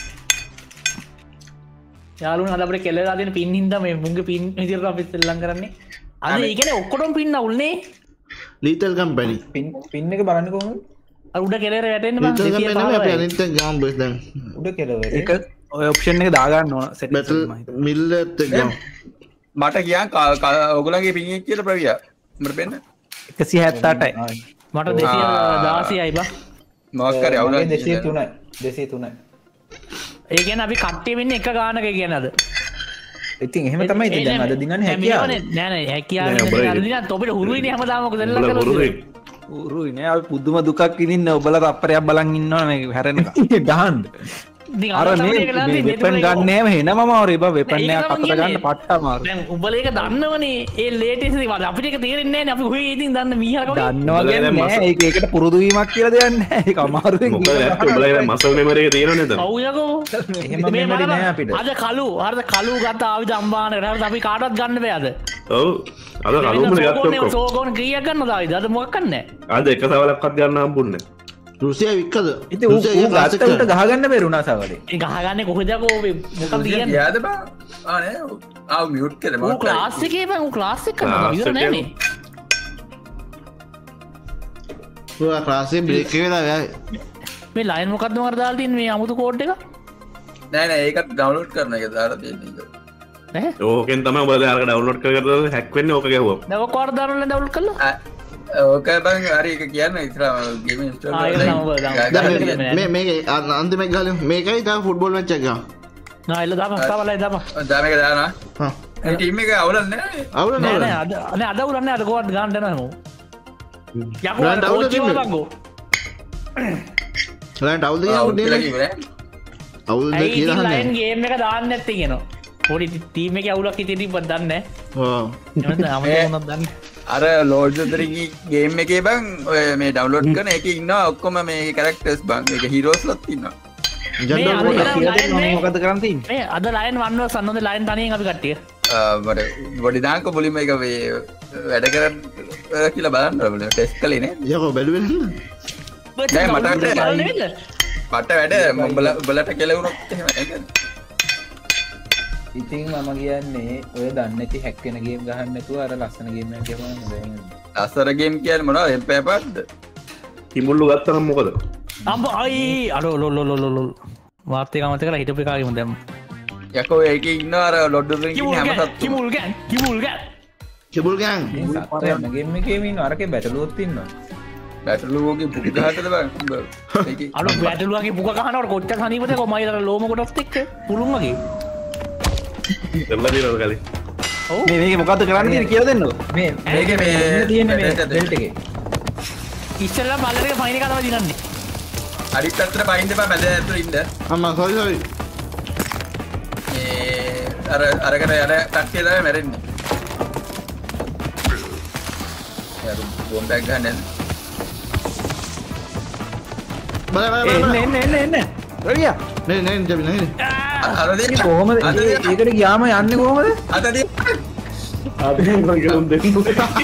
යාළුවනේ අද අපිට කෙල්ලලා තියෙන පින් හින්දා මේ මුංගේ පින් විදියට අපි සෙල්ලම් කරන්නේ. අද ඒ කියන්නේ ඔක්කොටම පින් අවුල්නේ. ලීතල් කම්පැනි. පින් පින් එක බලන්න කොහොමද? අර උඩ කෙලෙර වැටෙන්න බං ලීතල් කම්පැනි අපි දෙසිය අනිත් එක ගමු බස් දැන්. උඩ කෙලවර. ඒක ඔය ඔප්ෂන් එක දාගන්න ඕන සෙටින්ග්ස් බැටල් වල මම හිතුවා. මිල් එකත් එක ගමු. මට කියන් ඔයගොල්ලන්ගේ පින් එක කියලා ප්‍රවියා. මට පෙන්න. එකසිය හැත්තෑ අටයි. මට දෙසිය දාසයයි බං. මොකක් කරේ අවුලක් දෙසිය තුනයි. දෙසිය තුනයි. ඒ කියන්නේ අපි කට්ටිය වෙන්නේ එක ගානක කියන්නේ අද. ඉතින් එහෙම තමයි ඉතින් දැන් අද දිනන්නේ හැකියාව. නෑ නෑ හැකියාව නෑ, නේ උඹලා අද දිනත් ඔබට හුරුයිනේ හැමදාම මොකද උඹලා සෙල්ලම් බොරුනේ. කරන්නේ. උරුයි නෑ අපි පුදුම දුකක් විඳින්න ඔබලා තප්පරයක් බලන් ඉන්නවා මේ හැරෙනකම්. ගහන්න. ඉතින් අර අර මේ තමයි වෙපන් ගන්න නෑම එනම මාරු බා වෙපන් එකක් අතට ගන්න පට්ට අමාරු. දැන් උඹලා ඒක දන්නවනේ ඒ ලේටෙස්ට් එක අපිට ඒක තේරෙන්නේ නෑනේ අපි කොහේ ඉතින් දන්න මීහරකම දන්නවා උඹලා කියන්නේ දැන් නෑ මස- ඒක ඒකට පුරුදු වීමක් කියලා දෙයක් නෑ. ඒක අමාරුවෙන් මොකද නැත්තේ උඹලා දැන් මසල් මෙමරි එක තියෙනව නේද? ඔව් යකෝ එහෙම මේ මෙමරි බලන්න, නෑ අපිට. අද කලු හරිද කලු ගත්ත ආවිද අම්බානකට හරිද අපි කාටවත් ගන්න බෑ අද ඔව්. අද කලුම්බල ගත්ත ඔක්කොම. සෝගෝන කීයක් ගන්නවද ආවිද අද මොකක් කරන්නේ අද එක සවලක්වත් ගන්න හම්බුන්නේ නැහැ. රුසියා වික්කද? ඉතින් ඌ ඌ ගත්ත උට ගහගන්න බැරුණා සවලේ. ඒ ගහගන්නේ කොහෙද යකෝ මොකක්ද කියන්නේ යාද බං ආ නෑ ආ මියුට් කරේ ඌ මොකක් ක්ලාස් එකේ බං ඌ ක්ලාස් එක කරනවා ක්ලාස් විතර එකේ. නෑනේ පුරා ක්ලාසේ බ්‍රේක් එක වෙලා යයි. මේ ලයින් මොකද්ද මර දාලා තින්නේ මේ 아무තු කෝඩ් එක නෑ නෑ ඒකත් ඩවුන්ලෝඩ් කරන එක දාලා තියෙන්නේ. නැහැ ඕකෙන් තමයි උඹලා දැන් අරක ඩවුන්ලෝඩ් කරගෙන හැක් වෙන්නේ ඕක ගැහුවම. දැන් ඔක කෝඩ් දාලා ඩවුන්ලෝඩ් කළා ඕක බං හරි ඒක කියන්නේ ඉතලා ගේම් ඉන්ස්ටෝල් ආ, ඒක තමයි ඔබ දාන්න. දැන් ගන්න මේ- නෑ. මේ මේක අන්තිමට ගහලු. මේකයි තව ෆුට්බෝල් මැච් එක ගමු. නා එල්ල දාපන් තාවලයි දාපන් දාම එක දානවා. හා. ඒ ටීම් එක අවුලක් නෑ. අවුල නෑ නෑ. නෑ අද නෑ අද උරන්නේ අද කෝඩ් ගන්න යනවා මෝ යකෝ ගන්න අවුල කෝච්චි තිබ්බේ. වලංගෝ ලයින්ට අවුල්ද අවුල් කියන්නේ? කියලා කිව්වේ නෑ. අවුල්ද ඇයි කියලා ඉතින් අහන්නේ. ලයින් ගේම් එක දාන්න නැත්තේ කියනවා පොඩි ටීම් එකේ අවුලක් හිතේ තිබ්බත් දන්නේ ඔව්. නැහැ එහෙනම් ඒ. අමතක වුණත් දන්නේ අර ලෝඩ් රිගි ගේම් එකේ බං ඔය මේ ඩවුන්ලෝඩ් කරන එකේ ඉන්නවා ඔක්කොම මේ කැරක්ටර්ස් බං ඒක හීරෝස්ලත් ඉන්නවා. ජෙන්ඩර් අද පොඩක්. ඉරම් කියලා ලයින් දෙන්න ඕනේ මේ- මොකද කරන් තියෙන්නේ? මේ අද ලයින් වන්න සන්නෝද ලයින් තනියෙන් අපි කට්ටිය ආ, මට බොඩි දාන්ක මුලින්ම එක මේ වැඩ කරන්න කියලා බලන්න ඕනේ ටෙස්ට් කළේ නේ. යකෝ බැලුවේ නේද? නෑ, මට අර- බලන්න නේද? මට වැඩ උඹලා උඹලට කෙලවුනොත් එහෙම නේද? ඉතින් මම කියන්නේ ඔය දන්නේ නැති හැක් වෙන ගේම් ගහන්න නැතුව අර ලස්සන ගේම් එකක් ගහන්න බෑ. අසර ගේම් කියන්නේ මොනවද? එම්පෑප්ද? කිමුල්ලු ගත්තනම් මොකද? අම්බ අයි අලෝ ලෝ ලෝ ලෝ ලෝ ලෝ වාර්තේ කමත කරලා හිටපු එකාගෙම දැම්ම යකෝ ඒකේ ඉන්නවා අර ලොඩ් රිගි කිමුල් හැම ගෑ සත්තු. කිමුල් ගෑ කිමුල් ගෑ Kibul gang. ගේම් එකේ ඉන්න අරකේ බැටළුවොත් ඉන්නවා. බැටළුවෝගේ පුක් ගහටද බං. අර බැටළුවගේ පුක ගහනවට කොච්චර සනීපද කොමයි අර ලෝම කොටස් එක්ක පුළුන් වගේ. දෙල්ල දිනවල කලින්. ඔව්. මේ මේක මොකද්ද කරන්න තියෙන්නේ කියලා දෙන්නකෝ. මේ මේකේ මේ තියෙන්නේ මේ බෙල්ට් එකේ. ඉස්සෙල්ලා බල්ලරේ ෆයින් එක තමයි දිනන්නේ. අනිත් පැත්තට බයින්ද බා මැද ඇතුළේ ඉන්න. අම්මා sorry sorry. මේ අර අරගෙන යන කට්ටිය තමයි මැරෙන්නේ. යාර බෝම්බ් එකක් ගන්න නේද? බල බල එන්න බල. එන්න එන්න එන්න. රවියා. නේ නේ ජබි නේ. අර දෙන්න කොහොමද ඒකට ගියාම යන්නේ කොහොමද? අත දෙන්න. ආපෙන් ගලුම් දෙන්න.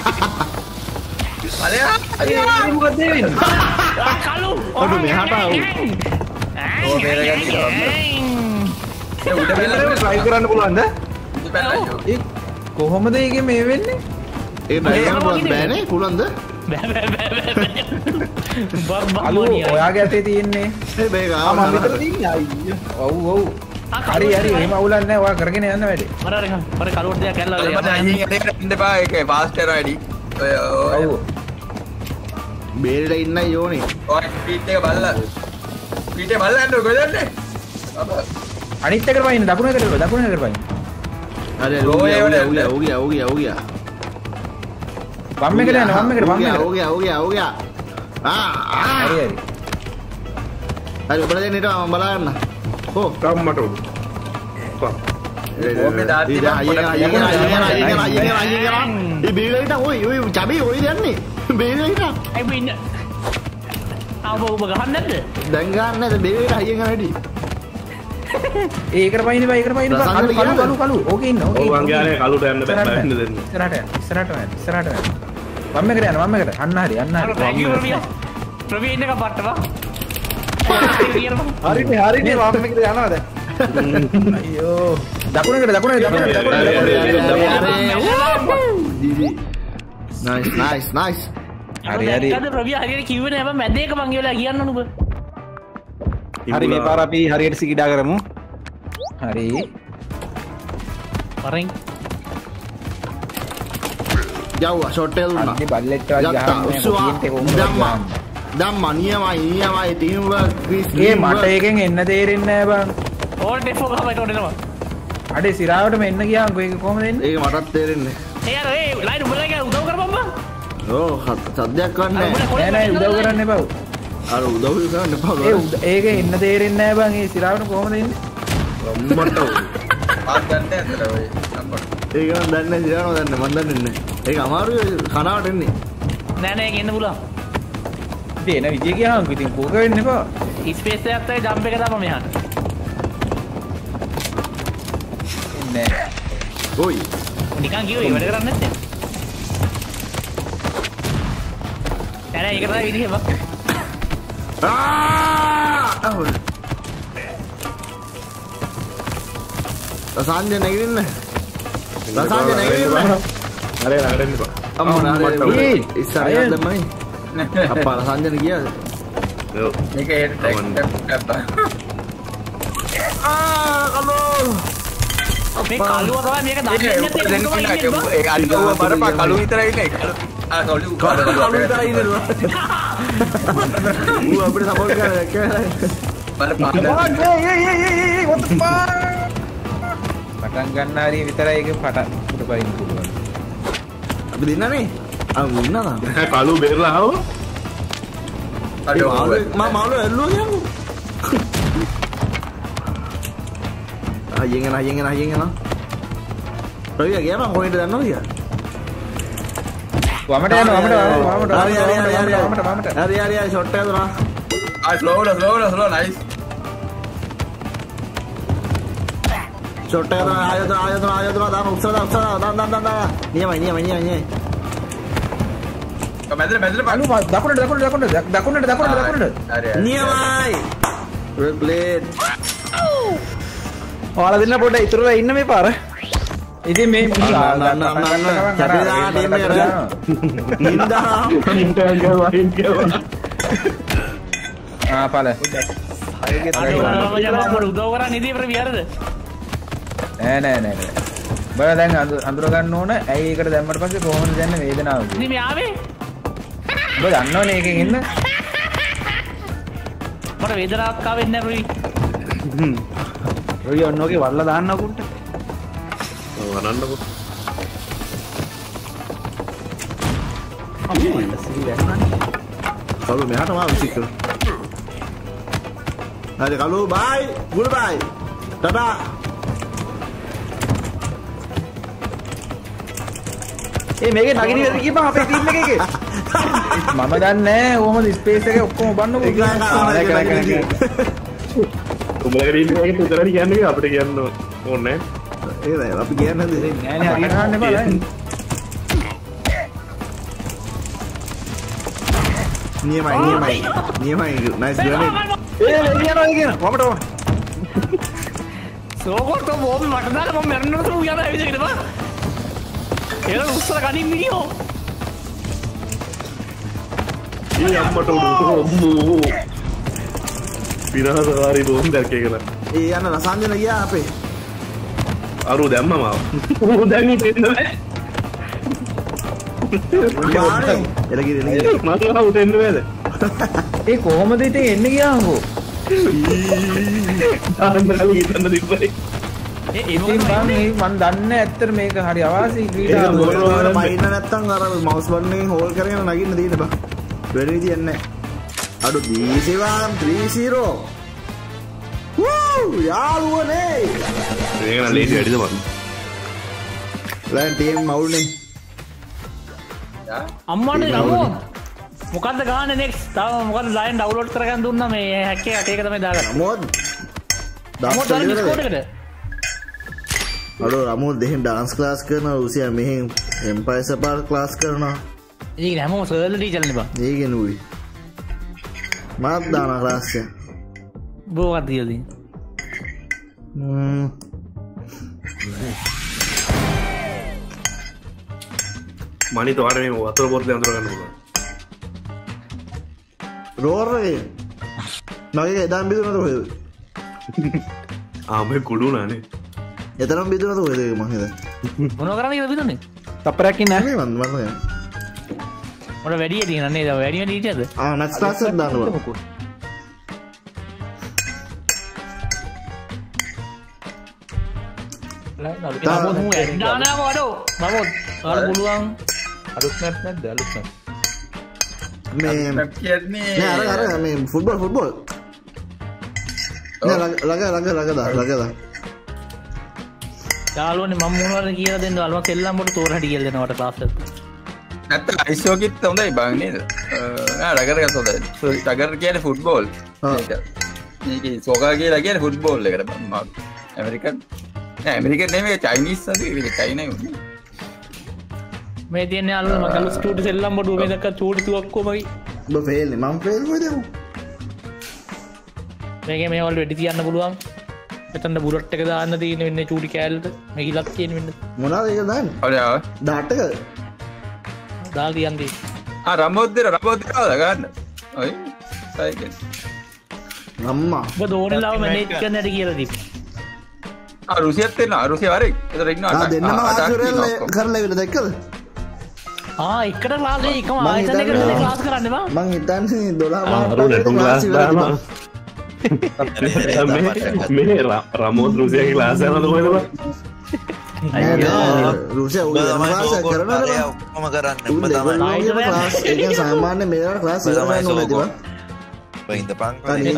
අලයා අයියා මොකද වෙන්නේ? කලු ඔඩු මෙහාට ආව. ඕ බේරගන්න ඉන්නවා. ඒ උඩ බෙල්ල try කරන්න පුළුවන්ද? උඩ බැලලා ඒ කොහොමද ඒකේ මේ වෙන්නේ? ඒ බෑගම පුළුවන් බෑනේ පුළුවන්ද? බෑ බෑ බෑ බෑ. අලු ඔයාගේ අතේ තියෙන්නේ. ඒ බෑග ආ මම විතර තියන්නේ අයියෝ. ඔව් ඔව්. හරි හරි එහෙම අවුලක් නැහැ. ඔයා කරගෙන යන්න වැඩේ. මර අර මර කලුවට දෙයක් ඇල්ලලා මට අයියෙන් යන්න ඉන්න බා ඒක ෆාස්ට් කරා වැඩි. ඔය ඔව්. බේරලා ඉන්නයි ඕනේ. ඔය ස්පීඩ් එක බලලා ස්පීඩ් එක බලලා යන්න කොහෙද යන්නේ? අපා අනිත් එකට වයින් දකුණ එකට දකුණ එකට වයින්. අර ඕ ඒ වල ඕගියා ඕගියා ඕගියා ඕගියා. වම් එකට යන්න වම් එකට වම් එකට. ඕගියා ඕගියා ඕගියා. ආ ආ. හරි හරි. හරි ඔබලා දෙන්න ඊට මම බලන්න. හෝ ගම්මට උඩ. කොහොම. ඕකේ දාති ඉතින් අයියලා අයියලා අයියලා අයියලා අයියලා අයියලා. ඒ බේරලා ඉන්න ඔය ඔය චබි ඔය යන්නේ. බේරලා ඉන්න. අයි බින්න ආව ඔබ ගහන්න නැද්ද? දැන් ගන්න නැද බේරලා අයියෙන් වැඩි. ඒකට වයින් බා ඒකට වයින් බා කලු කලු කලු කලු. ඕකේ ඉන්න ඕකේ. ඔව් අංගයානේ කලුට යන්න බෑ බෑ වෙන්න දෙන්න. ඉස්සරහට යන්න ඉස්සරහට යන්න ඉස්සරහට යන්න. වම් එකට යන්න වම් එකට. අන්න හරි අන්න හරි. thank you ප්‍රවියා. ප්‍රවියා ඉන්න එක පට්ටවා. හරිනේ හරිනේ වම් එකට යනවා දැන්. අයියෝ. දකුණකට දකුණට දකුණට දකුණට. nice nice nice. හරි හරි. අද ප්‍රවියා හරියට කිව්වේ නෑ මම මැද එක මං කියලා කියන්න නුඹ. හරි මේ පාර අපි හරියට සිකිඩා කරමු. හරි. වරෙන් යව්වා ෂොට් එක දුන්නා. අන්නේ බල්ලෙක්ට වගේ යත්තා ගහන්නේ උස්සුවා. මොකක්ද කොහොමද? ධම්මා ධම්මා නියමයි නියමයි ටීම් වර්ක් ක්‍රිස්. ඒ මට එකෙන් එන්න තේරෙන්නේ නෑ බං. ඕල් ඩෙෆෝ ගහමයි තෝරනවා. අඩේ සිරාවට එන්න ගියාම ඒක කොහොමද එන්නේ? ඒක මටත් තේරෙන්නේ. ඒ අර ඒ ලයින් උඹලා කියන උදව් කරපම් බං. ඕ සද්දයක් ගන්නෑ. නෑ නෑ උදව් කරන්න එපා. අර උදව් කරන්න එපා. ඒ ඒක එන්න තේරෙන්නේ නෑ බං. ඒ සිරාවට කොහොමද එන්නේ? මට පාස් ගන්න ඇතර ඔය නම්බර්. ඒක නම් දන්නේ නැහැ සිරානෝ දන්නේ මන් දන්නේ නැහැ. ඒක අමාරුයි කනාවට එන්නේ. නෑ නෑ ඒක එන්න පුළුවන්. ඉතින් එන විදිය කියනවා ඉතින් කෝක වෙන්න එපා. ස්පේස් එකක් තමයි ජම්ප් එක දාපම මෙහාට. නෑ. ඔයි. නිකන් කිව්වේ වැඩ කරන්නේ නැත්තේ. නෑ නෑ ඒක තමයි විදිහ බං. ආ! රසාන්ජ නැගිටින්න. රසාන්ජ නැගිටින්න. අර නඩන්න බා. අම්මා නාරේ ඒ, ඉස්සරහට දැම්මයි. අප්පා රසාන්ජන ගියාද? ඔව්. මේක හේට ටැක් බා. ආ කලෝ. මේ කලුව තමයි මේක දන්නේ නැත්තේ මොකද ඒක අල්ලුව බරපා කළු විතරයි ඉන්නේ. කළු ආ කළු කලෝ විතරයි ඉන්නවා. ඌ අපිට සපෝට් කරලා කියලා. බලපා. පටන් ගන්න හරි විතරයි ඒක පටන් උඩ පයින් පුළුවන්. අපි දෙන්නනේ. ආ මුන්නා. කලු බේරලා ආව. ඒ මාළු මම මාළු ඇල්ලුවා කියන්නේ. අයියෙන් එන අයියෙන් එන අයියෙන් එන. රවියා ගියා මං කොහෙද දන්නවද කියලා? වමට යනවා වමට වමට හරි හරි හරි හරි වමට වමට. හරි හරි හරි ෂොට් එක දුනා. ආ slow slow slow nice. Shot එක දුනා ආයතන ආයතන ආයතන දාන උත්සව දාන උත්සව දාන දාන දාන දාන. නියමයි නියමයි නියමයි නියමයි. මැදට මැදට අලු දකුණට දකුණට දකුණට දකුණට දකුණට දකුණට. හරි හරි. නියමයි. Red plate. ඔයාලා දෙන්න පොඩ්ඩක් ඉතුරුලා ඉන්න මේ පාර. ඉතින් මේ අන්න අන්න අන්න අන්න කැපිලා ටීම් එකට. නින්දා. ඉන්ටර්න් ගාවා ඉන්ටර්න්. ආ පාල. අර මම උදව් කරන්නේ ඉතින් ප්‍රවියාරද? නෑ නෑ නෑ. බල දැන් අඳුර ගන්න ඕන ඇයි ඒකට දැම්මට පස්සේ කොහොමද දැනෙන්නේ වේදනාව ඉතින් මේ ආවේ ඔබ දන්නවනේ ඒකෙන් ඉන්න මට වේදනාවක් ආවෙන්නේ නැහැ රොයි හ්ම් රොයි ඔන්නෝගේ වල්ලා දාන්න අකුන්ට ඔව් අනන්නකො කලු මෙහාට මාව සික්ක හරි කලු බයි ගුඩ් බයි ටටා ඒ මේකේ නගිනවද කියපන් අපේ ටීම් එකේ මම දන්නේ නැහැ කොහොමද ස්පේස් එක ඔක්කොම බannකො උඹලගේ ටීම් එකේ උතරට කියන්නේ අපිට කියන්න ඕනේ ඒ නෑ අපි කියන්නේ නෑ නෑ හරියට ගන්න එපා දැන් නියමයි නියමයි නියමයි නයිස් ග්‍රැනේඩ් ඒ එළියනවා කියන වමට වම සෝකොට බෝබි මට දාලා මම මැරෙන්නට උ යනවා ඇවිදගෙන බා ඒක උස්සල කණින් වීඩියෝ ඒ අම්මට උඩු විනාශකාරී බෝම් දැක්කේ කියලා ඒ යන රසංජන ගියා අපේ අරු දැම්ම මාව ඌ දැන් ඉතින් නෑ එලගිරි එලගිරි මට උට එන්න බෑද ඒ කොහොමද ඉතින් එන්න ගියාම්කෝ ආන්දරලි හිතන්න තිබ්බයි ඒ ඉතින් මම මන් දන්නේ ඇත්තට මේක හරි අවාසි ඒක ක්‍රීඩාවක් ගෝල් බයින්න නැත්තම් අර මවුස් බටන් එකෙන් හෝල් කරගෙන නගින්න දෙන්න බා වෙන විදියක් නැහැ අඩු දී සෙවන් ත්‍රී සීරෝ වූ යාළුවනේ මේක නම් ලේසි වැඩිද මන් ලෑන් ටීම් මවුල්නේ අම්මනේ නමෝ මොකද්ද ගාන්නේ නෙක්ස්ට් තව මොකද්ද ලයින් ඩවුන්ලෝඩ් කරගන්න දුන්නා මේ හැක් එකකට ඒක තමයි දාගන්න රමෝද් නමෝ දාලා ඩිස්කෝඩ් එකට අඩු රමෝද් දෙහින් ඩාන්ස් ක්ලාස් කරනවා රුසියා මෙහෙන් එම්පයර් සපාර් ක්ලාස් කරනවා ඒක හැමෝම සර්ල් ටීචර්නේ බා ඒක නුයි මාත් දාන ක්ලාස් එක බෝවත් දියදී ම්ම් මනි තෝරට මේ වතුර බෝතලේ අඳුර ගන්න පුළුවන් රෝරේ මගේ එදාම් බිදුනද කොහෙද ආ මේ කුඩු නානේ එතරම් බිදුනද කොහෙද මං හිතා මොනව කරන්නේ කියලා බිදුනේ තප්පරයක් ඉන්න මේ මන් මන් මොන වැඩි තියෙන නේද වැඩි වැඩි හිටියද ආ නැක්ස් ක්ලාස් එක දානවා නමුත් මු දානවා වඩෝ නමුත් ඔයාලා පුළුවන් අලුත් මැප් නැද්ද අලුත් මැප් මේ කියන්නේ නෑ අර අර මේ ෆුට්බෝල් ෆුට්බෝල් නෑ ළඟ ළඟ ළඟ ළඟ දා ළඟ දා යාළුවනේ මම මොනවද කියලා දෙන්න අලුත් එල්ලම් වල තෝර හැටි කියලා දෙනවට ක්ලාස් එකට නැත්නම් අයිසෝකිත් හොඳයි බං නේද ආ රගර් ගස් හොඳයි රගර් කියන්නේ ෆුට්බෝල් ඒක මේකේ සෝකා කියලා කියන්නේ ෆුට්බෝල් එකට බං ඇමරිකන් නෑ ඇමරිකන් නෙමෙයි චයිනීස් සතු ඒක චයිනයි උනේ මේ තියන්නේ අල්ල මගල ස්ටූඩියෝ සෙල්ලම් බඩුව මේ දැක්ක චූටි තුවක්කොමයි ඔබ ෆේල් නේ මම ෆේල් කොහෙද මේකේ මේ වල වෙඩි තියන්න පුළුවන් එතන බුලට් එක දාන්න තියෙන වෙන්නේ චූටි කෑල්ලට මේ ඉලක් තියෙන වෙන්නේ මොනවාද ඒක දාන්නේ ඔය ආ ඩාට් එක දාලා තියන්නේ ආ රමෝද්දර රමෝද්දර ගන්න ඔය සයිකල් අම්මා ඔබ දෝනිලාව මැනේජ් කරන්න හැටි කියලා දීපන් ආ රුසියත් එනවා රුසිය වරේ එතන ඉන්නවා ආ දෙන්නම ආචුරෙල් කරලා ඉවර දැක්කද ආ එකට ක්ලාස් එකම ආයතන එකට ක්ලාස් කරන්න බා මං හිතන්නේ දොළහ අරු නැටුම් ක්ලාස් දානවා මේ රමෝත් රුසියාගේ ක්ලාස් යනවද කොහෙද බං රුසියා උගේ යන ක්ලාස් එක කරනවද ඔක්කොම කරන්න උන් දෙගොල්ලෝගේම ක්ලාස් ඒ කියන්නේ සාමාන්‍ය මේකට ක්ලාස් ඉවර වෙන්න ඕනේ තිබා ඉඳපන්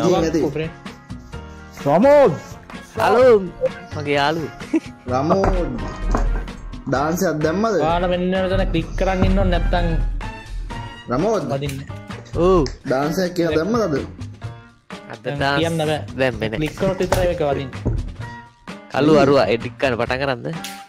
රමෝද් හලෝ මගේ යාළුවෝ රමෝද් ඩාන්ස් එකක් දැම්මද ඔයාලා මෙන්න මෙතන ක්ලික් කරන් ඉන්න ඕනේ නැත්තම් රමෝද් වදින්න ඔව් ඩාන්ස් එකක් කියලා දැම්මද අද ඩාන්ස් කියන්න බෑ දැම්මේ නෑ ක්ලික් කරොත් විතරයි ඒක වදින්නේ කළු අරුවා එඩිට් කරන්න පටන් ගන්නද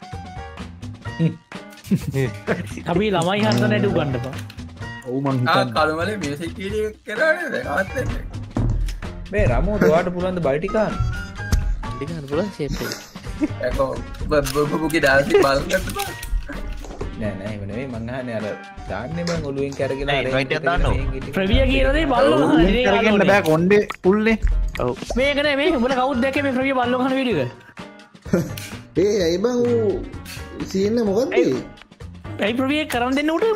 අපි ළමයි හන්දන ඇඩු ගන්නපා ඔව් මං ආ හිතන්නේ කලමලේ මියුසික් වීඩියෝ එක කරානේ දැන් ආත් එන්නේ මේ රමෝ ඔයාට පුළුවන් ද බයිටි කාන්න ටික ගන්න පුළුවන් ෂේප් එක ඒකෝ බබුගේ ඩාන්ස් එක බලන්න නෑ නෑ එහෙම නෙවෙයි මං අහන්නේ අර දාන්නේ මං ඔලුවෙන් කරගෙන නෑ, invite එකක් දාන්න ඕන. ප්‍රවිය කියන දේ බල්ලෝ ගහන දේ කරගෙන බෑ කොණ්ඩේ පුල්නේ ඔව් මේක නේ මේ උඹලා කවුද දැක්කේ මේ ප්‍රවිය බල්ලෝ ගහන වීඩියෝ එක ඒ ඇයි බං ඌ සීන්න මොකක්ද? ඇයි ප්‍රවිය කරන්න දෙන්න උට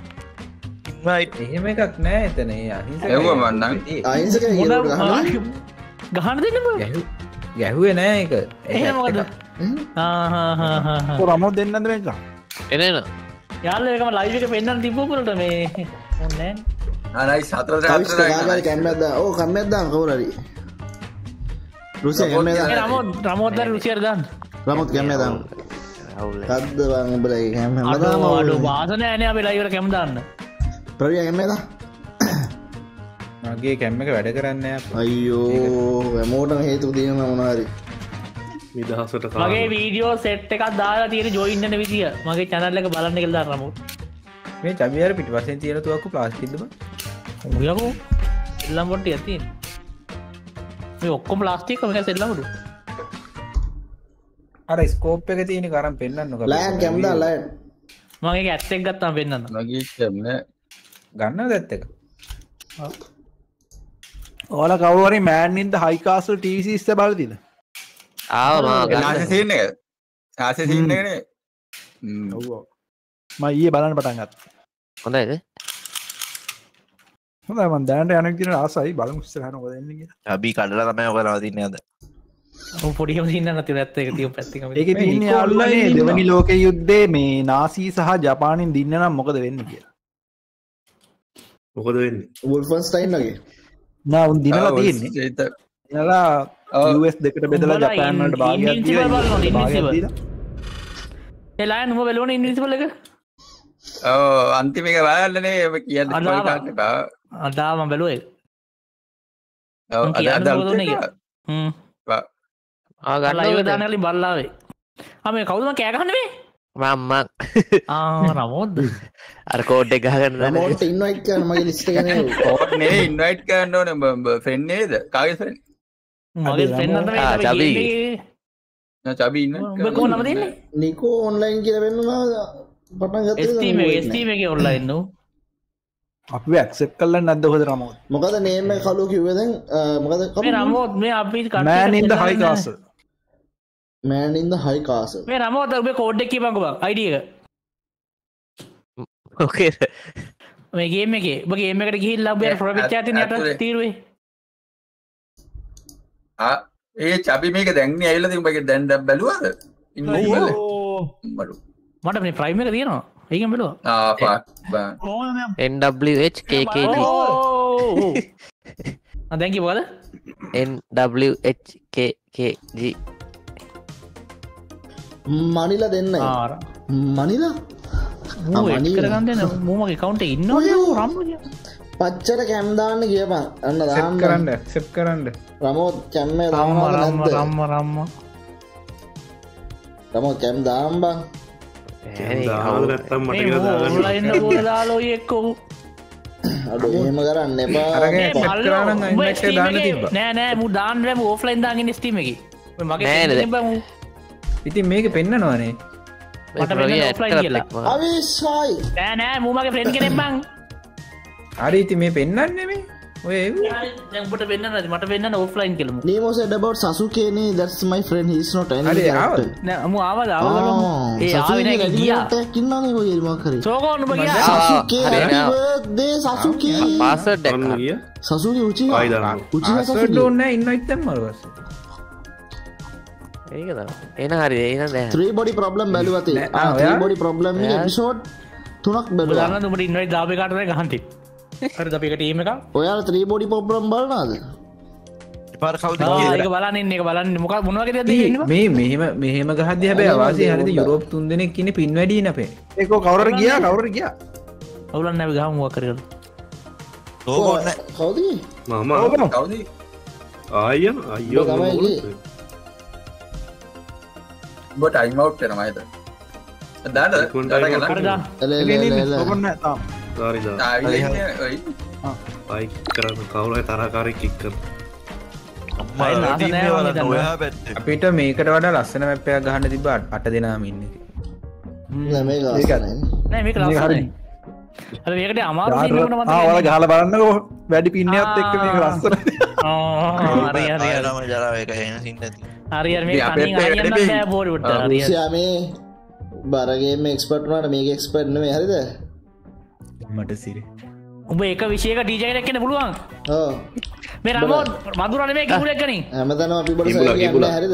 එහෙම එකක් නෑ එතන. ඒ අහිංසක එව්වා මන්නම්. අහිංසක කියනකොට ගහනවා. ගහන්න දෙන්න බෑ. ගැහුවේ නෑ ඒක. එහෙම මොකද? ආ හා හා හා. කො රමෝ දෙන්නද මේක? එන එන. යාළුවෝ ඒකම ලයිව් එක පෙන්නන්න තිබ්බෝ පුරට මේ ඕනේ ආ නයිස් හතර කවිස් හතර කාගාරි කැම්මයක් දාන්න. ඕ කැම්මයක් දාන්න කවුරු හරි. රුසිය කැම්මයක් ඒ දාන්න. රමෝත් රමෝත් දර රුසියට දාන්න. රමොත් කැම්මයක් දාන්න. කද්ද බං උඹලා ඒ කැම්ම අඩෝ හැමදාම අඩෝ වාසන නෑනේ අපි ලයිව් එකට කැම දාන්න. ප්‍රවිය කැම්මයක් දාන්න. මගේ කැම්ම එක වැඩ කරන්නේ නෑ. අයියෝ හැමෝටම හේතු දෙනවා මොනවා හරි. නිදහසට මගේ වීඩියෝ සෙට් එකක් දාලා තියෙන ජොයින් වෙන විදිය මගේ channel එක බලන්න කියලා දාන්න රමෝත්. මේ චබියාර පිටිපස්සෙන් තියෙන තුවක්කු ප්ලාස්ටික්ද බං? උයකෝ එල්ලම් පොට්ටියක් තියෙන. මේ ඔක්කොම ප්ලාස්ටික් එක මේක සෙල්ලම්ඩු. අර ස්කෝප් එක තියෙන කරන් පෙන්නන්නකො. ලයන් කැම් දාන්න ලයන්. මම ඒක ඇත් එක ගත්තාම පෙන්නන්න. මගේ කැම්ම ගන්නවද ඇත්ත එක? ඔයාලා කවුරු හරි man in the high castle TV series එක බලලා තියෙනවද? ආව මම ආසේ සීන් එක. ආසේ සීන් එකනේ. ඔව් ඔව්. මම ඊයේ බලන්න පටන් ගත්තා. හොඳයිද? හොඳයි මම දැනට යන විදිහට ආසයි බලමු ඉස්සරහට මොකද වෙන්නේ කියලා. අපි කඩලා තමයි ඔක නවතින්නේ අද. ඔව් පොඩිම සීන් එකක් තියෙන ඇත්ත එක තියු පැත්තක. ඒකේ තියෙන යාළුවනේ දෙවනි ලෝක යුද්ධයේ මේ නාසී සහ ජපානින් දින්න නම් මොකද වෙන්නේ කියලා. මොකද වෙන්නේ? වුල්ෆන්ස්ටයින් වගේ. නා උන් දිනලා තියෙන්නේ. දිනලා යූ එස් දෙකට බෙදලා ජපාන් වලට භාගයක් දීලා. ඒ ලයන් උඹ බලවනේ ඉන්විසිබල් එක? ඔව් අන්තිම එක බලන්නනේ ඔබ කියන්නේ කොයි කාට බා. අදා මම බැලුවා ඒක. ඔව් අද අද හ්ම්. බා. ආ ගන්න ලයිව් දාන්න කලින් බලලා ආවේ. ආ මේ කවුද මම කෑ ගහන්නේ මේ? මම ආ රමෝද්ද? අර කෝඩ් එක ගහගන්න දාන්න. රමෝට ඉන්වයිට් කරන්න මගේ ලිස්ට් එක නේ. කෝඩ් නේ ඉන්වයිට් කරන්න ඕනේ උඹ ෆ්‍රෙන්ඩ් නේද? කාගේ ෆ්‍රෙන්ඩ්? මගේ ෆ්‍රෙන්ඩ් නම් තමයි චබි. නෑ චබි ඉන්න. උඹ කොහොමද දෙන්නේ? නිකෝ ඔන්ලයින් කියලා වෙන්නවා පටන් ගත්තද? ස්ටීම් එකේ ස්ටීම් එකේ ඔන්ලයින් නෝ. අපි ඇක්සෙප්ට් කරලා නැද්ද ඔහොද රමෝත්? මොකද නේම් එක කලු කිව්වේ දැන් මොකද කලු? මේ රමෝත් මේ අපි මෑන් in the high castle. Man in the high castle. මේ රමෝත් ඔබේ කෝඩ් එක කියපන්කෝ බං අයිඩි එක. ඕකේ. මේ ගේම් එකේ ඔබ ගේම් එකට ගිහිල්ලා ඔබ ප්‍රොෆයිල් chat එකේ යට තීරුවේ. ආ ඒ චබි මේක දැන් නේ ඇවිල්ලා තියෙන උඹගේ දැන් දැන් බැලුවද? ඉන්විසිබල් එක. බඩු. මට මේ ප්‍රයිම් එක තියෙනවා. ඒකෙන් බැලුවා. ආ ෆක් බං. N W H K K G. ආ දැන් කිව්වද? N W H K K G. මනිලා දෙන්නයි. ආර. මනිලා? මූ එඩ් කරගන්න දෙන්න මූ මගේ account එකේ ඉන්නවද රම්බෝ කිය. පච්චර කැම් දාන්න කියපන්. අන්න දාන්න. කරන්න ඇක්සෙප්ට් කරන්න. රමෝත් කැම් එක රම්ම දාන්නවද රම්ම නැද්ද? රම්ම රම්ම. රමෝත් කැම් දාන්න බං. දාන්න නැත්තම් මට කියලා දාගන්න. ඔන්ලයින් එක පොර දාලා ඔය එක්කෝ. අඩෝ එහෙම කරන්න එපා. අරගෙන ඇක්සෙප්ට් කරා නම් ඉන්වයිට් එක දාන්න තිබ්බා. නෑ නෑ මූ දාන්න බෑ මූ ඔෆ්ලයින් දාගෙන ඉන්නේ ස්ටීම් එකේ. මගේ නෑ නේද? බෑ මූ. ඉතින් මේක පෙන්නනවනේ. මට වෙන්න ඔෆ්ලයින් කියලා. අවිස්සයි. නෑ නෑ මූ මගේ ෆ්‍රෙන්ඩ් කෙනෙක් බං. හරි ඉතින් මේ පෙන්නන්නේ මේ. ඔය ඒව. දැන් ඔබට වෙන්න නැති මට වෙන්න ඔෆ්ලයින් කියලා මූ. Nemo said about Sasuke nee that's my friend he is not any හරි character. ආවද? නෑ මූ ආවද ආවද ඒ ආවේ නෑ ගියා. කින්නනේ කොයි මොකක් හරි. සෝකෝ නුඹ ගියා. Sasuke හරි happy නෑ. birthday Sasuke. පාස්වර්ඩ් එක. ඔන්න ගියා. Sasuke Uchiha. ආයි දාන්න. Uchiha password Sasuke. ඕනේ නැහැ ඉන්වයිට් දැම්මම පස්සේ. ඒක තමයි. එන හරි එන දැන්. three body problem බැලුවා තේ. නෑ, ආ ආ, three ඔයා? body problem එක episode තුනක් බැලුවා. බලන්න උඹට ඉන්වයිට් දාපේ කාට නැහැ ගහන්න තිබ්. හරිද අපි එක ටීම් එකක්. ඔයාලා three body problem බලනවාද? පාර කවුද ආ කියලා. ඒක බලන්න ඉන්නේ ඒක බලන්න මොකක් මොන වගේ දෙයක්ද ඉන්නේ බං. මේ මෙහෙම මෙහෙම ගහද්දි හැබැයි අවාසිය හරිද යුරෝප් තුන් දෙනෙක් ඉන්නේ පින් වැඩි නේ අපේ. ඒක කවුරු හරි ගියා කවුරු හරි ගියා. අවුලක් නැහැ ගහමු මොකක් කරලා. ඕකෝ නෑ. කවුද? මම කවුද? ආයන අයියෝ ඔබ තමයි ගියේ. උඹ ටයිම් අවුට් කරනවා හිත. දාන්න දාන්න හරි ගන්න. දාන්න. එල එල එල එල. ඕකන්න තාම. සාරි දා ආවිලන්නේ ඔයි. ආයි කරන කවුරු හරි තරහකාරී කික් කරන අම්මා අයි නාස ටීම් නෑ එක මම බලන්න හිතන්නේ. ඔයා පැත්තේ. අපිට මේකට වඩා ලස්සන මැප් එකක් ගහන්න තිබ්බ අට දෙනාම ඉන්නේ. නෑ මේක ඒක ලස්සනයි. නෑ මේක මේක හරි. ලස්සනයි. අර මේකට අමාරු සීන් එකකට මම ආ ඔයාලා ගහලා බලන්නකෝ වැඩි පින්නයක් එක්ක මේක ලස්සනයි. ආ හරි හරි හරි. ආයෙනම ජරාව එක එන සින් නැති. හරි හරි මේ කණින් හරියන්න බෑ බෝරුවට හරි රුසියා මේ බරගේම එක්ස්පර්ට් වුණාට මේක එක්ස්පර්ට් නෙමෙයි හරිද මට සිරි උඹ එක විෂයක ඩීජේ එකක් වෙන්න පුළුවන් ඔව් මේ රමෝ මధుර නෙමෙයි කිඹුලෙක් ගනින් හැමදාම අපි බඩ සර් කියන්නේ හරිද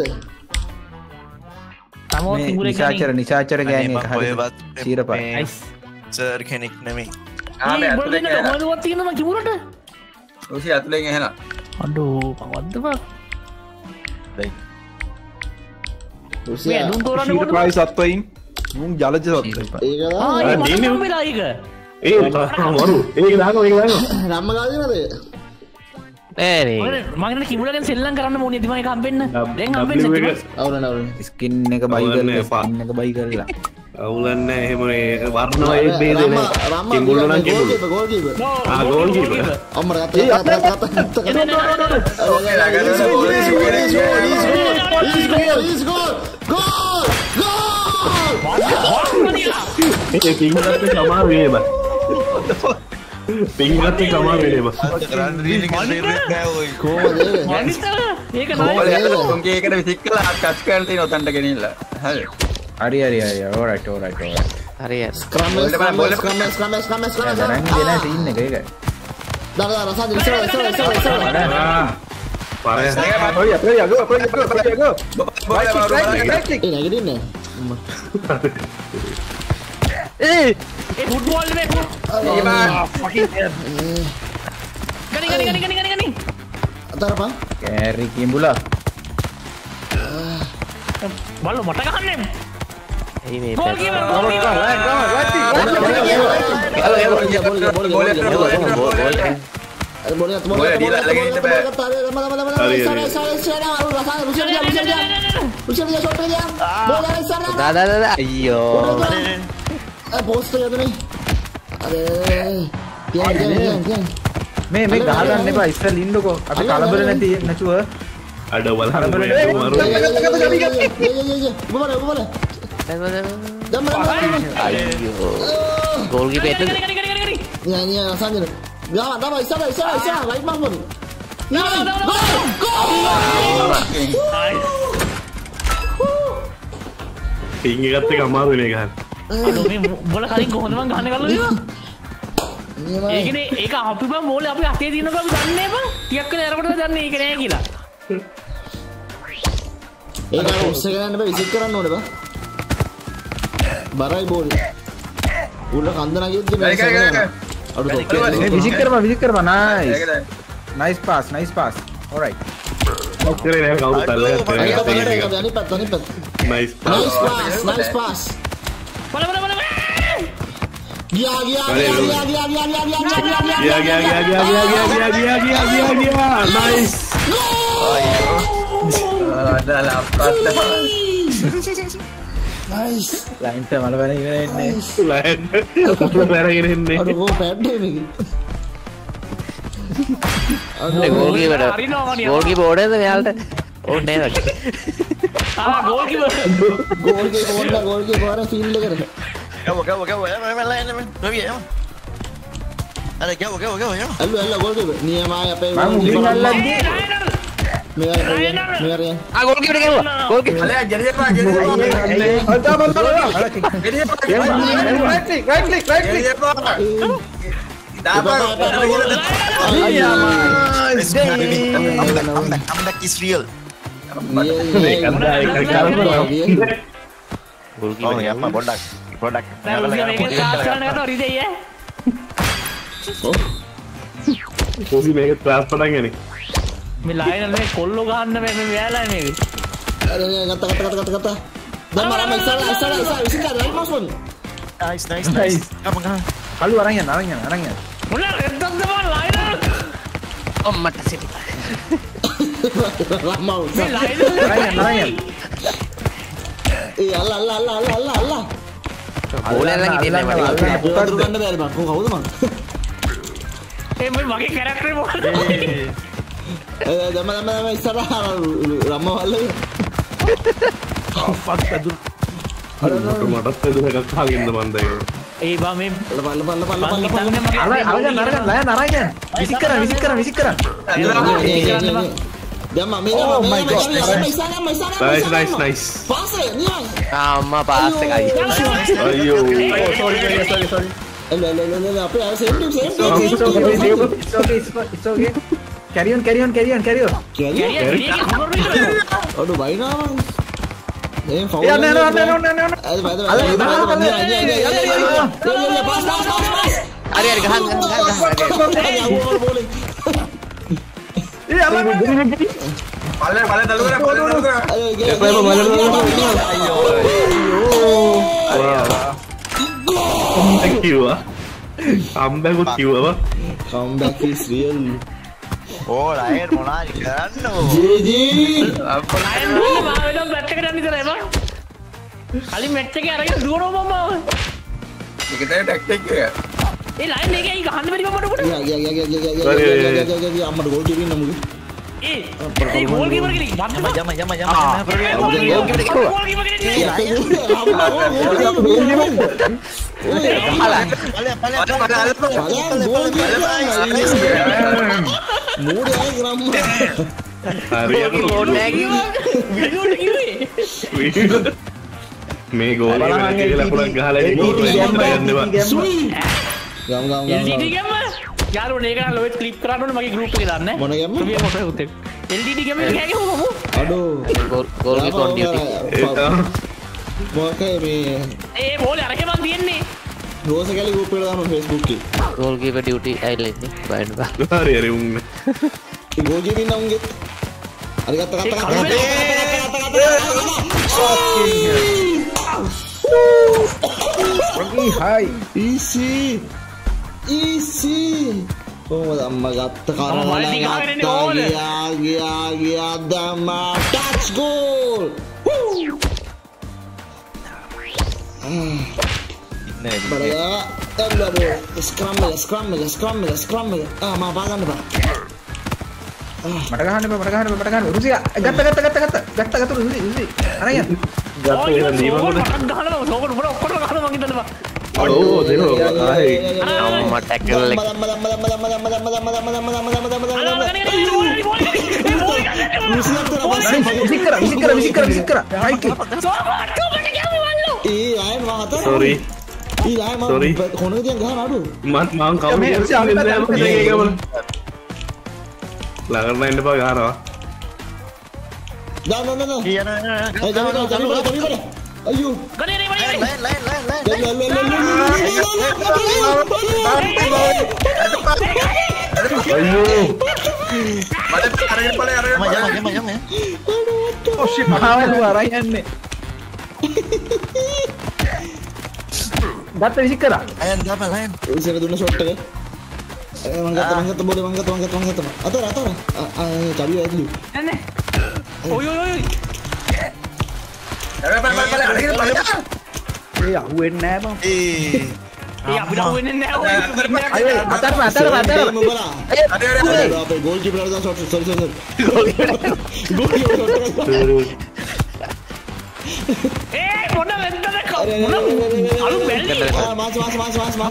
රමෝ කිඹුලෙක් නිශාචර නිශාචර ගෑණි එක හරි චීරපා සර් කෙනෙක් නෙමෙයි ආ මේ අතුලෙන් එනවා මොනවද තියෙනව කිඹුලට රුසි අතුලෙන් එනවා අඩෝ පවද්ද බා දැන් මේ දුන් තෝරන්න මොකද චීරපායි සත්වයින් මුන් ජලජ සත්වයින් ඒක ආ ඒ මම වෙලා ඒක ඒ වරු ඒක දාගම ඒක දාගම රම්ම ගාදිනද නෑ නේ මම හිතන්නේ කිඹුලගෙන් සෙල්ලම් කරන්න ඕනේ ඉතින් මම ඒක හම්බෙන්න දැන් හම්බෙන්න අවුලන අවුලන ස්කින් එක බයි කරලා ස්කින් එක බයි කරලා අවුලන්නේ එහෙම ඒ වර්ණව ඒ බේදේ නෑ කිඹුල්ල නම් කිඹුල්ල ගෝල් කීපර් ආ ගෝල් කීපර් අම්මර ගත්තා ගත්තා ගත්තා ඕකේ ළඟට goal He's goal! Goal! Goal! ඒ පිංගුලත් කමා වේ බා පිංගුලත් කමා වේ බා කරන්න රීලින් ෆේවරට් නෑ ඔය කොහොමද මනිස්තර ඒක ඕකේ නෑ ළඟට උන්ගේ එකට විසික් කළා ටච් කරලා තියෙන උතන්ට ගෙනින්න හරි හරි හරි හරි alright alright alright හරි හරි Scrum scrum scrum scrum scrum scrum දැන් දෙන සීන් එක ඒකයි දාලා දාලා සාදි ඉස්සර ඉස්සර ඉස්සර ඉස්සර පාරේ ඔය අපේ යගෝ අපේ යගෝ අපේ යගෝ ඒ නැගිටින්නේ ඒ ෆුට්බෝල් නේ ගනි ගනි ගනි ගනි ගනි ගනි අතරපන් කෑරි කිඹුලා බලු මට ගහන්නේ එයි මේ goal keeper goal boleh boleh boleh dia lagi ini be dah dah dah dah ayyo post ya tu ni अरे tiang tiang tiang මේ මේ ගහ ගන්න එපා ඉස්සෙල් ඉන්නකෝ අපි කලබල නැති නැතුව අඩ බලන්න මරු boleh boleh ayyo gol ki betul ya ni rasanya Gawat, dapat, isara, isara, isara, right bang pun. Nah, gol! පිංග එකත් එක අමාරුනේ ගහන්න. අද මේ බෝල කලින් කොහොමද මං ගහන්න ගල්ලා ඉන්නවා? ඒකනේ ඒක අපි බං බෝලේ අපි අතේ දිනනකොට අපි දන්නේ බං. ටිකක් වෙලා යනකොට දන්නේ ඒක නෑ කියලා. ඒක අර උස්ස ගන්න බෑ විසික් කරන්න ඕනේ බං. බරයි බෝලේ. උඩ කන්ද නැගෙද්දි මේ අඩු තොක්කේ. මේ විසික් කරපන් විසික් කරපන් nice. Nice pass nice pass. alright. ඔක්කොරේ නෑ කවුරුත් අල්ලගත්තා. අනිත් පැත්ත අනිත් පැත්ත අනිත් පැත්ත. Nice Nice pass, nice pass. බල බල බල. ගියා ගියා ගියා ගියා ගියා ගියා ගියා ගියා ගියා ගියා ගියා ගියා ගියා ගියා ගියා ගියා ගියා ගියා නයිස්. අදාල අප්පත්. නයිස්. ලයින් එක මල වෙන ඉන්නේ. ලයින් මොකද වැරගෙන ඉන්නේ. අර ගෝ පැඩ් මේක. අනේ ගෝල් කීපර්. ගෝල් කීපර් ඕඩේද මෙයාලට? ඕනේ නෑ. ආ ගෝල් කීපර්. ගෝල් කීපර් ඕන ගෝල් කීපර් ආර ෆීල්ඩ් එකට. Gawa, gawa, gawa. Ya, ya, ya, ya. No bien. Ada gawa, gawa, gawa, ya. අල්ලු අල්ල ගෝල් කීපර්. නියමයි අපේ මම උඩින් අල්ලන්නේ. මෙයා මෙයා මෙයා ආ ගෝල් කීපර් ගේවා. Goal keeper. අලේ ගෙරියපා ගෙරියපා. අල්ටා බල් බල. ගෙරියපා. Right click right click right click. ගෙරියපා. දාපා. Comeback is real. Goal Oh, ya, apa bodak. Bodak. දැන් රුසියා මේක ක්ලාස් කරන්න ගත්තා රිදෙයි ඈ. කොහි මේක ට්‍රාන්ස්ෆර් පටන් ගන්නේ. මේ ලයිනල් මේ කොල්ලෝ ගහන්න මේ මේ වැයලා මේක. අර ගත්ත ගත්ත ගත්ත ගත්ත ගත්ත. දැන් මම ඉස්සර ඉස්සර ඉස්සර විසින් කරලා රයිට් මාස් වුන්. Nice, nice, nice. Kapan kan? කළු අරන් යන්න අරන් යන්න අරන් යන්න. මුලා රෙද්දක් දමන ලයිනල්. අම්මට සිටි. රම්මා උස. මේ ලයිනල් අරන් යන්න අරන් යන්න. ඒ අල්ල අල්ල අල්ල අල්ල අල්ල අල්ල. බෝලෙන් ළඟ ඉන්නේ මට. පුතාට ගන්න බැරි බං. කො කවුද මං? ඒ මේ මගේ කැරක්ටර් මොකද? ඒ දම දම දම ඉස්සර රම්මා වල්ල. ෆක් අදුර. අර මටත් එදුරක් අහගෙන මන්ද ඒක. ඒ බා මේ බල්ල බල්ල බල්ල බල්ල බල්ල. අරන් අරන් අරන් ලයන් අරන් යන්න. විසික් කරා විසික් කරා විසික් කරා. Damma, me damma, me damma, damma, isa damma, isa damma. Nice, nice, nice. Pass it, niyan. අම්මා පාස් එකයි. අයියෝ. sorry sorry sorry sorry Hello, hello, hello, hello. අපේ අර same team, same team, it's same okay team. it's okay it's okay carry on carry on carry on carry on අඩු බයිනවා. එහෙන් foul. Yeah, no, no, no, no, no, no. අද බයිද බයිද බයිද. pass, pass, pass, pass. හරි හරි ගහන්න ගහන්න ඒ අල්ලන්න පල්ලේ පල්ලේ දලුවර පල්ලේ දලුවර Thank you. Comeback with you. Comeback is real. Oh, Ryan මොනාද කරන්නේ? G G. ලයින් වල මාවෙන් බැට් එකට යන්න ඉතලා එපා. කලින් මැච් එකේ අරගෙන දුවනවා මම. ඒක තමයි ටැක්ටික් එක. ඒ ලයින් එකේ අයි ගහන්න බැරි මමට උඩ. යා යා යා යා යා යා යා අම්මට ගෝල් කීපින් නමුද? ඒ ඒ ගෝල් කීපර් කෙනෙක් යම බද්ද. යම යම යම ගෝල් කීපර් කෙනෙක්. මේ ගෝල කියලා පුරක් ගහලා ගෝල් යන්නවා ගම් ගම් එල් ඩී ඩී ගේම යාළුවනේ ඒක නම් ලොවෙත් ක්ලිප් කරන්න ඕනේ මගේ ගෲප් එකේ දාන්න මොන ගේම ප්‍රිය ෆොටෝ උත් එක්ක එල් ඩී ඩී ගේම එක ගහමු අඩෝ goal goal keeper on duty මොකේ මේ ඒ බෝලේ අරගෙන මන් තියන්නේ රෝස කැලි ගෲප් එකට දානවා Facebook එකේ ගෝල් කීපර් duty ඇවිල්ලා ඉන්නේ බයින්න බා හරි හරි උන් ඒ ගෝල් කීපින් නම් උන්ගේ හරි ගත්ත ගත්ත Rocky high easy easy කොහොමද අම්මා ගත්ත කරලා ගියා ගියා ගියා දමා ටච් ගෝල් ඉන්නේ බරයා එල්ලා බෝ ස්ක්‍රම් එක ස්ක්‍රම් එක ස්ක්‍රම් එක ස්ක්‍රම් එක ආ මම බාගන්න බා මට ගහන්න බෑ මට ගහන්න බෑ මට ගහන්න රුසි ගත්ත ගත්ත ගත්ත ගත්ත ගත්ත ගත්ත රුසි රුසි අරයන් ගත්ත එක දීවන්න ගහනවා සෝකඩ උඩ ඔක්කොම ගහනවා මං හිතනවා ඕ දෙනවා ආයි අම්මා ටැකල් එක විසික් කරා විසික් කරා විසික් කරා විසික් කරා හයික් ඒ ආයෙත් මම අත sorry ඊ ආයෙ මම කොනේද ගහන අඩු මම මම කවුරු ළඟම ඉන්න බා ගහනවා दा दा दा Iya nah, nah, nah. ayo jangan jangan jangan jangan ayo ගනේ නේ මනේ Lain, lain, lain, lain. අයියෝ මට අරගෙන ඵලේ අරගෙන Yama, yama, yama, yama ya. oh shit මහාවලු අරයන්නේ ගත්ත විසික් කරා Lain, apa lain? usia දුන්න ෂොට් එක මං ගත්ත මං ගත්ත බෝලේ මං ගත්ත මං ගත්ත මං ගත්ත අතර අතර ආ චබිය ඇතුළු නෑ ඔය ඔය ඔය අරගෙන ඵලේ ඵලේ අරගෙන ඵලේ ඒ අහුවෙන්නේ නෑ බං Eh, ඒ අපිට අහුවෙන්නේ නෑ ඔය අය අතර අතර අතර මොබලා අරගෙන අරගෙන අපේ ගෝල් කීපර් දාන shot sorry sorry goal keeper ඒ මොන වෙන්දද මොන අලු බැල්ලි ආ මාස් මාස් මාස් මාස් මාස්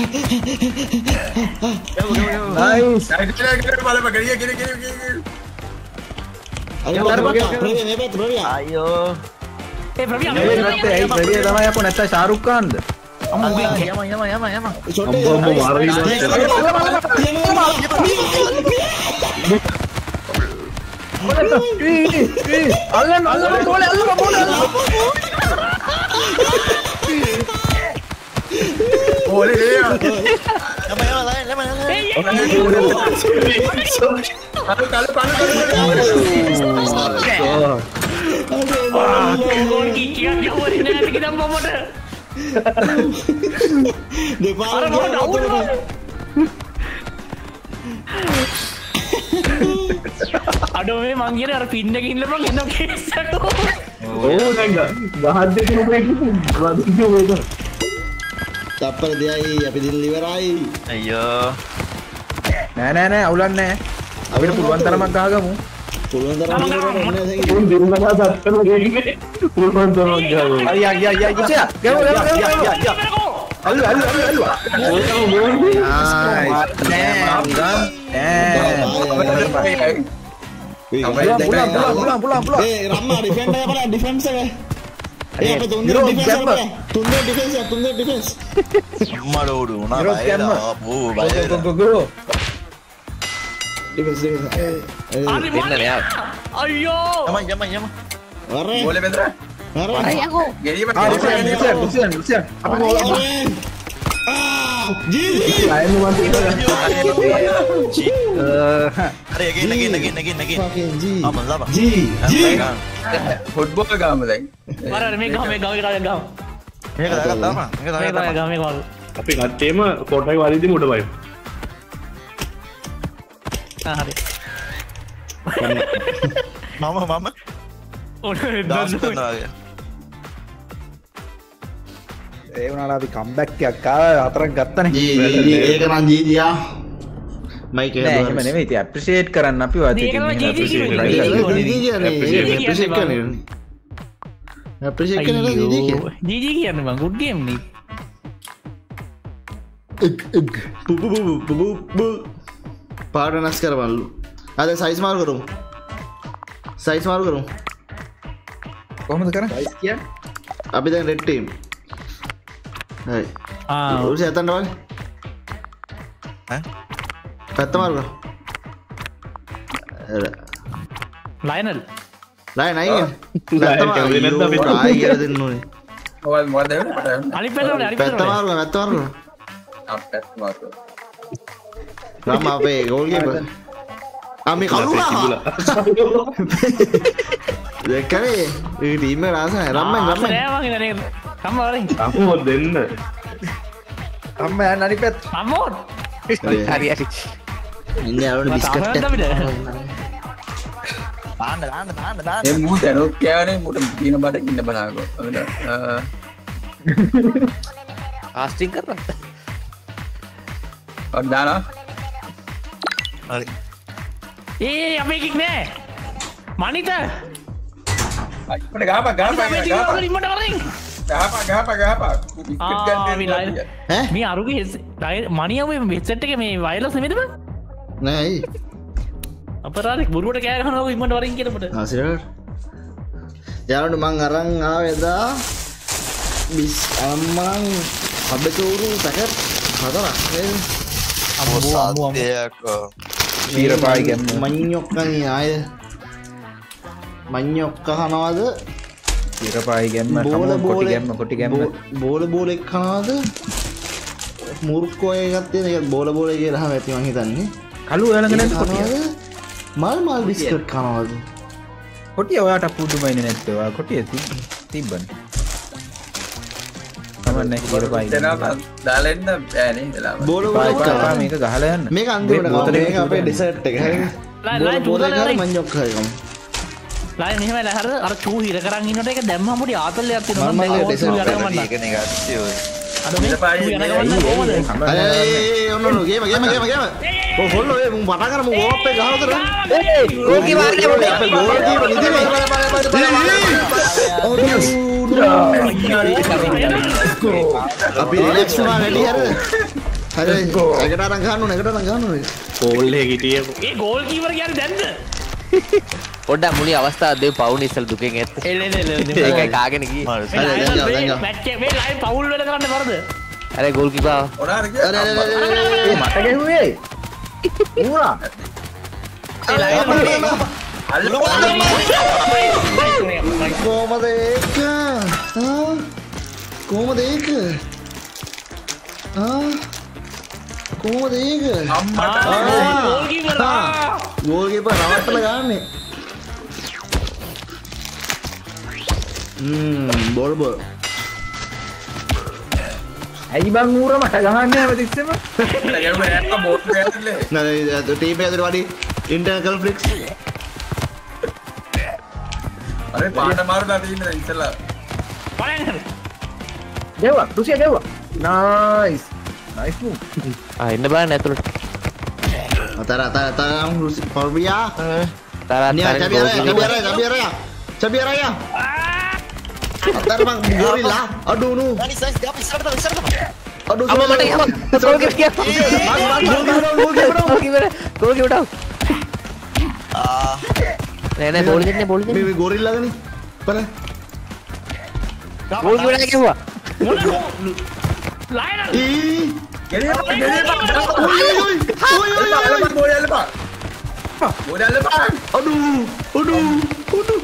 නයිස් අරගෙන ඵලේ ගිරිය ගිරිය ගිරිය අර බරපත ප්‍රේ මේ පැත්ත ප්‍රවියා ayo. ඒ ප්‍රවියා ඒ නැත්තේ ඇයි ප්‍රවිය තමයි අපෝ නැත්තම් ශාරුක් ඛාන්ද Yama, yama, yama, yama, yama. Shot අම්බෝ අම්බෝ මාරිනවා අල්ලන්න අල්ලන්න බෝලේ අල්ලන්න බෝලේ අල්ලන්න බෝලේ Yama, yama, lain, yama, lain. කලු කලු කලු ගෝල් කීකියක් යවන්නේ නෑ කිනම් මමට දෙපා අර මොකද අවුලද අඩෝ මේ මං කියන්නේ අර පින් එකකින් ඉන්න බං එන්න කේස් එක ඕ දැන් ගහද්ද කෙනෙක් වදින්න වේද තප්පර දෙයයි අපි දින ඉවරයි Ayo. නෑ නෑ නෑ අවුලන්නේ නෑ අපිට පුළුවන් තරමක් ගහගමු පුළුවන් තරම් ඉවරයි මොනේ උන් දිරුණා දත්තන දෙන්නේ පුළුවන් තරම් ගහනවා අය අය අය අය ගියා ගමු ගමු ගමු අල්ල අල්ල අල්ල අල්ල Pulang, pulang, pulang, pulang, pulang, pulang. Eh, Ramma defend apa lah? Defense apa? Eh, apa tuh? Hero Defense scammer. apa? Tunda defense ya, tunda defense. Malu nah Hero bayar scammer. dah. Bu, Go, bayar go, dah. go, go. Defense, defense. Eh, eh. Ari mana ya? Ayo. Jaman, jaman, jaman. Arre. Boleh Petra? Arre. Gini apa? Ah, Lucian, Lucian, Lucian, Lucian. Apa mau apa? Arre. Ah, Gigi. Lain lu mati itu ya. Eh, Hari lagi, lagi, lagi, lagi, lagi. Fucking G. Apa apa? G. G. Football ගාම දැන්. Mana ada mega mega mega mega. Ini kata kata apa? Ini kata Mega kata apa? mega mega. අපි කට්ටේම කොටයි වරිදි මුඩ බයි Ah hari. Mama, mama. Udah Dance dah. කරනවා වගේ. ඒ වුණාට අපි comeback එකක් ආවා හතරක් ගත්තනේ. G. ඒක නම් G දියා. මයික් එක. නෑ එහෙම නෙමෙයි ඉතින් ඇප්‍රීෂিয়েට් කරන්න අපි වාත් ඒක තමයි G G G කියන්නේ. කියන්නේ. Appreciate Appreciate කරන්නේ. Appreciate කරනවා G කියන්නේ. G G කියන්නේ bang good game nih. බු බු බු බු බු බු. පාඩ වෙනස් කරවලු. අද සයිස් මාරු කරමු. සයිස් මාරු කරමු. කොහොමද කරන්නේ? සයිස් කියන්නේ? අපි දැන් රෙඩ් ටීම්. හරි. Ah. උරුස යතන්න වගේ. ඈ? පැත්ත මාරු කර. Lionel. ලයි නයි. ලයි කැමති නැද්ද අපි? ආයි කියලා දෙන්න ඕනේ. මොකද මොකද වෙන්නේ? අනිත් පැත්තට අනිත් පැත්ත පැත්තට. මාරු කර පැත්ත මාරු කර. අප්පත් මාකෝ. රම් අපේ ගෝල් කීපර්. ආ මේ කළුවා. දෙකනේ. ඒ ටීම් එක රාසයි. රම්මෙන් Ah, රම්මෙන්. saya bang ini. Kamu orang. අමෝ දෙන්න අම්ම යන්න අනිත් පැත්ත. Kamu. හරි හරි ඉන්නේ අරන බිස්කට් Tahu එක. tapi dah. දාන්න දාන්න දාන්න දාන්න. ඒ මූ දැනුත් කෑවනේ මුට දින බඩ ඉන්න බලනකො. අ ආස්ටිං කරන්න ඔන්න දානවා. හරි. Eh, apa kick nih? Manita. අපිට ගහපන් ගහපන් Apa kick ගහපන් di mana orang? ගහපන් ගහපන් ගහපන්. Ah, mi lain. ඈ? Mi aruge මනිය ඔබ headset එකේ මේ wireless නෙමෙයිද බං? නෑ ඇයි? අපරාධෙක් බොරුවට කෑ ගහනවා ඉන්නට වරින් කියනකොට. ආසිරට. යාළුවනේ මං අරන් ආවේ එදා බිස් අම්මන් අබ්බචෝරු පැකට් හතරක් නේද? මොසාදයක්. ශීරපායි ගැම්ම. මඤ්ඤොක්කනේ ආය. මඤ්ඤොක්ක කනවාද? ශීරපායි ගැම්ම, බෝල කමු කොටි බෝල ගැම්ම, කොටි ගැම්ම. බෝල බෝලෙක් කනවාද? මුරුක්කෝ එකක් තියෙන එක බෝල බෝලේ කියලා අහම ඇති මං හිතන්නේ. කළු එළඟ නැද්ද කොටිය? කනවාද? මල් මල් බිස්කට් කනවාද? කොටිය ඔයාට පුදුමයිනේ නැත්තේ. ඔයා කොටිය තිබ්බනේ. තමන්නේ ශීරපායි. දෙනවා දාලා එන්න බෑනේ එලාම. බෝල පායි බෝලෙක් පායි කනවා. මේක ගහලා යන්න. මේක අන්තිමට කනවා. බෝතලේ මේක අපේ ඩෙසර්ට් එක. හරිද? ලයි බෝල ලයි බෝලේ චූ ගාන දාලා මඤ්ඤොක්ක හරිකම. ලයි මෙහෙමයි ලයි හරිද? අර චූ හිර කරන් ඉන්නකොට ඒක දැම්මම පොඩි ආතල්ලයක් තියෙනවා. මම මගේ දැන් desert චූ යනගමන්න. ඒකනේ ගත්තේ ඔය. අර මේ චූ යනගමන්න කොහමද? අය ඔන්න ඔන්න ගේම ගේම ගේම ගේම. ඔය ෆොල්ලෝ ඒ මුන් පටන් ගන්න මුන් ඕප් එක ගහලා කරා. ගෝල් කීපර් නේ මොකද? අපේ ගෝල් කීපර් ඉදිරියේ. අපි රිලැක්ස් වුණා වැඩි හරිද? හරි. එකට අරන් ගන්න ඕනේ එකට අරන් ගන්න ඕනේ. කෝල් එක හිටියේ ඒ ගෝල් කීපර් කියන්නේ දැන්ද? පොඩ්ඩක් මුලි අවස්ථාව දෙව පවුන් ඉස්සල් දුකෙන් ඇත්ත එල එල එල. ඒකයි කාගෙන ගියේ හරි. හරි දැන් ගා දැන් ගා. මැච් එක මේ ලයි පවුල් වල කරන්න බරද? අර ගෝල් කීපර් ඔනාර කිය. අර අර අර ඒ මට ගැහුවේ. ඌරා. ඒ ලයි කොහමද ඒක? ආ කොහමද ඒක? ආ කොහමද ඒක? අම්මට ගෝල් කීපර්. ගෝල් කීපර් රවට්ටලා ගන්නේ. ම්ම් බෝල් බෝල්. ඇයි බං ඌරා මට ගහන්නේ හැමතිස්සෙම? ගැරුවේ නැත්නම් බෝට් ගෑතිල්ලේ. නෑ ටීම් එකේ ඇතුලේ වඩි ඉන්ටර්නල් කන්ෆ්ලික්ට්ස්. අර පාට මාරුලා තියෙන ඉතලා. බලන්න. දෙව්වා රුසියා දෙව්වා. නයිස්. Nice move. ආ එන්න බලන්න ඇතුළට අතර අතර අතර ෆෝර්බියා. තරත් නියා තරත් චබියරා චබියරා චබියරා චබියරා. අතර මං ගෝරිලා අඩුනු. Nani saya siapa siapa tahu siapa tahu. අඩු අම්ම මට යව ගෝල් කීපර් කියව goal keeper goal keeper goal keeper Ah, නෑ නෑ බෝල් දෙන්නේ බෝල් දෙන්නේ. මේ ගොරිල්ලාගේ නේ. බලන්න. බෝල් ගුණා කිව්වා. ලයනල් ඊ ගෙනියපා ගෙනියපා ඔයි ඔයි ඔයි ඔයි ඔයි බෝල් යල්ලපා බෝල් යල්ලපා අඩු අඩු අඩු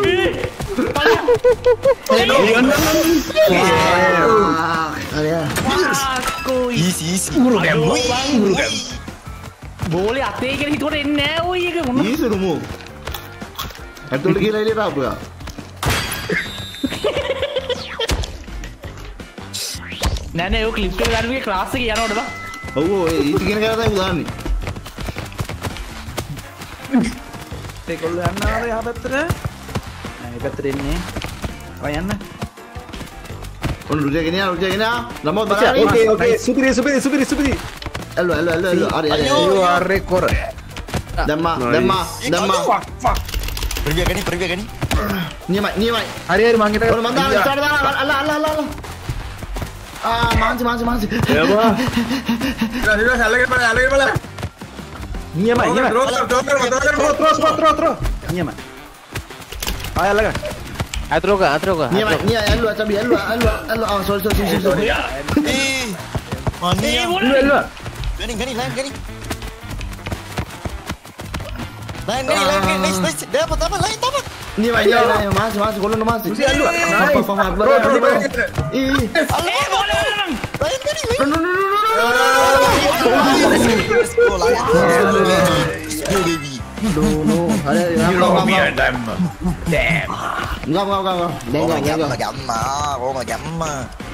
අඩු ඊසි ඊසි උරු ගැම් උරු ගැම් බෝලේ අතේ කියලා හිතුවට එන්නේ නෑ ඔයි එක මොන ඊසුරු මෝ ඇතුළට කියලා එළියට ආපුවා නෑ නෑ ඔය ක්ලිප් එක ගන්නගේ ක්ලාස් එකේ යනකොට බා ඔව් ඔය ඊට කියන කරා තමයි උදාන්නේ ඒගොල්ලෝ යනවා එහා පැත්තට නෑ මේ පැත්තට එන්නේ ඔය යන්න ඔන්න රුජා ගෙනියා රුජා ගෙනියා නමෝ බලන්න ඕකේ ඕකේ සුපිරි සුපිරි සුපිරි සුපිරි එල්ලෝ එල්ලෝ එල්ලෝ එල්ලෝ හරි හරි you are record දැම්මා දැම්මා දැම්මා ප්‍රිවිය ගනි ප්‍රිවිය ගනි නියමයි නියමයි හරි හරි මං හිතා ඔන්න මං දාලා ඉස්සරහට දාලා අල්ල අල්ල අල්ල අල්ල ආ මාන්සි මාන්සි මාන්සි එයා ඉතින් ඉතින් සැලගෙන බලන්න අලගෙන බලන්න නියමයි නියමයි ත්‍රෝ ත්‍රෝ ත්‍රෝ ත්‍රෝ ත්‍රෝ ත්‍රෝ ත්‍රෝ ත්‍රෝ නියමයි ආය අල්ලගන්න අතරෝක අතරෝක නියමයි නියමයි ඇල්ලුවා චබි ඇල්ලුවා ඇල්ලුවා ඇල්ලුවා ආ සෝරි සෝරි සෝරි ඒ මන්නේ එල්ලුවා ගනි ගනි ලයින් ගනි ලයින් ගනි ලයින් ගනි නයිස් නයිස් දෙපො තම ලයින් තම නියමයි නියමයි මාන්සි මාන්සි කොල්ලොන්න මාන්සි උසි ඇල්ලුවා ඊ ඒ බෝලේ ලයින් ගනි no no hare you know me and I'm damn ngam ngam ngam ngam gamma gamma gamma gamma